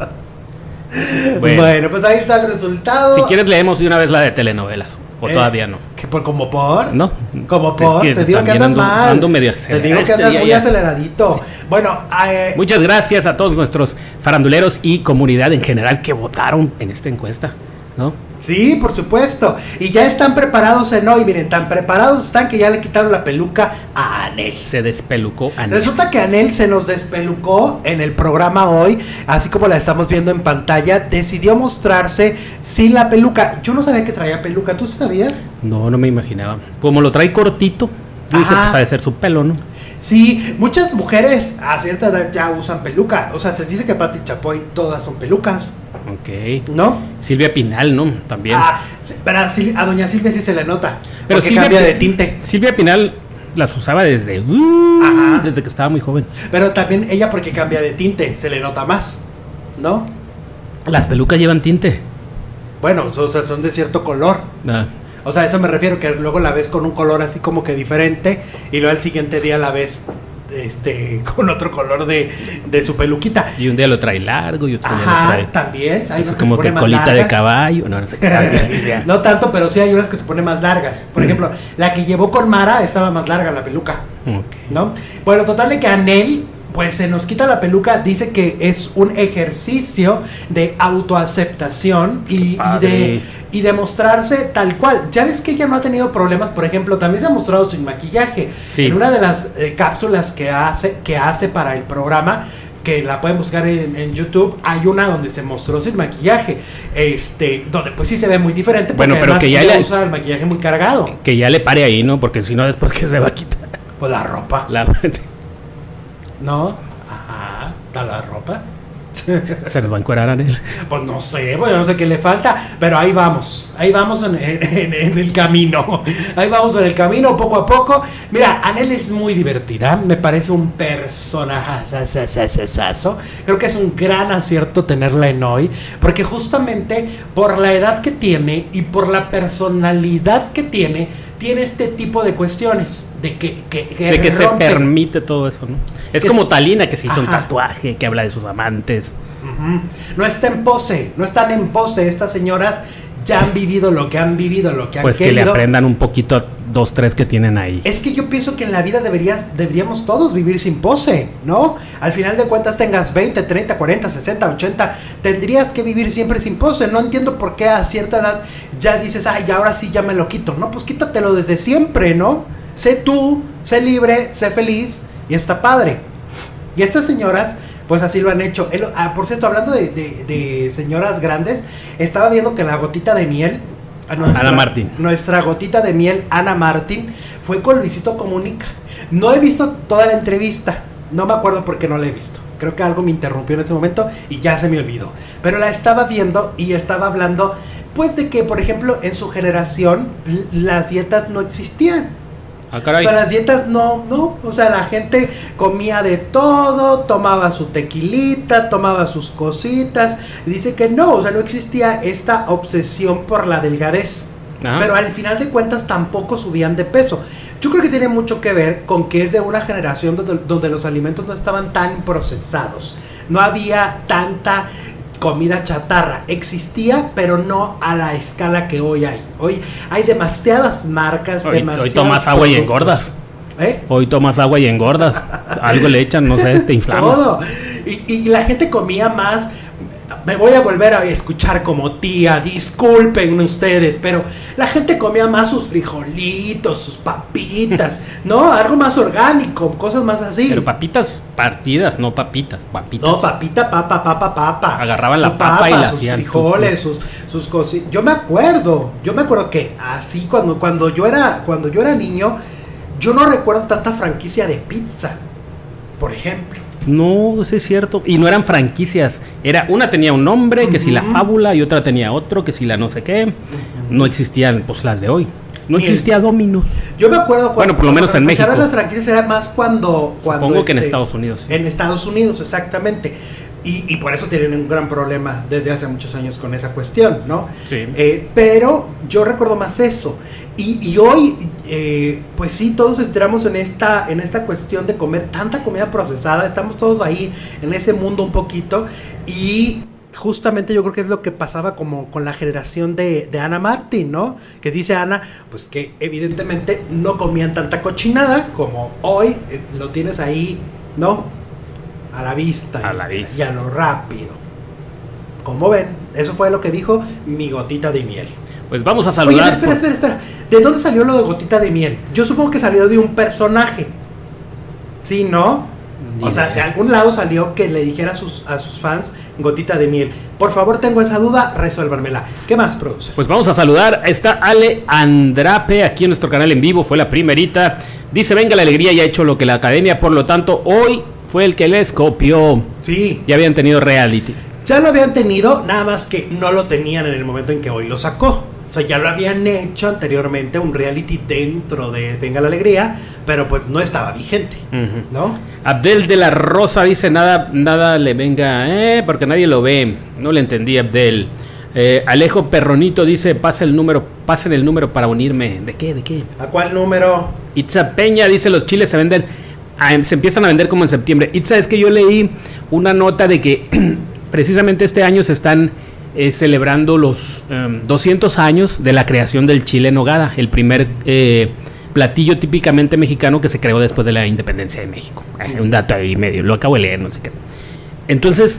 Bueno. bueno, pues ahí está el resultado. Si quieres leemos de una vez la de telenovelas. O eh, todavía no. ¿Que por, ¿Como por? No. Como por. Es que te digo que andas ando, mal. Ando medio acelerado. Te digo que andas este muy ya. aceleradito. Bueno. Eh, Muchas gracias a todos nuestros faranduleros y comunidad en general que votaron en esta encuesta, ¿no? Sí, por supuesto. Y ya están preparados en hoy. Miren, tan preparados están que ya le quitaron la peluca a Anel. Se despelucó Anel. Resulta que Anel se nos despelucó en el programa hoy, así como la estamos viendo en pantalla. Decidió mostrarse sin la peluca. Yo no sabía que traía peluca. ¿Tú sabías? No, no me imaginaba. Como lo trae cortito, yo dije, pues ha de ser su pelo, ¿no? Sí, muchas mujeres a cierta edad ya usan peluca. O sea, se dice que Pati Chapoy todas son pelucas. Ok. ¿No? Silvia Pinal, ¿no? También. Ah, pero a, Sil a doña Silvia sí se le nota. Pero porque Silvia, cambia de tinte. Silvia Pinal las usaba desde, uh, Ajá. desde que estaba muy joven. Pero también ella porque cambia de tinte, se le nota más, ¿no? Las pelucas llevan tinte. Bueno, o sea, son de cierto color. Ah. O sea, a eso me refiero, que luego la ves con un color así como que diferente y luego al siguiente día la ves este con otro color de, de su peluquita. Y un día lo trae largo y otro Ajá, día lo trae también. Hay unas como que, que colita largas. De caballo. No, no sé qué. No tanto, pero sí hay unas que se ponen más largas. Por ejemplo, la que llevó con Mara estaba más larga la peluca. Okay. ¿No? Bueno, total de que Anel pues se nos quita la peluca, dice que es un ejercicio de autoaceptación y, y de y de mostrarse tal cual. Ya ves que ella no ha tenido problemas, por ejemplo, también se ha mostrado sin maquillaje. Sí. En una de las eh, cápsulas que hace, que hace para el programa, que la pueden buscar en, en YouTube, hay una donde se mostró sin maquillaje, este, donde pues sí se ve muy diferente, porque bueno, pero que ya le usa el maquillaje muy cargado. Que ya le pare ahí, ¿no? Porque si no después que se va a quitar. Pues la ropa. La... ¿No? Ajá, da la ropa. ¿Se nos va a encuerar a él? Pues no sé, pues no sé qué le falta, pero ahí vamos, ahí vamos en, en, en el camino, ahí vamos en el camino poco a poco. Mira, Anel es muy divertida, me parece un personaje, creo que es un gran acierto tenerla en hoy, porque justamente por la edad que tiene y por la personalidad que tiene, tiene este tipo de cuestiones, de que, que, que de que se permite todo eso, ¿no? Es, es como Talina, que se hizo Ajá. un tatuaje, que habla de sus amantes. Uh-huh. No está en pose, no están en pose. Estas señoras ya han vivido lo que han vivido, lo que han pues querido. Pues que le aprendan un poquito a dos, tres que tienen ahí. Es que yo pienso que en la vida deberías, deberíamos todos vivir sin pose, ¿no? Al final de cuentas tengas veinte, treinta, cuarenta, sesenta, ochenta, tendrías que vivir siempre sin pose. No entiendo por qué a cierta edad ya dices, ay, ahora sí ya me lo quito. No, pues quítatelo desde siempre, ¿no? Sé tú, sé libre, sé feliz y está padre. Y estas señoras, pues así lo han hecho. El, ah, por cierto, hablando de, de, de señoras grandes, estaba viendo que la gotita de miel, nuestra, Ana Martín, nuestra gotita de miel, Ana Martín, fue con Luisito Comunica. No he visto toda la entrevista, no me acuerdo por qué no la he visto. Creo que algo me interrumpió en ese momento y ya se me olvidó. Pero la estaba viendo y estaba hablando, pues de que, por ejemplo, en su generación las dietas no existían. Ah, caray. O sea, las dietas no, no, o sea, la gente comía de todo, tomaba su tequilita, tomaba sus cositas, dice que no, o sea, no existía esta obsesión por la delgadez, Ajá. pero al final de cuentas tampoco subían de peso. Yo creo que tiene mucho que ver con que es de una generación donde, donde los alimentos no estaban tan procesados, no había tanta comida chatarra, existía, pero no a la escala que hoy hay. Hoy hay demasiadas marcas, hoy, demasiadas. Hoy tomas agua y engordas. ¿Eh? Hoy tomas agua y engordas. Algo le echan, no sé, te inflama. Todo. Y, y la gente comía más. Me voy a volver a escuchar como tía, disculpen ustedes, pero la gente comía más sus frijolitos, sus papitas, ¿no? Algo más orgánico, cosas más así. Pero papitas partidas, no papitas, papitas. No, papita, papa, papa, papa. Agarraban la papa, papa y la sus hacían. Sus frijoles, sus, sus cositas. Yo me acuerdo, yo me acuerdo que así cuando, cuando yo era, cuando yo era niño, yo no recuerdo tanta franquicia de pizza, por ejemplo. No, eso es cierto. Y no eran franquicias. Era, una tenía un nombre, que uh-huh. si la fábula, y otra tenía otro, que si la no sé qué. Uh-huh. No existían, pues, las de hoy. No Bien. existía Dominos. Yo me acuerdo cuando... Bueno, por lo menos en México. las franquicias era más cuando... cuando Supongo este, que en Estados Unidos. En Estados Unidos, exactamente. Y, y por eso tienen un gran problema desde hace muchos años con esa cuestión, ¿no? Sí. Eh, pero yo recuerdo más eso. Y, y hoy, eh, pues sí, todos entramos en esta, en esta cuestión de comer tanta comida procesada. Estamos todos ahí en ese mundo un poquito. Y justamente yo creo que es lo que pasaba como con la generación de, de Ana Martín, ¿no? Que dice Ana, pues que evidentemente no comían tanta cochinada como hoy eh, lo tienes ahí, ¿no? A la vista. A la vista. Y a lo rápido. Como ven, eso fue lo que dijo mi gotita de miel. Pues vamos a saludar. Oye, espera, por... espera, espera. ¿De dónde salió lo de gotita de miel? Yo supongo que salió de un personaje. ¿Sí, no? Ni o sea, idea. De algún lado salió que le dijera a sus, a sus fans gotita de miel. Por favor, tengo esa duda, resuélvanmela. ¿Qué más, produce? Pues vamos a saludar. Está Ale Andrape aquí en nuestro canal en vivo. Fue la primerita. Dice, venga la alegría, ya ha hecho lo que la academia. Por lo tanto, hoy fue el que les copió. Sí. Ya habían tenido reality. Ya lo habían tenido, nada más que no lo tenían en el momento en que hoy lo sacó. O sea, ya lo habían hecho anteriormente, un reality dentro de Venga la Alegría, pero pues no estaba vigente, uh-huh. ¿no? Abdel de la Rosa dice, nada, nada le venga, eh, porque nadie lo ve. No le entendí, Abdel. Eh, Alejo Perronito dice, pasa el número, pasen el número para unirme. ¿De qué? ¿De qué? ¿A cuál número? Itza Peña dice, los chiles se venden, ah, se empiezan a vender como en septiembre. Itza, es que yo leí una nota de que precisamente este año se están eh, celebrando los um, doscientos años de la creación del chile en nogada, el primer eh, platillo típicamente mexicano que se creó después de la independencia de México. Eh, un dato ahí medio, lo acabo de leer, no sé qué. Entonces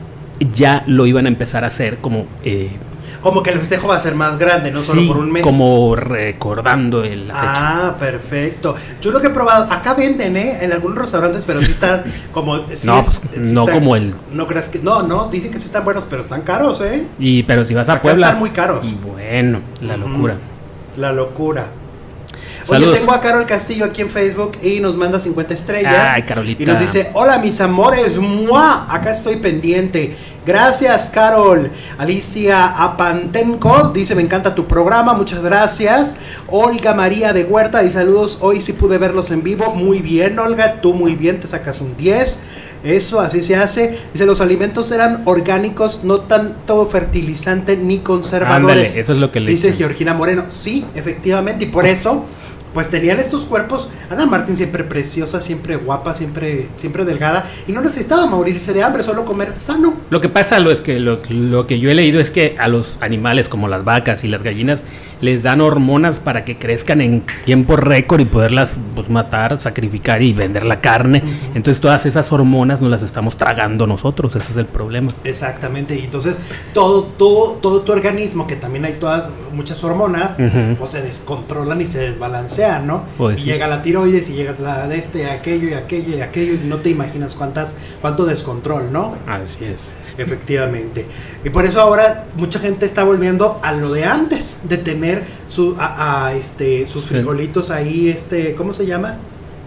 ya lo iban a empezar a hacer como... Eh, como que el festejo va a ser más grande, no sí, solo por un mes. Como recordando el, la fecha. Ah, perfecto. Yo lo que he probado, acá venden, ¿eh? En algunos restaurantes, pero sí están como... Sí no, es, sí no están, como el... No creas que... No, no, dicen que sí están buenos, pero están caros, ¿eh? Y pero si vas a acá Puebla... están muy caros. Bueno, la locura. Uh-huh. La locura. Saludos. Oye, tengo a Carol Castillo aquí en Facebook y nos manda cincuenta estrellas. Ay, Carolita. Y nos dice, hola mis amores, ¡mua! Acá estoy pendiente. Gracias, Carol. Alicia Apantenko dice, me encanta tu programa, muchas gracias. Olga María de Huerta y saludos, hoy sí pude verlos en vivo. Muy bien, Olga, tú muy bien, te sacas un diez. Eso, así se hace. Dice, los alimentos eran orgánicos, no tanto fertilizante ni conservadores. Ándale, eso es lo que le dice dicen. Georgina Moreno. Sí, efectivamente, y por eso... pues tenían estos cuerpos. Ana Martín siempre preciosa, siempre guapa, siempre siempre delgada, y no necesitaba morirse de hambre, solo comer sano. Lo que pasa lo es que lo, lo que yo he leído es que a los animales como las vacas y las gallinas les dan hormonas para que crezcan en tiempo récord y poderlas pues, matar, sacrificar y vender la carne. Uh-huh. Entonces todas esas hormonas nos las estamos tragando nosotros, ese es el problema. Exactamente, y entonces todo, todo, todo tu organismo, que también hay todas muchas hormonas, uh-huh. pues se descontrolan y se desbalancean, ¿no? Pues, y sí. Llega la tiroides y llega la de este, aquello y aquello y aquello, y no te imaginas cuántas, cuánto descontrol, ¿no? Así es. Efectivamente. Y por eso ahora mucha gente está volviendo a lo de antes, de tener su, a, a este, sus frijolitos ahí, este, ¿cómo se llama?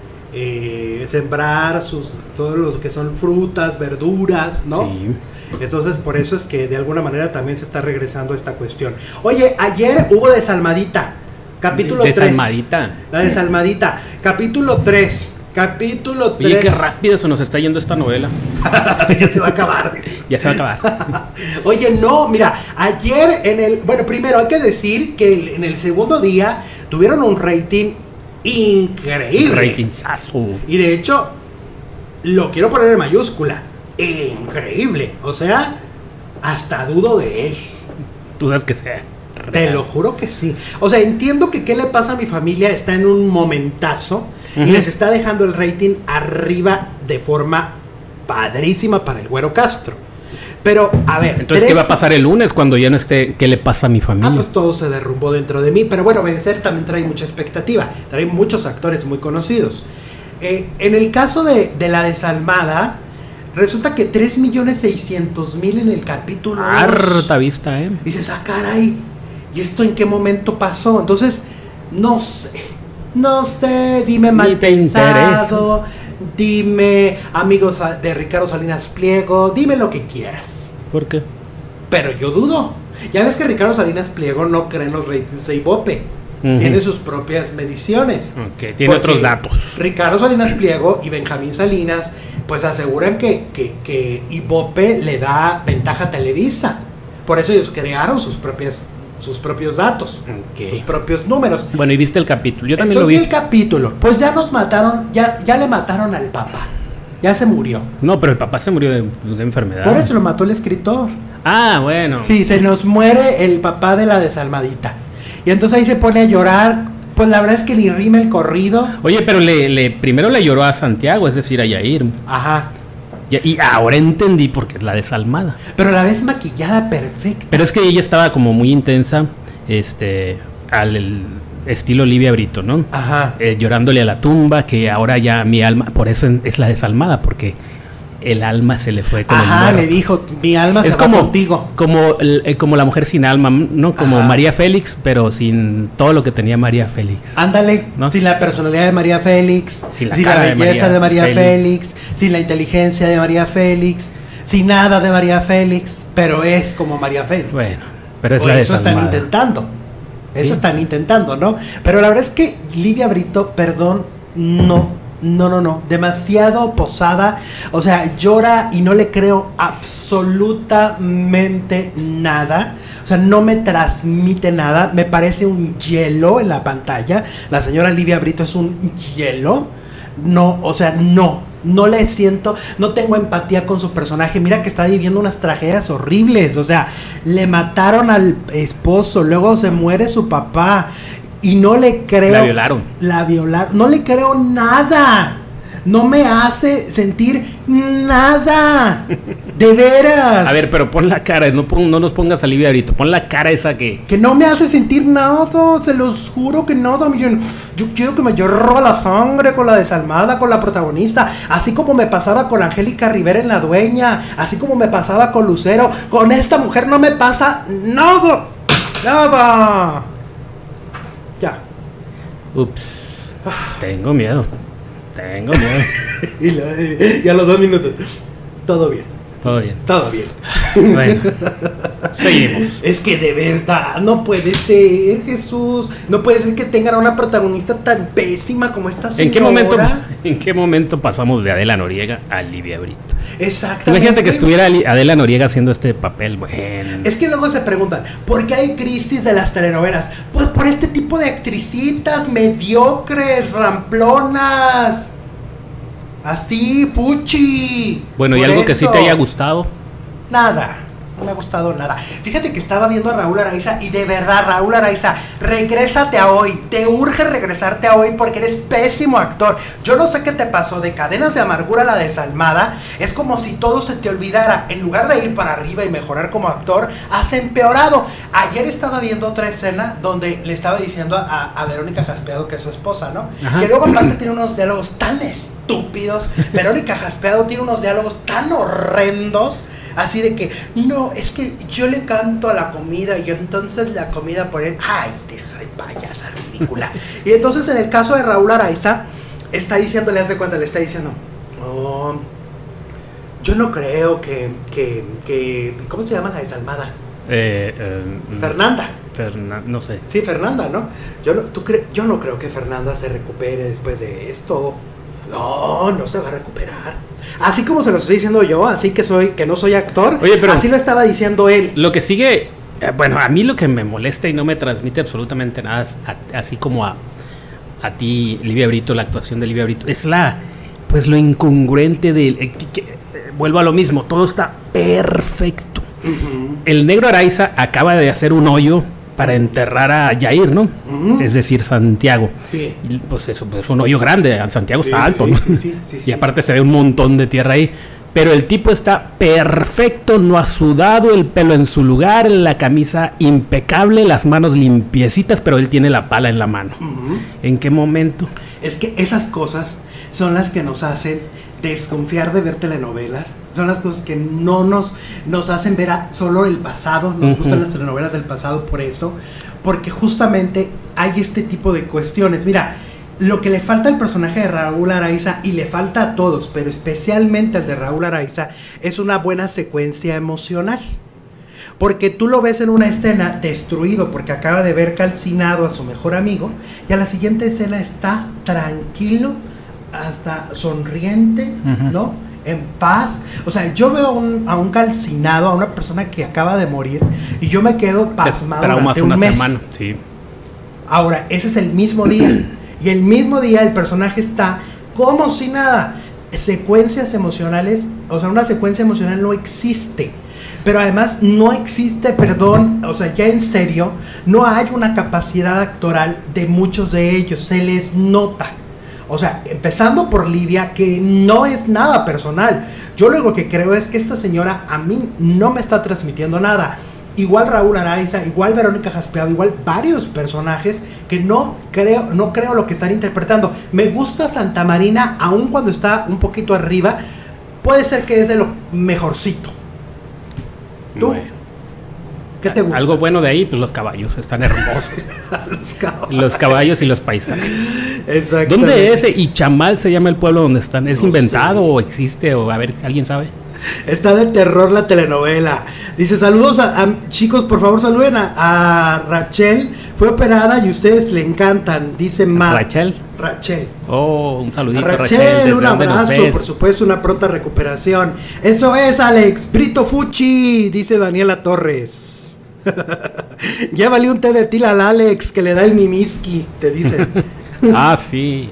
Eh, sembrar sus, todos los que son frutas, verduras, ¿no? Sí. Entonces por eso es que de alguna manera también se está regresando a esta cuestión. Oye, ayer hubo desalmadita. Capítulo tres. Desalmadita. La desalmadita. Capítulo tres. Capítulo tres. Oye, qué rápido se nos está yendo esta novela. Ya se va a acabar. Ya se va a acabar. Oye, no, mira, ayer en el... Bueno, primero hay que decir que en el segundo día tuvieron un rating increíble. Ratingzazo. Y de hecho, lo quiero poner en mayúscula. Increíble. O sea, hasta dudo de él. Dudas que sea. Te lo juro que sí. O sea, entiendo que qué le pasa a mi familia está en un momentazo uh-huh. y les está dejando el rating arriba de forma padrísima para el Güero Castro. Pero, a ver... Entonces, tres... ¿qué va a pasar el lunes cuando ya no esté? ¿Qué le pasa a mi familia? Ah, pues todo se derrumbó dentro de mí. Pero bueno, Vencer también trae mucha expectativa. Trae muchos actores muy conocidos. Eh, en el caso de, de La Desalmada... Resulta que tres millones seiscientos mil en el capítulo dos. Harta vista, ¿eh? Dices, ah, caray, ¿y esto en qué momento pasó? Entonces, no sé, no sé, dime mal pensado, dime amigos de Ricardo Salinas Pliego, dime lo que quieras. ¿Por qué? Pero yo dudo. Ya ves que Ricardo Salinas Pliego no cree en los ratings de Ibope. Uh-huh. Tiene sus propias mediciones. Okay, tiene otros datos. Ricardo Salinas Pliego y Benjamín Salinas pues aseguran que, que, que Ibope le da ventaja a Televisa. Por eso ellos crearon sus propias sus propios datos, okay. sus propios números. Bueno, y viste el capítulo. Yo también Entonces, lo vi. el capítulo. Pues ya nos mataron, ya, ya le mataron al papá. Ya se murió. No, pero el papá se murió de, de enfermedad. Por eso lo mató el escritor. Ah, bueno. Sí, se nos muere el papá de la desalmadita. Y entonces ahí se pone a llorar. Pues la verdad es que ni rima el corrido. Oye, pero le, le primero le lloró a Santiago, es decir, a Yair. Ajá. Y, y ahora entendí por qué es la desalmada. Pero a la vez maquillada perfecta. Pero es que ella estaba como muy intensa, este, al el estilo Livia Brito, ¿no? Ajá. Eh, llorándole a la tumba, que ahora ya mi alma, por eso es la desalmada, porque el alma se le fue con Ajá, el le dijo, mi alma es se como, va contigo. Como, eh, como la mujer sin alma, ¿no? Como Ajá. María Félix, pero sin todo lo que tenía María Félix. Ándale, ¿no? Sin la personalidad de María Félix, sin la, sin la belleza de María, de María Félix. Félix, sin la inteligencia de María Félix, sin nada de María Félix, pero es como María Félix. Bueno, pero es o la eso desalmada. están intentando. Eso ¿Sí? están intentando, ¿no? Pero la verdad es que Livia Brito, perdón, no. No, no, no, demasiado posada, o sea, llora y no le creo absolutamente nada, o sea, no me transmite nada, me parece un hielo en la pantalla, la señora Livia Brito es un hielo, no, o sea, no, no le siento, no tengo empatía con su personaje, mira que está viviendo unas tragedias horribles, o sea, le mataron al esposo, luego se muere su papá, y no le creo. La violaron. La violaron. No le creo nada. No me hace sentir nada. De veras. A ver, pero pon la cara. No, pon, no nos pongas a Livia Brito. Pon la cara esa que. Que no me hace sentir nada. Se los juro que nada. Miren, yo quiero que me hierva la sangre con la desalmada, con la protagonista. Así como me pasaba con Angélica Rivera en La Dueña. Así como me pasaba con Lucero. Con esta mujer no me pasa nada. Nada. Ya. Ups. Tengo miedo. Tengo miedo. y, la, y a los dos minutos. Todo bien. Todo bien. Todo bien. Bueno. Seguimos. Es que de verdad no puede ser, Jesús. No puede ser que tengan a una protagonista tan pésima como esta señora. ¿En qué momento, en qué momento pasamos de Adela Noriega a Livia Brito? Exactamente. Imagínate que estuviera Adela Noriega haciendo este papel. Bueno. Es que luego se preguntan, ¿por qué hay crisis de las telenovelas? Pues por este tipo de actricitas mediocres, ramplonas. Así, puchi. Bueno, ¿y algo que sí te haya gustado? Nada. No me ha gustado nada. Fíjate que estaba viendo a Raúl Araiza y de verdad, Raúl Araiza, regrésate a hoy. Te urge regresarte a hoy porque eres pésimo actor. Yo no sé qué te pasó de Cadenas de Amargura a La Desalmada. Es como si todo se te olvidara. En lugar de ir para arriba y mejorar como actor, has empeorado. Ayer estaba viendo otra escena donde le estaba diciendo a, a Verónica Jaspeado, que es su esposa, ¿no? Ajá. Que luego aparte tiene unos diálogos tan estúpidos. Verónica Jaspeado tiene unos diálogos tan horrendos. Así de que, no, es que yo le canto a la comida y entonces la comida por él, ay, deja de payasa ridícula. Y entonces en el caso de Raúl Araiza, está diciendo, le das de cuenta, le está diciendo, oh, yo no creo que, que, que, ¿cómo se llama la desalmada? Eh, eh, Fernanda. Ferna, no sé. Sí, Fernanda, ¿no? Yo no, tú cre- yo no creo que Fernanda se recupere después de esto. No, no se va a recuperar. Así como se lo estoy diciendo yo, así que soy, que no soy actor. Oye, pero así lo estaba diciendo él. Lo que sigue, eh, bueno, a mí lo que me molesta y no me transmite absolutamente nada, a, así como a, a ti, Livia Brito, la actuación de Livia Brito, es la, pues lo incongruente de, eh, que, que, eh, vuelvo a lo mismo, todo está perfecto. Uh-huh. El negro Araiza acaba de hacer un hoyo para enterrar a Yair, ¿no? Uh-huh. Es decir, Santiago. Sí. Y pues eso, pues es un hoyo grande, Santiago sí, está alto, sí, ¿no? Sí, sí, sí, y sí. Aparte se ve un montón de tierra ahí. Pero el tipo está perfecto, no ha sudado, el pelo en su lugar, la camisa impecable, las manos limpiecitas, pero él tiene la pala en la mano. Uh-huh. ¿En qué momento? Es que esas cosas son las que nos hacen desconfiar de ver telenovelas, son las cosas que no nos, nos hacen ver a solo el pasado, nos uh-huh. gustan las telenovelas del pasado por eso, porque justamente hay este tipo de cuestiones. Mira, lo que le falta al personaje de Raúl Araiza, y le falta a todos, pero especialmente al de Raúl Araiza, es una buena secuencia emocional. Porque tú lo ves en una escena destruido porque acaba de ver calcinado a su mejor amigo, y a la siguiente escena está tranquilo, hasta sonriente, uh-huh. ¿no? En paz. O sea, yo veo a un, a un calcinado, a una persona que acaba de morir, y yo me quedo pasmado durante un una mes. semana, sí. Ahora, ese es el mismo día, y el mismo día el personaje está como si nada. Secuencias emocionales, o sea, una secuencia emocional no existe. Pero además no existe, perdón, o sea, ya en serio, no hay una capacidad actoral de muchos de ellos, se les nota. O sea, empezando por Livia, que no es nada personal. Yo lo único que creo es que esta señora a mí no me está transmitiendo nada. Igual Raúl Araiza, igual Verónica Jaspeado, igual varios personajes que no creo, no creo lo que están interpretando. Me gusta Santa Marina, aun cuando está un poquito arriba, puede ser que es de lo mejorcito. ¿Tú? Bueno. ¿Qué te gusta? Algo bueno de ahí, pues los caballos, están hermosos. los, caballos. los caballos y los paisajes. Exacto. ¿Dónde es? ¿Y Chamal se llama el pueblo donde están? ¿Es no inventado sé. o existe? O a ver, ¿alguien sabe? Está de terror la telenovela. Dice, saludos a, a chicos, por favor saluden a, a Rachel. Fue operada y ustedes le encantan, dice Matt. ¿Rachel? Rachel. Oh, un saludito a a Rachel, Rachel. un abrazo, por supuesto, una pronta recuperación. Eso es, Alex. Brito Fuchi, dice Daniela Torres. Llévale un té de tila al Alex, que le da el mimiski, te dice. Ah, sí.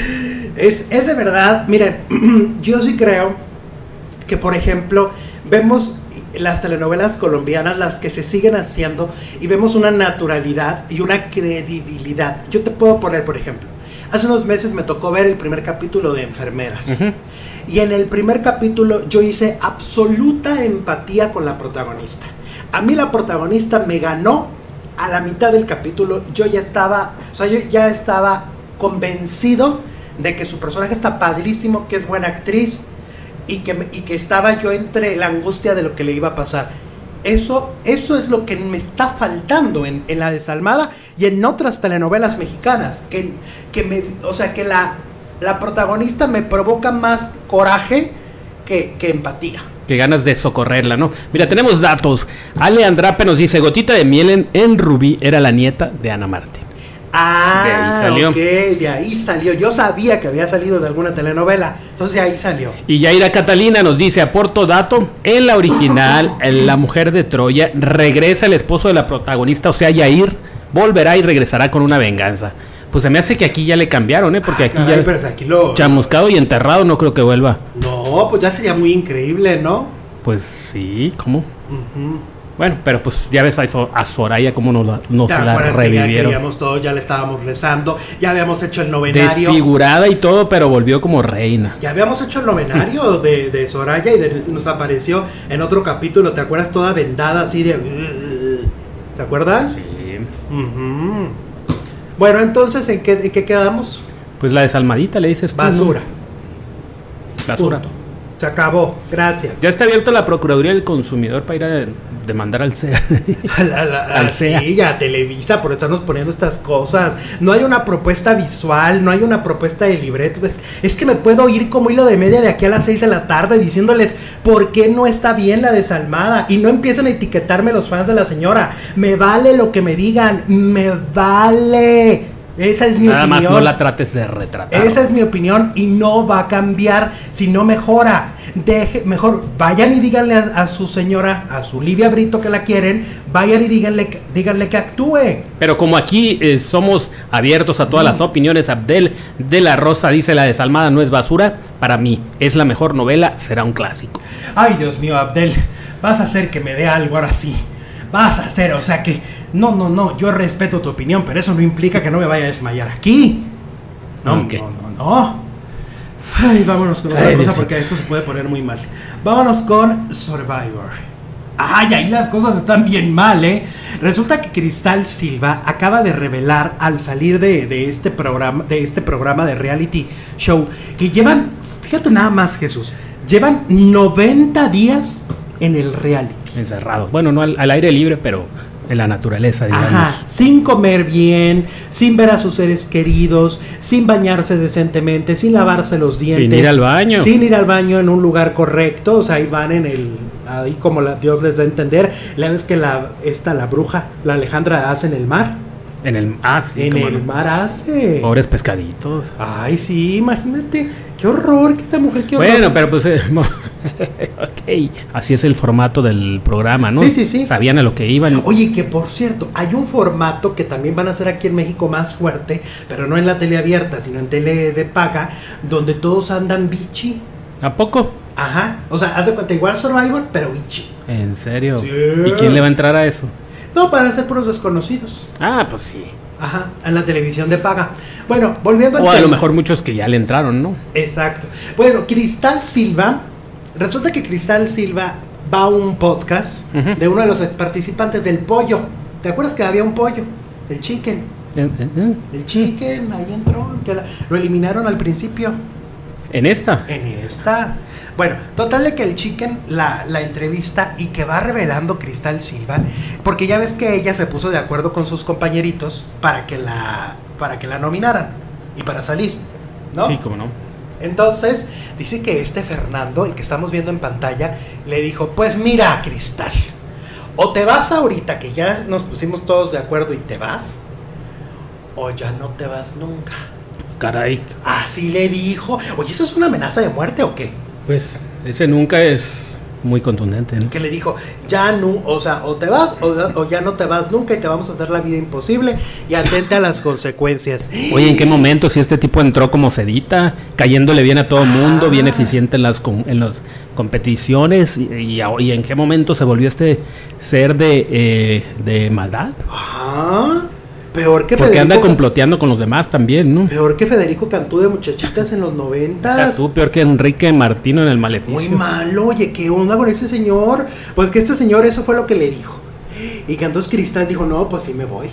Es, es de verdad, miren, yo sí creo que, por ejemplo, vemos las telenovelas colombianas, las que se siguen haciendo, y vemos una naturalidad y una credibilidad. Yo te puedo poner, por ejemplo, hace unos meses me tocó ver el primer capítulo de Enfermeras. Uh-huh. Y en el primer capítulo yo hice absoluta empatía con la protagonista. A mí la protagonista me ganó a la mitad del capítulo. Yo ya estaba, o sea, yo ya estaba convencido de que su personaje está padrísimo, que es buena actriz, y que, y que estaba yo entre la angustia de lo que le iba a pasar. Eso, eso es lo que me está faltando en, en La Desalmada y en otras telenovelas mexicanas. Que, que me, o sea, que la, la protagonista me provoca más coraje que, que empatía. Que ganas de socorrerla, ¿no? Mira, tenemos datos. Ale Andrape nos dice, Gotita de Miel en, en Rubí era la nieta de Ana Martín. Ah, de ahí salió. Ok, de ahí salió. Yo sabía que había salido de alguna telenovela, entonces de ahí salió. Y Yaira Catalina nos dice, aporto dato, en la original, en La Mujer de Troya, regresa el esposo de la protagonista, o sea, Yair, volverá y regresará con una venganza. Pues se me hace que aquí ya le cambiaron, ¿eh? Porque ah, aquí caray, ya pero aquí lo, chamuscado y enterrado, no creo que vuelva. No, pues ya sería muy increíble, ¿no? Pues sí, ¿cómo? Uh-huh. Bueno, pero pues ya ves a, a Soraya cómo nos, nos la revivieron. Ya queríamos todo, ya le estábamos rezando, ya habíamos hecho el novenario. Desfigurada y todo, pero volvió como reina. Ya habíamos hecho el novenario de, de Soraya y de, nos apareció en otro capítulo, ¿te acuerdas? Toda vendada así de... ¿Te acuerdas? Sí. Uh-huh. Bueno, entonces, ¿en qué, ¿en qué quedamos? Pues la desalmadita, le dices tú. Basura. ¿No? Basura. Punto. Se acabó, gracias. Ya está abierta la Procuraduría del Consumidor para ir a demandar al C E A. La, la, al C E A. Sí, a Televisa por estarnos poniendo estas cosas. No hay una propuesta visual, no hay una propuesta de libreto. Es, es que me puedo ir como hilo de media de aquí a las seis de la tarde diciéndoles por qué no está bien La Desalmada. Y no empiecen a etiquetarme los fans de la señora. Me vale lo que me digan, me vale. Esa es mi Nada opinión. Nada más no la trates de retratar. Esa es mi opinión y no va a cambiar si no mejora. Deje, mejor vayan y díganle a, a su señora, a su Livia Brito que la quieren, vayan y díganle, díganle que actúe. Pero como aquí eh, somos abiertos a todas mm. las opiniones, Abdel de la Rosa dice, La Desalmada no es basura, para mí es la mejor novela, será un clásico. Ay, Dios mío, Abdel, vas a hacer que me dé algo ahora sí. Vas a hacer, o sea que... No, no, no, yo respeto tu opinión, pero eso no implica que no me vaya a desmayar aquí. No, okay. no, no, no. Ay, vámonos con otra Ay, cosa Dios porque esto se puede poner muy mal. Vámonos con Survivor. Ay, ahí las cosas están bien mal, ¿eh? Resulta que Cristal Silva acaba de revelar al salir de, de, este programa, de este programa de reality show que llevan, fíjate nada más, Jesús, llevan noventa días en el reality. Encerrado. Bueno, no al, al aire libre, pero en la naturaleza, digamos. Ajá, sin comer bien, sin ver a sus seres queridos, sin bañarse decentemente, sin lavarse los dientes. Sin ir al baño. Sin ir al baño en un lugar correcto, o sea, ahí van en el, ahí como la, Dios les da a entender. La vez que la, esta, la bruja, la Alejandra hace en el mar. En el, ah, sí, en el no. mar hace. Pobres pescaditos. Ay, sí, imagínate. Qué horror, que esta mujer, qué horror. Bueno, pero pues, eh, ok, así es el formato del programa, ¿no? Sí, sí, sí. Sabían a lo que iban. Oye, que por cierto, hay un formato que también van a hacer aquí en México más fuerte, pero no en la tele abierta, sino en tele de paga, donde todos andan bichi. ¿A poco? Ajá, o sea, hace cuenta igual Survivor, pero bichi. ¿En serio? Sí. ¿Y quién le va a entrar a eso? No, para ser puros desconocidos. Ah, pues sí. Ajá, en la televisión de paga. Bueno, volviendo al O a tema. lo mejor muchos que ya le entraron, ¿no? Exacto. Bueno, Cristal Silva, resulta que Cristal Silva va a un podcast Ujú. de uno de los participantes del pollo. ¿Te acuerdas que había un pollo? El chicken. ¿En, en, El chicken, ahí entró. Que la- lo eliminaron al principio. en esta? En esta. Bueno, total de que el chicken la, la entrevista y que va revelando Cristal Silva, porque ya ves que ella se puso de acuerdo con sus compañeritos para que la, para que la nominaran y para salir, ¿no? Sí, cómo no. Entonces, dice que este Fernando, y que estamos viendo en pantalla, le dijo, pues mira, Cristal, o te vas ahorita, que ya nos pusimos todos de acuerdo y te vas, o ya no te vas nunca. Caray. Así le dijo. Oye, ¿eso es una amenaza de muerte o qué? Pues ese nunca es muy contundente, ¿no? Que le dijo, ya no, o sea, o te vas o, o ya no te vas nunca y te vamos a hacer la vida imposible y atente a las consecuencias. Oye, ¿en qué momento si este tipo entró como sedita, cayéndole bien a todo el mundo, Ah. bien eficiente en las com- en las competiciones y, y, a- y en qué momento se volvió este ser de, eh, de maldad? Ajá. Peor que Porque anda Federico, comploteando con los demás también, ¿no? peor que Federico Cantú de Muchachitas en los O sea, noventas. tú peor que Enrique Martino en el Maleficio. Muy malo, oye, ¿qué onda con ese señor? Pues que este señor eso fue lo que le dijo. Y que entonces Cristal dijo, no, pues sí me voy.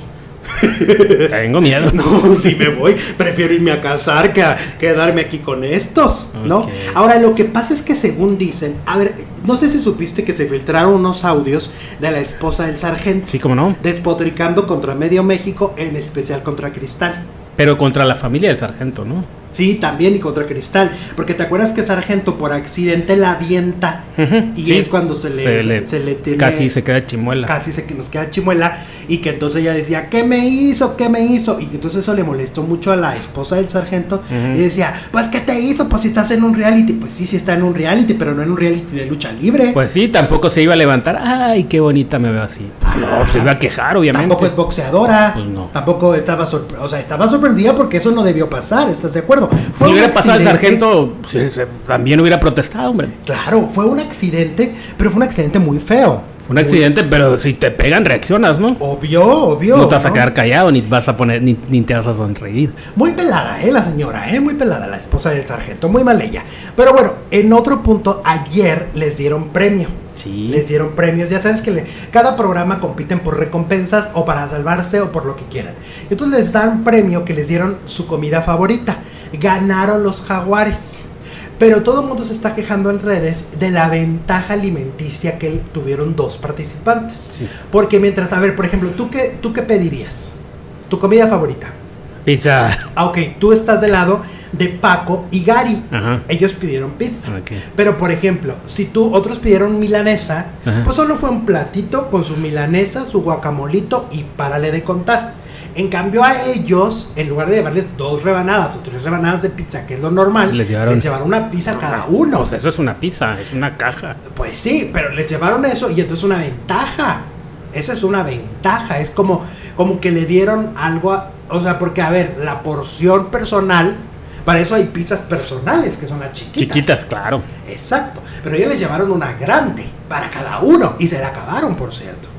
Tengo miedo. No, sí me voy. Prefiero irme a casar que a quedarme aquí con estos, ¿no? Ok. Ahora, lo que pasa es que según dicen, a ver, no sé si supiste que se filtraron unos audios de la esposa del sargento. Sí, cómo no. Despotricando contra medio México, en especial contra Cristal. Pero contra la familia del sargento, ¿no? Sí, también y contra Cristal. Porque te acuerdas que Sargento por accidente la avienta. Ujú, Y sí. es cuando se le, se le tiene- Casi se queda chimuela. Casi se que nos queda chimuela. Y que entonces ella decía, ¿qué me hizo? ¿Qué me hizo? Y que entonces eso le molestó mucho a la esposa del sargento. Ujú. Y decía, pues ¿qué te hizo? Pues si estás en un reality. Pues sí, sí está en un reality, pero no en un reality de lucha libre. Pues sí, tampoco se iba a levantar. Ay, qué bonita me veo así. Pues no, se iba a quejar, obviamente. Tampoco es boxeadora. Pues no. Tampoco estaba sorprendida. O sea, estaba sorprendida porque eso no debió pasar. ¿Estás de acuerdo? Si Fue le un hubiera pasado al accidente. sargento, sí, se- también hubiera protestado, hombre. Claro, fue un accidente, pero fue un accidente muy feo. Fue un accidente, pero si te pegan, reaccionas, ¿no? Obvio, obvio. No te vas a ¿no? quedar callado, ni vas a poner, ni, ni te vas a sonreír. Muy pelada, eh, la señora, eh, muy pelada, la esposa del sargento, muy mal ella. Pero bueno, en otro punto, ayer les dieron premio. Sí. Les dieron premios, ya sabes que le- cada programa compiten por recompensas o para salvarse o por lo que quieran. Entonces les dan premio que les dieron su comida favorita. Ganaron los jaguares. Pero todo el mundo se está quejando en redes de la ventaja alimenticia que tuvieron dos participantes. Sí. Porque mientras, a ver, por ejemplo, ¿tú qué, tú qué pedirías? ¿Tu comida favorita? Pizza. Ah, ok, tú estás del lado de Paco y Gary. Ajá. Ellos pidieron pizza. Ok. Pero, por ejemplo, si tú, otros pidieron milanesa, Ajá. pues solo fue un platito con su milanesa, su guacamolito y párale de contar. En cambio a ellos, en lugar de llevarles dos rebanadas o tres rebanadas de pizza, que es lo normal, Les llevaron- una pizza cada uno. Pues eso es una pizza, es una caja. Pues sí, pero les llevaron eso y entonces una ventaja. Esa es una ventaja. Es como, como que le dieron algo a- o sea, porque a ver, la porción personal, para eso hay pizzas personales que son las chiquitas. Chiquitas, claro. Exacto. Pero ellos les llevaron una grande para cada uno y se la acabaron, por cierto.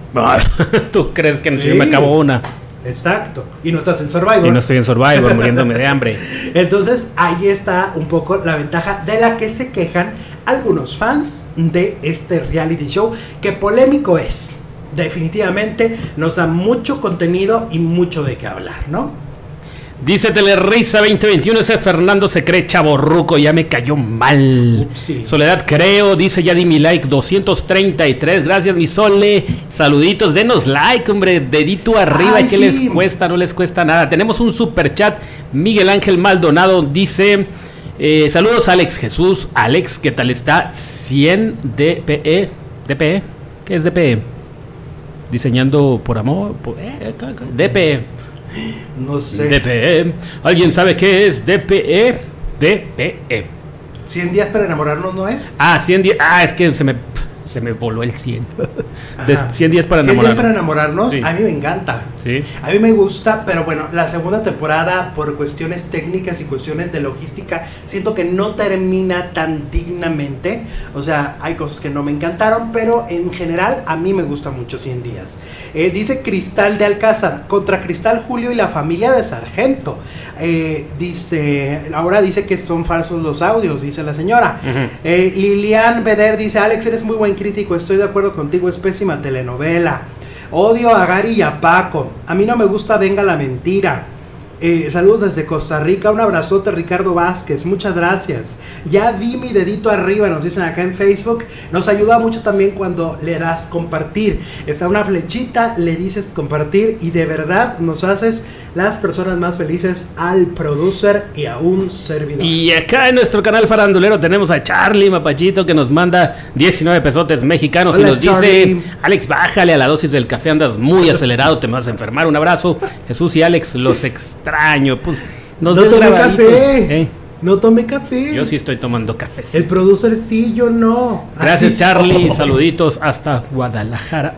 ¿Tú crees que Sí. yo me acabo una? Exacto. Y no estás en Survivor. Y no estoy en Survivor muriéndome de hambre. Entonces ahí está un poco la ventaja de la que se quejan algunos fans de este reality show, que polémico es. Definitivamente nos da mucho contenido y mucho de qué hablar, ¿no? Dice Telerisa veinte veintiuno, ese Fernando se cree chavorruco, ya me cayó mal. Upsi. Soledad creo, dice ya di mi like, doscientos treinta y tres, gracias mi Sole. Saluditos, denos like, hombre, dedito arriba. Ay, ¿Qué sí. les cuesta? No les cuesta nada. Tenemos un super chat, Miguel Ángel Maldonado dice, eh, saludos Alex Jesús. Alex, ¿qué tal está? cien D P E, D P E, ¿qué es D P E? Diseñando por amor, por, eh, D P E. No sé. D P E. ¿Alguien sabe qué es D P E? D P E. ¿cien días para enamorarnos no es? Ah, cien días. Ah, es que se me, se me voló el cien. De Ajá. cien días para cien días enamorarnos. para enamorarnos, Sí. a mí me encanta. Sí. A mí me gusta, pero bueno, la segunda temporada, por cuestiones técnicas y cuestiones de logística, siento que no termina tan dignamente. O sea, hay cosas que no me encantaron, pero en general a mí me gusta mucho cien días. Eh, dice Cristal de Alcázar, contra Cristal Julio y la familia de Sargento. Eh, dice, ahora dice que son falsos los audios, dice la señora. Ujú. eh, Lilian Beder dice, Alex, eres muy buen crítico, estoy de acuerdo contigo, es pésima telenovela. Odio a Gary y a Paco. A mí no me gusta Venga la Mentira. Eh, saludos desde Costa Rica. Un abrazote, Ricardo Vázquez. Muchas gracias. Ya vi mi dedito arriba, nos dicen acá en Facebook. Nos ayuda mucho también cuando le das compartir. Está una flechita, le dices compartir y de verdad nos haces las personas más felices, al producer y a un servidor. Y acá en nuestro canal farandulero tenemos a Charlie Mapachito que nos manda diecinueve pesotes mexicanos. Hola, y nos Charlie. dice, Alex, bájale a la dosis del café, andas muy acelerado, te vas a enfermar. Un abrazo. Jesús y Alex, los extraño. Pues nos No den tomé grabaditos. café. ¿Eh? No tomé café. Yo sí estoy tomando café. El producer sí, yo no. Gracias, Así Charlie. soy. Saluditos hasta Guadalajara.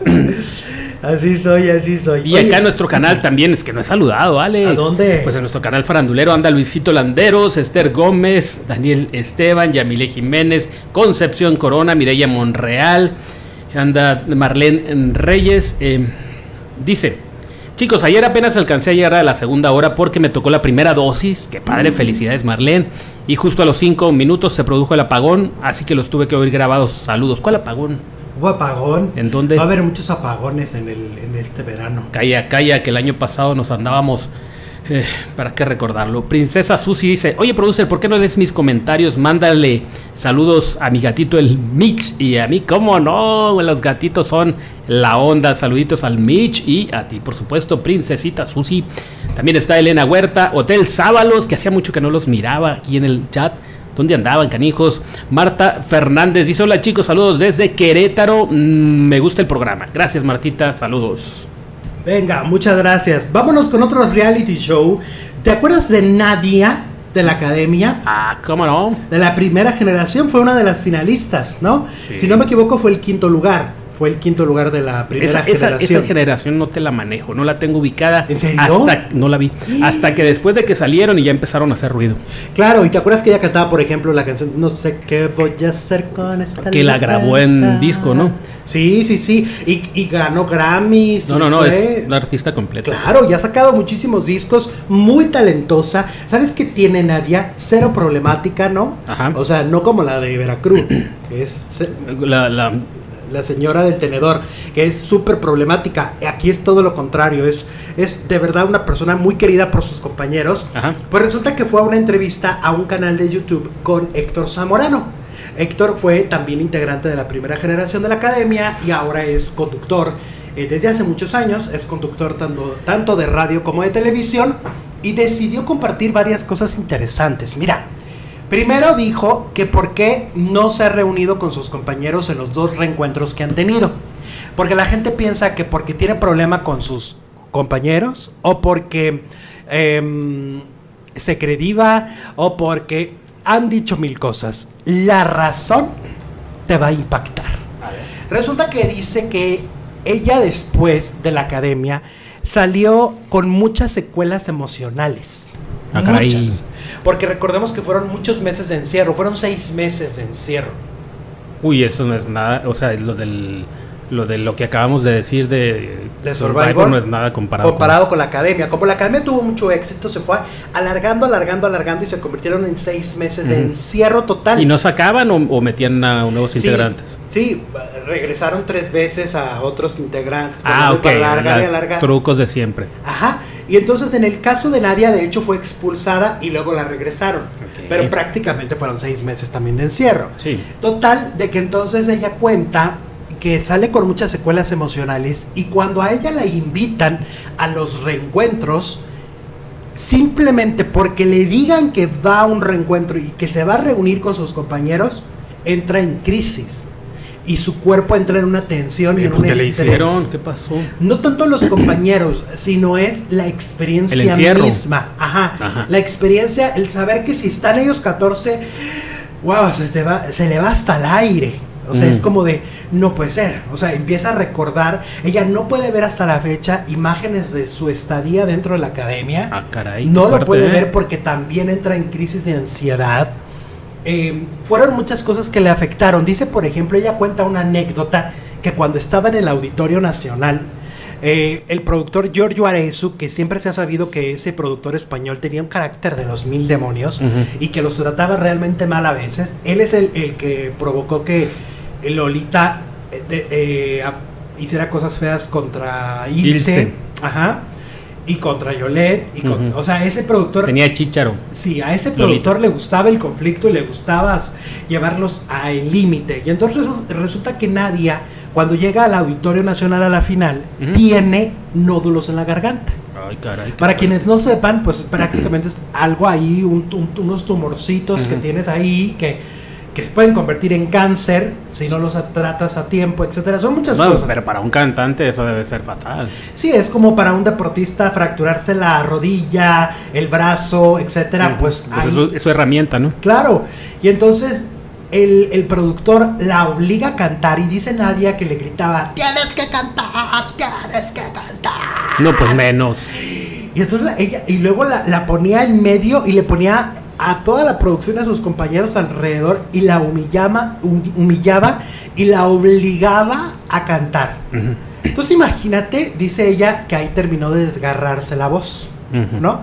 Así soy, así soy. Y Oye, acá en nuestro canal también, es que no he saludado, Alex. ¿A dónde? Pues en nuestro canal farandulero anda Luisito Landeros, Esther Gómez, Daniel Esteban, Yamile Jiménez, Concepción Corona, Mireya Monreal, anda Marlene Reyes. Eh, dice, chicos, ayer apenas alcancé a llegar a la segunda hora porque me tocó la primera dosis. Qué padre, Mm. felicidades, Marlene. Y justo a los cinco minutos se produjo el apagón, así que los tuve que oír grabados. Saludos. ¿Cuál apagón? Hubo apagón. ¿En dónde? Va a haber muchos apagones en, el, en este verano. Calla, calla, que el año pasado nos andábamos... Eh, ¿Para qué recordarlo? Princesa Susi dice, oye, producer, ¿por qué no lees mis comentarios? Mándale saludos a mi gatito el Mitch y a mí, ¿cómo no? Los gatitos son la onda. Saluditos al Mitch y a ti, por supuesto, Princesita Susi. También está Elena Huerta, Hotel Sábalos, que hacía mucho que no los miraba aquí en el chat. ¿Dónde andaban, canijos? Marta Fernández dice, hola chicos, saludos desde Querétaro. Mm, me gusta el programa. Gracias, Martita, saludos. Venga, muchas gracias. Vámonos con otro reality show. ¿Te acuerdas de Nadia de la Academia? Ah, ¿cómo no? De la primera generación, fue una de las finalistas, ¿no? Sí. Si no me equivoco, fue el quinto lugar. Fue el quinto lugar de la primera Esa, esa, generación. esa generación no te la manejo, no la tengo ubicada. ¿En serio? Hasta, no la vi. Hasta que después de que salieron y ya empezaron a hacer ruido. Claro, y te acuerdas que ella cantaba, por ejemplo, la canción No sé qué voy a hacer con esta Que la grabó en libertad? disco, ¿no? Sí, sí, sí. Y, y ganó Grammys. No, y no, no, fue- es la artista completa. Claro, y ha sacado muchísimos discos, muy talentosa. ¿Sabes qué tiene Nadia? Cero problemática, ¿no? Ajá. O sea, no como la de Veracruz, que es ce- La, la, la señora del tenedor, que es súper problemática. Aquí es todo lo contrario, es, es de verdad una persona muy querida por sus compañeros. Ajá. Pues resulta que fue a una entrevista a un canal de YouTube con Héctor Zamorano. Héctor fue también integrante de la primera generación de la Academia y ahora es conductor. Eh, desde hace muchos años es conductor tanto, tanto de radio como de televisión y decidió compartir varias cosas interesantes. Mira, primero dijo que por qué no se ha reunido con sus compañeros en los dos reencuentros que han tenido. Porque la gente piensa que porque tiene problema con sus compañeros o porque eh, se cree diva o porque han dicho mil cosas. La razón te va a impactar. A ver. Resulta que dice que ella después de la Academia salió con muchas secuelas emocionales. Ah, caray. Muchas. Porque recordemos que fueron muchos meses de encierro, fueron seis meses de encierro. Uy, eso no es nada, o sea, lo del lo de lo que acabamos de decir de, De Survivor, no es nada comparado. comparado con la Academia. Como la Academia tuvo mucho éxito, se fue alargando, alargando, alargando y se convirtieron en seis meses de Ujú. encierro total. ¿Y no sacaban o, o metían a nuevos Sí, integrantes? Sí, regresaron tres veces a otros integrantes. Ah, volviendo ok, a alargar y las alargar. trucos de siempre. Ajá, Y entonces en el caso de Nadia, de hecho, fue expulsada y luego la regresaron. Okay. Pero prácticamente fueron seis meses también de encierro. Sí. Total, de que entonces ella cuenta que sale con muchas secuelas emocionales y cuando a ella la invitan a los reencuentros, simplemente porque le digan que va a un reencuentro y que se va a reunir con sus compañeros, entra en crisis. Y su cuerpo entra en una tensión y en un ¿Qué le estrés. hicieron? ¿Qué pasó? No tanto los compañeros, sino es la experiencia El encierro. misma. Ajá. Ajá. La experiencia, el saber que si están ellos catorce, wow, se, te va, se le va hasta el aire. O sea, Mm. es como de, no puede ser. O sea, empieza a recordar. Ella no puede ver hasta la fecha imágenes de su estadía dentro de la academia. Ah, caray. No qué lo fuerte, puede ¿eh? ver porque también entra en crisis de ansiedad. Eh, fueron muchas cosas que le afectaron. Dice, por ejemplo, ella cuenta una anécdota que cuando estaba en el Auditorio Nacional, eh, el productor Giorgio Arezzo, que siempre se ha sabido que ese productor español tenía un carácter de los mil demonios, Ujú. y que los trataba realmente mal a veces, él es el, el que provocó que Lolita eh, de- eh, a- hiciera cosas feas contra Ilse, Ilse. ajá, y contra Yolette, y con- Ujú. o sea, ese productor Tenía chícharo. sí, a ese Lolita. productor le gustaba el conflicto y le gustaba s- llevarlos al límite. Y entonces resu- resulta que Nadia, cuando llega al Auditorio Nacional a la final, Ujú. tiene nódulos en la garganta. Ay, caray. qué Para fuerte. quienes no sepan, pues prácticamente es algo ahí, un, un- unos tumorcitos que Ujú. tienes ahí que, que se pueden convertir en cáncer si no los tratas a tiempo, etcétera. Son muchas Bueno, cosas. pero para un cantante eso debe ser fatal. Sí, es como para un deportista fracturarse la rodilla, el brazo, etcétera. Pues Pues ahí- es, su, es su herramienta, ¿no? Claro, y entonces el, el productor la obliga a cantar y dice Nadia que le gritaba, tienes que cantar, tienes que cantar. No, pues menos. Y entonces la- ella, y luego la, la ponía en medio y le ponía a toda la producción, a sus compañeros alrededor y la humillaba, hum- humillaba y la obligaba a cantar. Ujú. Entonces imagínate, dice ella, que ahí terminó de desgarrarse la voz, Ujú. ¿no?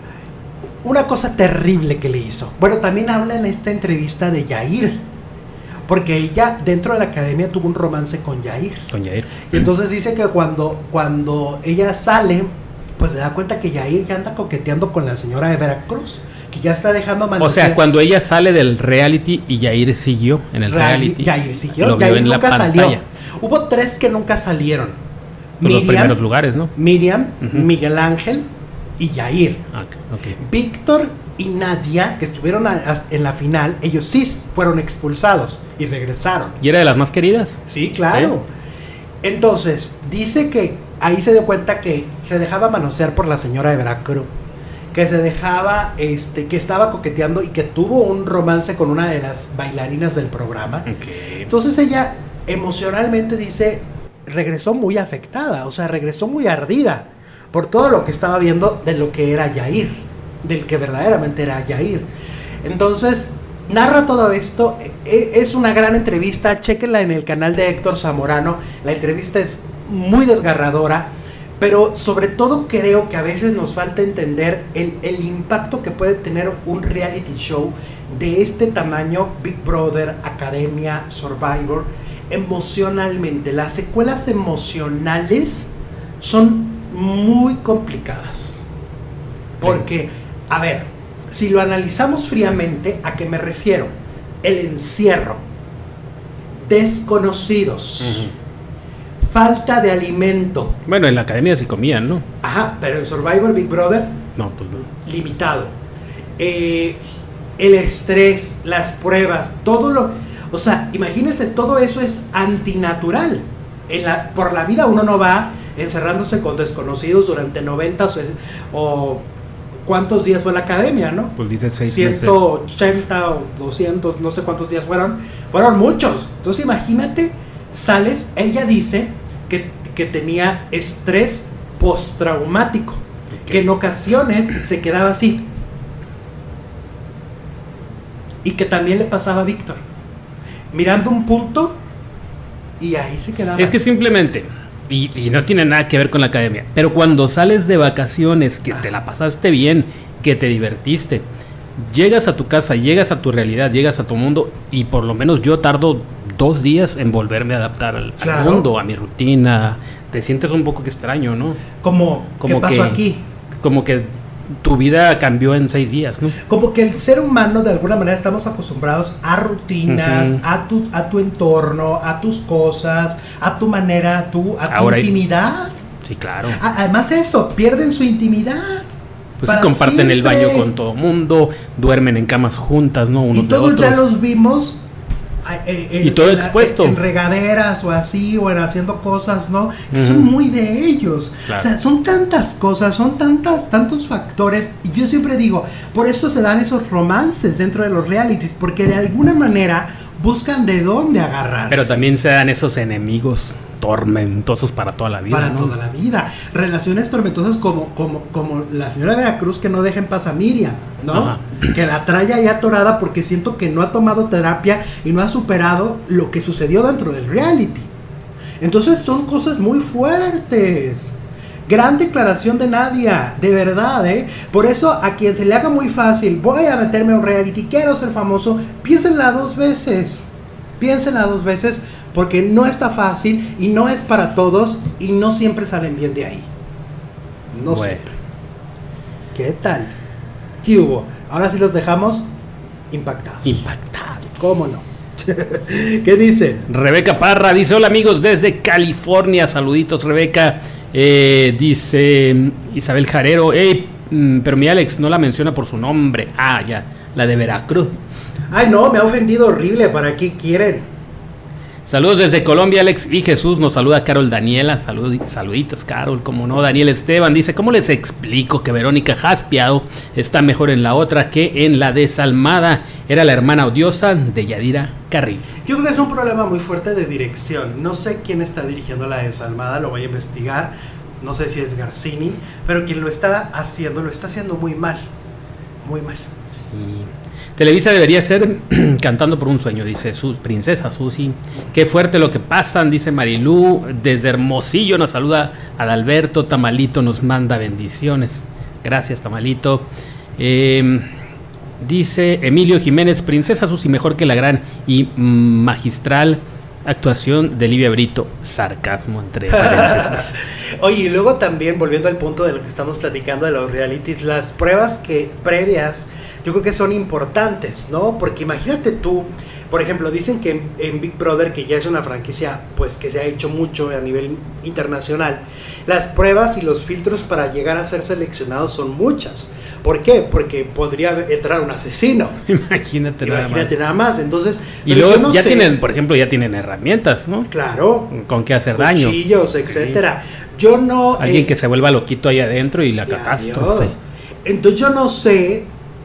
Una cosa terrible que le hizo. Bueno, también habla en esta entrevista de Yair, porque ella dentro de la academia tuvo un romance con Yair. Con Yair. Y entonces dice que cuando, cuando ella sale, pues se da cuenta que Yair ya anda coqueteando con la señora de Veracruz, que ya está dejando O manosear. sea, cuando ella sale del reality y Yair siguió en el Reali- reality. Yair siguió, Lo vio Yair en la nunca pantalla. salió. Hubo tres que nunca salieron. Por los primeros lugares, ¿no? Miriam, Ujú. Miguel Ángel y Yair. Ah, ok, ok. Víctor y Nadia, que estuvieron a- a- en la final, ellos sí fueron expulsados y regresaron. ¿Y era de las más queridas? Sí, claro. Entonces, dice que ahí se dio cuenta que se dejaba manosear por la señora de Veracruz, que se dejaba, este, que estaba coqueteando y que tuvo un romance con una de las bailarinas del programa. Ok. Entonces ella emocionalmente dice, regresó muy afectada, o sea, regresó muy ardida por todo lo que estaba viendo de lo que era Yair, del que verdaderamente era Yair. Entonces, narra todo esto, e- es una gran entrevista, chéquenla en el canal de Héctor Zamorano, la entrevista es muy desgarradora, pero sobre todo creo que a veces nos falta entender el, el impacto que puede tener un reality show de este tamaño, Big Brother, Academia, Survivor, emocionalmente. Las secuelas emocionales son muy complicadas. Porque, a ver, si lo analizamos fríamente, ¿a qué me refiero? El encierro, desconocidos, Ujú. falta de alimento. Bueno, en la academia sí comían, ¿no? Ajá, pero en Survivor Big Brother, No, pues no. limitado. Eh, el estrés, las pruebas, todo lo... O sea, imagínense, todo eso es antinatural. En la, por la vida uno no va encerrándose con desconocidos durante noventa o, se- o cuántos días fue la academia, ¿no? Pues dice seis meses. ciento ochenta o doscientos, no sé cuántos días fueron. Fueron muchos. Entonces imagínate, sales, ella dice que, que tenía estrés postraumático, Ok. que en ocasiones se quedaba así. Y que también le pasaba a Víctor, mirando un punto y ahí se quedaba. Es que simplemente, y, y no tiene nada que ver con la academia, pero cuando sales de vacaciones, que te la pasaste bien, que te divertiste, llegas a tu casa, llegas a tu realidad, llegas a tu mundo, y por lo menos yo tardo dos días en volverme a adaptar al, al Claro. mundo, a mi rutina. Te sientes un poco que extraño, ¿no? como, ¿qué Como pasó que- aquí? como que tu vida cambió en seis días, ¿no? Como que el ser humano de alguna manera estamos acostumbrados a rutinas, uh-huh. a tu a tu entorno, a tus cosas, a tu manera, a tu, a tu Ahora intimidad. Hay... Sí, claro. A, además eso, pierden su intimidad. Pues sí, comparten siempre. El baño con todo mundo, duermen en camas juntas, ¿no? Unos y todos de otros. Ya los vimos. En, y todo en, expuesto en, en regaderas o así, o en haciendo cosas, ¿no? Que uh-huh. son muy de ellos. Claro. O sea, son tantas cosas, son tantas, tantos factores. Y yo siempre digo, por eso se dan esos romances dentro de los realities, porque de alguna manera buscan de dónde agarrarse. Pero también se dan esos enemigos tormentosos para toda la vida. Para ¿no? toda la vida. Relaciones tormentosas como, como, como la señora de Veracruz, que no deja en paz a Miriam, ¿no? Ajá. Que la trae ahí atorada porque siento que no ha tomado terapia y no ha superado lo que sucedió dentro del reality. Entonces son cosas muy fuertes. Gran declaración de Nadia, de verdad, ¿eh? Por eso a quien se le haga muy fácil, voy a meterme a un reality, quiero ser famoso, piénsenla dos veces. Piénsenla dos veces. Porque no está fácil y no es para todos y no siempre salen bien de ahí. No bueno. siempre. ¿Qué tal? ¿Qué hubo? Ahora sí los dejamos impactados. Impactados. ¿Cómo no? ¿Qué dice? Rebeca Parra dice: hola amigos desde California. Saluditos, Rebeca. Eh, dice Isabel Jarero: hey, pero mi Alex no la menciona por su nombre. Ah, ya, la de Veracruz. Ay, no, me ha ofendido horrible. ¿Para qué quieren? Saludos desde Colombia, Alex y Jesús. Nos saluda Carol Daniela. Salud, saluditos, Carol. Como no, Daniel Esteban dice: ¿cómo les explico que Verónica Jaspiado está mejor en la otra que en la desalmada? Era la hermana odiosa de Yadira Carrillo. Yo creo que es un problema muy fuerte de dirección. No sé quién está dirigiendo la desalmada, lo voy a investigar. No sé si es Garcini, pero quien lo está haciendo, lo está haciendo muy mal. Muy mal. Sí. Televisa debería ser Cantando por un sueño, dice su princesa Susi. Qué fuerte lo que pasan, dice Marilú. Desde Hermosillo nos saluda Adalberto. Tamalito nos manda bendiciones. Gracias, Tamalito. Eh, dice Emilio Jiménez: princesa Susi mejor que la gran y magistral actuación de Livia Brito. Sarcasmo entre paréntesis. Oye, y luego también, volviendo al punto de lo que estamos platicando de los realities, las pruebas que previas yo creo que son importantes, ¿no? Porque imagínate tú, por ejemplo, dicen que en, en Big Brother, que ya es una franquicia pues que se ha hecho mucho a nivel internacional, las pruebas y los filtros para llegar a ser seleccionados son muchas. ¿Por qué? Porque podría entrar un asesino. Imagínate, nada Imagínate más. nada más. Entonces, y luego no ya sé. tienen, por ejemplo, ya tienen herramientas, ¿no? Claro. Con qué hacer daño. Cuchillos, etcétera. Sí. Yo no. Alguien es... que se vuelva loquito ahí adentro y la catástrofe. Entonces yo no sé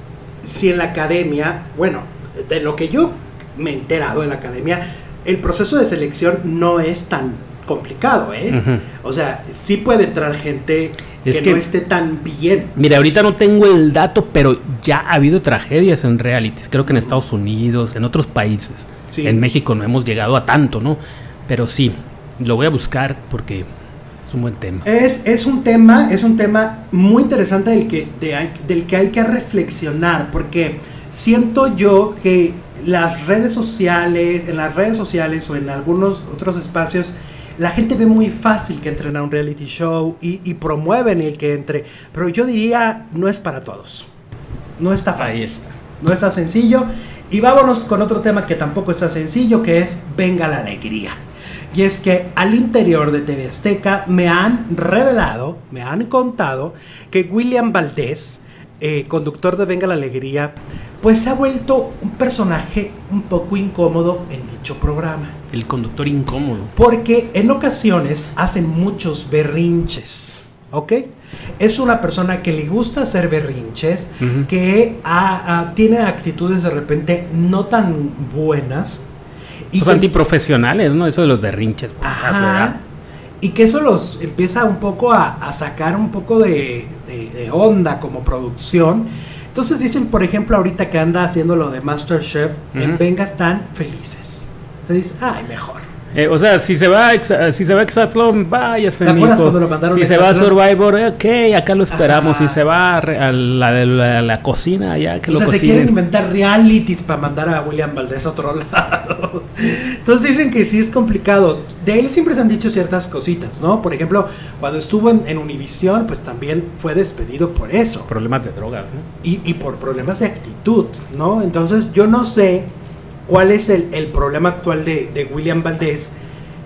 si en la academia, bueno, de lo que yo me he enterado en la academia, el proceso de selección no es tan complicado, ¿eh? Uh-huh. O sea, sí puede entrar gente es que, que no esté tan bien. Mira, ahorita no tengo el dato, pero ya ha habido tragedias en realities, creo que en Estados Unidos, en otros países. Sí. En México no hemos llegado a tanto, ¿no? Pero sí, lo voy a buscar porque es un buen tema. Es, es un tema, es un tema muy interesante del que, de, del que hay que reflexionar, porque siento yo que las redes sociales, en las redes sociales o en algunos otros espacios, la gente ve muy fácil que entren a un reality show y, y promueven el que entre, pero yo diría, no es para todos. No está fácil. Ahí está. No está sencillo. Y vámonos con otro tema que tampoco está sencillo, que es Venga la Alegría. Y es que al interior de T V Azteca me han revelado, me han contado que William Valdés, eh, conductor de Venga la Alegría, pues se ha vuelto un personaje un poco incómodo en dicho programa. El conductor incómodo. Porque en ocasiones hacen muchos berrinches, ¿ok? Es una persona que le gusta hacer berrinches, uh-huh. que ha, ha, tiene actitudes de repente no tan buenas. Y pues que, antiprofesionales, ¿no? Eso de los berrinches. Ajá, y que eso los empieza un poco a, a sacar un poco de, de, de onda como producción. Entonces dicen, por ejemplo, ahorita que anda haciendo lo de MasterChef, uh-huh. en Venga están felices. Se dice, ay, mejor. Eh, o sea, si se va a Exa- si se va a Exatlón, váyase, ¿Te acuerdas mijo. cuando lo mandaron Si a se va a Exatlón? Survivor, eh, ok, acá lo esperamos. Ajá. Si se va a, re- a la de la, la cocina, ya que O lo sea, se cocinen. quieren inventar realities para mandar a William Valdés a otro lado. Entonces dicen que sí es complicado. De él siempre se han dicho ciertas cositas, ¿no? Por ejemplo, cuando estuvo en, en Univisión, pues también fue despedido por eso. Problemas de drogas, ¿no? Y, y por problemas de actitud, ¿no? Entonces yo no sé cuál es el, el problema actual de, de William Valdés,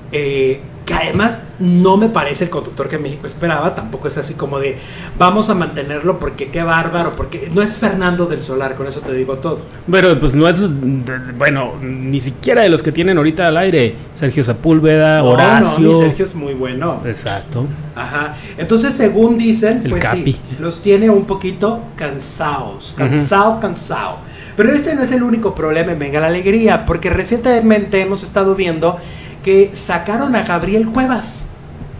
eh, que además no me parece el conductor que México esperaba, tampoco es así como de vamos a mantenerlo porque qué bárbaro, porque no es Fernando del Solar, con eso te digo todo. Pero pues no es, bueno, ni siquiera de los que tienen ahorita al aire. Sergio Sepúlveda, No, Horacio. no, mi Sergio es muy bueno. Exacto. Ajá. Entonces, según dicen, El pues Capi. sí, los tiene un poquito cansados, cansado, cansado. Pero ese no es el único problema en Venga la Alegría, porque recientemente hemos estado viendo que sacaron a Gabriel Cuevas.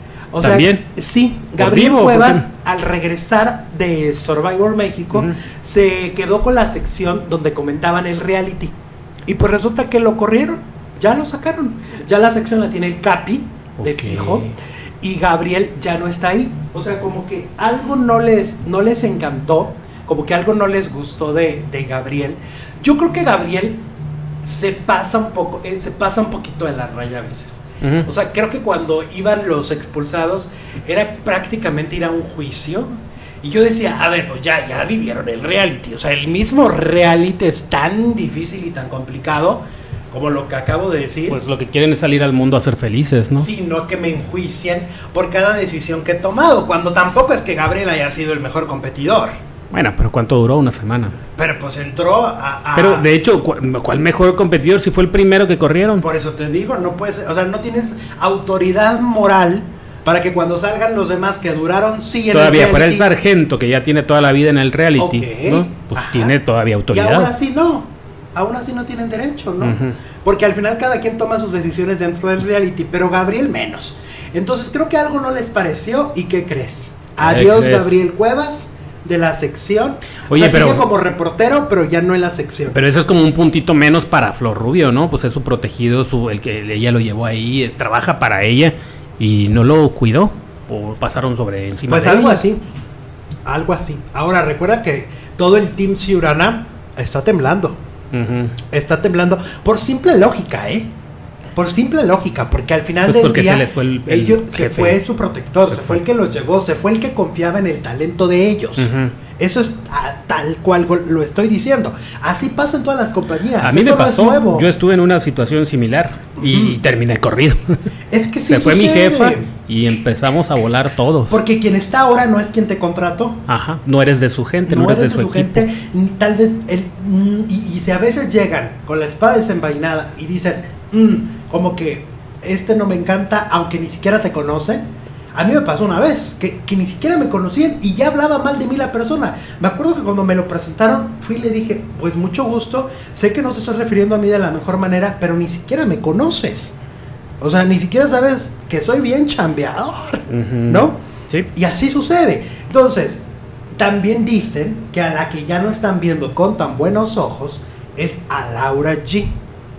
O ¿También? sea, sí, ¿Por Gabriel vivo o por Cuevas, qué? al regresar de Survivor México, Ujú. se quedó con la sección donde comentaban el reality. Y pues resulta que lo corrieron, ya lo sacaron. Ya la sección la tiene el Capi, de Ok. fijo, y Gabriel ya no está ahí. O sea, como que algo no les, no les encantó, como que algo no les gustó de, de Gabriel. Yo creo que Gabriel se pasa un poco, eh, se pasa un poquito de la raya a veces. Ujú. O sea, creo que cuando iban los expulsados era prácticamente ir a un juicio. Y yo decía, a ver, pues ya, ya vivieron el reality. O sea, el mismo reality es tan difícil y tan complicado como lo que acabo de decir. Pues lo que quieren es salir al mundo a ser felices, ¿no? Sino que me enjuicien por cada decisión que he tomado. Cuando tampoco es que Gabriel haya sido el mejor competidor. Bueno, pero ¿cuánto duró? Una semana. Pero pues entró a... a- Pero de hecho, ¿cu- ¿cuál mejor competidor si fue el primero que corrieron? Por eso te digo, no puedes... O sea, no tienes autoridad moral para que cuando salgan los demás que duraron siguen Todavía fuera el reality. sargento que ya tiene toda la vida en el reality, Ok. ¿no? Pues Ajá. tiene todavía Y autoridad. aún así no. Aún así no tienen derecho, ¿no? Ujú. Porque al final cada quien toma sus decisiones dentro del reality, pero Gabriel menos. Entonces creo que algo no les pareció. ¿Y qué crees? Adiós, crees? Gabriel Cuevas, de la sección. Oye, o sea, pero- sigue como reportero, pero ya no en la sección. Pero eso es como un puntito menos para Flor Rubio, ¿no? Pues es su protegido, su, el que ella lo llevó ahí, eh, trabaja para ella y no lo cuidó. O pasaron sobre encima Pues de algo ella. así. Algo así. Ahora recuerda que todo el Team Ciurana está temblando. Ujú. Está temblando por simple lógica, ¿eh? Por simple lógica, porque al final Pues del porque día se les fue el- el ellos, se jefe. fue su protector, Se se, fue. fue el que los llevó, se fue el que confiaba en el talento de ellos. Ujú. Eso es a- tal cual go- lo estoy diciendo. Así pasa en todas las compañías. A mí Esto me no es pasó, nuevo. yo estuve en una situación similar y Ujú. terminé corrido. Es que sí Se fue mi sucede, jefa y empezamos a volar todos. porque quien está ahora no es quien te contrató. Ajá, no eres de su gente, no, No eres de eres su, de su equipo. gente, ni tal vez el, mm, y, y si a veces llegan con la espada desenvainada y dicen "Mm, como que este no me encanta, aunque ni siquiera te conoce". A mí me pasó una vez que, que ni siquiera me conocían y ya hablaba mal de mí la persona. Me acuerdo que cuando me lo presentaron fui y le dije, pues mucho gusto, sé que no te estás refiriendo a mí de la mejor manera, pero ni siquiera me conoces. O sea, ni siquiera sabes que soy bien chambeador, Ujú. ¿no? Sí. Y así sucede. Entonces, también dicen que a la que ya no están viendo con tan buenos ojos es a Laura G.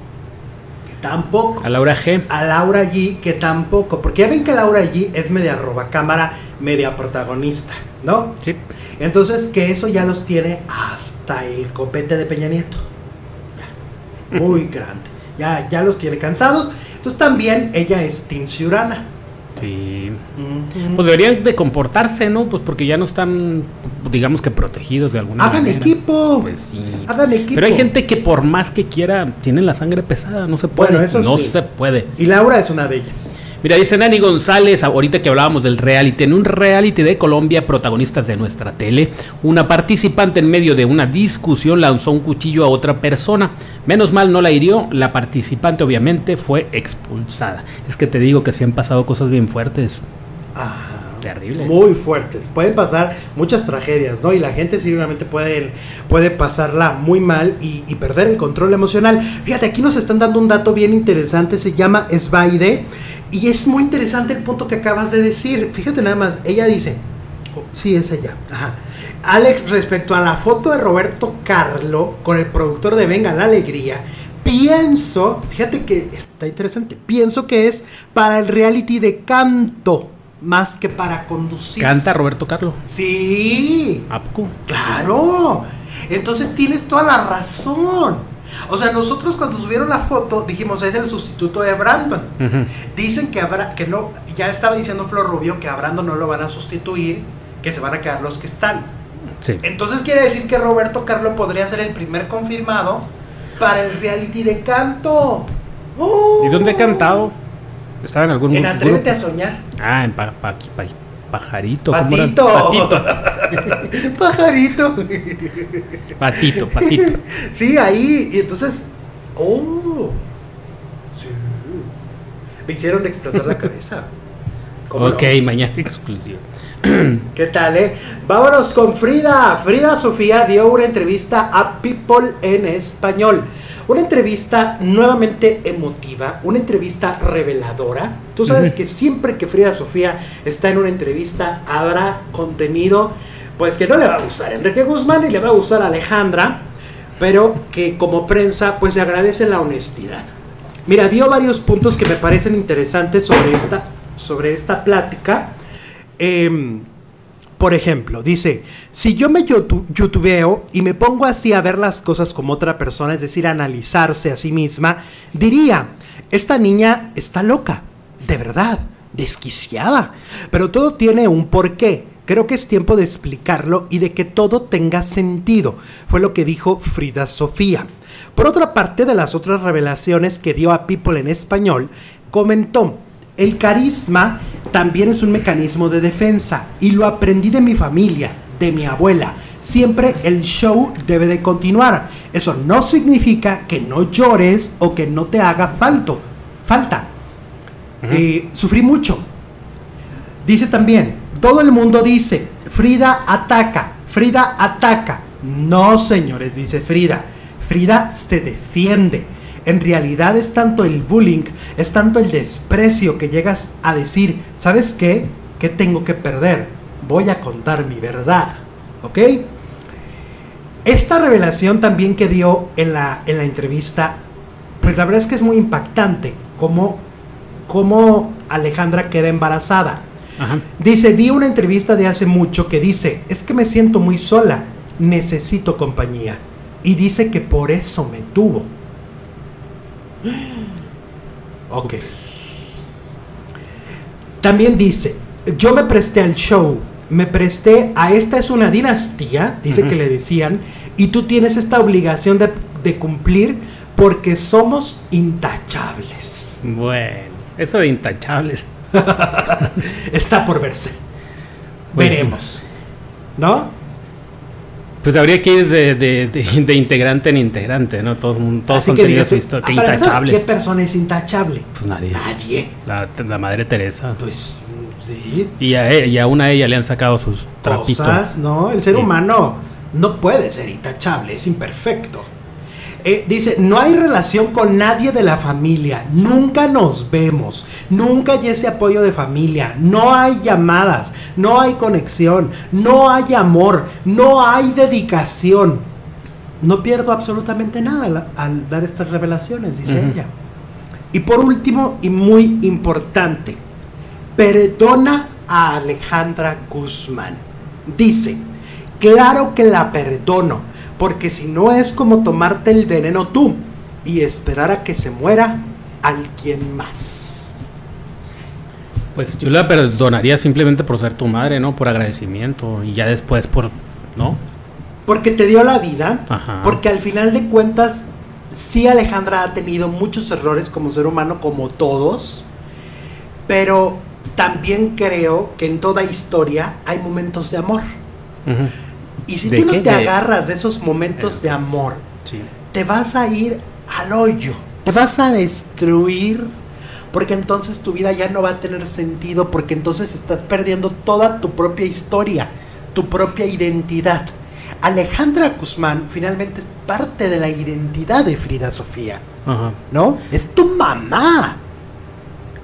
Que tampoco. A Laura G. A Laura G, que tampoco. Porque ya ven que Laura G es media roba cámara, media protagonista, ¿no? Sí. Entonces, que eso ya los tiene hasta el copete de Peña Nieto. Ya. Muy grande. Ya, ya los tiene cansados. Entonces, también ella es Team Ciurana. Sí. Ujú. Pues deberían de comportarse, ¿no? Pues porque ya no están, digamos que protegidos de alguna Hagan manera. equipo. Pues sí. Hagan equipo. Pero hay gente que por más que quiera, tienen la sangre pesada, no se puede. Bueno, eso no sí. se puede. Y Laura es una de ellas. Mira, dice Nani González, ahorita que hablábamos del reality, en un reality de Colombia, protagonistas de nuestra tele, una participante en medio de una discusión lanzó un cuchillo a otra persona. Menos mal no la hirió, la participante obviamente fue expulsada. Es que te digo que sí han pasado cosas bien fuertes. Terrible. Muy fuertes. Pueden pasar muchas tragedias, ¿no? Y la gente seguramente puede, puede pasarla muy mal y, y perder el control emocional. Fíjate, aquí nos están dando un dato bien interesante, se llama Svaide. Y es muy interesante el punto que acabas de decir. Fíjate nada más, ella dice, oh, sí, es ella. Ajá. Alex, respecto a la foto de Roberto Carlo con el productor de Venga la Alegría, pienso, fíjate que está interesante, pienso que es para el reality de canto, más que para conducir. ¿Canta Roberto Carlos? Sí. ¿A poco? Claro. Entonces tienes toda la razón. O sea, nosotros cuando subieron la foto dijimos, es el sustituto de Brandon. Uh-huh. Dicen que habrá, que no, ya estaba diciendo Flor Rubio que a Brandon no lo van a sustituir, que se van a quedar los que están. Sí. Entonces quiere decir que Roberto Carlos podría ser el primer confirmado para el reality de canto. ¡Oh! ¿Y dónde ha cantado? ¿Estaba en algún En Atrévete grupo? a Soñar. Ah, en pa, pa, pa, Pajarito. Patito. Patito. Pajarito. Patito, patito. Sí, ahí. Y entonces. Oh. Sí. Me hicieron explotar la cabeza. Ok, no? Mañana exclusivo. ¿Qué tal, eh? Vámonos con Frida. Frida Sofía dio una entrevista a People en español. Una entrevista nuevamente emotiva, una entrevista reveladora. Tú sabes uh-huh. que siempre que Frida Sofía está en una entrevista habrá contenido pues que no le va a gustar a Enrique Guzmán y le va a gustar a Alejandra, pero que como prensa pues se agradece la honestidad. Mira, dio varios puntos que me parecen interesantes sobre esta, sobre esta plática. Eh, Por ejemplo, dice, si yo me youtube, youtubeo y me pongo así a ver las cosas como otra persona, es decir, a analizarse a sí misma, diría, esta niña está loca, de verdad, desquiciada, pero todo tiene un porqué. Creo que es tiempo de explicarlo y de que todo tenga sentido, fue lo que dijo Frida Sofía. Por otra parte, de las otras revelaciones que dio a People en español, comentó, el carisma también es un mecanismo de defensa y lo aprendí de mi familia, de mi abuela. Siempre el show debe de continuar. Eso no significa que no llores o que no te haga falto, falta. Uh-huh. Eh, sufrí mucho. Dice también, todo el mundo dice, Frida ataca, Frida ataca. No, señores, dice Frida. Frida se defiende. En realidad es tanto el bullying, es tanto el desprecio que llegas a decir, ¿sabes qué? ¿Qué tengo que perder? Voy a contar mi verdad, ¿ok? Esta revelación también que dio en la, en la entrevista, pues la verdad es que es muy impactante, cómo, cómo Alejandra queda embarazada. Ajá. Dice, vi una entrevista de hace mucho que dice, es que me siento muy sola, necesito compañía. Y dice que por eso me tuvo. Ok. También dice, yo me presté al show, me presté a esta es una dinastía, dice uh-huh. que le decían, y tú tienes esta obligación de, de cumplir porque somos intachables. Bueno, eso de intachables está por verse. Pues veremos, sí. ¿No? Pues habría que ir de, de, de, de integrante en integrante, ¿no? Todos, todos son tenidos historia, que intachables. ¿Qué persona es intachable? Pues nadie. Nadie. La, la Madre Teresa. Pues sí. Y a, y a una de ellas le han sacado sus trapitos. Cosas, ¿no? El ser sí. humano no puede ser intachable, es imperfecto. Eh, dice, no hay relación con nadie de la familia, nunca nos vemos, nunca hay ese apoyo de familia, no hay llamadas, no hay conexión, no hay amor, no hay dedicación. No pierdo absolutamente nada al, al dar estas revelaciones, dice uh-huh. ella. Y por último, y muy importante, perdona a Alejandra Guzmán. Dice, claro que la perdono, porque si no es como tomarte el veneno tú y esperar a que se muera alguien más. Pues yo la perdonaría simplemente por ser tu madre, ¿no? Por agradecimiento y ya después por, ¿no? Porque te dio la vida. Ajá. Porque al final de cuentas sí Alejandra ha tenido muchos errores como ser humano, como todos, pero también creo que en toda historia hay momentos de amor. Uh-huh. Y si tú no te de... agarras de esos momentos de amor, sí. te vas a ir al hoyo, te vas a destruir, porque entonces tu vida ya no va a tener sentido, porque entonces estás perdiendo toda tu propia historia, tu propia identidad. Alejandra Guzmán finalmente es parte de la identidad de Frida Sofía, uh-huh. ¿no? Es tu mamá.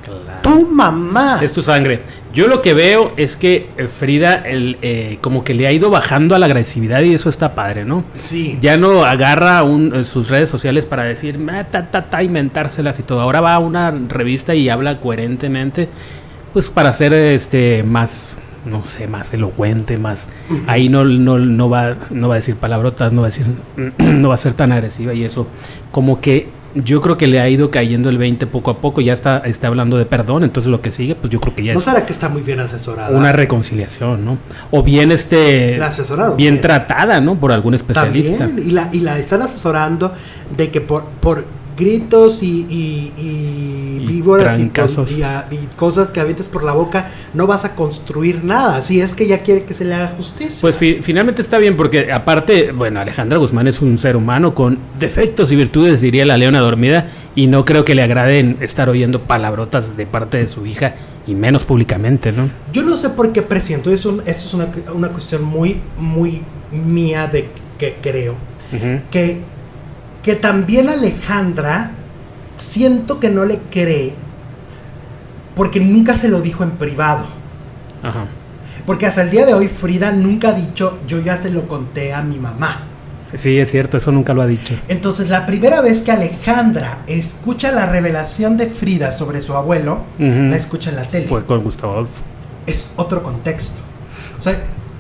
Claro. Tu mamá. Es tu sangre. Yo lo que veo es que eh, Frida el, eh, como que le ha ido bajando a la agresividad y eso está padre, ¿no? Sí. Ya no agarra un, eh, sus redes sociales para decir, "Ah, ta, ta, ta", inventárselas y todo. Ahora va a una revista y habla coherentemente, pues para ser este más, no sé, más elocuente, más... Uh-huh. Ahí no, no, no, va, no va a decir palabrotas, no va a decir, no va a ser tan agresiva y eso. Como que yo creo que le ha ido cayendo el veinte poco a poco, ya está, está hablando de perdón, entonces lo que sigue, pues yo creo que ya ¿No es... será que está muy bien asesorada? Una reconciliación, ¿no? O bien este... La asesoraron. Bien, bien tratada, ¿no? Por algún especialista. También, y la, y la están asesorando de que por... por gritos y, y, y, y víboras y, y, y cosas que avientes por la boca, no vas a construir nada. Si es que ella quiere que se le haga justicia. Pues fi- finalmente está bien, porque aparte, bueno, Alejandra Guzmán es un ser humano con defectos y virtudes, diría la leona dormida, y no creo que le agraden estar oyendo palabrotas de parte de su hija, y menos públicamente, ¿no? Yo no sé por qué presiento, es un, esto es una, una cuestión muy, muy mía de que creo, uh-huh. que que también Alejandra siento que no le cree porque nunca se lo dijo en privado. Ajá. Porque hasta el día de hoy Frida nunca ha dicho, yo ya se lo conté a mi mamá. Sí, es cierto, eso nunca lo ha dicho. Entonces la primera vez que Alejandra escucha la revelación de Frida sobre su abuelo, uh-huh. la escucha en la tele. Pues con Gustavo Adolfo. Es otro contexto. O sea,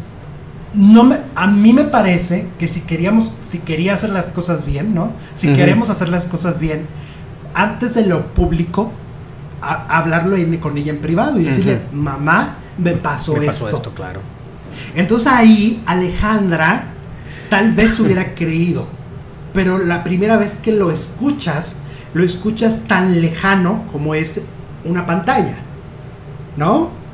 no me, a mí me parece que si queríamos, si quería hacer las cosas bien, ¿no? Si uh-huh. queremos hacer las cosas bien, antes de lo público, a, hablarlo en, con ella en privado y decirle, uh-huh. mamá, me pasó, me pasó esto. esto, claro. Entonces ahí Alejandra tal vez hubiera creído, pero la primera vez que lo escuchas, lo escuchas tan lejano como es una pantalla, ¿no?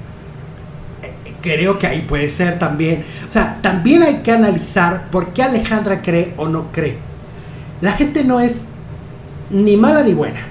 Creo que ahí puede ser también. O sea, también hay que analizar por qué Alejandra cree o no cree. La gente no es ni mala ni buena.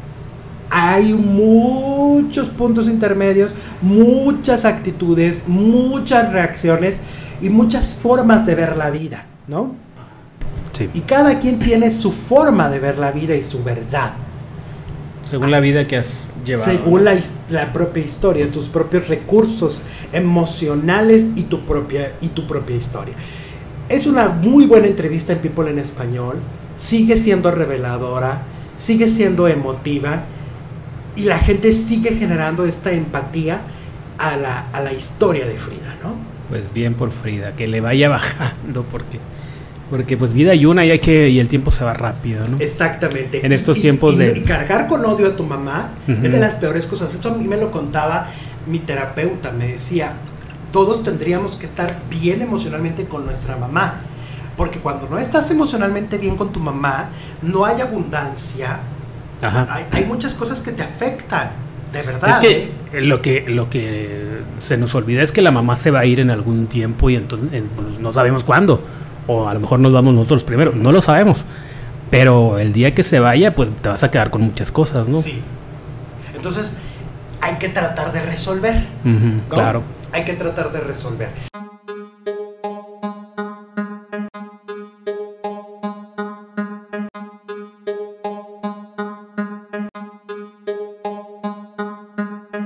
Hay muchos puntos intermedios, muchas actitudes, muchas reacciones y muchas formas de ver la vida, ¿no? Sí. Y cada quien tiene su forma de ver la vida y su verdad. Según la vida que has llevado. Según la, la propia historia, tus propios recursos emocionales y tu propia, y tu propia historia. Es una muy buena entrevista en People en Español. Sigue siendo reveladora, sigue siendo emotiva y la gente sigue generando esta empatía a la, a la historia de Frida, ¿no? Pues bien por Frida, que le vaya bajando porque... Porque pues vida hay una y hay que y el tiempo se va rápido, ¿no? Exactamente. En estos y, tiempos y, de... Y cargar con odio a tu mamá uh-huh. es de las peores cosas. Eso a mí me lo contaba mi terapeuta. Me decía, todos tendríamos que estar bien emocionalmente con nuestra mamá. Porque cuando no estás emocionalmente bien con tu mamá, no hay abundancia. Ajá. Hay, hay muchas cosas que te afectan. De verdad. Es que, ¿eh? lo que lo que se nos olvida es que la mamá se va a ir en algún tiempo y entonces en, pues, no sabemos cuándo. O a lo mejor nos vamos nosotros primero, no lo sabemos. Pero el día que se vaya, pues te vas a quedar con muchas cosas, ¿no? Sí. Entonces, hay que tratar de resolver. Uh-huh, ¿no? Claro. Hay que tratar de resolver.